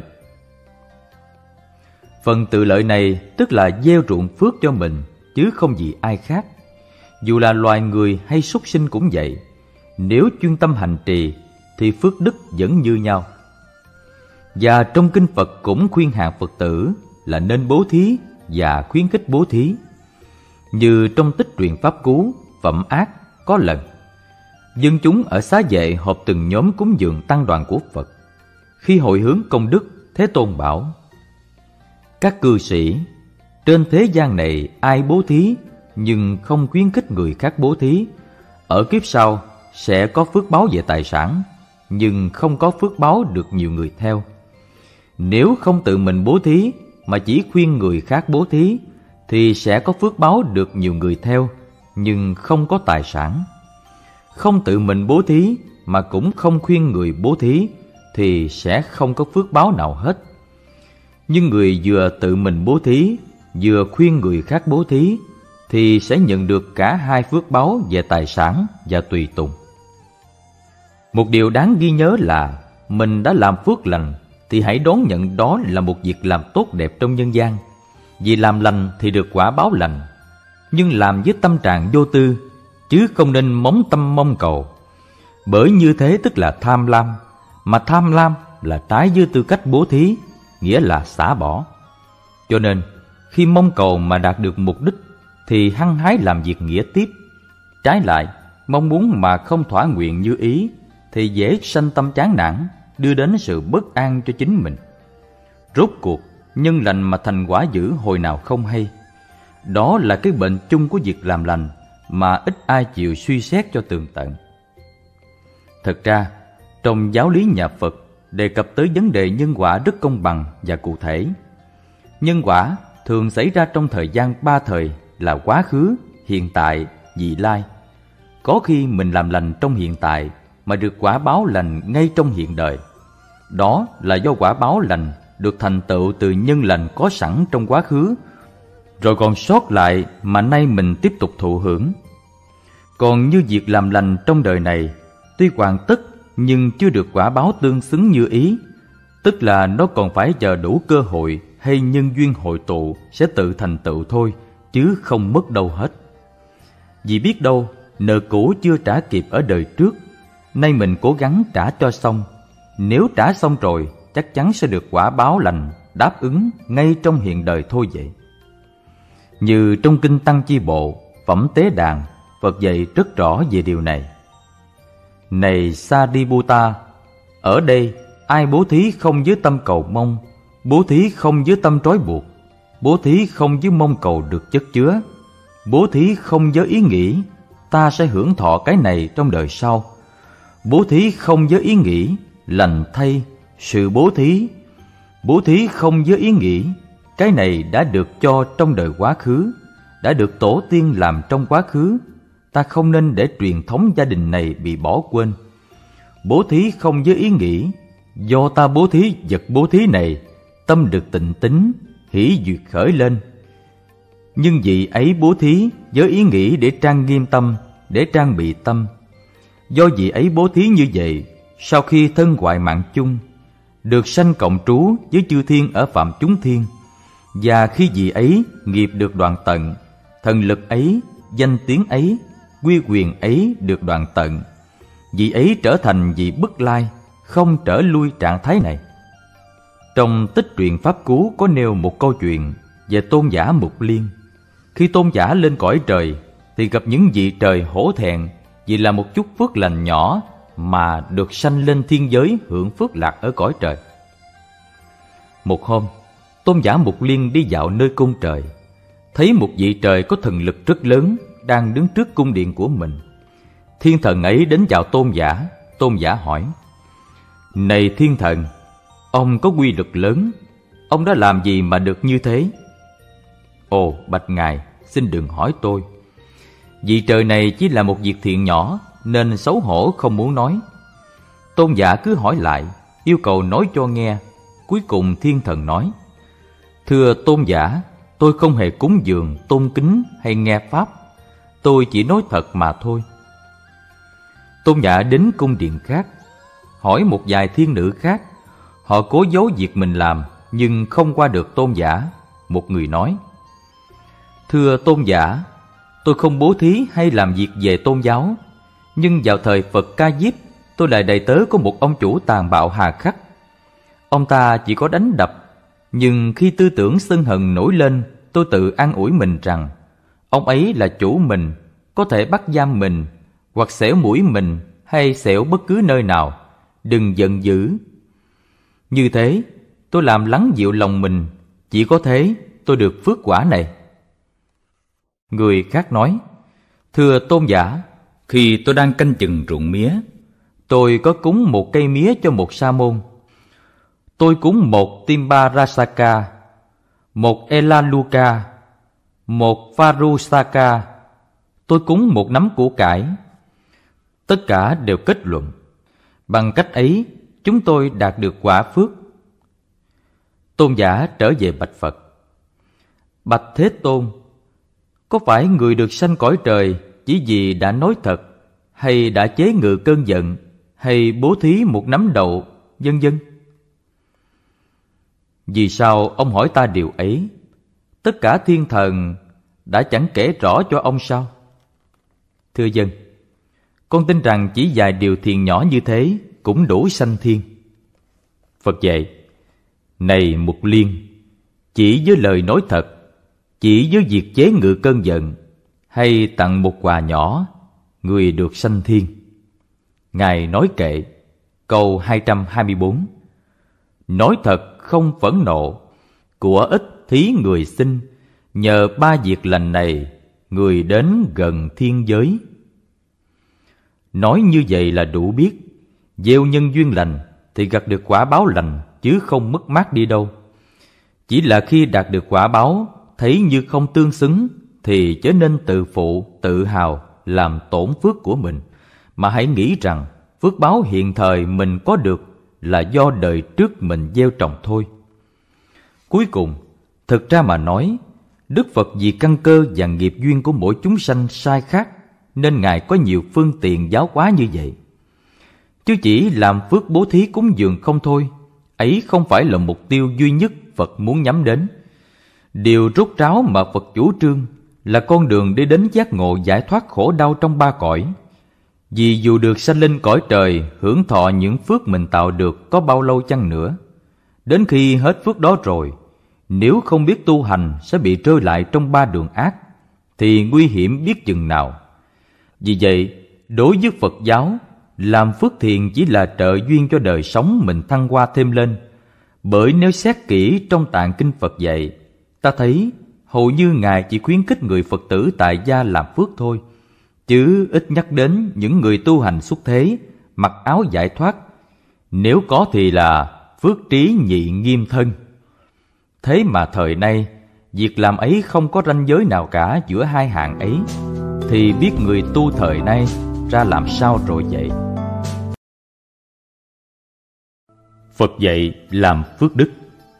Speaker 1: Phần tự lợi này tức là gieo ruộng phước cho mình, chứ không gì ai khác. Dù là loài người hay súc sinh cũng vậy, nếu chuyên tâm hành trì thì phước đức vẫn như nhau. Và trong kinh Phật cũng khuyên hàng Phật tử là nên bố thí và khuyến khích bố thí. Như trong tích truyện Pháp Cú, Phẩm Ác có lần dân chúng ở Xá Vệ họp từng nhóm cúng dường tăng đoàn của Phật. Khi hồi hướng công đức, Thế Tôn bảo: các cư sĩ, trên thế gian này ai bố thí nhưng không khuyến khích người khác bố thí, ở kiếp sau sẽ có phước báo về tài sản, nhưng không có phước báo được nhiều người theo. Nếu không tự mình bố thí mà chỉ khuyên người khác bố thí, thì sẽ có phước báo được nhiều người theo, nhưng không có tài sản. Không tự mình bố thí mà cũng không khuyên người bố thí, thì sẽ không có phước báo nào hết. Nhưng người vừa tự mình bố thí, vừa khuyên người khác bố thí, thì sẽ nhận được cả hai phước báo về tài sản và tùy tùng. Một điều đáng ghi nhớ là mình đã làm phước lành thì hãy đón nhận đó là một việc làm tốt đẹp trong nhân gian. Vì làm lành thì được quả báo lành, nhưng làm với tâm trạng vô tư, chứ không nên móng tâm mong cầu. Bởi như thế tức là tham lam, mà tham lam là trái với tư cách bố thí, nghĩa là xả bỏ. Cho nên khi mong cầu mà đạt được mục đích thì hăng hái làm việc nghĩa tiếp. Trái lại, mong muốn mà không thỏa nguyện như ý thì dễ sanh tâm chán nản, đưa đến sự bất an cho chính mình. Rốt cuộc, nhân lành mà thành quả dữ hồi nào không hay. Đó là cái bệnh chung của việc làm lành mà ít ai chịu suy xét cho tường tận. Thật ra, trong giáo lý nhà Phật đề cập tới vấn đề nhân quả rất công bằng và cụ thể. Nhân quả thường xảy ra trong thời gian ba thời là quá khứ, hiện tại, vị lai. Có khi mình làm lành trong hiện tại mà được quả báo lành ngay trong hiện đời. Đó là do quả báo lành được thành tựu từ nhân lành có sẵn trong quá khứ, rồi còn sót lại mà nay mình tiếp tục thụ hưởng. Còn như việc làm lành trong đời này, tuy hoàn tất nhưng chưa được quả báo tương xứng như ý, tức là nó còn phải chờ đủ cơ hội hay nhân duyên hội tụ sẽ tự thành tựu thôi, chứ không mất đâu hết. Vì biết đâu nợ cũ chưa trả kịp ở đời trước, nay mình cố gắng trả cho xong. Nếu trả xong rồi, chắc chắn sẽ được quả báo lành đáp ứng ngay trong hiện đời thôi vậy. Như trong Kinh Tăng Chi Bộ, Phẩm Tế Đàn, Phật dạy rất rõ về điều này. Này Sariputta, ở đây ai bố thí không với tâm cầu mong, bố thí không với tâm trói buộc, bố thí không với mong cầu được chất chứa, bố thí không với ý nghĩ ta sẽ hưởng thọ cái này trong đời sau, bố thí không với ý nghĩ lành thay sự bố thí, bố thí không với ý nghĩ cái này đã được cho trong đời quá khứ, đã được tổ tiên làm trong quá khứ, ta không nên để truyền thống gia đình này bị bỏ quên. Bố thí không với ý nghĩ do ta bố thí vật bố thí này, tâm được tịnh tín, hỷ duyệt khởi lên. Nhưng vị ấy bố thí với ý nghĩ để trang nghiêm tâm, để trang bị tâm. Do vị ấy bố thí như vậy, sau khi thân hoại mạng chung, được sanh cộng trú với chư thiên ở phạm chúng thiên. Và khi vị ấy nghiệp được đoạn tận, thần lực ấy, danh tiếng ấy, quy quyền ấy được đoạn tận, vị ấy trở thành vị bất lai, không trở lui trạng thái này. Trong tích truyện Pháp Cú có nêu một câu chuyện về tôn giả Mục Liên. Khi tôn giả lên cõi trời thì gặp những vị trời hổ thẹn vì là một chút phước lành nhỏ mà được sanh lên thiên giới hưởng phước lạc ở cõi trời. Một hôm, tôn giả Mục Liên đi dạo nơi cung trời, thấy một vị trời có thần lực rất lớn đang đứng trước cung điện của mình. Thiên thần ấy đến chào tôn giả. Tôn giả hỏi: Này thiên thần, ông có quy lực lớn, ông đã làm gì mà được như thế? Ồ, bạch ngài, xin đừng hỏi tôi. Vị trời này chỉ là một việc thiện nhỏ nên xấu hổ không muốn nói. Tôn giả cứ hỏi lại, yêu cầu nói cho nghe. Cuối cùng thiên thần nói: Thưa tôn giả, tôi không hề cúng dường, tôn kính hay nghe pháp. Tôi chỉ nói thật mà thôi. Tôn giả đến cung điện khác, hỏi một vài thiên nữ khác. Họ cố giấu việc mình làm nhưng không qua được tôn giả. Một người nói: Thưa tôn giả, tôi không bố thí hay làm việc về tôn giáo, nhưng vào thời Phật Ca Diếp, tôi là đầy tớ của một ông chủ tàn bạo hà khắc. Ông ta chỉ có đánh đập, nhưng khi tư tưởng sân hận nổi lên, tôi tự an ủi mình rằng ông ấy là chủ mình, có thể bắt giam mình, hoặc xẻo mũi mình, hay xẻo bất cứ nơi nào. Đừng giận dữ. Như thế, tôi làm lắng dịu lòng mình, chỉ có thế tôi được phước quả này. Người khác nói: Thưa tôn giả, khi tôi đang canh chừng ruộng mía, tôi có cúng một cây mía cho một sa môn. Tôi cúng một Timbarasaka, một Elaluka, một Farusaka. Tôi cúng một nắm củ cải. Tất cả đều kết luận: Bằng cách ấy, chúng tôi đạt được quả phước. Tôn giả trở về bạch Phật: Bạch Thế Tôn, có phải người được sanh cõi trời chỉ vì đã nói thật, hay đã chế ngự cơn giận, hay bố thí một nắm đậu, vân vân? Vì sao ông hỏi ta điều ấy? Tất cả thiên thần đã chẳng kể rõ cho ông sao? Thưa dân, con tin rằng chỉ vài điều thiện nhỏ như thế cũng đủ sanh thiên. Phật dạy: Này Mục Liên, chỉ với lời nói thật, chỉ với việc chế ngự cơn giận, hay tặng một quà nhỏ, người được sanh thiên. Ngài nói kệ, câu hai trăm hai mươi bốn: Nói thật không phẫn nộ, của ít thí người xin, nhờ ba việc lành này, người đến gần thiên giới. Nói như vậy là đủ biết, gieo nhân duyên lành thì gặt được quả báo lành, chứ không mất mát đi đâu. Chỉ là khi đạt được quả báo, thấy như không tương xứng, thì chớ nên tự phụ, tự hào, làm tổn phước của mình, mà hãy nghĩ rằng phước báo hiện thời mình có được là do đời trước mình gieo trồng thôi. Cuối cùng, thực ra mà nói, Đức Phật vì căn cơ và nghiệp duyên của mỗi chúng sanh sai khác, nên Ngài có nhiều phương tiện giáo hóa như vậy. Chứ chỉ làm phước bố thí cúng dường không thôi, ấy không phải là mục tiêu duy nhất Phật muốn nhắm đến. Điều rốt ráo mà Phật chủ trương là con đường để đến giác ngộ giải thoát khổ đau trong ba cõi. Vì dù được sanh lên cõi trời, hưởng thọ những phước mình tạo được có bao lâu chăng nữa, đến khi hết phước đó rồi, nếu không biết tu hành sẽ bị rơi lại trong ba đường ác, thì nguy hiểm biết chừng nào. Vì vậy, đối với Phật giáo, làm phước thiện chỉ là trợ duyên cho đời sống mình thăng hoa thêm lên. Bởi nếu xét kỹ trong tạng kinh Phật dạy, ta thấy hầu như Ngài chỉ khuyến khích người Phật tử tại gia làm phước thôi, chứ ít nhắc đến những người tu hành xuất thế, mặc áo giải thoát. Nếu có thì là phước trí nhị nghiêm thân. Thế mà thời nay, việc làm ấy không có ranh giới nào cả giữa hai hạng ấy, thì biết người tu thời nay ra làm sao rồi vậy. Phật dạy làm phước đức.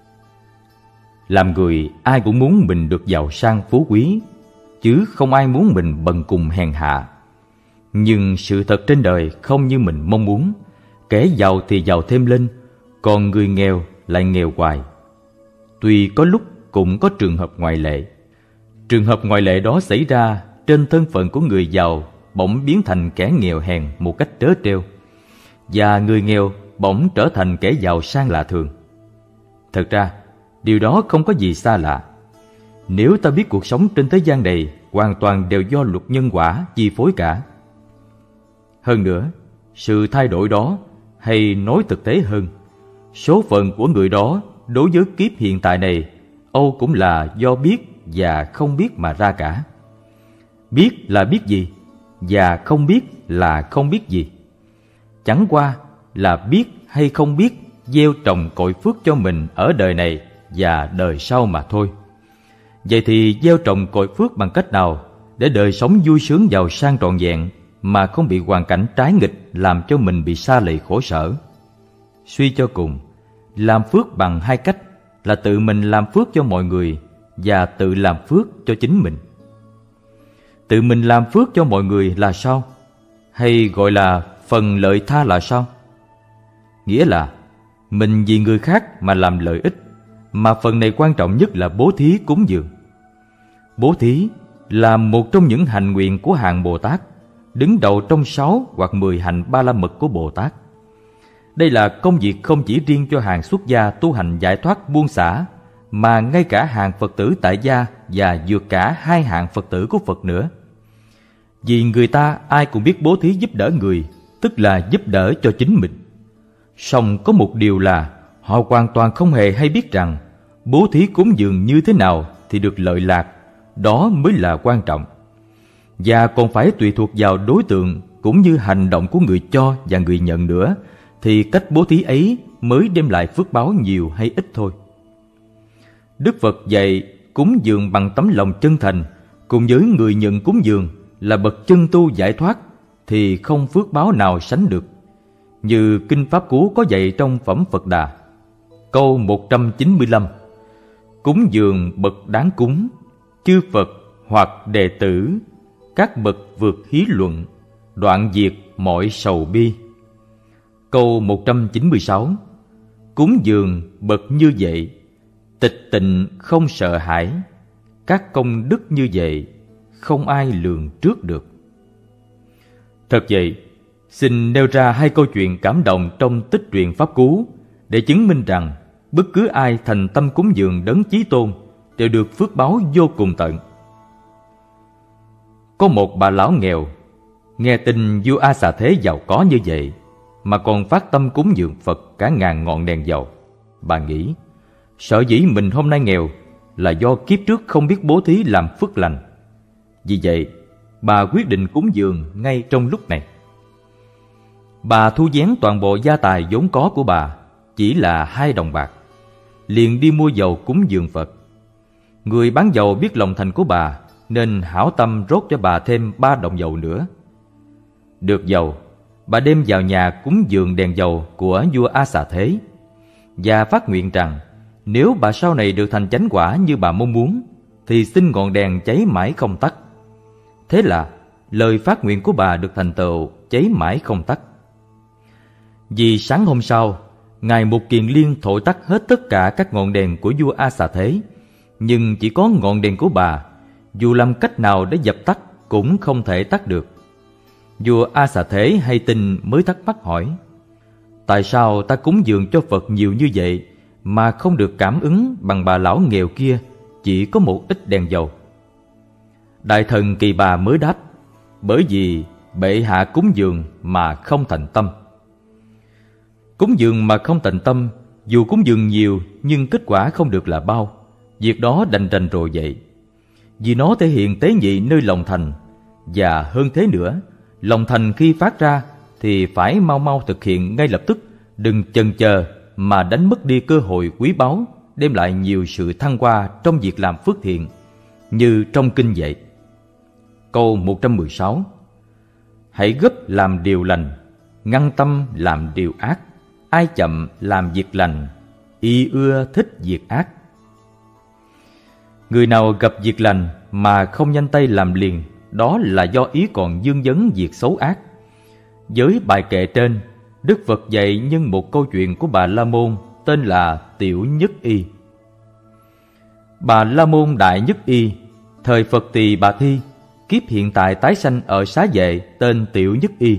Speaker 1: Làm người ai cũng muốn mình được giàu sang phú quý, chứ không ai muốn mình bần cùng hèn hạ. Nhưng sự thật trên đời không như mình mong muốn, kẻ giàu thì giàu thêm lên, còn người nghèo lại nghèo hoài. Tuy có lúc cũng có trường hợp ngoại lệ. Trường hợp ngoại lệ đó xảy ra trên thân phận của người giàu bỗng biến thành kẻ nghèo hèn một cách trớ trêu, và người nghèo bỗng trở thành kẻ giàu sang lạ thường. Thật ra, điều đó không có gì xa lạ. Nếu ta biết cuộc sống trên thế gian này hoàn toàn đều do luật nhân quả chi phối cả. Hơn nữa, sự thay đổi đó, hay nói thực tế hơn, số phận của người đó đối với kiếp hiện tại này âu cũng là do biết và không biết mà ra cả. Biết là biết gì, và không biết là không biết gì. Chẳng qua là biết hay không biết gieo trồng cội phước cho mình ở đời này và đời sau mà thôi. Vậy thì gieo trồng cội phước bằng cách nào để đời sống vui sướng giàu sang trọn vẹn mà không bị hoàn cảnh trái nghịch làm cho mình bị sa lầy khổ sở? Suy cho cùng, làm phước bằng hai cách là tự mình làm phước cho mọi người và tự làm phước cho chính mình. Tự mình làm phước cho mọi người là sao? Hay gọi là phần lợi tha là sao? Nghĩa là mình vì người khác mà làm lợi ích, mà phần này quan trọng nhất là bố thí cúng dường. Bố thí là một trong những hành nguyện của hàng Bồ Tát, đứng đầu trong sáu hoặc mười hành ba la mật của Bồ Tát. Đây là công việc không chỉ riêng cho hàng xuất gia tu hành giải thoát buông xả, mà ngay cả hàng Phật tử tại gia và vượt cả hai hạng Phật tử của Phật nữa. Vì người ta ai cũng biết bố thí giúp đỡ người, tức là giúp đỡ cho chính mình. Song có một điều là họ hoàn toàn không hề hay biết rằng bố thí cúng dường như thế nào thì được lợi lạc, đó mới là quan trọng. Và còn phải tùy thuộc vào đối tượng cũng như hành động của người cho và người nhận nữa, thì cách bố thí ấy mới đem lại phước báo nhiều hay ít thôi. Đức Phật dạy cúng dường bằng tấm lòng chân thành, cùng với người nhận cúng dường là bậc chân tu giải thoát, thì không phước báo nào sánh được. Như Kinh Pháp Cú có dạy trong Phẩm Phật Đà, câu một trăm chín mươi lăm: cúng dường bậc đáng cúng, chư Phật hoặc đệ tử, các bậc vượt hí luận, đoạn diệt mọi sầu bi. Câu một trăm chín mươi sáu: cúng dường bậc như vậy, tịch tịnh không sợ hãi, các công đức như vậy không ai lường trước được. Thật vậy, xin nêu ra hai câu chuyện cảm động trong tích truyện Pháp Cú để chứng minh rằng bất cứ ai thành tâm cúng dường Đấng Chí Tôn đều được phước báo vô cùng tận. Có một bà lão nghèo nghe tin vua A Xà Thế giàu có như vậy mà còn phát tâm cúng dường Phật cả ngàn ngọn đèn dầu. Bà nghĩ, sở dĩ mình hôm nay nghèo là do kiếp trước không biết bố thí làm phước lành. Vì vậy, bà quyết định cúng dường ngay trong lúc này. Bà thu vén toàn bộ gia tài vốn có của bà, chỉ là hai đồng bạc, liền đi mua dầu cúng dường Phật. Người bán dầu biết lòng thành của bà, nên hảo tâm rót cho bà thêm ba đồng dầu nữa. Được dầu, bà đem vào nhà cúng dường đèn dầu của vua A Xà Thế, và phát nguyện rằng nếu bà sau này được thành chánh quả như bà mong muốn, thì xin ngọn đèn cháy mãi không tắt. Thế là lời phát nguyện của bà được thành tựu, cháy mãi không tắt. Vì sáng hôm sau, Ngài Mục Kiền Liên thổi tắt hết tất cả các ngọn đèn của vua A Xà Thế, nhưng chỉ có ngọn đèn của bà, dù làm cách nào để dập tắt cũng không thể tắt được. Vua A Xà Thế hay tin mới thắc mắc hỏi: tại sao ta cúng dường cho Phật nhiều như vậy mà không được cảm ứng bằng bà lão nghèo kia chỉ có một ít đèn dầu? Đại thần Kỳ Bà mới đáp: bởi vì bệ hạ cúng dường mà không thành tâm. Cúng dường mà không thành tâm, dù cúng dường nhiều nhưng kết quả không được là bao, việc đó đành đành rồi vậy. Vì nó thể hiện tế nhị nơi lòng thành, và hơn thế nữa, lòng thành khi phát ra thì phải mau mau thực hiện ngay lập tức, đừng chần chờ mà đánh mất đi cơ hội quý báu, đem lại nhiều sự thăng hoa trong việc làm phước thiện, như trong kinh dạy. Câu một trăm mười sáu: hãy gấp làm điều lành, ngăn tâm làm điều ác, ai chậm làm việc lành, y ưa thích việc ác. Người nào gặp việc lành mà không nhanh tay làm liền, đó là do ý còn vương vấn việc xấu ác. Với bài kệ trên, Đức Phật dạy nhân một câu chuyện của Bà La Môn tên là Tiểu Nhất Y. Bà La Môn Đại Nhất Y, thời Phật Tỳ Bà Thi, kiếp hiện tại tái sanh ở xá vệ tên Tiểu Nhất Y.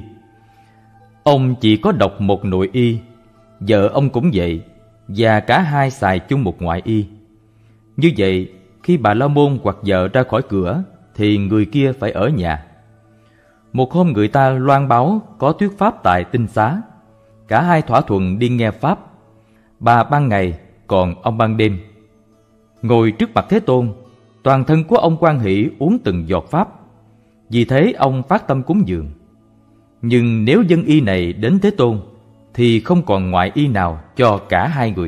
Speaker 1: Ông chỉ có độc một nội y, vợ ông cũng vậy, và cả hai xài chung một ngoại y. Như vậy, khi Bà La Môn hoặc vợ ra khỏi cửa thì người kia phải ở nhà. Một hôm người ta loan báo có thuyết pháp tại Tinh Xá. Cả hai thỏa thuận đi nghe pháp. Bà ban ngày, còn ông ban đêm. Ngồi trước mặt Thế Tôn, toàn thân của ông hoan hỷ uống từng giọt pháp. Vì thế ông phát tâm cúng dường. Nhưng nếu dân y này đến Thế Tôn thì không còn ngoại y nào cho cả hai người.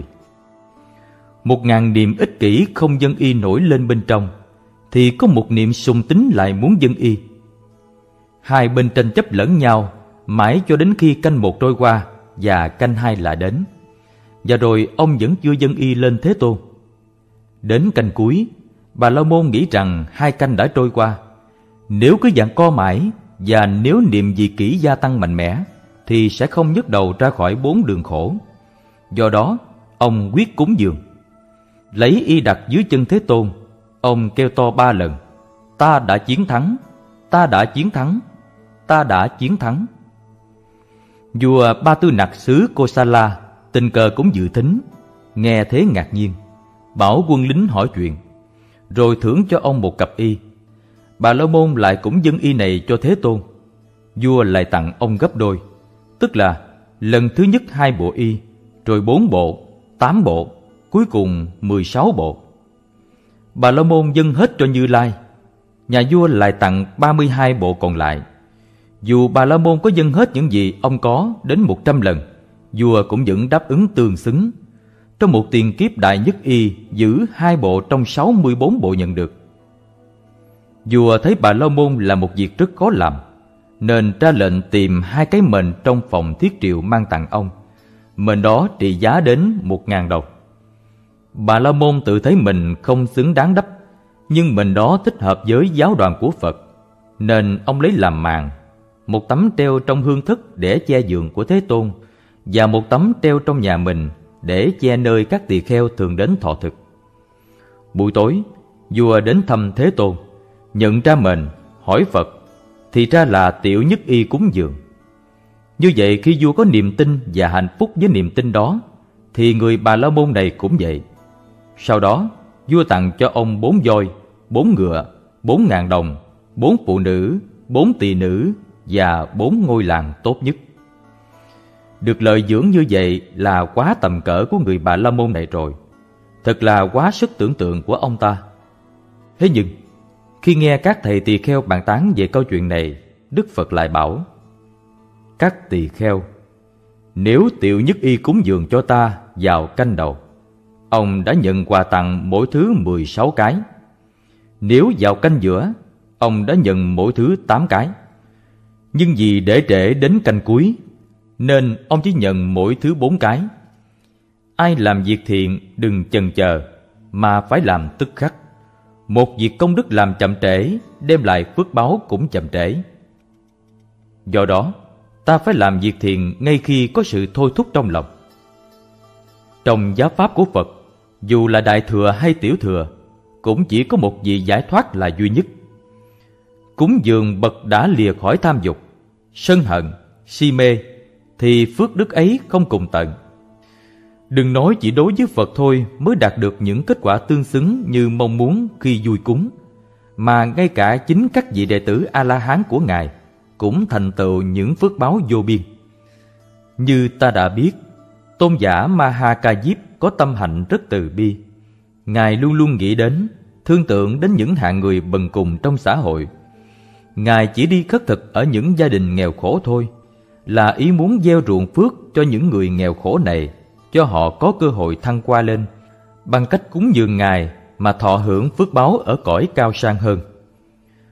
Speaker 1: Một ngàn niệm ích kỷ không dân y nổi lên bên trong, thì có một niệm sùng tín lại muốn dân y. Hai bên tranh chấp lẫn nhau mãi cho đến khi canh một trôi qua và canh hai là đến. Và rồi ông vẫn chưa dân y lên Thế Tôn. Đến canh cuối, Bà La Môn nghĩ rằng hai canh đã trôi qua. Nếu cứ giằng co mãi, và nếu niệm dị kỷ gia tăng mạnh mẽ, thì sẽ không nhấc đầu ra khỏi bốn đường khổ. Do đó, ông quyết cúng dường. Lấy y đặt dưới chân Thế Tôn, ông kêu to ba lần: Ta đã chiến thắng, ta đã chiến thắng, ta đã chiến thắng. Vua Ba Tư Nặc xứ Kosala tình cờ cũng dự thính, nghe thế ngạc nhiên, bảo quân lính hỏi chuyện, rồi thưởng cho ông một cặp y. Bà La Môn lại cũng dâng y này cho Thế Tôn. Vua lại tặng ông gấp đôi, tức là lần thứ nhất hai bộ y, rồi bốn bộ, tám bộ, cuối cùng mười sáu bộ. Bà La Môn dâng hết cho Như Lai. Nhà vua lại tặng ba mươi hai bộ còn lại. Dù Bà La Môn có dâng hết những gì ông có đến một trăm lần, vua cũng vẫn đáp ứng tương xứng. Trong một tiền kiếp Đại Nhất Y giữ hai bộ trong sáu mươi bốn bộ nhận được. Vua thấy Bà La Môn là một việc rất khó làm, nên ra lệnh tìm hai cái mền trong phòng thiết triệu mang tặng ông. Mền đó trị giá đến một ngàn đồng. Bà La Môn tự thấy mình không xứng đáng đắp, nhưng mền đó thích hợp với giáo đoàn của Phật, nên ông lấy làm màn, một tấm treo trong hương thức để che giường của Thế Tôn, và một tấm treo trong nhà mình để che nơi các tỳ kheo thường đến thọ thực. Buổi tối, vua đến thăm Thế Tôn, nhận ra mền, hỏi Phật, thì ra là Tiểu Nhất Y cúng dường. Như vậy, khi vua có niềm tin và hạnh phúc với niềm tin đó, thì người Bà La Môn này cũng vậy. Sau đó, vua tặng cho ông bốn voi, bốn ngựa, bốn ngàn đồng, bốn phụ nữ, bốn tỳ nữ và bốn ngôi làng tốt nhất. Được lợi dưỡng như vậy là quá tầm cỡ của người Bà La Môn này rồi. Thật là quá sức tưởng tượng của ông ta. Thế nhưng, khi nghe các thầy tỳ kheo bàn tán về câu chuyện này, Đức Phật lại bảo: Các tỳ kheo, nếu Tiểu Nhất Y cúng dường cho ta vào canh đầu, ông đã nhận quà tặng mỗi thứ mười sáu cái. Nếu vào canh giữa, ông đã nhận mỗi thứ tám cái. Nhưng vì để trễ đến canh cuối, nên ông chỉ nhận mỗi thứ bốn cái. Ai làm việc thiện đừng chần chờ, mà phải làm tức khắc. Một việc công đức làm chậm trễ, đem lại phước báo cũng chậm trễ. Do đó, ta phải làm việc thiện ngay khi có sự thôi thúc trong lòng. Trong giáo pháp của Phật, dù là đại thừa hay tiểu thừa, cũng chỉ có một vị giải thoát là duy nhất. Cúng dường bậc đã lìa khỏi tham dục, sân hận, si mê, thì phước đức ấy không cùng tận. Đừng nói chỉ đối với Phật thôi mới đạt được những kết quả tương xứng như mong muốn khi vui cúng, mà ngay cả chính các vị đệ tử A-la-hán của Ngài cũng thành tựu những phước báo vô biên. Như ta đã biết, tôn giả Ma-ha-ca-diếp có tâm hạnh rất từ bi. Ngài luôn luôn nghĩ đến, thương tưởng đến những hạng người bần cùng trong xã hội. Ngài chỉ đi khất thực ở những gia đình nghèo khổ thôi, là ý muốn gieo ruộng phước cho những người nghèo khổ này, cho họ có cơ hội thăng qua lên, bằng cách cúng dường Ngài mà thọ hưởng phước báo ở cõi cao sang hơn.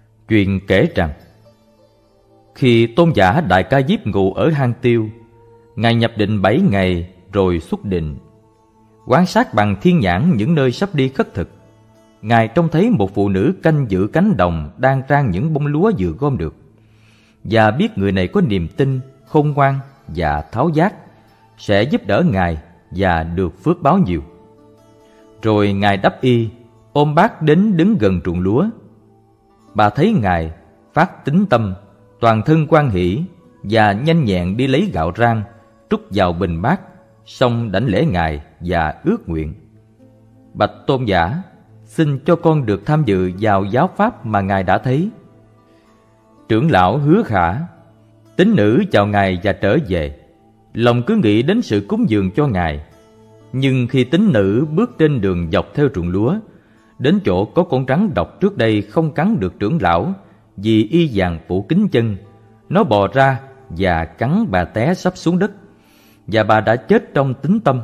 Speaker 1: Chuyện kể rằng, khi tôn giả Đại Ca Diếp ngụ ở hang Tiêu, Ngài nhập định bảy ngày rồi xuất định. Quan sát bằng thiên nhãn những nơi sắp đi khất thực, Ngài trông thấy một phụ nữ canh giữ cánh đồng đang rang những bông lúa vừa gom được, và biết người này có niềm tin, khôn ngoan và tháo giác, sẽ giúp đỡ Ngài và được phước báo nhiều. Rồi Ngài đắp y, ôm bát đến đứng gần ruộng lúa. Bà thấy Ngài, phát tín tâm, toàn thân hoan hỷ, và nhanh nhẹn đi lấy gạo rang, trút vào bình bát, xong đảnh lễ Ngài và ước nguyện: Bạch tôn giả, xin cho con được tham dự vào giáo pháp mà Ngài đã thấy. Trưởng lão hứa khả. Tín nữ chào Ngài và trở về, lòng cứ nghĩ đến sự cúng dường cho Ngài. Nhưng khi tín nữ bước trên đường dọc theo ruộng lúa, đến chỗ có con rắn độc trước đây không cắn được trưởng lão vì y vàng phủ kín chân, nó bò ra và cắn bà té sắp xuống đất, và bà đã chết trong tín tâm.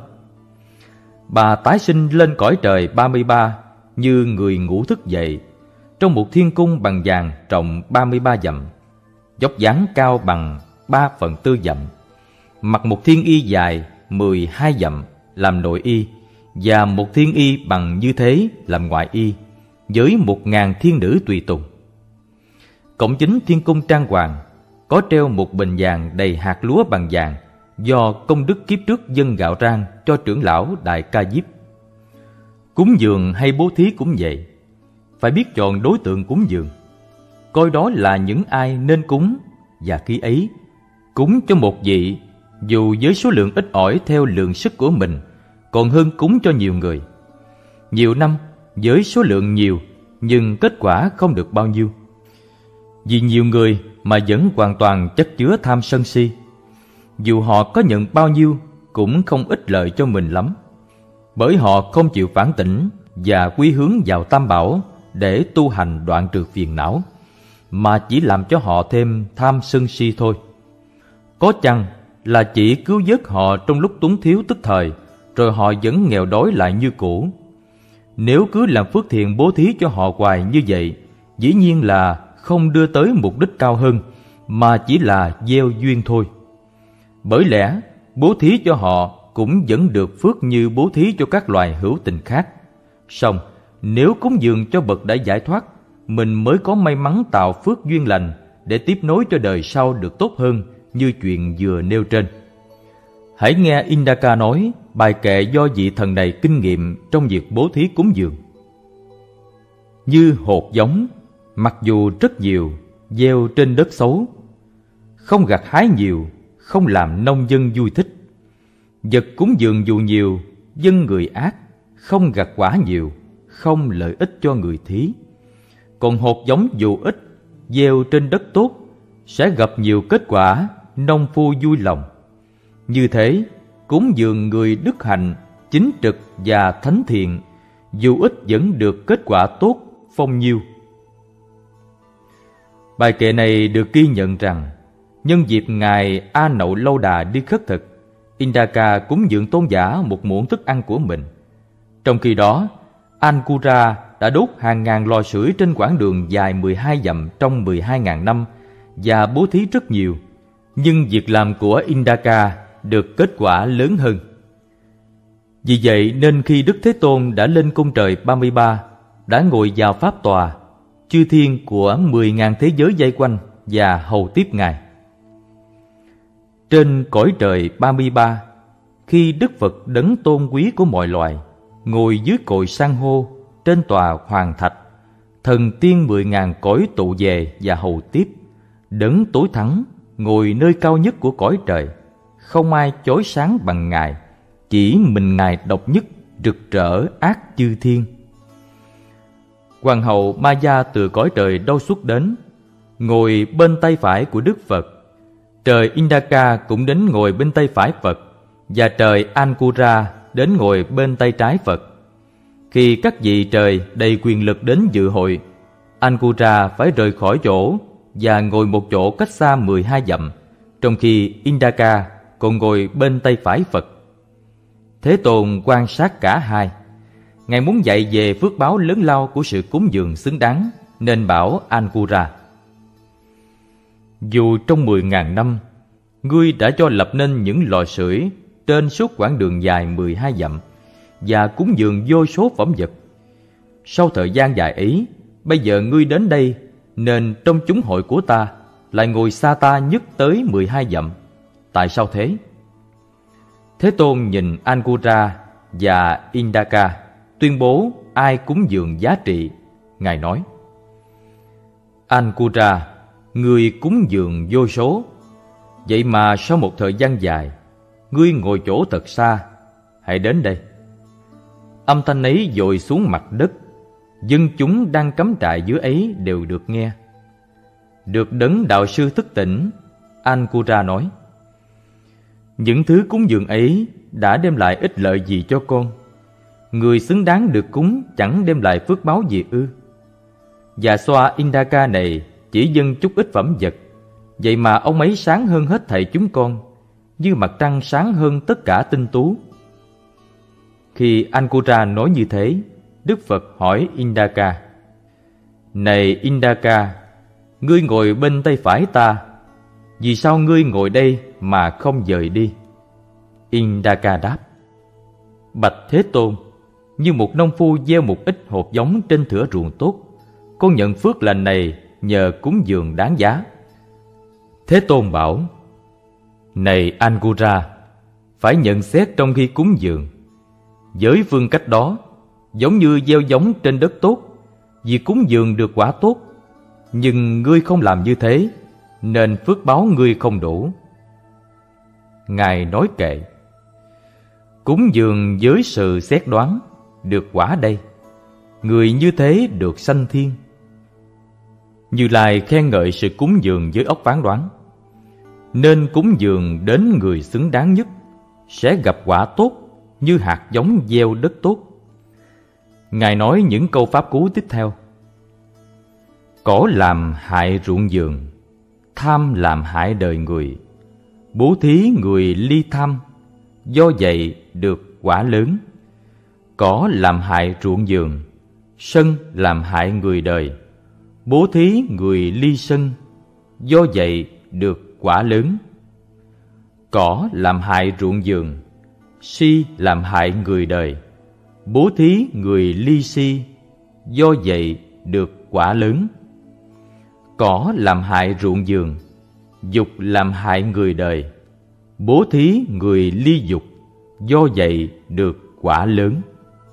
Speaker 1: Bà tái sinh lên cõi trời ba mươi ba như người ngủ thức dậy, trong một thiên cung bằng vàng rộng ba mươi ba dặm, dốc dáng cao bằng ba phần tư dặm, mặc một thiên y dài mười hai dặm làm nội y, và một thiên y bằng như thế làm ngoại y, với một ngàn thiên nữ tùy tùng. Cổng chính thiên cung trang hoàng có treo một bình vàng đầy hạt lúa bằng vàng, do công đức kiếp trước dâng gạo rang cho trưởng lão Đại Ca Diếp. Cúng dường hay bố thí cũng vậy, phải biết chọn đối tượng cúng dường, coi đó là những ai nên cúng, và khi ấy cúng cho một vị, dù với số lượng ít ỏi theo lượng sức của mình, còn hơn cúng cho nhiều người. Nhiều năm với số lượng nhiều, nhưng kết quả không được bao nhiêu, vì nhiều người mà vẫn hoàn toàn chất chứa tham sân si. Dù họ có nhận bao nhiêu cũng không ích lợi cho mình lắm, bởi họ không chịu phản tỉnh và quy hướng vào Tam Bảo để tu hành đoạn trừ phiền não, mà chỉ làm cho họ thêm tham sân si thôi. Có chăng là chỉ cứu vớt họ trong lúc túng thiếu tức thời, rồi họ vẫn nghèo đói lại như cũ. Nếu cứ làm phước thiện bố thí cho họ hoài như vậy, dĩ nhiên là không đưa tới mục đích cao hơn, mà chỉ là gieo duyên thôi. Bởi lẽ bố thí cho họ cũng vẫn được phước như bố thí cho các loài hữu tình khác. Song nếu cúng dường cho bậc đã giải thoát, mình mới có may mắn tạo phước duyên lành để tiếp nối cho đời sau được tốt hơn, như chuyện vừa nêu trên. Hãy nghe Indaka nói bài kệ do vị thần này kinh nghiệm trong việc bố thí cúng dường. Như hột giống, mặc dù rất nhiều, gieo trên đất xấu, không gặt hái nhiều, không làm nông dân vui thích. Vật cúng dường dù nhiều, dân người ác, không gặt quả nhiều, không lợi ích cho người thí. Còn hột giống dù ít, gieo trên đất tốt, sẽ gặp nhiều kết quả, nông phu vui lòng. Như thế, cúng dường người đức hạnh, chính trực và thánh thiện, dù ít vẫn được kết quả tốt, phong nhiêu. Bài kệ này được ghi nhận rằng, nhân dịp Ngài A Nậu Lâu Đà đi khất thực, Indaka cúng dường tôn giả một muỗng thức ăn của mình. Trong khi đó, Ankura đã đốt hàng ngàn lò sưởi trên quãng đường dài mười hai dặm trong mười hai nghìn năm và bố thí rất nhiều, nhưng việc làm của Indaka được kết quả lớn hơn. Vì vậy nên khi Đức Thế Tôn đã lên cung trời ba mươi ba, đã ngồi vào pháp tòa, chư thiên của mười ngàn thế giới vây quanh và hầu tiếp Ngài. Trên cõi trời ba mươi ba, khi Đức Phật đấng tôn quý của mọi loài ngồi dưới cội san hô trên tòa hoàng thạch, thần tiên mười ngàn cõi tụ về và hầu tiếp. Đấng tối thắng ngồi nơi cao nhất của cõi trời, không ai chói sáng bằng Ngài, chỉ mình Ngài độc nhất rực rỡ ác chư thiên. Hoàng hậu Maya từ cõi trời đâu xuất đến, ngồi bên tay phải của Đức Phật. Trời Indaka cũng đến ngồi bên tay phải Phật, và trời Ankura đến ngồi bên tay trái Phật. Khi các vị trời đầy quyền lực đến dự hội, Ankura phải rời khỏi chỗ và ngồi một chỗ cách xa mười hai dặm, trong khi Indaka còn ngồi bên tay phải Phật. Thế Tôn quan sát cả hai. Ngài muốn dạy về phước báo lớn lao của sự cúng dường xứng đáng, nên bảo Ankura: dù trong mười ngàn năm ngươi đã cho lập nên những lò sưởi trên suốt quãng đường dài mười hai dặm và cúng dường vô số phẩm vật. Sau thời gian dài ấy, bây giờ ngươi đến đây, nên trong chúng hội của ta lại ngồi xa ta nhất tới mười hai dặm. Tại sao thế? Thế Tôn nhìn Ankura và Indaka tuyên bố ai cúng dường giá trị. Ngài nói: Ankura, ngươi cúng dường vô số, vậy mà sau một thời gian dài, ngươi ngồi chỗ thật xa, hãy đến đây. Âm thanh ấy dội xuống mặt đất, dân chúng đang cắm trại dưới ấy đều được nghe. Được đấng đạo sư thức tỉnh, Ankura nói: những thứ cúng dường ấy đã đem lại ích lợi gì cho con? Người xứng đáng được cúng chẳng đem lại phước báo gì ư? Và xoa Indaka này chỉ dâng chút ít phẩm vật, vậy mà ông ấy sáng hơn hết thảy chúng con, như mặt trăng sáng hơn tất cả tinh tú. Khi Ankura nói như thế, Đức Phật hỏi Indaka: này Indaka, ngươi ngồi bên tay phải ta, vì sao ngươi ngồi đây mà không dời đi? Indaka đáp: bạch Thế Tôn, như một nông phu gieo một ít hột giống trên thửa ruộng tốt, con nhận phước lành này nhờ cúng dường đáng giá. Thế Tôn bảo: này Ankura, phải nhận xét trong khi cúng dường. Với phương cách đó, giống như gieo giống trên đất tốt, vì cúng dường được quả tốt, nhưng ngươi không làm như thế, nên phước báo ngươi không đủ. Ngài nói kệ: cúng dường với sự xét đoán, được quả đây. Người như thế được sanh thiên. Như Lai khen ngợi sự cúng dường với óc phán đoán. Nên cúng dường đến người xứng đáng nhất, sẽ gặp quả tốt như hạt giống gieo đất tốt. Ngài nói những câu pháp cú tiếp theo: cỏ làm hại ruộng vườn, tham làm hại đời người, bố thí người ly tham, do vậy được quả lớn. Cỏ làm hại ruộng vườn, sân làm hại người đời, bố thí người ly sân, do vậy được quả lớn. Cỏ làm hại ruộng vườn, si làm hại người đời, bố thí người ly si, do vậy được quả lớn. Cỏ làm hại ruộng vườn, dục làm hại người đời, bố thí người ly dục, do vậy được quả lớn.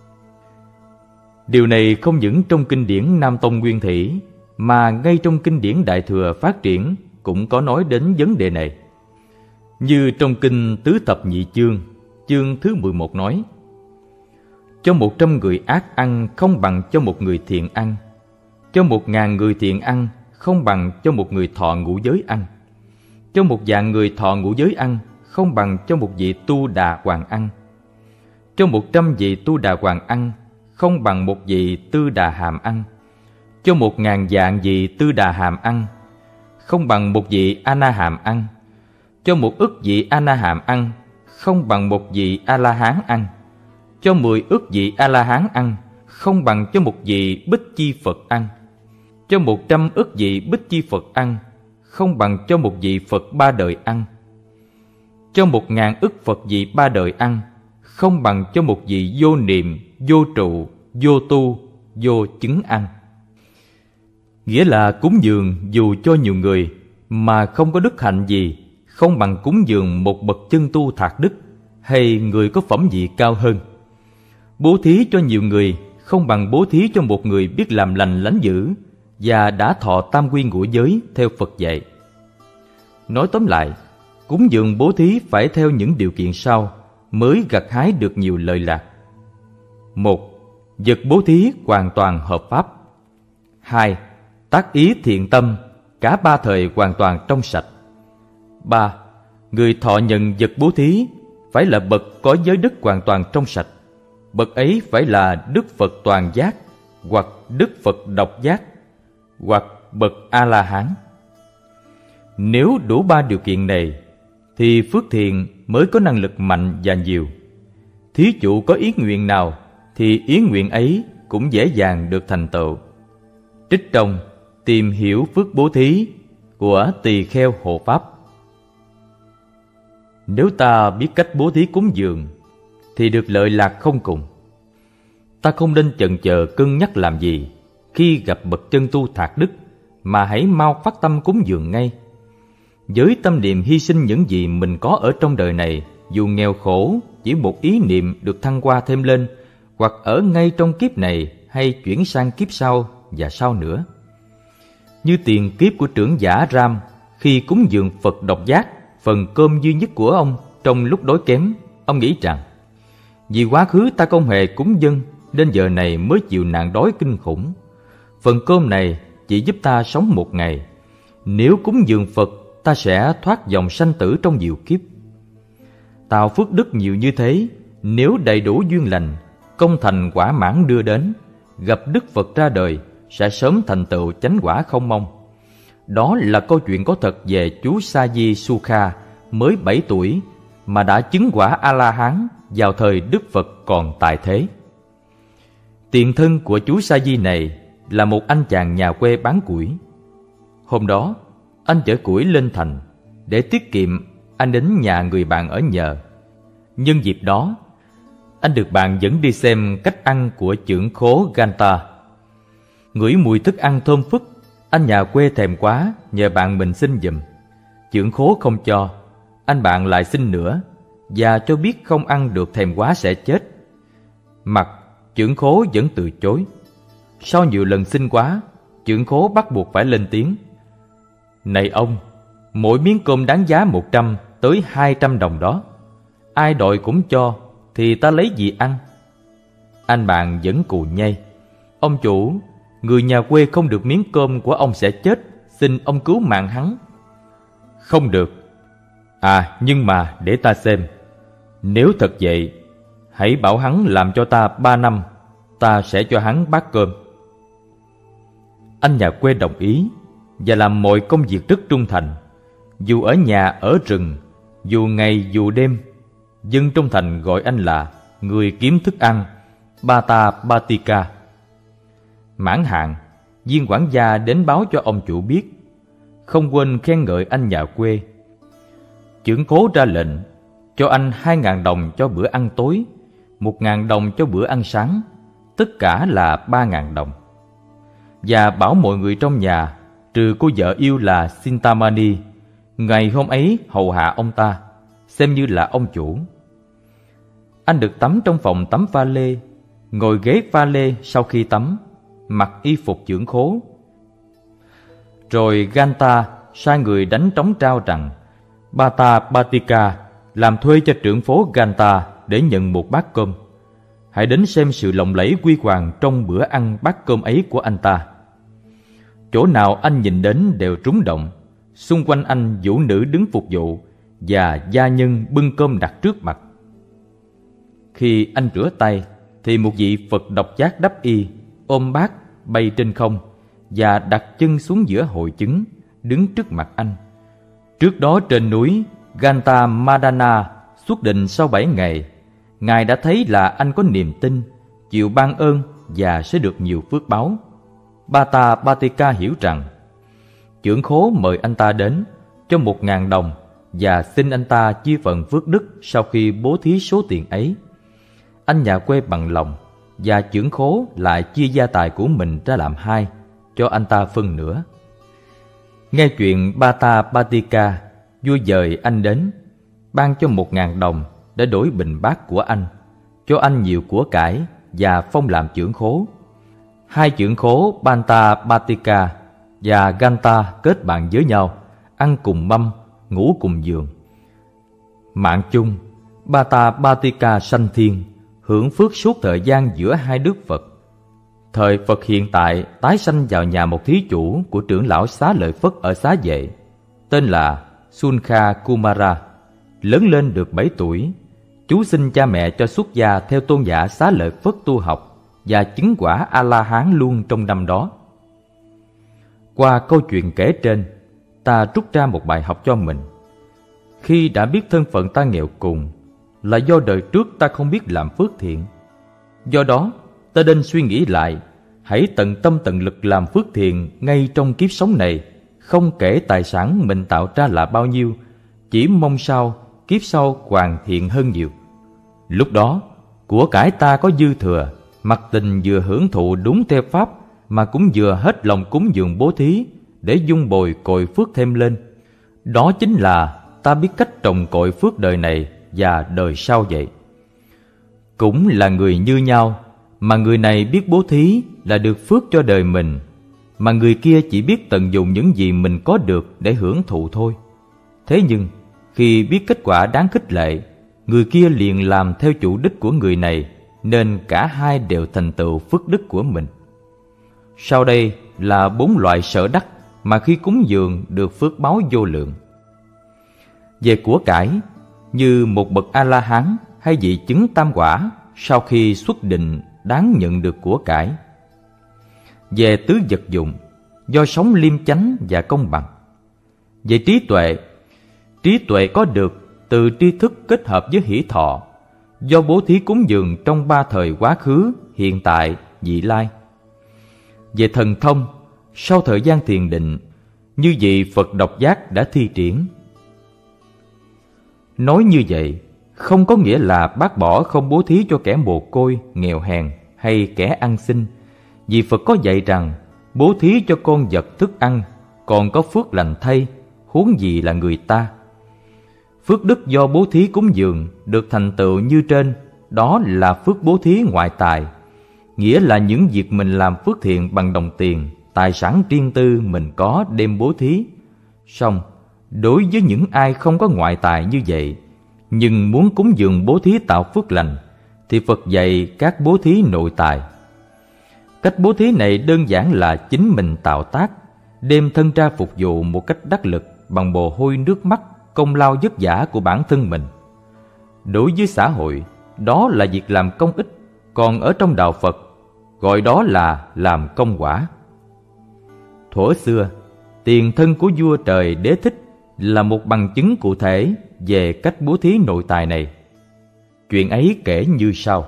Speaker 1: Điều này không những trong kinh điển Nam Tông Nguyên Thủy, mà ngay trong kinh điển Đại Thừa Phát Triển cũng có nói đến vấn đề này. Như trong kinh Tứ Thập Nhị Chương, chương thứ mười một nói: cho một trăm người ác ăn không bằng cho một người thiện ăn, cho một ngàn người thiện ăn không bằng cho một người thọ ngũ giới ăn, cho một vạn người thọ ngũ giới ăn không bằng cho một vị tu đà hoàng ăn, cho một trăm vị tu đà hoàng ăn không bằng một vị tư đà hàm ăn, cho một ngàn vạn vị tư đà hàm ăn không bằng một vị a na hàm ăn, cho một ức vị a na hàm ăn không bằng một vị a la hán ăn, cho mười ức vị a la hán ăn không bằng cho một vị bích chi Phật ăn, cho một trăm ức vị bích chi Phật ăn không bằng cho một vị Phật ba đời ăn, cho một ngàn ức Phật vị ba đời ăn không bằng cho một vị vô niệm, vô trụ, vô tu, vô chứng ăn. Nghĩa là cúng dường dù cho nhiều người mà không có đức hạnh gì, không bằng cúng dường một bậc chân tu thạc đức hay người có phẩm vị cao hơn. Bố thí cho nhiều người không bằng bố thí cho một người biết làm lành lánh dữ và đã thọ tam quy ngũ giới theo Phật dạy. Nói tóm lại, cúng dường bố thí phải theo những điều kiện sau mới gặt hái được nhiều lợi lạc. Một, vật bố thí hoàn toàn hợp pháp. Hai, tác ý thiện tâm, cả ba thời hoàn toàn trong sạch. Ba, người thọ nhận vật bố thí phải là bậc có giới đức hoàn toàn trong sạch. Bậc ấy phải là Đức Phật toàn giác, hoặc Đức Phật độc giác, hoặc bậc A-la-hán. Nếu đủ ba điều kiện này, thì phước thiện mới có năng lực mạnh và nhiều. Thí chủ có ý nguyện nào, thì ý nguyện ấy cũng dễ dàng được thành tựu. Trích trong Tìm hiểu phước bố thí của Tỳ Kheo Hộ Pháp. Nếu ta biết cách bố thí cúng dường thì được lợi lạc không cùng. Ta không nên chần chờ cân nhắc làm gì khi gặp bậc chân tu thạc đức, mà hãy mau phát tâm cúng dường ngay. Với tâm niệm hy sinh những gì mình có ở trong đời này, dù nghèo khổ, chỉ một ý niệm được thăng hoa thêm lên, hoặc ở ngay trong kiếp này hay chuyển sang kiếp sau và sau nữa. Như tiền kiếp của trưởng giả Ram, khi cúng dường Phật Độc Giác, phần cơm duy nhất của ông trong lúc đói kém, ông nghĩ rằng vì quá khứ ta không hề cúng dâng nên giờ này mới chịu nạn đói kinh khủng. Phần cơm này chỉ giúp ta sống một ngày. Nếu cúng dường Phật, ta sẽ thoát dòng sanh tử trong nhiều kiếp. Tạo phước đức nhiều như thế, nếu đầy đủ duyên lành, công thành quả mãn đưa đến, gặp Đức Phật ra đời, sẽ sớm thành tựu chánh quả không mong. Đó là câu chuyện có thật về chú Sa Di Sukha, mới bảy tuổi, mà đã chứng quả A-la-hán vào thời Đức Phật còn tại thế. Tiền thân của chú Sa Di này là một anh chàng nhà quê bán củi. Hôm đó, anh chở củi lên thành. Để tiết kiệm, anh đến nhà người bạn ở nhờ. Nhân dịp đó, anh được bạn dẫn đi xem cách ăn của chưởng khố Ganta. Ngửi mùi thức ăn thơm phức, anh nhà quê thèm quá, nhờ bạn mình xin giùm. Chưởng khố không cho, anh bạn lại xin nữa, và cho biết không ăn được thèm quá sẽ chết. Mặc chưởng khố vẫn từ chối. Sau nhiều lần xin quá, chưởng khố bắt buộc phải lên tiếng: "Này ông, mỗi miếng cơm đáng giá một trăm tới hai trăm đồng đó. Ai đòi cũng cho, thì ta lấy gì ăn?" Anh bạn vẫn cù nhây: "Ông chủ, người nhà quê không được miếng cơm của ông sẽ chết, xin ông cứu mạng hắn." "Không được." "À, nhưng mà để ta xem. Nếu thật vậy, hãy bảo hắn làm cho ta ba năm, ta sẽ cho hắn bát cơm." Anh nhà quê đồng ý và làm mọi công việc rất trung thành. Dù ở nhà ở rừng, dù ngày dù đêm, dân trong thành gọi anh là người kiếm thức ăn, Bata Batika. Mãn hạn, viên quản gia đến báo cho ông chủ biết, không quên khen ngợi anh nhà quê. Chưởng khố ra lệnh cho anh hai ngàn đồng cho bữa ăn tối, một ngàn đồng cho bữa ăn sáng, tất cả là ba ngàn đồng. Và bảo mọi người trong nhà, trừ cô vợ yêu là Sintamani, ngày hôm ấy hầu hạ ông ta, xem như là ông chủ. Anh được tắm trong phòng tắm pha lê, ngồi ghế pha lê sau khi tắm, mặc y phục chưởng khố. Rồi Ganta sai người đánh trống trao rằng Bata Batika làm thuê cho trưởng phố Ganta để nhận một bát cơm. Hãy đến xem sự lộng lẫy huy hoàng trong bữa ăn bát cơm ấy của anh ta. Chỗ nào anh nhìn đến đều trúng động. Xung quanh anh vũ nữ đứng phục vụ và gia nhân bưng cơm đặt trước mặt. Khi anh rửa tay thì một vị Phật Độc Giác đắp y, ôm bát bay trên không và đặt chân xuống giữa hội chứng, đứng trước mặt anh. Trước đó trên núi Ganta Madana xuất định sau bảy ngày, Ngài đã thấy là anh có niềm tin, chịu ban ơn và sẽ được nhiều phước báu. Bata Batika hiểu rằng chưởng khố mời anh ta đến cho một ngàn đồng và xin anh ta chia phần phước đức sau khi bố thí số tiền ấy. Anh nhà quê bằng lòng, và chưởng khố lại chia gia tài của mình ra làm hai, cho anh ta phân nửa. Nghe chuyện Bata Batika, vua dời anh đến, ban cho một ngàn đồng để đổi bình bát của anh, cho anh nhiều của cải và phong làm chưởng khố. Hai chưởng khố Banta Batika và Ganta kết bạn với nhau, ăn cùng mâm, ngủ cùng giường. Mạng chung, Bata Batika sanh thiên, hưởng phước suốt thời gian giữa hai đức Phật. Thời Phật hiện tại tái sanh vào nhà một thí chủ của trưởng lão Xá Lợi Phất ở Xá Vệ, tên là Sunkha Kumara. Lớn lên được bảy tuổi, chú xin cha mẹ cho xuất gia theo tôn giả Xá Lợi Phất tu học và chứng quả A-la-hán luôn trong năm đó. Qua câu chuyện kể trên, ta rút ra một bài học cho mình. Khi đã biết thân phận ta nghèo cùng là do đời trước ta không biết làm phước thiện. Do đó, ta nên suy nghĩ lại, hãy tận tâm tận lực làm phước thiện ngay trong kiếp sống này, không kể tài sản mình tạo ra là bao nhiêu, chỉ mong sao kiếp sau hoàn thiện hơn nhiều. Lúc đó, của cải ta có dư thừa, mặc tình vừa hưởng thụ đúng theo pháp, mà cũng vừa hết lòng cúng dường bố thí để dung bồi cội phước thêm lên. Đó chính là ta biết cách trồng cội phước đời này và đời sau vậy. Cũng là người như nhau, mà người này biết bố thí là được phước cho đời mình, mà người kia chỉ biết tận dụng những gì mình có được để hưởng thụ thôi. Thế nhưng, khi biết kết quả đáng khích lệ, người kia liền làm theo chủ đích của người này, nên cả hai đều thành tựu phước đức của mình. Sau đây là bốn loại sở đắc mà khi cúng dường được phước báo vô lượng. Về của cải, như một bậc A-la-hán hay vị chứng tam quả sau khi xuất định đáng nhận được của cải. Về tứ vật dụng, do sống liêm chánh và công bằng. Về trí tuệ, trí tuệ có được từ tri thức kết hợp với hỷ thọ, do bố thí cúng dường trong ba thời quá khứ, hiện tại, vị lai. Về thần thông, sau thời gian thiền định, như vị Phật độc giác đã thi triển. Nói như vậy, không có nghĩa là bác bỏ không bố thí cho kẻ mồ côi, nghèo hèn hay kẻ ăn xin, vì Phật có dạy rằng bố thí cho con vật thức ăn còn có phước lành thay, huống gì là người ta. Phước đức do bố thí cúng dường được thành tựu như trên, đó là phước bố thí ngoại tài, nghĩa là những việc mình làm phước thiện bằng đồng tiền, tài sản riêng tư mình có đem bố thí. Song đối với những ai không có ngoại tài như vậy, nhưng muốn cúng dường bố thí tạo phước lành, thì Phật dạy các bố thí nội tài. Cách bố thí này đơn giản là chính mình tạo tác, đem thân ra phục vụ một cách đắc lực bằng mồ hôi nước mắt, công lao vất vả của bản thân mình. Đối với xã hội, đó là việc làm công ích, còn ở trong đạo Phật, gọi đó là làm công quả. Thuở xưa, tiền thân của vua trời Đế Thích là một bằng chứng cụ thể về cách bố thí nội tài này. Chuyện ấy kể như sau.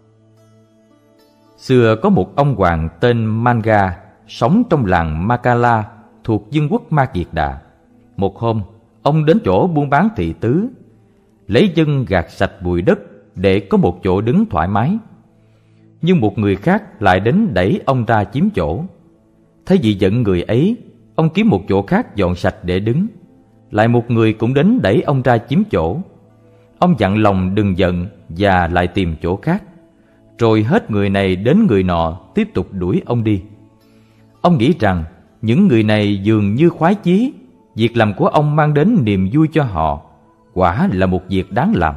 Speaker 1: Xưa có một ông hoàng tên Manga sống trong làng Makala thuộc vương quốc Ma Kiệt Đà. Một hôm, ông đến chỗ buôn bán thị tứ, lấy chân gạt sạch bụi đất để có một chỗ đứng thoải mái. Nhưng một người khác lại đến đẩy ông ra chiếm chỗ. Thấy vì giận người ấy, ông kiếm một chỗ khác dọn sạch để đứng. Lại một người cũng đến đẩy ông ra chiếm chỗ. Ông dặn lòng đừng giận và lại tìm chỗ khác. Rồi hết người này đến người nọ tiếp tục đuổi ông đi. Ông nghĩ rằng những người này dường như khoái chí, việc làm của ông mang đến niềm vui cho họ, quả là một việc đáng làm.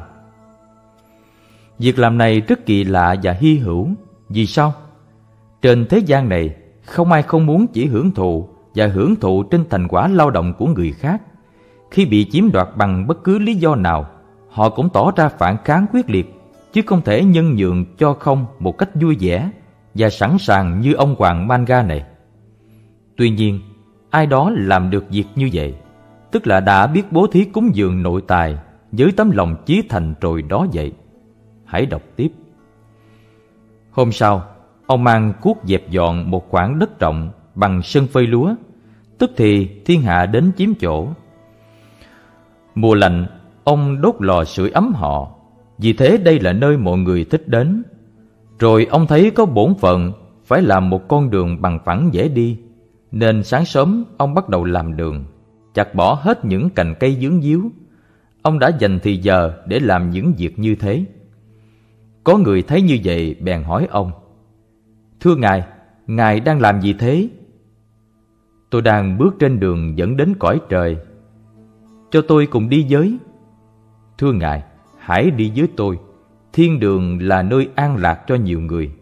Speaker 1: Việc làm này rất kỳ lạ và hy hữu. Vì sao? Trên thế gian này, không ai không muốn chỉ hưởng thụ và hưởng thụ trên thành quả lao động của người khác. Khi bị chiếm đoạt bằng bất cứ lý do nào, họ cũng tỏ ra phản kháng quyết liệt, chứ không thể nhân nhượng cho không một cách vui vẻ và sẵn sàng như ông hoàng Manga này. Tuy nhiên, ai đó làm được việc như vậy, tức là đã biết bố thí cúng dường nội tài với tấm lòng chí thành rồi đó vậy. Hãy đọc tiếp. Hôm sau, ông mang cuốc dẹp dọn một khoảng đất rộng bằng sân phơi lúa, tức thì thiên hạ đến chiếm chỗ. Mùa lạnh, ông đốt lò sưởi ấm họ, vì thế đây là nơi mọi người thích đến. Rồi ông thấy có bổn phận phải làm một con đường bằng phẳng dễ đi, nên sáng sớm ông bắt đầu làm đường, chặt bỏ hết những cành cây vướng víu. Ông đã dành thì giờ để làm những việc như thế. Có người thấy như vậy bèn hỏi ông: "Thưa ngài, ngài đang làm gì thế?" "Tôi đang bước trên đường dẫn đến cõi trời." "Cho tôi cùng đi với." "Thưa ngài, hãy đi với tôi. Thiên đường là nơi an lạc cho nhiều người."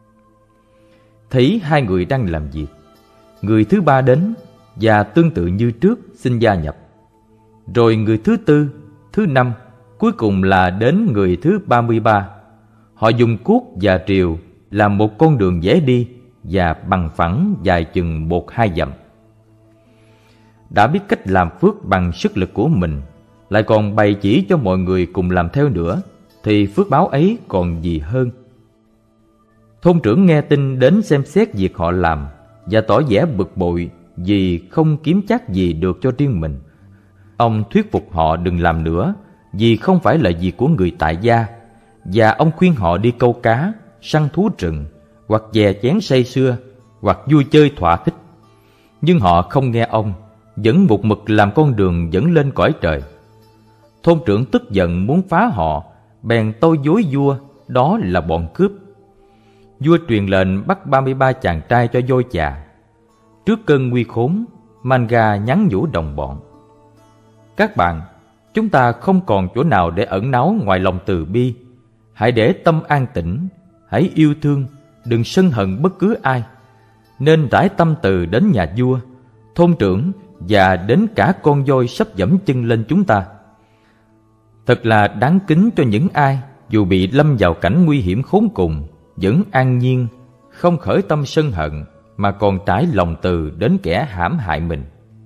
Speaker 1: Thấy hai người đang làm việc, người thứ ba đến và tương tự như trước xin gia nhập. Rồi người thứ tư, thứ năm, cuối cùng là đến người thứ ba mươi ba. Họ dùng cuốc và rìu làm một con đường dễ đi và bằng phẳng dài chừng một hai dặm. Đã biết cách làm phước bằng sức lực của mình, lại còn bày chỉ cho mọi người cùng làm theo nữa, thì phước báo ấy còn gì hơn. Thôn trưởng nghe tin đến xem xét việc họ làm và tỏ vẻ bực bội vì không kiếm chắc gì được cho riêng mình. Ông thuyết phục họ đừng làm nữa vì không phải là việc của người tại gia, và ông khuyên họ đi câu cá, săn thú rừng, hoặc chè chén say sưa, hoặc vui chơi thỏa thích. Nhưng họ không nghe ông, vẫn một mực làm con đường dẫn lên cõi trời. Thôn trưởng tức giận muốn phá họ, bèn tâu dối vua đó là bọn cướp. Vua truyền lệnh bắt ba mươi ba chàng trai cho voi chà. Trước cơn nguy khốn, Manga nhắn nhủ đồng bọn: các bạn, chúng ta không còn chỗ nào để ẩn náu ngoài lòng từ bi. Hãy để tâm an tĩnh, hãy yêu thương, đừng sân hận bất cứ ai. Nên rải tâm từ đến nhà vua, thôn trưởng và đến cả con voi sắp dẫm chân lên chúng ta. Thật là đáng kính cho những ai dù bị lâm vào cảnh nguy hiểm khốn cùng vẫn an nhiên, không khởi tâm sân hận, mà còn trải lòng từ đến kẻ hãm hại mình.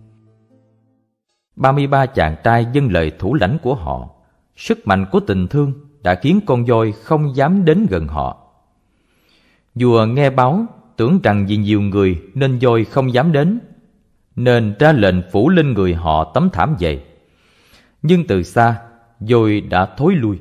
Speaker 1: ba mươi ba chàng trai vâng lời thủ lãnh của họ. Sức mạnh của tình thương đã khiến con voi không dám đến gần họ. Vua nghe báo, tưởng rằng vì nhiều người nên voi không dám đến, nên ra lệnh phủ lên người họ tấm thảm dày. Nhưng từ xa, voi đã thối lui.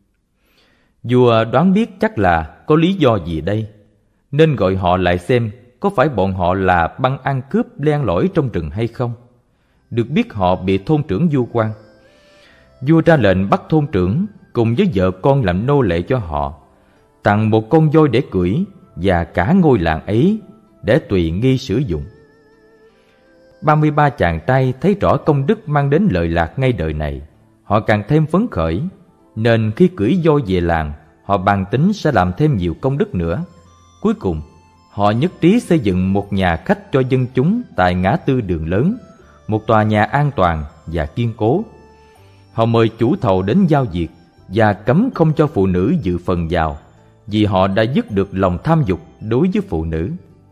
Speaker 1: Vua đoán biết chắc là có lý do gì đây, nên gọi họ lại xem có phải bọn họ là băng ăn cướp len lỏi trong rừng hay không. Được biết họ bị thôn trưởng vu oan. Vua ra lệnh bắt thôn trưởng cùng với vợ con làm nô lệ cho họ, tặng một con voi để cưỡi và cả ngôi làng ấy để tùy nghi sử dụng. ba mươi ba chàng trai thấy rõ công đức mang đến lợi lạc ngay đời này, họ càng thêm phấn khởi, nên khi cưỡi voi về làng, họ bàn tính sẽ làm thêm nhiều công đức nữa. Cuối cùng, họ nhất trí xây dựng một nhà khách cho dân chúng tại ngã tư đường lớn, một tòa nhà an toàn và kiên cố. Họ mời chủ thầu đến giao việc và cấm không cho phụ nữ dự phần vào, vì họ đã dứt được lòng tham dục đối với phụ nữ.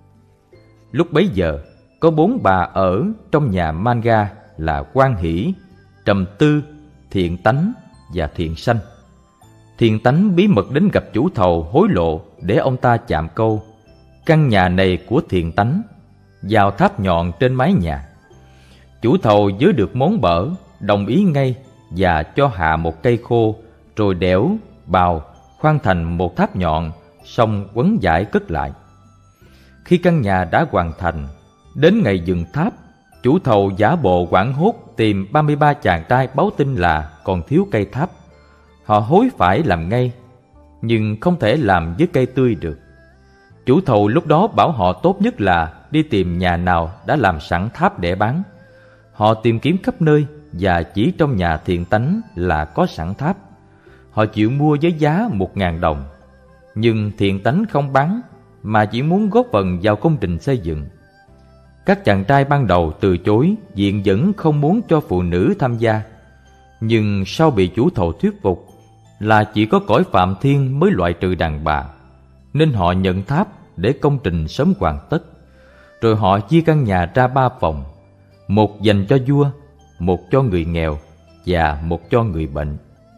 Speaker 1: Lúc bấy giờ, có bốn bà ở trong nhà Manga là Quan Hỷ, Trầm Tư, Thiện Tánh và Thiện Sanh. Thiện Tánh bí mật đến gặp chủ thầu hối lộ để ông ta chạm câu: căn nhà này của Thiện Tánh, vào tháp nhọn trên mái nhà. Chủ thầu với được món bở, đồng ý ngay và cho hạ một cây khô, rồi đẽo, bào, khoan thành một tháp nhọn, xong quấn vải cất lại. Khi căn nhà đã hoàn thành, đến ngày dựng tháp, chủ thầu giả bộ hoảng hốt tìm ba mươi ba chàng trai báo tin là còn thiếu cây tháp. Họ hối phải làm ngay, nhưng không thể làm với cây tươi được. Chủ thầu lúc đó bảo họ tốt nhất là đi tìm nhà nào đã làm sẵn tháp để bán. Họ tìm kiếm khắp nơi và chỉ trong nhà Thiện Tánh là có sẵn tháp. Họ chịu mua với giá một ngàn đồng. Nhưng Thiện Tánh không bán, mà chỉ muốn góp phần vào công trình xây dựng. Các chàng trai ban đầu từ chối, viện vẫn không muốn cho phụ nữ tham gia. Nhưng sau bị chủ thầu thuyết phục là chỉ có cõi Phạm Thiên mới loại trừ đàn bà, nên họ nhận tháp để công trình sớm hoàn tất. Rồi họ chia căn nhà ra ba phòng, một dành cho vua, một cho người nghèo và một cho người bệnh.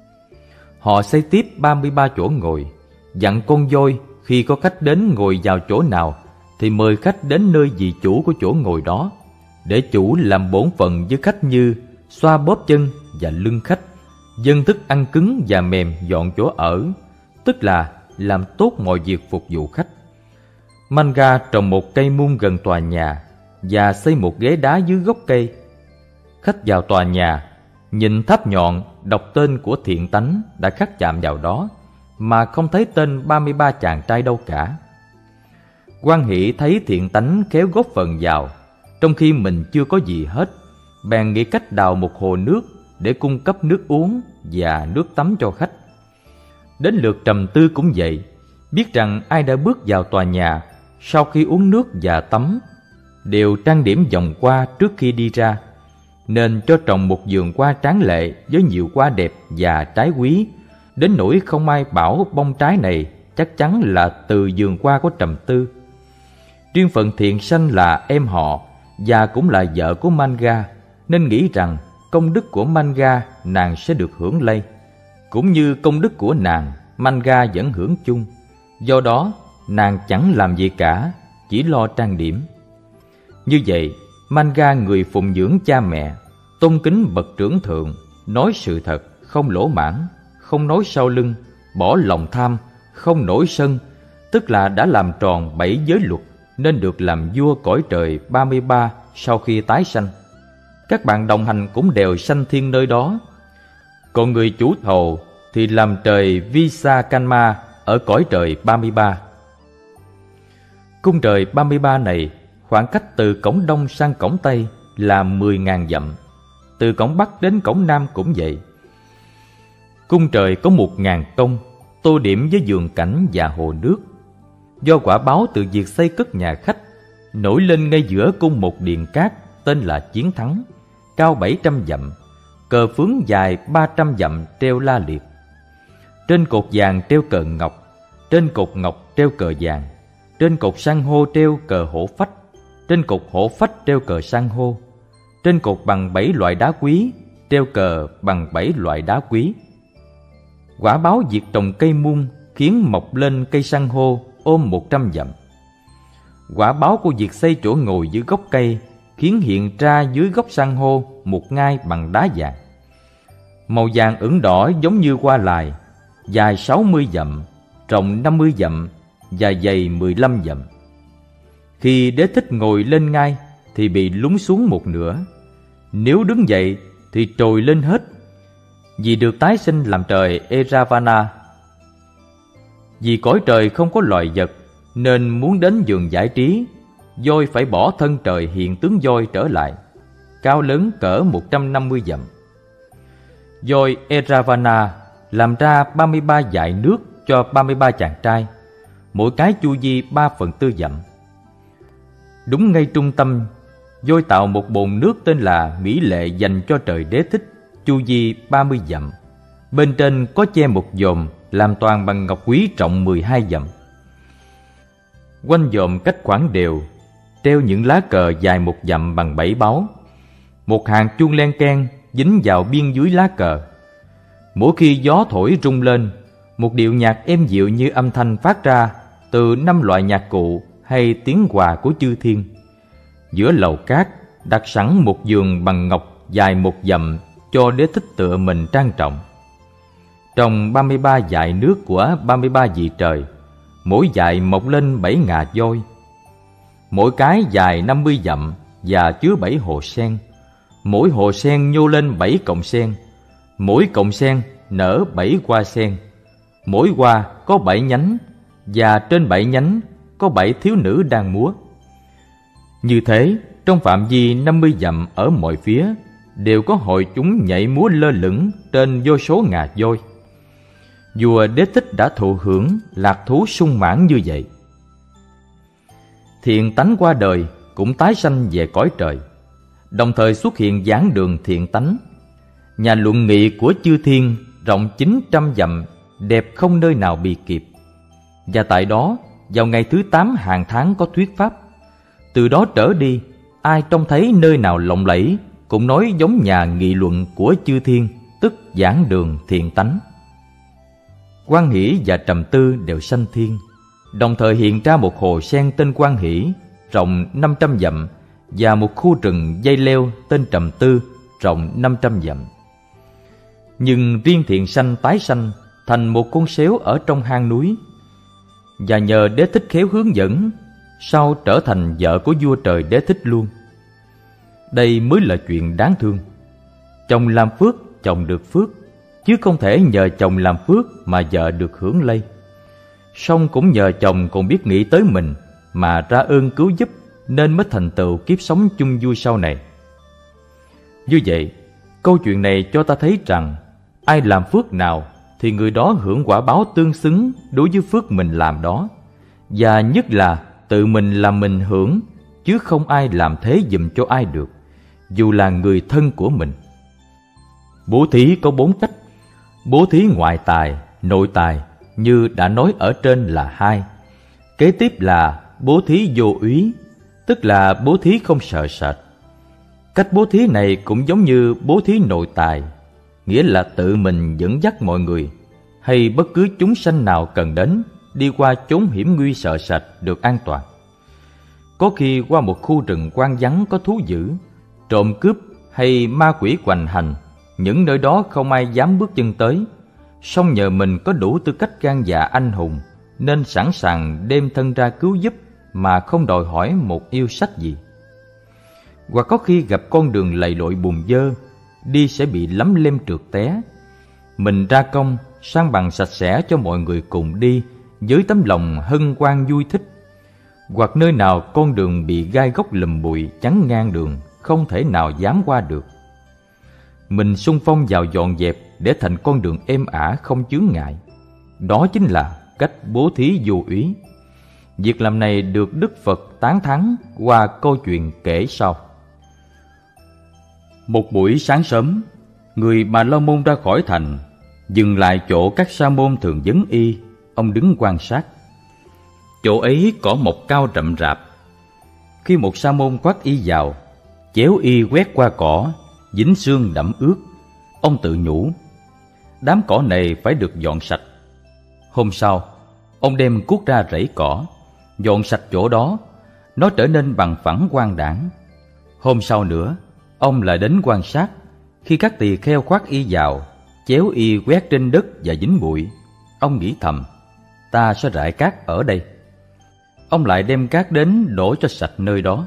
Speaker 1: Họ xây tiếp ba mươi ba chỗ ngồi, dặn con voi khi có khách đến ngồi vào chỗ nào thì mời khách đến nơi vị chủ của chỗ ngồi đó, để chủ làm bổn phận với khách như xoa bóp chân và lưng khách, dâng thức ăn cứng và mềm dọn chỗ ở, tức là làm tốt mọi việc phục vụ khách. Manga trồng một cây muôn gần tòa nhà và xây một ghế đá dưới gốc cây. Khách vào tòa nhà, nhìn tháp nhọn, đọc tên của Thiện Tánh đã khắc chạm vào đó, mà không thấy tên ba mươi ba chàng trai đâu cả. Quan Hỷ thấy Thiện Tánh khéo góp phần vào, trong khi mình chưa có gì hết, bèn nghĩ cách đào một hồ nước để cung cấp nước uống và nước tắm cho khách. Đến lượt Trầm Tư cũng vậy, biết rằng ai đã bước vào tòa nhà sau khi uống nước và tắm đều trang điểm vòng hoa trước khi đi ra, nên cho trồng một vườn hoa tráng lệ với nhiều hoa đẹp và trái quý, đến nỗi không ai bảo bông trái này chắc chắn là từ vườn hoa của Trầm Tư. Riêng phần Thiện Sanh là em họ và cũng là vợ của Manga, nên nghĩ rằng công đức của Manga nàng sẽ được hưởng lây, cũng như công đức của nàng Manga vẫn hưởng chung. Do đó nàng chẳng làm gì cả, chỉ lo trang điểm. Như vậy, Manga người phụng dưỡng cha mẹ, tôn kính bậc trưởng thượng, nói sự thật, không lỗ mãn, không nói sau lưng, bỏ lòng tham, không nổi sân, tức là đã làm tròn bảy giới luật, nên được làm vua cõi trời ba mươi ba sau khi tái sanh. Các bạn đồng hành cũng đều sanh thiên nơi đó. Còn người chủ thầu thì làm trời Visakanma ở cõi trời ba mươi ba. Cung trời ba mươi ba này khoảng cách từ cổng đông sang cổng tây là mười nghìn dặm, từ cổng bắc đến cổng nam cũng vậy. Cung trời có một ngàn tông, tô điểm với vườn cảnh và hồ nước. Do quả báo từ việc xây cất nhà khách, nổi lên ngay giữa cung một điền cát tên là Chiến Thắng, cao bảy trăm dặm, cờ phướng dài ba trăm dặm treo la liệt. Trên cột vàng treo cờ ngọc, trên cột ngọc treo cờ vàng, trên cột san hô treo cờ hổ phách, trên cột hổ phách treo cờ san hô, trên cột bằng bảy loại đá quý treo cờ bằng bảy loại đá quý. Quả báo việc trồng cây muôn khiến mọc lên cây san hô ôm một trăm dặm. Quả báo của việc xây chỗ ngồi dưới gốc cây khiến hiện ra dưới gốc san hô một ngai bằng đá vàng. Màu vàng ửng đỏ giống như hoa lài, dài sáu mươi dặm, rộng năm mươi dặm và dày mười lăm dặm. Khi Đế Thích ngồi lên ngai thì bị lún xuống một nửa, nếu đứng dậy thì trồi lên hết, vì được tái sinh làm trời Eravana. Vì cõi trời không có loài vật nên muốn đến vườn giải trí, voi phải bỏ thân trời hiện tướng voi trở lại, cao lớn cỡ một trăm năm mươi dặm. Voi Eravana làm ra ba mươi ba dải nước cho ba mươi ba chàng trai, mỗi cái chu vi ba phần tư dặm. Đúng ngay trung tâm, voi tạo một bồn nước tên là Mỹ Lệ dành cho trời Đế Thích, chu vi ba mươi dặm. Bên trên có che một dòm làm toàn bằng ngọc quý trọng mười hai dặm. Quanh dòm cách khoảng đều treo những lá cờ dài một dặm bằng bảy báu. Một hàng chuông len keng dính vào biên dưới lá cờ. Mỗi khi gió thổi rung lên, một điệu nhạc êm dịu như âm thanh phát ra từ năm loại nhạc cụ hay tiếng hòa của chư thiên. Giữa lầu cát đặt sẵn một giường bằng ngọc dài một dặm cho Đế Thích tựa mình trang trọng. Trong ba mươi ba dải nước của ba mươi ba vị trời, mỗi dải mọc lên bảy ngà voi. Mỗi cái dài năm mươi dặm và chứa bảy hồ sen. Mỗi hồ sen nhô lên bảy cọng sen. Mỗi cọng sen nở bảy hoa sen. Mỗi hoa có bảy nhánh, và trên bảy nhánh có bảy thiếu nữ đang múa. Như thế, trong phạm vi năm mươi dặm ở mọi phía đều có hội chúng nhảy múa lơ lửng trên vô số ngà voi. Vua Đế Thích đã thụ hưởng lạc thú sung mãn như vậy. Thiện tánh qua đời cũng tái sanh về cõi trời, đồng thời xuất hiện giảng đường thiện tánh. Nhà luận nghị của chư thiên rộng chín trăm dặm, đẹp không nơi nào bì kịp. Và tại đó, vào ngày thứ tám hàng tháng có thuyết pháp. Từ đó trở đi, ai trông thấy nơi nào lộng lẫy cũng nói giống nhà nghị luận của chư thiên, tức giảng đường thiện tánh. Quan Hỷ và Trầm Tư đều sanh thiên, đồng thời hiện ra một hồ sen tên Quan Hỷ rộng năm trăm dặm và một khu rừng dây leo tên Trầm Tư rộng năm trăm dặm. Nhưng riêng thiện sanh tái sanh thành một con sếu ở trong hang núi, và nhờ Đế Thích khéo hướng dẫn, sau trở thành vợ của vua trời Đế Thích luôn. Đây mới là chuyện đáng thương. Chồng làm phước, chồng được phước, chứ không thể nhờ chồng làm phước mà vợ được hưởng lây. Song cũng nhờ chồng còn biết nghĩ tới mình mà ra ơn cứu giúp, nên mới thành tựu kiếp sống chung vui sau này. Như vậy, câu chuyện này cho ta thấy rằng ai làm phước nào thì người đó hưởng quả báo tương xứng đối với phước mình làm đó, và nhất là tự mình làm mình hưởng, chứ không ai làm thế giùm cho ai được, dù là người thân của mình. Bố thí có bốn cách. Bố thí ngoại tài, nội tài như đã nói ở trên là hai. Kế tiếp là bố thí vô úy, tức là bố thí không sợ sệt. Cách bố thí này cũng giống như bố thí nội tài, nghĩa là tự mình dẫn dắt mọi người hay bất cứ chúng sanh nào cần đến đi qua chốn hiểm nguy sợ sệt được an toàn. Có khi qua một khu rừng hoang vắng có thú dữ, trộm cướp hay ma quỷ hoành hành, những nơi đó không ai dám bước chân tới, song nhờ mình có đủ tư cách gan dạ anh hùng nên sẵn sàng đem thân ra cứu giúp mà không đòi hỏi một yêu sách gì. Hoặc có khi gặp con đường lầy lội bùn dơ, đi sẽ bị lấm lem trượt té, mình ra công san bằng sạch sẽ cho mọi người cùng đi với tấm lòng hân hoan vui thích. Hoặc nơi nào con đường bị gai góc lùm bụi chắn ngang đường, không thể nào dám qua được, mình xung phong vào dọn dẹp để thành con đường êm ả không chướng ngại. Đó chính là cách bố thí vô úy. Việc làm này được Đức Phật tán thán qua câu chuyện kể sau. Một buổi sáng sớm, người Bà La Môn ra khỏi thành, dừng lại chỗ các sa môn thường vấn y. Ông đứng quan sát. Chỗ ấy cỏ mọc cao rậm rạp. Khi một sa môn khoác y vào, chéo y quét qua cỏ, dính xương đẫm ướt, ông tự nhủ, đám cỏ này phải được dọn sạch. Hôm sau, ông đem cuốc ra rẫy cỏ, dọn sạch chỗ đó, nó trở nên bằng phẳng quang đãng. Hôm sau nữa, ông lại đến quan sát. Khi các tỳ kheo khoác y vào, chéo y quét trên đất và dính bụi, ông nghĩ thầm, ta sẽ rải cát ở đây. Ông lại đem cát đến đổ cho sạch nơi đó.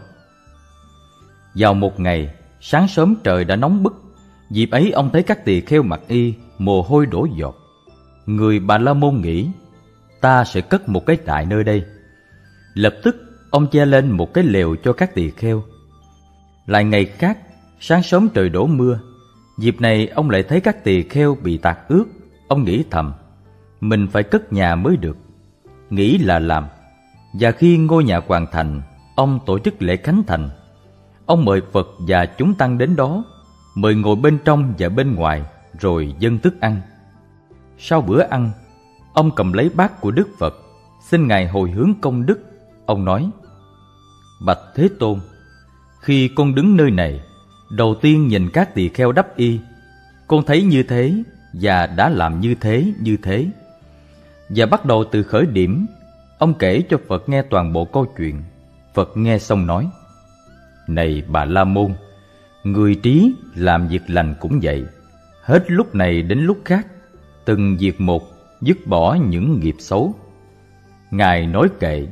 Speaker 1: Vào một ngày, sáng sớm trời đã nóng bức. Dịp ấy ông thấy các tỳ kheo mặc y, mồ hôi đổ giọt. Người Bà La Môn nghĩ, ta sẽ cất một cái trại nơi đây. Lập tức ông che lên một cái lều cho các tỳ kheo. Lại ngày khác, sáng sớm trời đổ mưa. Dịp này ông lại thấy các tỳ kheo bị tạt ướt. Ông nghĩ thầm, mình phải cất nhà mới được. Nghĩ là làm. Và khi ngôi nhà hoàn thành, ông tổ chức lễ khánh thành. Ông mời Phật và chúng tăng đến đó, mời ngồi bên trong và bên ngoài, rồi dâng thức ăn. Sau bữa ăn, ông cầm lấy bát của Đức Phật, xin Ngài hồi hướng công đức. Ông nói, bạch Thế Tôn, khi con đứng nơi này, đầu tiên nhìn các tỳ kheo đắp y, con thấy như thế và đã làm như thế như thế. Và bắt đầu từ khởi điểm, ông kể cho Phật nghe toàn bộ câu chuyện. Phật nghe xong nói, này Bà La Môn, người trí làm việc lành cũng vậy, hết lúc này đến lúc khác, từng việc một, dứt bỏ những nghiệp xấu. Ngài nói kệ,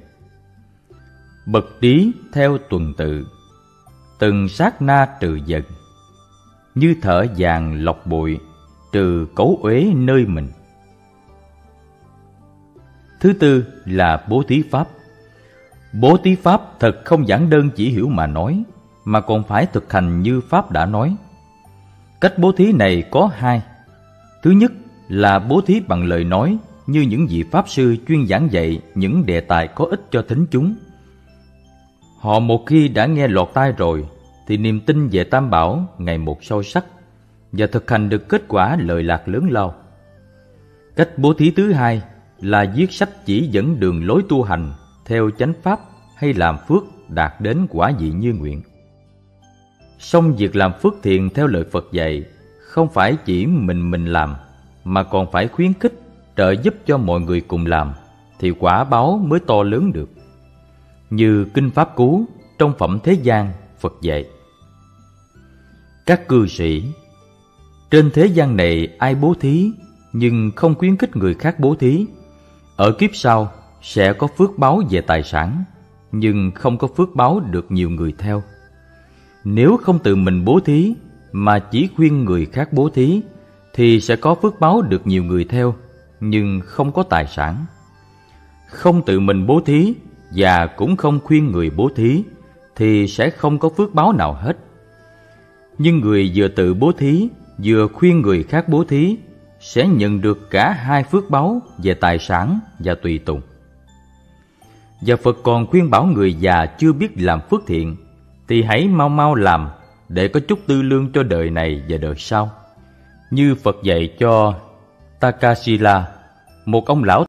Speaker 1: bậc trí theo tuần tự, từng sát na trừ dần, như thợ vàng lọc bụi, trừ cấu uế nơi mình. Thứ tư là bố thí pháp. Bố thí pháp thật không giản đơn chỉ hiểu mà nói, mà còn phải thực hành như Pháp đã nói. Cách bố thí này có hai. Thứ nhất là bố thí bằng lời nói, như những vị Pháp sư chuyên giảng dạy những đề tài có ích cho thính chúng. Họ một khi đã nghe lọt tai rồi, thì niềm tin về Tam Bảo ngày một sâu sắc, và thực hành được kết quả lợi lạc lớn lao. Cách bố thí thứ hai là viết sách chỉ dẫn đường lối tu hành theo chánh pháp hay làm phước đạt đến quả vị như nguyện. Song việc làm phước thiện theo lời Phật dạy không phải chỉ mình mình làm, mà còn phải khuyến khích, trợ giúp cho mọi người cùng làm, thì quả báo mới to lớn được. Như Kinh Pháp Cú trong Phẩm Thế gian, Phật dạy, các cư sĩ, trên thế gian này ai bố thí nhưng không khuyến khích người khác bố thí, ở kiếp sau sẽ có phước báo về tài sản, nhưng không có phước báo được nhiều người theo. Nếu không tự mình bố thí mà chỉ khuyên người khác bố thí, thì sẽ có phước báo được nhiều người theo, nhưng không có tài sản. Không tự mình bố thí và cũng không khuyên người bố thí, thì sẽ không có phước báo nào hết. Nhưng người vừa tự bố thí, vừa khuyên người khác bố thí, sẽ nhận được cả hai phước báo về tài sản và tùy tùng. Và Phật còn khuyên bảo người già chưa biết làm phước thiện, thì hãy mau mau làm để có chút tư lương cho đời này và đời sau. Như Phật dạy cho Takasila, một ông lão